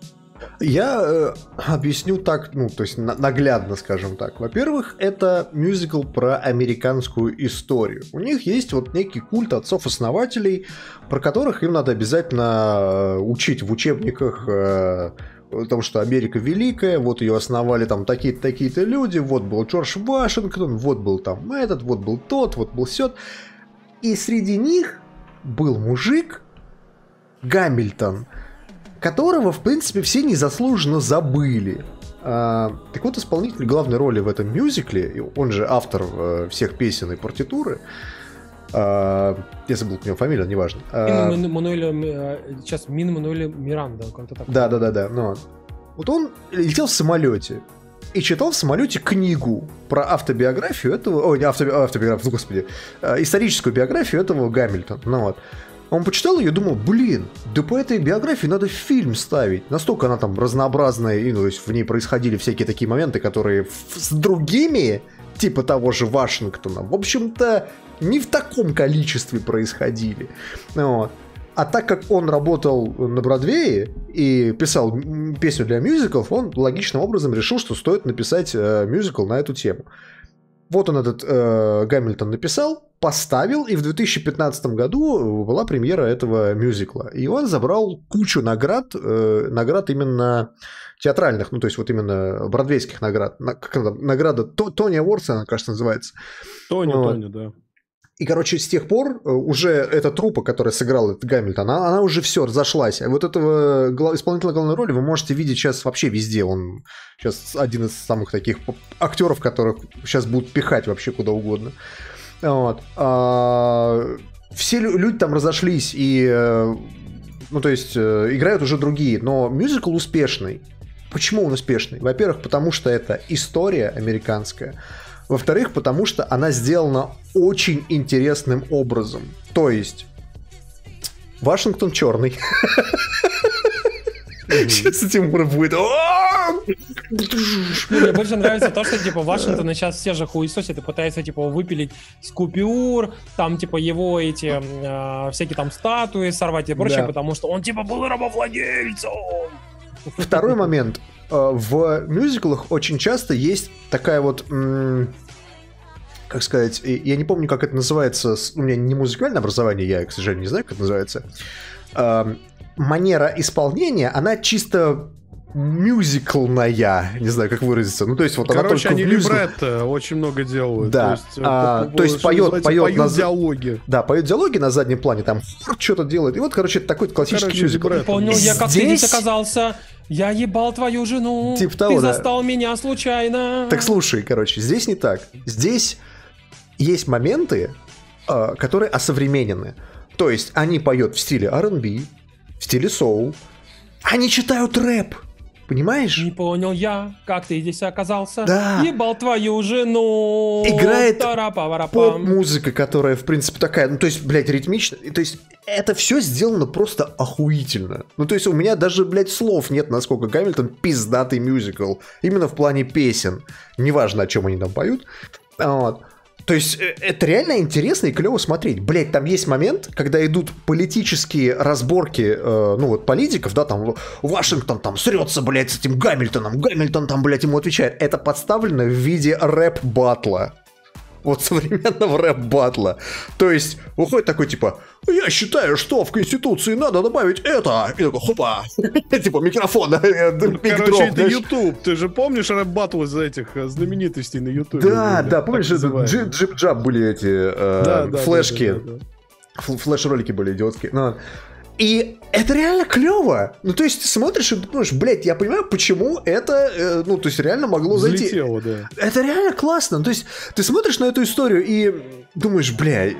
Speaker 2: Я э, объясню так, ну, то есть на- наглядно, скажем так. Во-первых, это мюзикл про американскую историю. У них есть вот некий культ отцов-основателей, про которых им надо обязательно учить в учебниках, э, потому что Америка великая, вот ее основали там такие-то, такие-то люди, вот был Джордж Вашингтон, вот был там этот, вот был тот, вот был сёт. И среди них был мужик Гамильтон, которого, в принципе, все незаслуженно забыли. А, так вот, исполнитель главной роли в этом мюзикле, он же автор а, всех песен и партитуры, а, я забыл, у него фамилия, неважно. А,
Speaker 3: Мин Мануэля, сейчас Мин Мануэля Миранда, как-то так.
Speaker 2: Да-да-да, но вот он летел в самолете и читал в самолете книгу про автобиографию этого... Ой, не автоби... автобиографию, господи. Историческую биографию этого Гамильтона. Ну вот. Он почитал ее и думал, блин, да по этой биографии надо фильм ставить. Настолько она там разнообразная, и, ну, то есть в ней происходили всякие такие моменты, которые с другими, типа того же Вашингтона, в общем-то, не в таком количестве происходили. Вот. А так как он работал на Бродвее и писал песню для мюзиклов, он логичным образом решил, что стоит написать э, мюзикл на эту тему. Вот он этот э, Гамильтон написал, поставил, и в две тысячи пятнадцатом году была премьера этого мюзикла. И он забрал кучу наград, э, наград именно театральных, ну, то есть вот именно бродвейских наград. На, как она, награда Тони Авордс, она, кажется, называется.
Speaker 1: Тони,
Speaker 2: вот.
Speaker 1: Тони, да.
Speaker 2: И, короче, с тех пор уже эта труппа, которая сыграла этот Гамильтон, она, она уже все разошлась. А вот этого исполнителя главной роли вы можете видеть сейчас вообще везде. Он сейчас один из самых таких актеров, которых сейчас будут пихать вообще куда угодно. Вот. А, все люди там разошлись, и, ну, то есть, играют уже другие. Но мюзикл успешный. Почему он успешный? Во-первых, потому что это история американская. Во-вторых, потому что она сделана очень интересным образом. То есть, Вашингтон черный. Сейчас Тимур будет...
Speaker 3: Мне больше нравится то, что, типа, Вашингтона сейчас все же хуесосят и пытаются, типа, выпилить с купюр, там, типа, его эти всякие там статуи сорвать и прочее, потому что он, типа, был рабовладельцем.
Speaker 2: Второй момент. В мюзиклах очень часто есть такая вот м- как сказать, я не помню, как это называется, у меня не музыкальное образование, я, к сожалению, не знаю, как это называется. Манера исполнения, она чисто мюзиклная, не знаю, как выразиться. Ну, то есть, вот
Speaker 1: Короче,
Speaker 2: она
Speaker 1: они
Speaker 2: мюзикл...
Speaker 1: либретто очень много делают.
Speaker 2: Да.
Speaker 1: То есть,
Speaker 2: а,
Speaker 1: по,
Speaker 2: то есть поет, поет,
Speaker 1: поют
Speaker 2: на...
Speaker 1: диалоги.
Speaker 2: Да, поет диалоги на заднем плане, там что-то делает. И вот, короче, это такой классический
Speaker 1: Короче,
Speaker 2: мюзикл.
Speaker 3: Не понял я, как
Speaker 2: Здесь...
Speaker 3: ты здесь оказался. Я ебал твою жену.
Speaker 2: Типа того,
Speaker 3: ты
Speaker 2: да.
Speaker 3: застал меня случайно.
Speaker 2: Так слушай, короче, здесь не так. Здесь есть моменты, которые осовременены. То есть они поют в стиле ар энд би, в стиле соул. Они читают рэп. Понимаешь?
Speaker 3: Не понял я, как ты здесь оказался.
Speaker 2: Да.
Speaker 3: Ебал твою жену.
Speaker 2: Играет
Speaker 3: Тара-па-вара-пам.
Speaker 2: поп-музыка, которая, в принципе, такая, ну, то есть, блядь, ритмичная. То есть, это все сделано просто охуительно. Ну, то есть, у меня даже, блядь, слов нет, насколько Гамильтон пиздатый мюзикл. Именно в плане песен. Неважно, о чем они там поют. Вот. То есть, это реально интересно и клево смотреть. Блять, там есть момент, когда идут политические разборки, э, ну вот, политиков, да, там, Вашингтон там срется, блядь, с этим Гамильтоном, Гамильтон там, блядь, ему отвечает. Это подставлено в виде рэп-батла. Вот современного рэп-батла. То есть, выходит такой, типа, я считаю, что в Конституции надо добавить это. И такой, хопа. Типа, микрофон.
Speaker 1: Короче, это YouTube. Ты же помнишь рэп-батл из этих знаменитостей на YouTube?
Speaker 2: Да, да, помнишь, джип-джаб были эти флешки. Флеш-ролики были идиотские. И это реально клево. Ну, то есть, ты смотришь и думаешь, блядь, я понимаю, почему это, э, ну, то есть, реально могло зайти.
Speaker 1: Взлетело, да.
Speaker 2: Это реально классно. То есть, ты смотришь на эту историю и думаешь, блядь,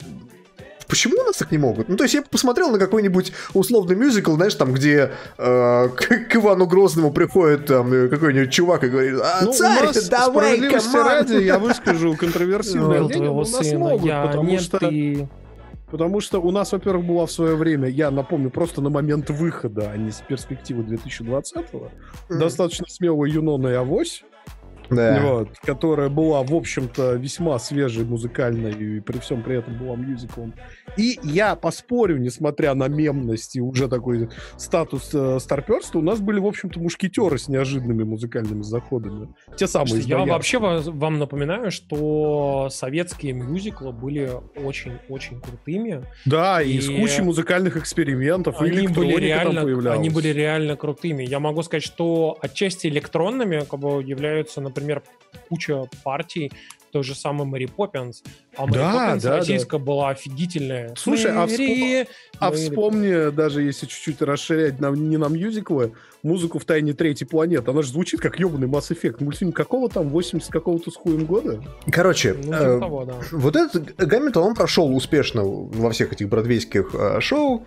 Speaker 2: почему у нас так не могут? Ну, то есть, я посмотрел на какой-нибудь условный мюзикл, знаешь, там, где э, к, к Ивану Грозному приходит там какой-нибудь чувак и говорит, а,
Speaker 1: ну,
Speaker 2: царь, давай,
Speaker 1: справедливости ради, я выскажу контроверсивное мнение,
Speaker 3: у
Speaker 1: нас могут, потому что... Потому что у нас, во-первых, была в свое время, я напомню, просто на момент выхода, а не с перспективы две тысячи двадцатого, mm. достаточно смелая Юнона и Авось, да. вот, которая была, в общем-то, весьма свежей, музыкальной, и при всем при этом была мюзиклом. И я поспорю, несмотря на мемность и уже такой статус э, старперства, у нас были, в общем-то, мушкетеры с неожиданными музыкальными заходами. Те самые.
Speaker 3: Я вообще вам напоминаю, что советские мюзиклы были очень-очень крутыми.
Speaker 1: Да, и, и с кучей музыкальных экспериментов, и электроника
Speaker 3: реально,
Speaker 1: там появлялась.
Speaker 3: Они были реально крутыми. Я могу сказать, что отчасти электронными как бы являются, например, куча партий, той же самой Мэри Поппинс. А Мэри
Speaker 1: да,
Speaker 3: Поппинс
Speaker 1: да,
Speaker 3: российская
Speaker 1: да.
Speaker 3: была офигительная.
Speaker 1: Слушай, а,
Speaker 3: Мэри...
Speaker 1: вспом... а вспомни, даже если чуть-чуть расширять на, не на мюзиклы, музыку в «Тайне третьей планеты». Она же звучит как ебаный Mass Effect. Мультфильм какого там? восемьдесят какого-то с хуем года?
Speaker 2: Короче,
Speaker 3: ну,
Speaker 2: э,
Speaker 3: того, да.
Speaker 2: вот этот Гамильтон, он прошел успешно во всех этих бродвейских э, шоу.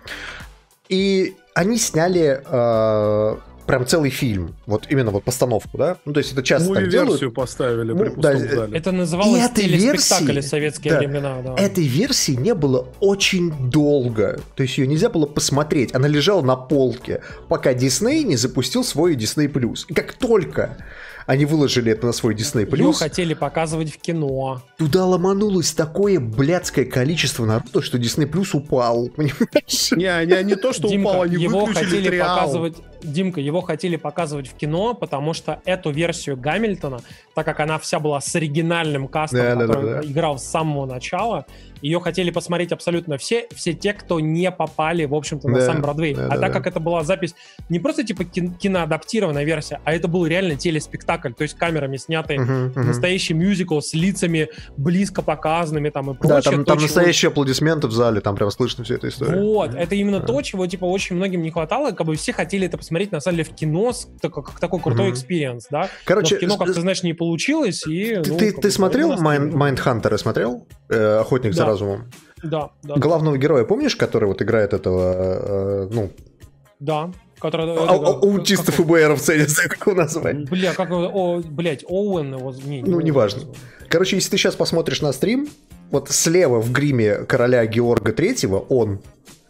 Speaker 2: И они сняли... Э, прям целый фильм, вот именно вот постановку, да? Ну, то есть это часто так делают.
Speaker 1: Муви-версию поставили
Speaker 2: ну,
Speaker 1: при пустом
Speaker 2: да,
Speaker 1: зале.
Speaker 3: Это называлось телеспектакль
Speaker 2: версии,
Speaker 3: в советские
Speaker 2: да,
Speaker 3: времена. Да.
Speaker 2: Этой версии не было очень долго. То есть ее нельзя было посмотреть. Она лежала на полке, пока Дисней не запустил свой Disney+. И как только они выложили это на свой Disney+,
Speaker 3: ее хотели показывать в кино.
Speaker 2: Туда ломанулось такое блядское количество народу, что Disney Plus упал. Понимаешь?
Speaker 1: Не, не, не то, что
Speaker 3: Димка,
Speaker 1: упал, они
Speaker 3: его
Speaker 1: выключили
Speaker 3: хотели
Speaker 1: триал.
Speaker 3: показывать. Димка, его хотели показывать в кино, потому что эту версию Гамильтона, так как она вся была с оригинальным кастом,
Speaker 2: да,
Speaker 3: который
Speaker 2: да, да,
Speaker 3: играл с самого начала, ее хотели посмотреть абсолютно все, все те, кто не попали, в общем-то, на
Speaker 2: да,
Speaker 3: сам Бродвей.
Speaker 2: да,
Speaker 3: а
Speaker 2: да,
Speaker 3: так
Speaker 2: да.
Speaker 3: как это была запись не просто типа кин- киноадаптированная версия, а это был реально телеспектакль, то есть камерами снятый
Speaker 2: uh-huh, uh-huh.
Speaker 3: настоящий мюзикл с лицами близко показанными там и прочее.
Speaker 2: Да, там,
Speaker 3: то,
Speaker 2: там
Speaker 3: чего...
Speaker 2: настоящие аплодисменты в зале, там прям слышно всю эту историю.
Speaker 3: Вот, это именно то, чего типа очень многим не хватало, как бы все хотели это посмотреть на самом деле в кино, как, как такой крутой экспириенс, uh-huh. да?
Speaker 2: Короче,
Speaker 3: но в кино, как ты знаешь, не получилось, и...
Speaker 2: Ты,
Speaker 3: ну,
Speaker 2: ты,
Speaker 3: как
Speaker 2: ты
Speaker 3: бы,
Speaker 2: смотрел
Speaker 3: Mind,
Speaker 2: Mindhunter, смотрел? Э, Охотник
Speaker 3: да.
Speaker 2: за разумом?
Speaker 3: Да, да.
Speaker 2: Главного героя помнишь, который вот играет этого, э, ну...
Speaker 3: Да. Который,
Speaker 2: а, а, аутиста эф бэ эр в цене, как его назвать?
Speaker 3: Бля, как его, о, блядь, Оуэн его... Не,
Speaker 2: ну, неважно. Короче, если ты сейчас посмотришь на стрим, вот слева в гриме короля Георга Третьего он...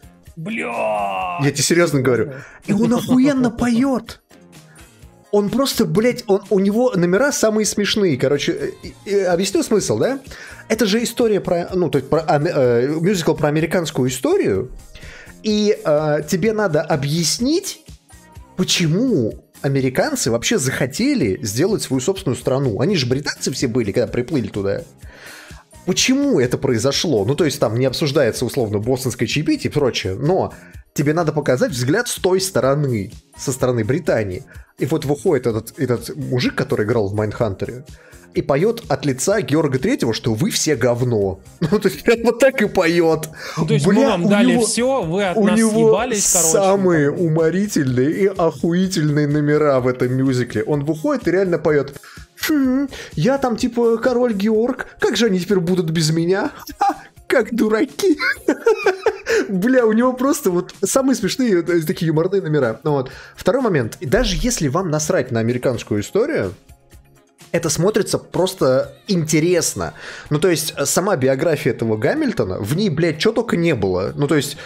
Speaker 3: Бля!
Speaker 2: Я тебе серьезно говорю. И он охуенно поет. Он просто, блядь, он, у него номера самые смешные. Короче, э, э, объясню смысл, да? Это же история про, ну, то есть про э, мюзикл про американскую историю. И э, тебе надо объяснить, почему американцы вообще захотели сделать свою собственную страну. Они же британцы все были, когда приплыли туда. почему это произошло? Ну, то есть там не обсуждается условно бостонское чаепитие и прочее, но тебе надо показать взгляд с той стороны, со стороны Британии. И вот выходит этот, этот мужик, который играл в Майндхантере, и поет от лица Георга Третьего, что вы все говно. Ну, то есть прям вот так и поет.
Speaker 3: Ну, то есть
Speaker 2: Бля,
Speaker 3: мы вам дали
Speaker 2: него,
Speaker 3: все, вы от
Speaker 2: у
Speaker 3: нас
Speaker 2: него
Speaker 3: съебались, короче.
Speaker 2: самые уморительные и охуительные номера в этом мюзикле. Он выходит и реально поет: хм, я там типа король Георг, как же они теперь будут без меня? Ха, как дураки. Бля, у него просто вот самые смешные такие юморные номера. Ну, вот. Второй момент. Даже если вам насрать на американскую историю, это смотрится просто интересно. Ну, то есть, сама биография этого Гамильтона, в ней, блядь, чего только не было. Ну, то есть,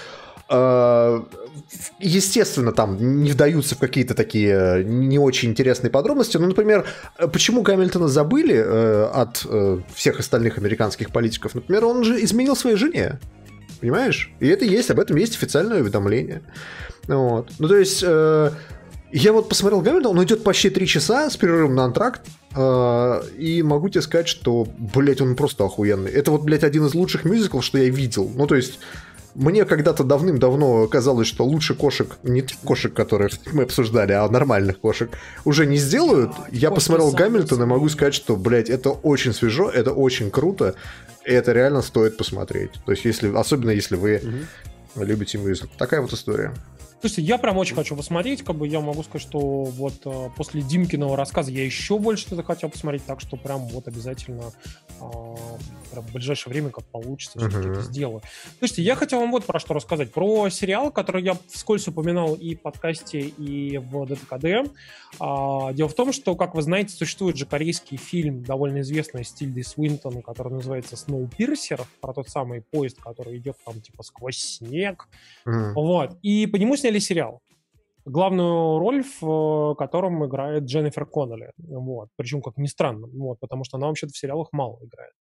Speaker 2: э, естественно, там не вдаются в какие-то такие не очень интересные подробности. Ну, например, почему Гамильтона забыли э, от э, всех остальных американских политиков? Например, он же изменил своей жене. Понимаешь? И это есть, об этом есть официальное уведомление. Вот. Ну, то есть... Э, Я вот посмотрел Гамильтон, он идет почти три часа с перерывом на антракт, э, и могу тебе сказать, что, блядь, он просто охуенный. Это вот, блядь, один из лучших мюзиклов, что я видел. Ну, то есть, мне когда-то давным-давно казалось, что лучше кошек, не тех кошек, которых мы обсуждали, а нормальных кошек, уже не сделают. Я
Speaker 3: Кошки
Speaker 2: посмотрел Гамильтон и могу
Speaker 3: самые.
Speaker 2: сказать, что, блядь, это очень свежо, это очень круто, и это реально стоит посмотреть. То есть, если, особенно если вы угу. любите мюзикл. Такая вот история.
Speaker 3: Слушайте, я прям очень хочу посмотреть, как бы я могу сказать, что вот э, после Димкиного рассказа я еще больше что-то хотел посмотреть, так что прям вот обязательно э, прям в ближайшее время, как получится, uh-huh. все-таки это сделаю. Слушайте, я хотел вам вот про что рассказать. Про сериал, который я вскользь упоминал и в подкасте, и в ДТКД. Э, дело в том, что, как вы знаете, существует же корейский фильм, довольно известный, с Тильдой Свинтон, который называется «Сноупирсер», про тот самый поезд, который идет там типа сквозь снег. Uh-huh. Вот. И по нему сняли сериал, главную роль в котором играет Дженнифер Коннелли. Вот. Причем, как ни странно, вот, потому что она вообще-то в сериалах мало играет.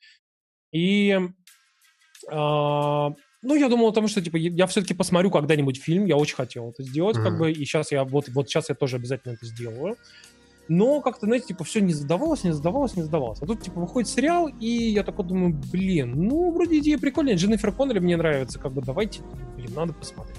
Speaker 3: И э, ну, я думал о том, что типа я все-таки посмотрю когда-нибудь фильм, я очень хотел это сделать, mm-hmm. как бы, и сейчас я вот, вот сейчас я тоже обязательно это сделаю. Но как-то, знаете, типа все не задавалось, не задавалось, не задавалось. А тут, типа, выходит сериал, и я такой думаю, блин, ну, вроде идея прикольная, Дженнифер Коннелли мне нравится, как бы, давайте, блин, надо посмотреть.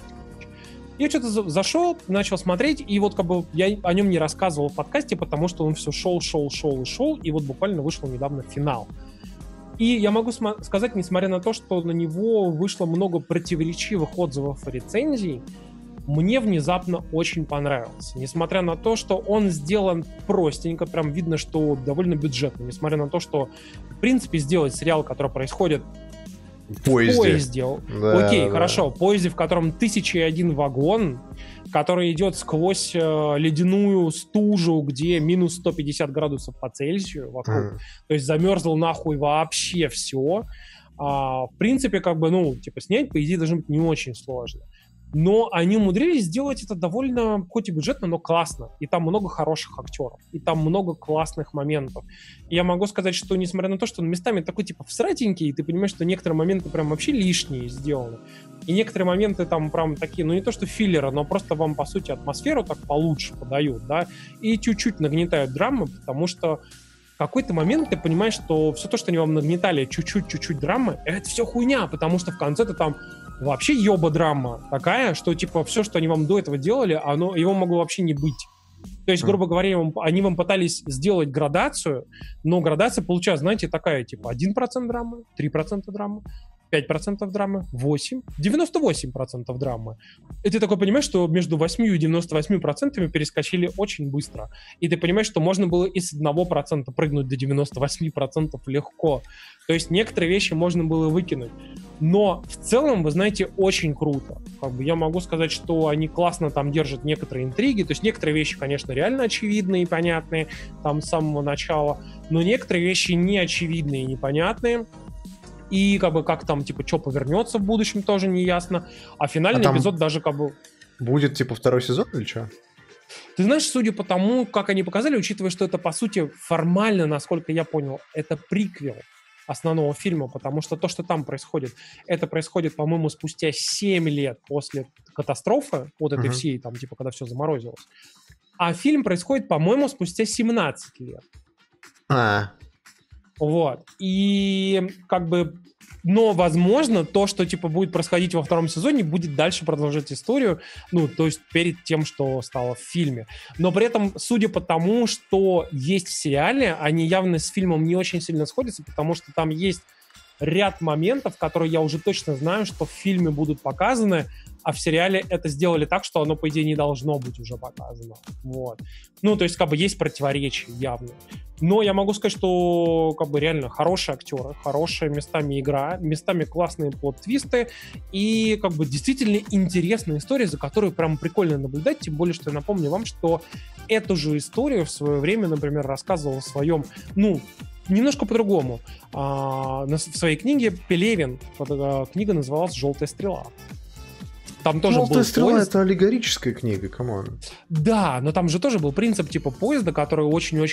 Speaker 3: Я что-то за- зашел, начал смотреть, и вот как бы я о нем не рассказывал в подкасте, потому что он все шел, шел, шел и шел, и вот буквально вышел недавно финал. И я могу см- сказать, несмотря на то, что на него вышло много противоречивых отзывов и рецензий, мне внезапно очень понравился. Несмотря на то, что он сделан простенько, прям видно, что довольно бюджетно. Несмотря на то, что, в принципе, сделать сериал, который происходит в поезде. поезде. Да, Окей, да. хорошо. В поезде, в котором тысяча и один вагон, который идет сквозь э, ледяную стужу, где минус сто пятьдесят градусов по Цельсию вокруг. Mm. То есть замерзло нахуй вообще все. А, в принципе, как бы, ну, типа, снять, по идее, должно быть не очень сложно. Но они умудрились сделать это довольно, хоть и бюджетно, но классно. И там много хороших актеров. И там много классных моментов. И я могу сказать, что несмотря на то, что он местами такой типа всратенький, и ты понимаешь, что некоторые моменты прям вообще лишние сделаны. И некоторые моменты там прям такие, ну не то что филлеры, но просто вам, по сути, атмосферу так получше подают, да. И чуть-чуть нагнетают драмы, потому что в какой-то момент ты понимаешь, что все то, что они вам нагнетали, чуть-чуть-чуть драмы, это все хуйня, потому что в конце ты там вообще ёба-драма такая, что, типа, все, что они вам до этого делали, оно, его могло вообще не быть. То есть, грубо говоря, они вам пытались сделать градацию, но градация получалась, знаете, такая, типа, один процент драмы, три процента драмы, пять процентов драмы, восемь процентов, девяносто восемь процентов драмы. И ты такой понимаешь, что между восемью и девяноста восьми процентами перескочили очень быстро. И ты понимаешь, что можно было и с одного процента прыгнуть до девяноста восьми процентов легко. То есть некоторые вещи можно было выкинуть. Но в целом, вы знаете, очень круто. Как бы я могу сказать, что они классно там держат некоторые интриги. То есть некоторые вещи, конечно, реально очевидные и понятные там с самого начала. Но некоторые вещи не очевидные и непонятные. И как бы как там, типа, что повернется в будущем, тоже не ясно. А финальный а эпизод даже как бы...
Speaker 2: Будет, типа, второй сезон или что?
Speaker 3: Ты знаешь, судя по тому, как они показали, учитывая, что это, по сути, формально, насколько я понял, это приквел основного фильма, потому что то, что там происходит, это происходит, по-моему, спустя семь лет после катастрофы, вот этой uh-huh. всей, там, типа, когда все заморозилось. А фильм происходит, по-моему, спустя семнадцать лет.
Speaker 2: А.
Speaker 3: Вот. И как бы... Но, возможно, то, что, типа, будет происходить во втором сезоне, будет дальше продолжать историю, ну, то есть перед тем, что стало в фильме. Но при этом, судя по тому, что есть в сериале, они явно с фильмом не очень сильно сходятся, потому что там есть ряд моментов, которые я уже точно знаю, что в фильме будут показаны, а в сериале это сделали так, что оно, по идее, не должно быть уже показано. Вот. Ну, то есть, как бы, есть противоречия явно. Но я могу сказать, что, как бы, реально хорошие актеры, хорошая местами игра, местами классные плот-твисты и, как бы, действительно интересная история, за которой прям прикольно наблюдать, тем более, что я напомню вам, что эту же историю в свое время, например, рассказывал в своем, ну, немножко по-другому. А, в своей книге Пелевин, книга называлась «Желтая стрела». Там тоже
Speaker 2: «Желтая
Speaker 3: был
Speaker 2: стрела»
Speaker 3: поезд.
Speaker 2: — это аллегорическая книга, камон.
Speaker 3: Да, но там же тоже был принцип типа поезда, который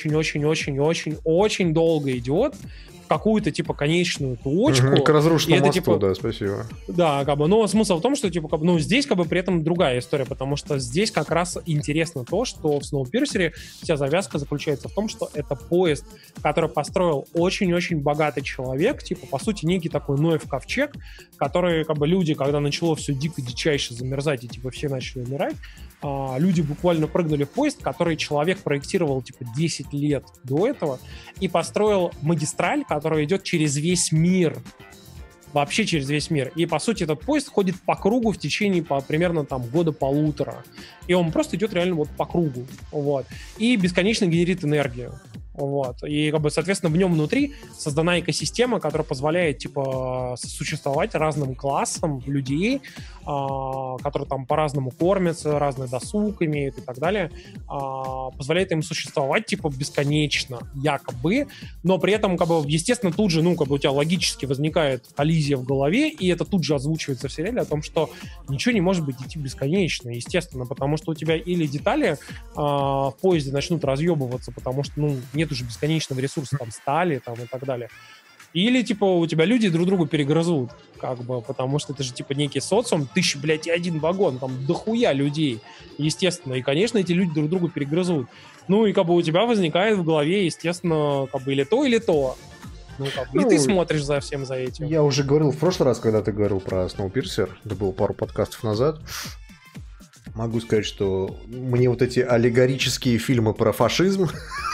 Speaker 3: очень-очень-очень-очень-очень долго идет в какую-то типа конечную точку.
Speaker 2: Угу, к разрушенному
Speaker 3: это,
Speaker 2: мосту,
Speaker 3: типа,
Speaker 2: да, спасибо.
Speaker 3: Да, как бы, но смысл в том, что типа, как бы, ну, здесь как бы при этом другая история, потому что здесь как раз интересно то, что в Сноупирсере вся завязка заключается в том, что это поезд, который построил очень-очень богатый человек, типа, по сути, некий такой Ноев ковчег, который, как бы, люди, когда начало все дико дичайше замерзать и типа все начали умирать, а, люди буквально прыгнули в поезд, который человек проектировал типа десять лет до этого и построил магистраль, которая идет через весь мир. Вообще через весь мир. И, по сути, этот поезд ходит по кругу в течение по, примерно там года-полутора. И он просто идет реально вот по кругу. Вот. И бесконечно генерит энергию. Вот. И, как бы, соответственно, в нем внутри создана экосистема, которая позволяет, типа, существовать разным классам людей, а, которые там по-разному кормятся, разный досуг имеют и так далее. А, позволяет им существовать, типа, бесконечно, якобы. Но при этом, как бы, естественно, тут же, ну, как бы, у тебя логически возникает коллизия в голове, и это тут же озвучивается в сериале о том, что ничего не может быть идти бесконечно, естественно, потому что у тебя или детали а, в поезде начнут разъебываться, потому что, ну, нет уже бесконечного ресурса, там, стали, там, и так далее. Или, типа, у тебя люди друг другу перегрызут, как бы, потому что это же, типа, некий социум, тысяча, блядь, и один вагон, там, дохуя людей, естественно, и, конечно, эти люди друг другу перегрызут. Ну, и, как бы, у тебя возникает в голове, естественно, как бы, или то, или то. Ну, как бы, ну, и ты смотришь за всем за этим.
Speaker 2: Я уже говорил в прошлый раз, когда ты говорил про Snowpiercer, это было пару подкастов назад, могу сказать, что мне вот эти аллегорические фильмы про фашизм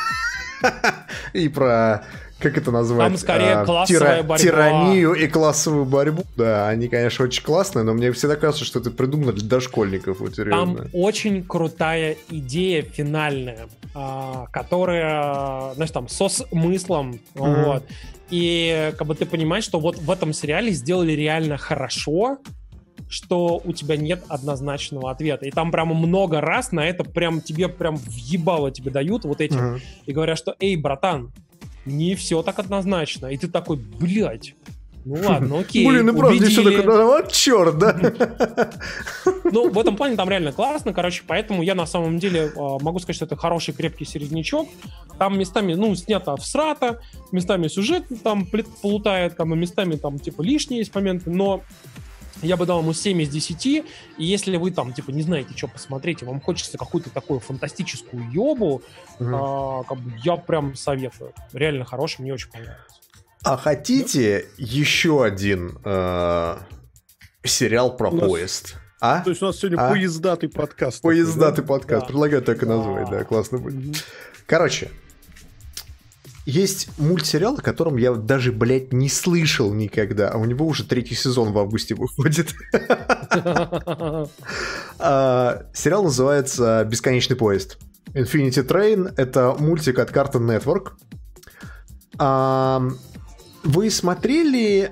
Speaker 2: и про, как это назвать?
Speaker 3: Там скорее а, классовая
Speaker 2: тира-
Speaker 3: борьба.
Speaker 2: Тиранию и классовую борьбу. Да, они, конечно, очень классные, но мне всегда кажется, что это придумано для дошкольников. Вот,
Speaker 3: там очень крутая идея финальная, а, которая, знаешь, там, со смыслом. Mm-hmm. Вот. И как бы ты понимаешь, что вот в этом сериале сделали реально хорошо, что у тебя нет однозначного ответа. И там прямо много раз на это прям тебе прям въебало тебе дают вот этим. Uh-huh. И говорят, что эй, братан, не все так однозначно. И ты такой, блядь, ну ладно, окей.
Speaker 2: Блин, ну правда, здесь все так, вот черт, да?
Speaker 3: Ну, в этом плане там реально классно, короче, поэтому я на самом деле могу сказать, что это хороший крепкий середнячок. Там местами, ну, снято всрато, местами сюжет там плутает, там, и местами там, типа, лишние есть моменты, но я бы дал ему семь из десяти, и если вы там, типа, не знаете, что посмотреть, и вам хочется какую-то такую фантастическую ёбу, угу. а, как бы я прям советую. Реально хороший, мне очень понравилось.
Speaker 2: А хотите да? еще один э, сериал про нас, поезд? А?
Speaker 1: То есть у нас сегодня а? поездатый подкаст.
Speaker 2: Поездатый такой, подкаст, да? Предлагаю так и назвать, да, да классно будет. Угу. Короче, есть мультсериал, о котором я даже, блядь, не слышал никогда, а у него уже третий сезон в августе выходит. Сериал называется «Бесконечный поезд». Infinity Train — это мультик от Cartoon Network. Вы смотрели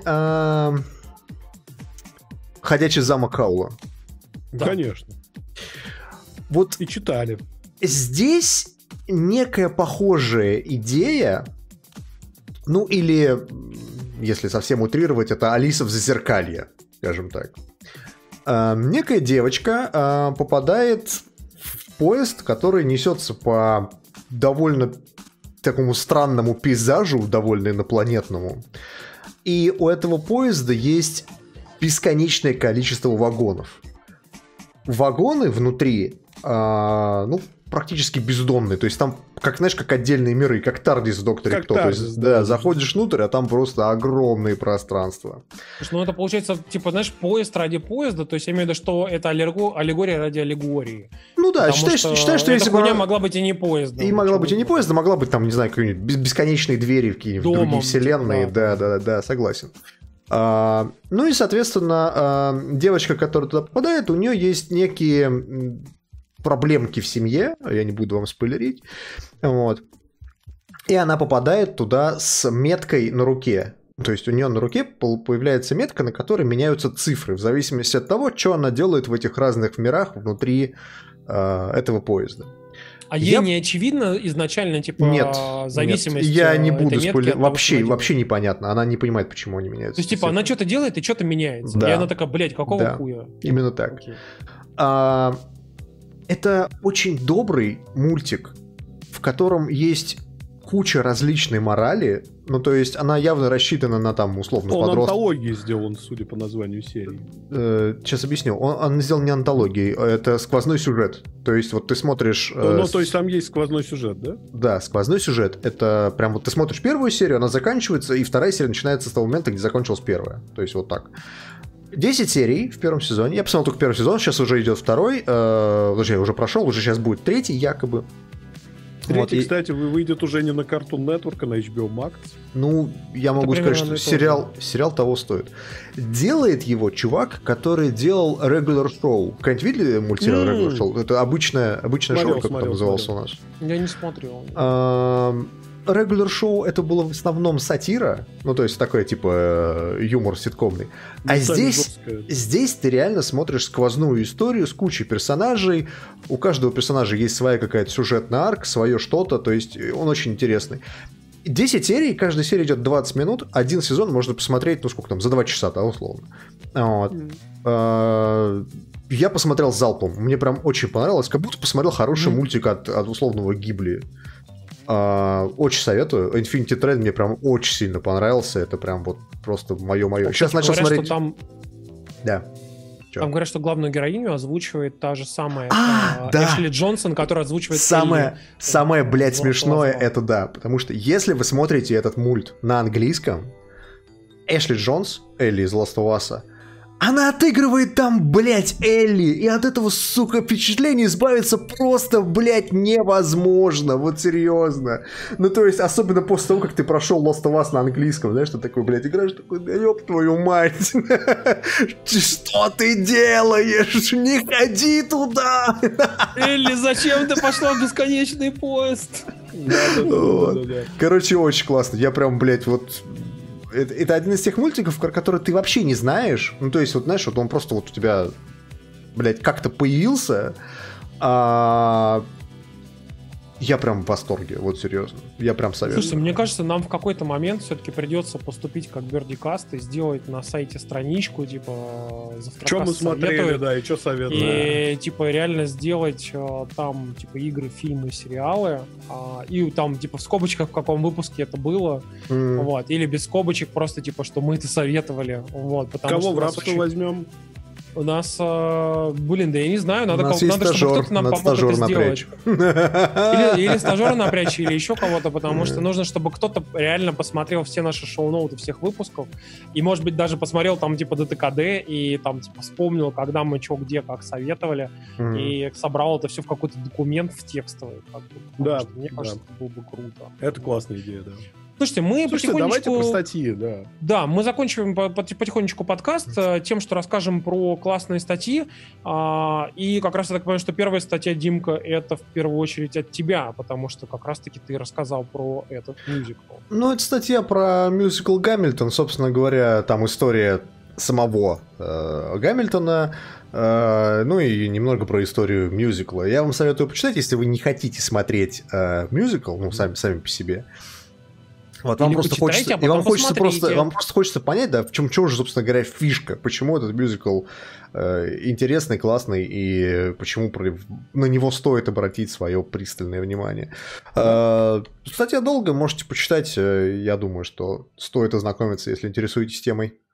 Speaker 2: «Ходячий замок Хаула»?
Speaker 1: Конечно.
Speaker 2: Вот
Speaker 1: и читали.
Speaker 2: Здесь некая похожая идея, ну или, если совсем утрировать, это Алиса в Зазеркалье, скажем так. Э, некая девочка э, попадает в поезд, который несется по довольно такому странному пейзажу, довольно инопланетному. И у этого поезда есть бесконечное количество вагонов. Вагоны внутри, э, ну, практически бездонный. То есть там, как, знаешь, как отдельные миры, как Тардис в Докторе
Speaker 1: Как
Speaker 2: Кто. То
Speaker 1: Тардис,
Speaker 2: есть,
Speaker 1: да.
Speaker 2: да, заходишь внутрь, а там просто огромные пространства.
Speaker 3: Слушай, ну это получается, типа, знаешь, поезд ради поезда, то есть я имею в виду, что это аллего- аллегория ради аллегории.
Speaker 2: Ну да,
Speaker 3: Потому
Speaker 2: считай,
Speaker 3: что,
Speaker 2: считай, что
Speaker 3: эта
Speaker 2: если бы...
Speaker 3: хуйня могла быть и не поездом.
Speaker 2: И могла быть и не
Speaker 3: Почему?
Speaker 2: поезд, а могла быть там, не знаю, какие-нибудь бес- бесконечные двери в какие-нибудь
Speaker 3: Домом,
Speaker 2: другие вселенные.
Speaker 3: типа,
Speaker 2: Да,
Speaker 3: да.
Speaker 2: да, да, да, согласен. А, ну и, соответственно, а, девочка, которая туда попадает, у нее есть некие м, проблемки в семье, я не буду вам спойлерить, вот. И она попадает туда с меткой на руке. То есть у нее на руке пол- появляется метка, на которой меняются цифры, в зависимости от того, что она делает в этих разных мирах внутри а, этого поезда.
Speaker 3: А ей
Speaker 2: Я-
Speaker 3: не очевидно изначально, типа,
Speaker 2: Нет,
Speaker 3: зависимость
Speaker 2: нет, я не
Speaker 3: э,
Speaker 2: буду
Speaker 3: этой метки
Speaker 2: спойлерить.
Speaker 3: от того,
Speaker 2: Вообще,
Speaker 3: что она
Speaker 2: вообще
Speaker 3: делает?
Speaker 2: непонятно. Она не понимает, почему они меняются.
Speaker 3: То есть, типа, она что-то делает и что-то меняется.
Speaker 2: Да.
Speaker 3: И она такая, блядь, какого
Speaker 2: Да.
Speaker 3: хуя?
Speaker 2: Именно так.
Speaker 3: Окей.
Speaker 2: А, это очень добрый мультик, в котором есть куча различной морали. Ну, то есть, она явно рассчитана на там, условно,
Speaker 1: Он
Speaker 2: подростков.
Speaker 1: антологии сделан, судя по названию серии.
Speaker 2: Э, сейчас объясню. Он, он сделан не антологией, это сквозной сюжет. То есть, вот ты смотришь... э,
Speaker 1: Ну, то есть там есть сквозной сюжет, да?
Speaker 2: Да, сквозной сюжет. Это прям вот ты смотришь первую серию, она заканчивается, и вторая серия начинается с того момента, где закончилась первая. То есть вот так. десять серий в первом сезоне. Я посмотрел только первый сезон, сейчас уже идет второй. Э, точнее, уже прошел, уже сейчас будет третий якобы.
Speaker 1: Третий,
Speaker 2: Вот, и-
Speaker 1: кстати, вы- выйдет уже не на Cartoon Network, а на эйч би о Max.
Speaker 2: Ну, я могу сказать,
Speaker 3: примерно
Speaker 2: что
Speaker 3: одно и то
Speaker 2: сериал, сериал того стоит. Делает его чувак, который делал Regular Show. Когда-нибудь видели мультсериал
Speaker 1: М.
Speaker 2: Regular Show? Это обычное, обычное
Speaker 1: Смотрел,
Speaker 2: шоу, как
Speaker 1: смотрел,
Speaker 2: там назывался
Speaker 1: смотрел.
Speaker 2: у нас.
Speaker 3: Я не смотрел.
Speaker 2: Ам, Regular Show это было в основном сатира, ну то есть такой типа э, юмор ситкомный. А
Speaker 1: Местами
Speaker 2: здесь,
Speaker 1: жесткое.
Speaker 2: здесь ты реально смотришь сквозную историю с кучей персонажей. У каждого персонажа есть своя какая-то сюжетная арка, свое что-то, то есть э, он очень интересный. десять серий, каждая серия идет двадцать минут, один сезон можно посмотреть, ну сколько там, за два часа, да, условно. Вот. А, Я посмотрел залпом, мне прям очень понравилось, как будто посмотрел хороший
Speaker 3: Мгм.
Speaker 2: мультик от, от условного Гибли. А, очень советую. Infinity Train мне прям очень сильно понравился. Это прям вот просто мое-мое. Сейчас
Speaker 3: Кстати,
Speaker 2: начал
Speaker 3: говорят,
Speaker 2: смотреть...
Speaker 3: что там,
Speaker 2: Да. Чё?
Speaker 3: там говорят, что главную героиню озвучивает та же самая
Speaker 2: А,
Speaker 3: э,
Speaker 2: да.
Speaker 3: Эшли Джонсон, которая озвучивает
Speaker 2: Самое,
Speaker 3: Элли.
Speaker 2: самое, блядь,
Speaker 3: Зло-
Speaker 2: смешное
Speaker 3: зло- зло.
Speaker 2: это да. Потому что если вы смотрите этот мульт на английском, Эшли Джонс, Элли из Last of Us, она отыгрывает там, блядь, Элли. И от этого, сука, впечатления избавиться просто, блядь, невозможно. Вот серьезно. Ну, то есть, особенно после того, как ты прошел Lost of Us на английском, знаешь, ты такой, блядь, играешь, такой, да ёб твою мать. Что ты делаешь? Не ходи туда.
Speaker 3: Элли, зачем ты пошла в бесконечный поезд?
Speaker 2: Вот.
Speaker 1: Да-да-да-да-да.
Speaker 2: Короче, очень классно. Я прям, блядь, вот... Это, это один из тех мультиков, про который ты вообще не знаешь. Ну, то есть, вот, знаешь, вот он просто вот у тебя, блядь, как-то появился. А... Я прям в восторге, вот серьезно. Я прям советую.
Speaker 3: Слушай, мне кажется, нам в какой-то момент все-таки придется поступить как Бердикаст и сделать на сайте страничку, типа, завтракаст
Speaker 1: Что мы смотрели,
Speaker 3: советует,
Speaker 1: да, и что советуем.
Speaker 3: и, типа, реально сделать э, там, типа, игры, фильмы, сериалы, а, и там, типа, в скобочках, в каком выпуске это было,
Speaker 2: М.
Speaker 3: вот, или без скобочек, просто, типа, что мы это советовали, вот, потому
Speaker 1: Кого
Speaker 3: что
Speaker 1: в
Speaker 3: у нас
Speaker 1: рабство
Speaker 3: очень-
Speaker 1: возьмем?
Speaker 3: У нас, э, блин, да я не знаю, надо,
Speaker 2: У нас
Speaker 3: кого-
Speaker 2: есть
Speaker 3: надо чтобы
Speaker 2: стажер,
Speaker 3: кто-то нам
Speaker 2: надо
Speaker 3: помог это
Speaker 2: стажера
Speaker 3: сделать.
Speaker 2: напрячь.
Speaker 3: Или, или стажера напрячь, или еще кого-то, потому что нужно, чтобы кто-то реально посмотрел все наши шоу-ноуты всех выпусков, и, может быть, даже посмотрел там, типа, ДТКД, и там, типа, вспомнил, когда мы что, где, как советовали,
Speaker 2: М.
Speaker 3: и собрал это все в какой-то документ в текстовый. Как бы, потому
Speaker 1: Да,
Speaker 3: что, мне
Speaker 1: да.
Speaker 3: кажется, это было бы круто.
Speaker 1: Это классная идея, да.
Speaker 3: Слушайте, мы
Speaker 1: Слушайте, давайте
Speaker 3: потихонечку...
Speaker 1: про статьи, да.
Speaker 3: Да, мы закончим по- по- потихонечку подкаст э, тем, что расскажем про классные статьи. А, и как раз я так понимаю, что первая статья, Димка, это в первую очередь от тебя, потому что как раз-таки ты рассказал про этот мюзикл.
Speaker 2: Ну, это статья про мюзикл «Гамильтон». Собственно говоря, там история самого э, Гамильтона, э, ну и немного про историю мюзикла. Я вам советую почитать, если вы не хотите смотреть э, мюзикл, ну, сами, сами по себе. Вот, вам
Speaker 3: Или
Speaker 2: просто
Speaker 3: почитайте,
Speaker 2: хочется,
Speaker 3: а
Speaker 2: и вам
Speaker 3: потом
Speaker 2: хочется просто,
Speaker 3: посмотрите.
Speaker 2: вам просто хочется понять, да, в чем, чем же, собственно говоря, фишка, почему этот мюзикл э, интересный, классный, и почему про- на него стоит обратить свое пристальное внимание. Э, Статья долгая, можете почитать, э, я думаю, что стоит ознакомиться, если интересуетесь темой.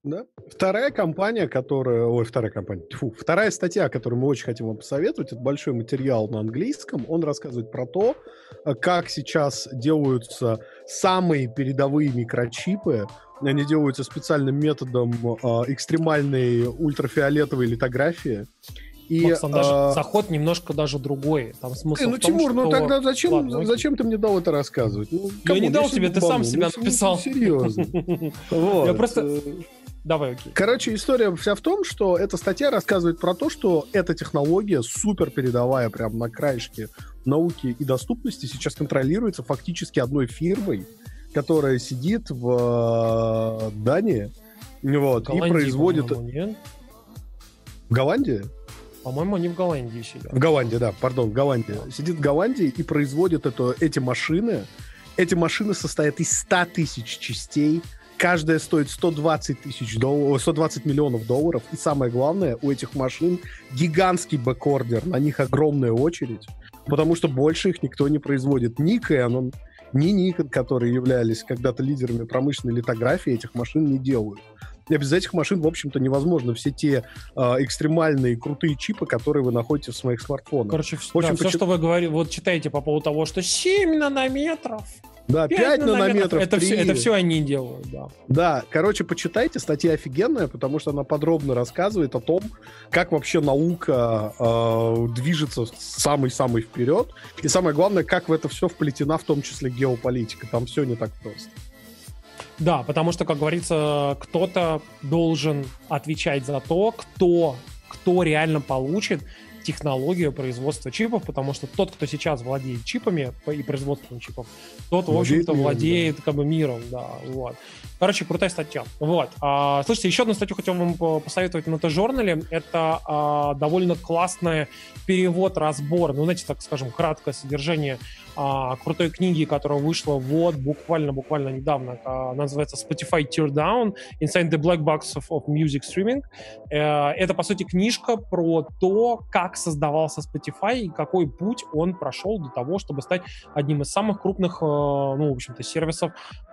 Speaker 1: Да. Вторая компания, которая... Ой, вторая компания. Тьфу. Вторая статья, которую мы очень хотим вам посоветовать, это большой материал на английском. Он рассказывает про то, как сейчас делаются самые передовые микрочипы. Они делаются специальным методом э, экстремальной ультрафиолетовой литографии. И,
Speaker 3: Макс, там даже
Speaker 1: а...
Speaker 3: заход немножко даже другой. Там смысл
Speaker 1: Ты, ну,
Speaker 3: в том,
Speaker 1: Тимур,
Speaker 3: что...
Speaker 1: ну тогда зачем,
Speaker 3: Ладно,
Speaker 1: зачем ты мне дал это рассказывать? Ну,
Speaker 3: я не дал
Speaker 1: я
Speaker 3: тебе, ты сам себя
Speaker 1: ну,
Speaker 3: написал.
Speaker 1: Серьезно.
Speaker 3: Я просто... Давай, окей.
Speaker 1: Короче, история вся в том, что эта статья рассказывает про то, что эта технология, супер передовая, прям на краешке науки и доступности, сейчас контролируется фактически одной фирмой, которая сидит в Дании, вот, и производит... В Голландии?
Speaker 3: По-моему, они в Голландии сидят.
Speaker 1: В Голландии, да, пардон, в Голландии. Сидит в Голландии и производит это, эти машины. Эти машины состоят из ста тысяч частей. Каждая стоит сто двадцать тысяч долларов, сто двадцать миллионов долларов. И самое главное, у этих машин гигантский бэкордер. На них огромная очередь. Потому что больше их никто не производит. Ни Canon, ни Nikon, которые являлись когда-то лидерами промышленной литографии, этих машин не делают. И без этих машин, в общем-то, невозможно все те э, экстремальные крутые чипы, которые вы находите в своих смартфонах.
Speaker 3: Короче,
Speaker 1: в общем,
Speaker 3: да, все,
Speaker 1: почит...
Speaker 3: что вы говорите, вот читаете по поводу того, что семь нанометров,
Speaker 1: да, пять нанометров,
Speaker 3: это все, это все они делают, да.
Speaker 1: Да, короче, почитайте, статья офигенная, потому что она подробно рассказывает о том, как вообще наука э, движется самый-самый вперед, и самое главное, как в это все вплетена в том числе геополитика. Там все не так просто.
Speaker 3: Да, потому что, как говорится, кто-то должен отвечать за то, кто, кто реально получит технологию производства чипов, потому что тот, кто сейчас владеет чипами и производством чипов, тот, в общем-то, миром, владеет да. как бы миром, да, вот. Короче, крутая статья. Вот. А, слушайте, еще одну статью хотел вам посоветовать на Т-журнале. Это а, довольно классный перевод-разбор, ну, знаете, так скажем, краткое содержание а, крутой книги, которая вышла вот буквально-буквально недавно. А, она называется Spotify Teardown Inside the Black Box of, of Music Streaming. А, это, по сути, книжка про то, как создавался Spotify и какой путь он прошел для того, чтобы стать одним из самых крупных, ну, в общем-то, сервисов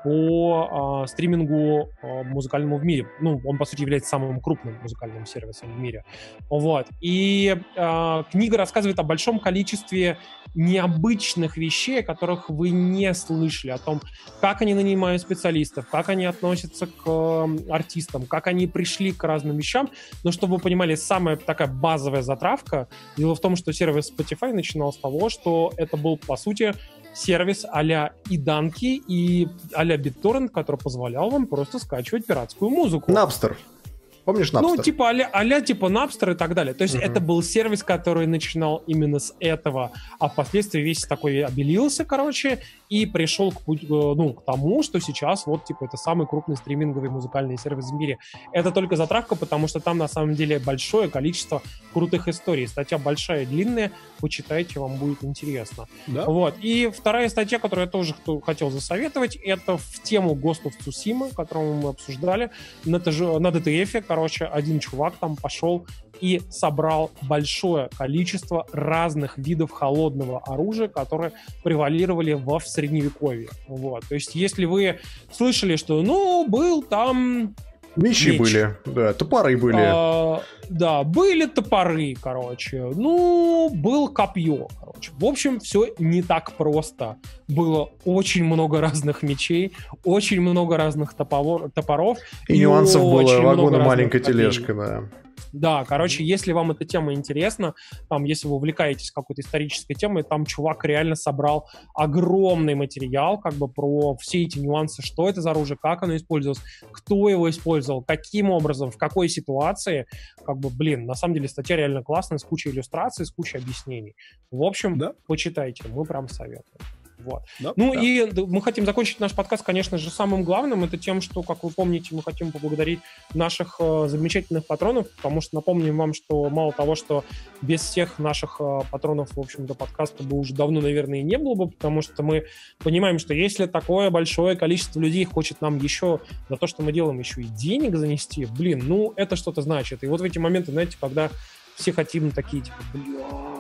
Speaker 3: по стримингу музыкальному в мире. Ну, он, по сути, является самым крупным музыкальным сервисом в мире. Вот. И э, книга рассказывает о большом количестве необычных вещей, о которых вы не слышали, о том, как они нанимают специалистов, как они относятся к э, артистам, как они пришли к разным вещам. Но чтобы вы понимали, самая такая базовая затравка. Дело в том, что сервис Spotify начинал с того, что это был, по сути, сервис а-ля иданки и а-ля BitTorrent, который позволял вам просто скачивать пиратскую музыку.
Speaker 2: Napster. Помнишь Napster?
Speaker 3: Ну, типа а-ля, а-ля типа Napster и так далее. То есть uh-huh. это был сервис, который начинал именно с этого, а впоследствии весь такой обелился, короче, и пришел к, ну, к тому, что сейчас вот, типа, это самый крупный стриминговый музыкальный сервис в мире. Это только затравка, потому что там, на самом деле, большое количество крутых историй. Статья большая и длинная, почитайте, вам будет интересно. Да? Вот. И вторая статья, которую я тоже хотел засоветовать, это в тему Ghost of Tsushima, которую мы обсуждали на, на ди ти эф. Короче, один чувак там пошел и собрал большое количество разных видов холодного оружия, которые превалировали во в средневековье. Вот. То есть, если вы слышали, что, ну, был там...
Speaker 2: Мечи меч. были, да, топоры были.
Speaker 3: А, да, были топоры, короче. Ну, был копье, короче. В общем, все не так просто. Было очень много разных мечей, очень много разных топор, топоров.
Speaker 2: И, и нюансов было, вагон и маленькая тележка, да.
Speaker 3: Да, короче, если вам эта тема интересна, там, если вы увлекаетесь какой-то исторической темой, там чувак реально собрал огромный материал, как бы, про все эти нюансы, что это за оружие, как оно использовалось, кто его использовал, каким образом, в какой ситуации, как бы, блин, на самом деле статья реально классная, с кучей иллюстраций, с кучей объяснений. В общем, да? Почитайте, мы прям советуем. Вот. Да, ну да. И мы хотим закончить наш подкаст, конечно же, самым главным, это тем, что, как вы помните, мы хотим поблагодарить наших э, замечательных патронов, потому что напомним вам, что мало того, что без всех наших э, патронов, в общем-то, подкаста бы уже давно, наверное, и не было бы, потому что мы понимаем, что если такое большое количество людей хочет нам еще за то, что мы делаем, еще и денег занести, блин, ну, это что-то значит. И вот в эти моменты, знаете, когда все хотим такие, типа, бля...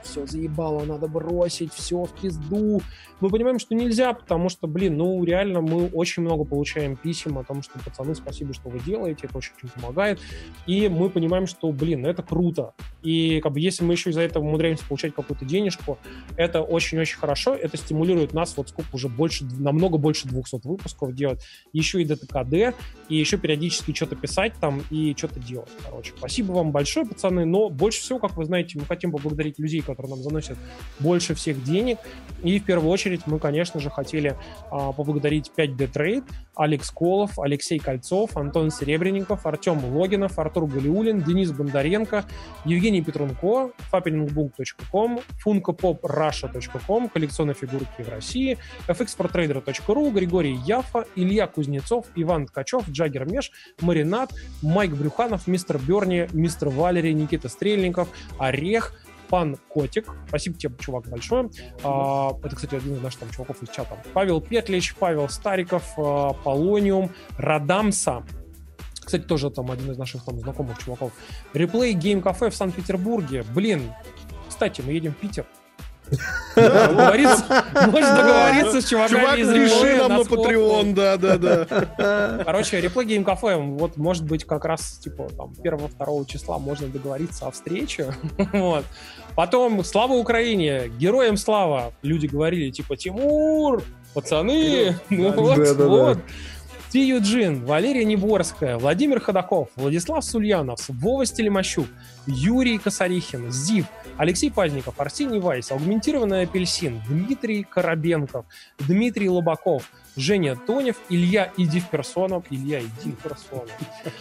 Speaker 3: все заебало, надо бросить, все в пизду. Мы понимаем, что нельзя, потому что, блин, ну, реально мы очень много получаем писем о том, что, пацаны, спасибо, что вы делаете, это очень, очень помогает. И мы понимаем, что, блин, это круто. И, как бы, если мы еще из-за этого умудряемся получать какую-то денежку, это очень-очень хорошо, это стимулирует нас, вот сколько уже больше, намного больше двухсот выпусков делать, еще и ДТКД, и еще периодически что-то писать там и что-то делать, короче. Спасибо вам большое, пацаны, но больше всего, как вы знаете, мы хотим поблагодарить людей, которые нам заносят больше всех денег, и в первую очередь мы, конечно же, хотели а, поблагодарить пять дэ Trade, Алекс Колов, Алексей Кольцов, Антон Серебренников, Артем Логинов, Артур Галиулин, Денис Бондаренко, Евгений Петрунко, фаппингбук точка ком, функо поп раша точка ком, коллекционные фигурки в России, эф икс спортрейдер точка ру, Григорий Яфа, Илья Кузнецов, Иван Ткачев, Джаггер Меш, Маринад, Майк Брюханов, Мистер Берни, Мистер Валерий, Никита Стрельников, Орех, Пан Котик, спасибо тебе, чувак, большое. А, это, кстати, один из наших там чуваков из чата. Павел Петлич, Павел Стариков, а, Полониум, Радамса. Кстати, тоже там один из наших там знакомых чуваков. Реплей Гейм Кафе в Санкт-Петербурге. Блин, кстати, мы едем в Питер. Можно договориться с чуваками из
Speaker 1: Чувак, пиши
Speaker 3: Реплея.
Speaker 1: нам на Patreon, да-да-да.
Speaker 3: Короче, Реплей Гейм Кафе, вот, может быть, как раз, типа, там, первого-второго числа можно договориться о встрече. Вот. Потом, слава Украине, героям слава. Люди говорили, типа, Тимур, пацаны, ну вот, вот. Ти Юджин, Валерия Неборская, Владимир Ходаков, Владислав Сульянов, Вова Стелемощук, Юрий Косарихин, Зив, Алексей Пазников, Арсений Вайс, Аугментированный апельсин, Дмитрий Коробенков, Дмитрий Лобаков, Женя Тонев, Илья Идивперсонов, Илья Идивперсонов,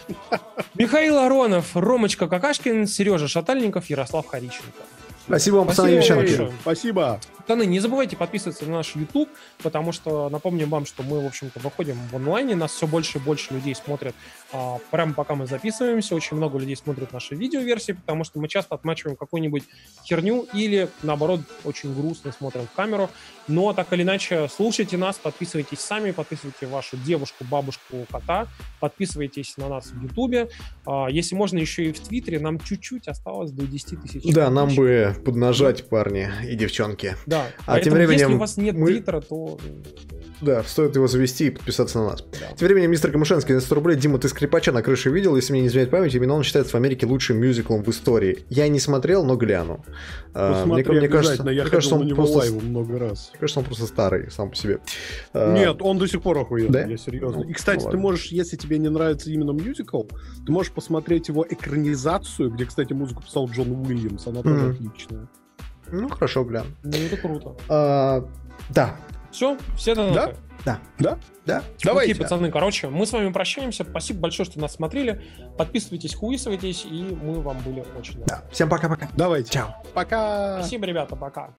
Speaker 3: Михаил Аронов, Ромочка Какашкин, Сережа Шатальников, Ярослав Хариченко.
Speaker 2: Спасибо вам, пацаны и девчонки.
Speaker 1: Спасибо.
Speaker 3: Пацаны, не забывайте подписываться на наш YouTube, потому что напомним вам, что мы, в общем-то, выходим в онлайне, нас все больше и больше людей смотрят а, прямо пока мы записываемся, очень много людей смотрят наши видеоверсии, потому что мы часто отмачиваем какую-нибудь херню или, наоборот, очень грустно смотрим в камеру, но так или иначе, слушайте нас, подписывайтесь сами, подписывайте вашу девушку, бабушку, кота, подписывайтесь на нас в YouTube, а, если можно еще и в Твиттере, нам чуть-чуть осталось до десяти тысяч.
Speaker 2: Да, нам бы поднажать, парни и девчонки.
Speaker 3: Да,
Speaker 2: а тем временем
Speaker 3: если у вас нет
Speaker 2: мы...
Speaker 3: Твиттера, то...
Speaker 2: Да, стоит его завести и подписаться на нас.
Speaker 3: Да.
Speaker 2: Тем временем мистер Камышенский на сто рублей. Дима, ты Скрипача на крыше видел? Если мне не изменяет память, именно он считается в Америке лучшим мюзиклом в истории. Я не смотрел, но гляну.
Speaker 1: Посмотри,
Speaker 2: мне, мне кажется,
Speaker 1: я
Speaker 2: мне кажется, он
Speaker 1: на него
Speaker 2: просто...
Speaker 1: лайву много раз.
Speaker 2: Мне кажется, он просто старый сам по себе.
Speaker 1: Нет, он до сих пор охуенный,
Speaker 2: да?
Speaker 1: я серьезно.
Speaker 2: Ну,
Speaker 1: и, кстати,
Speaker 2: ну,
Speaker 1: ты можешь, если тебе не нравится именно мюзикл, ты можешь посмотреть его экранизацию, где, кстати, музыку писал Джон Уильямс. Она тоже
Speaker 2: mm-hmm.
Speaker 1: отличная.
Speaker 2: Ну, хорошо, гляну.
Speaker 3: Ну, это круто.
Speaker 2: А, да.
Speaker 3: Все, все до
Speaker 1: Да?
Speaker 2: Да.
Speaker 1: Да?
Speaker 2: Да.
Speaker 1: Давайте.
Speaker 3: Окей, пацаны, короче, мы с вами прощаемся. Спасибо большое, что нас смотрели. Подписывайтесь, хуисывайтесь, и мы вам были очень рады.
Speaker 2: Да. Всем пока-пока.
Speaker 1: Давайте.
Speaker 2: Чао.
Speaker 1: Пока.
Speaker 3: Спасибо, ребята, пока.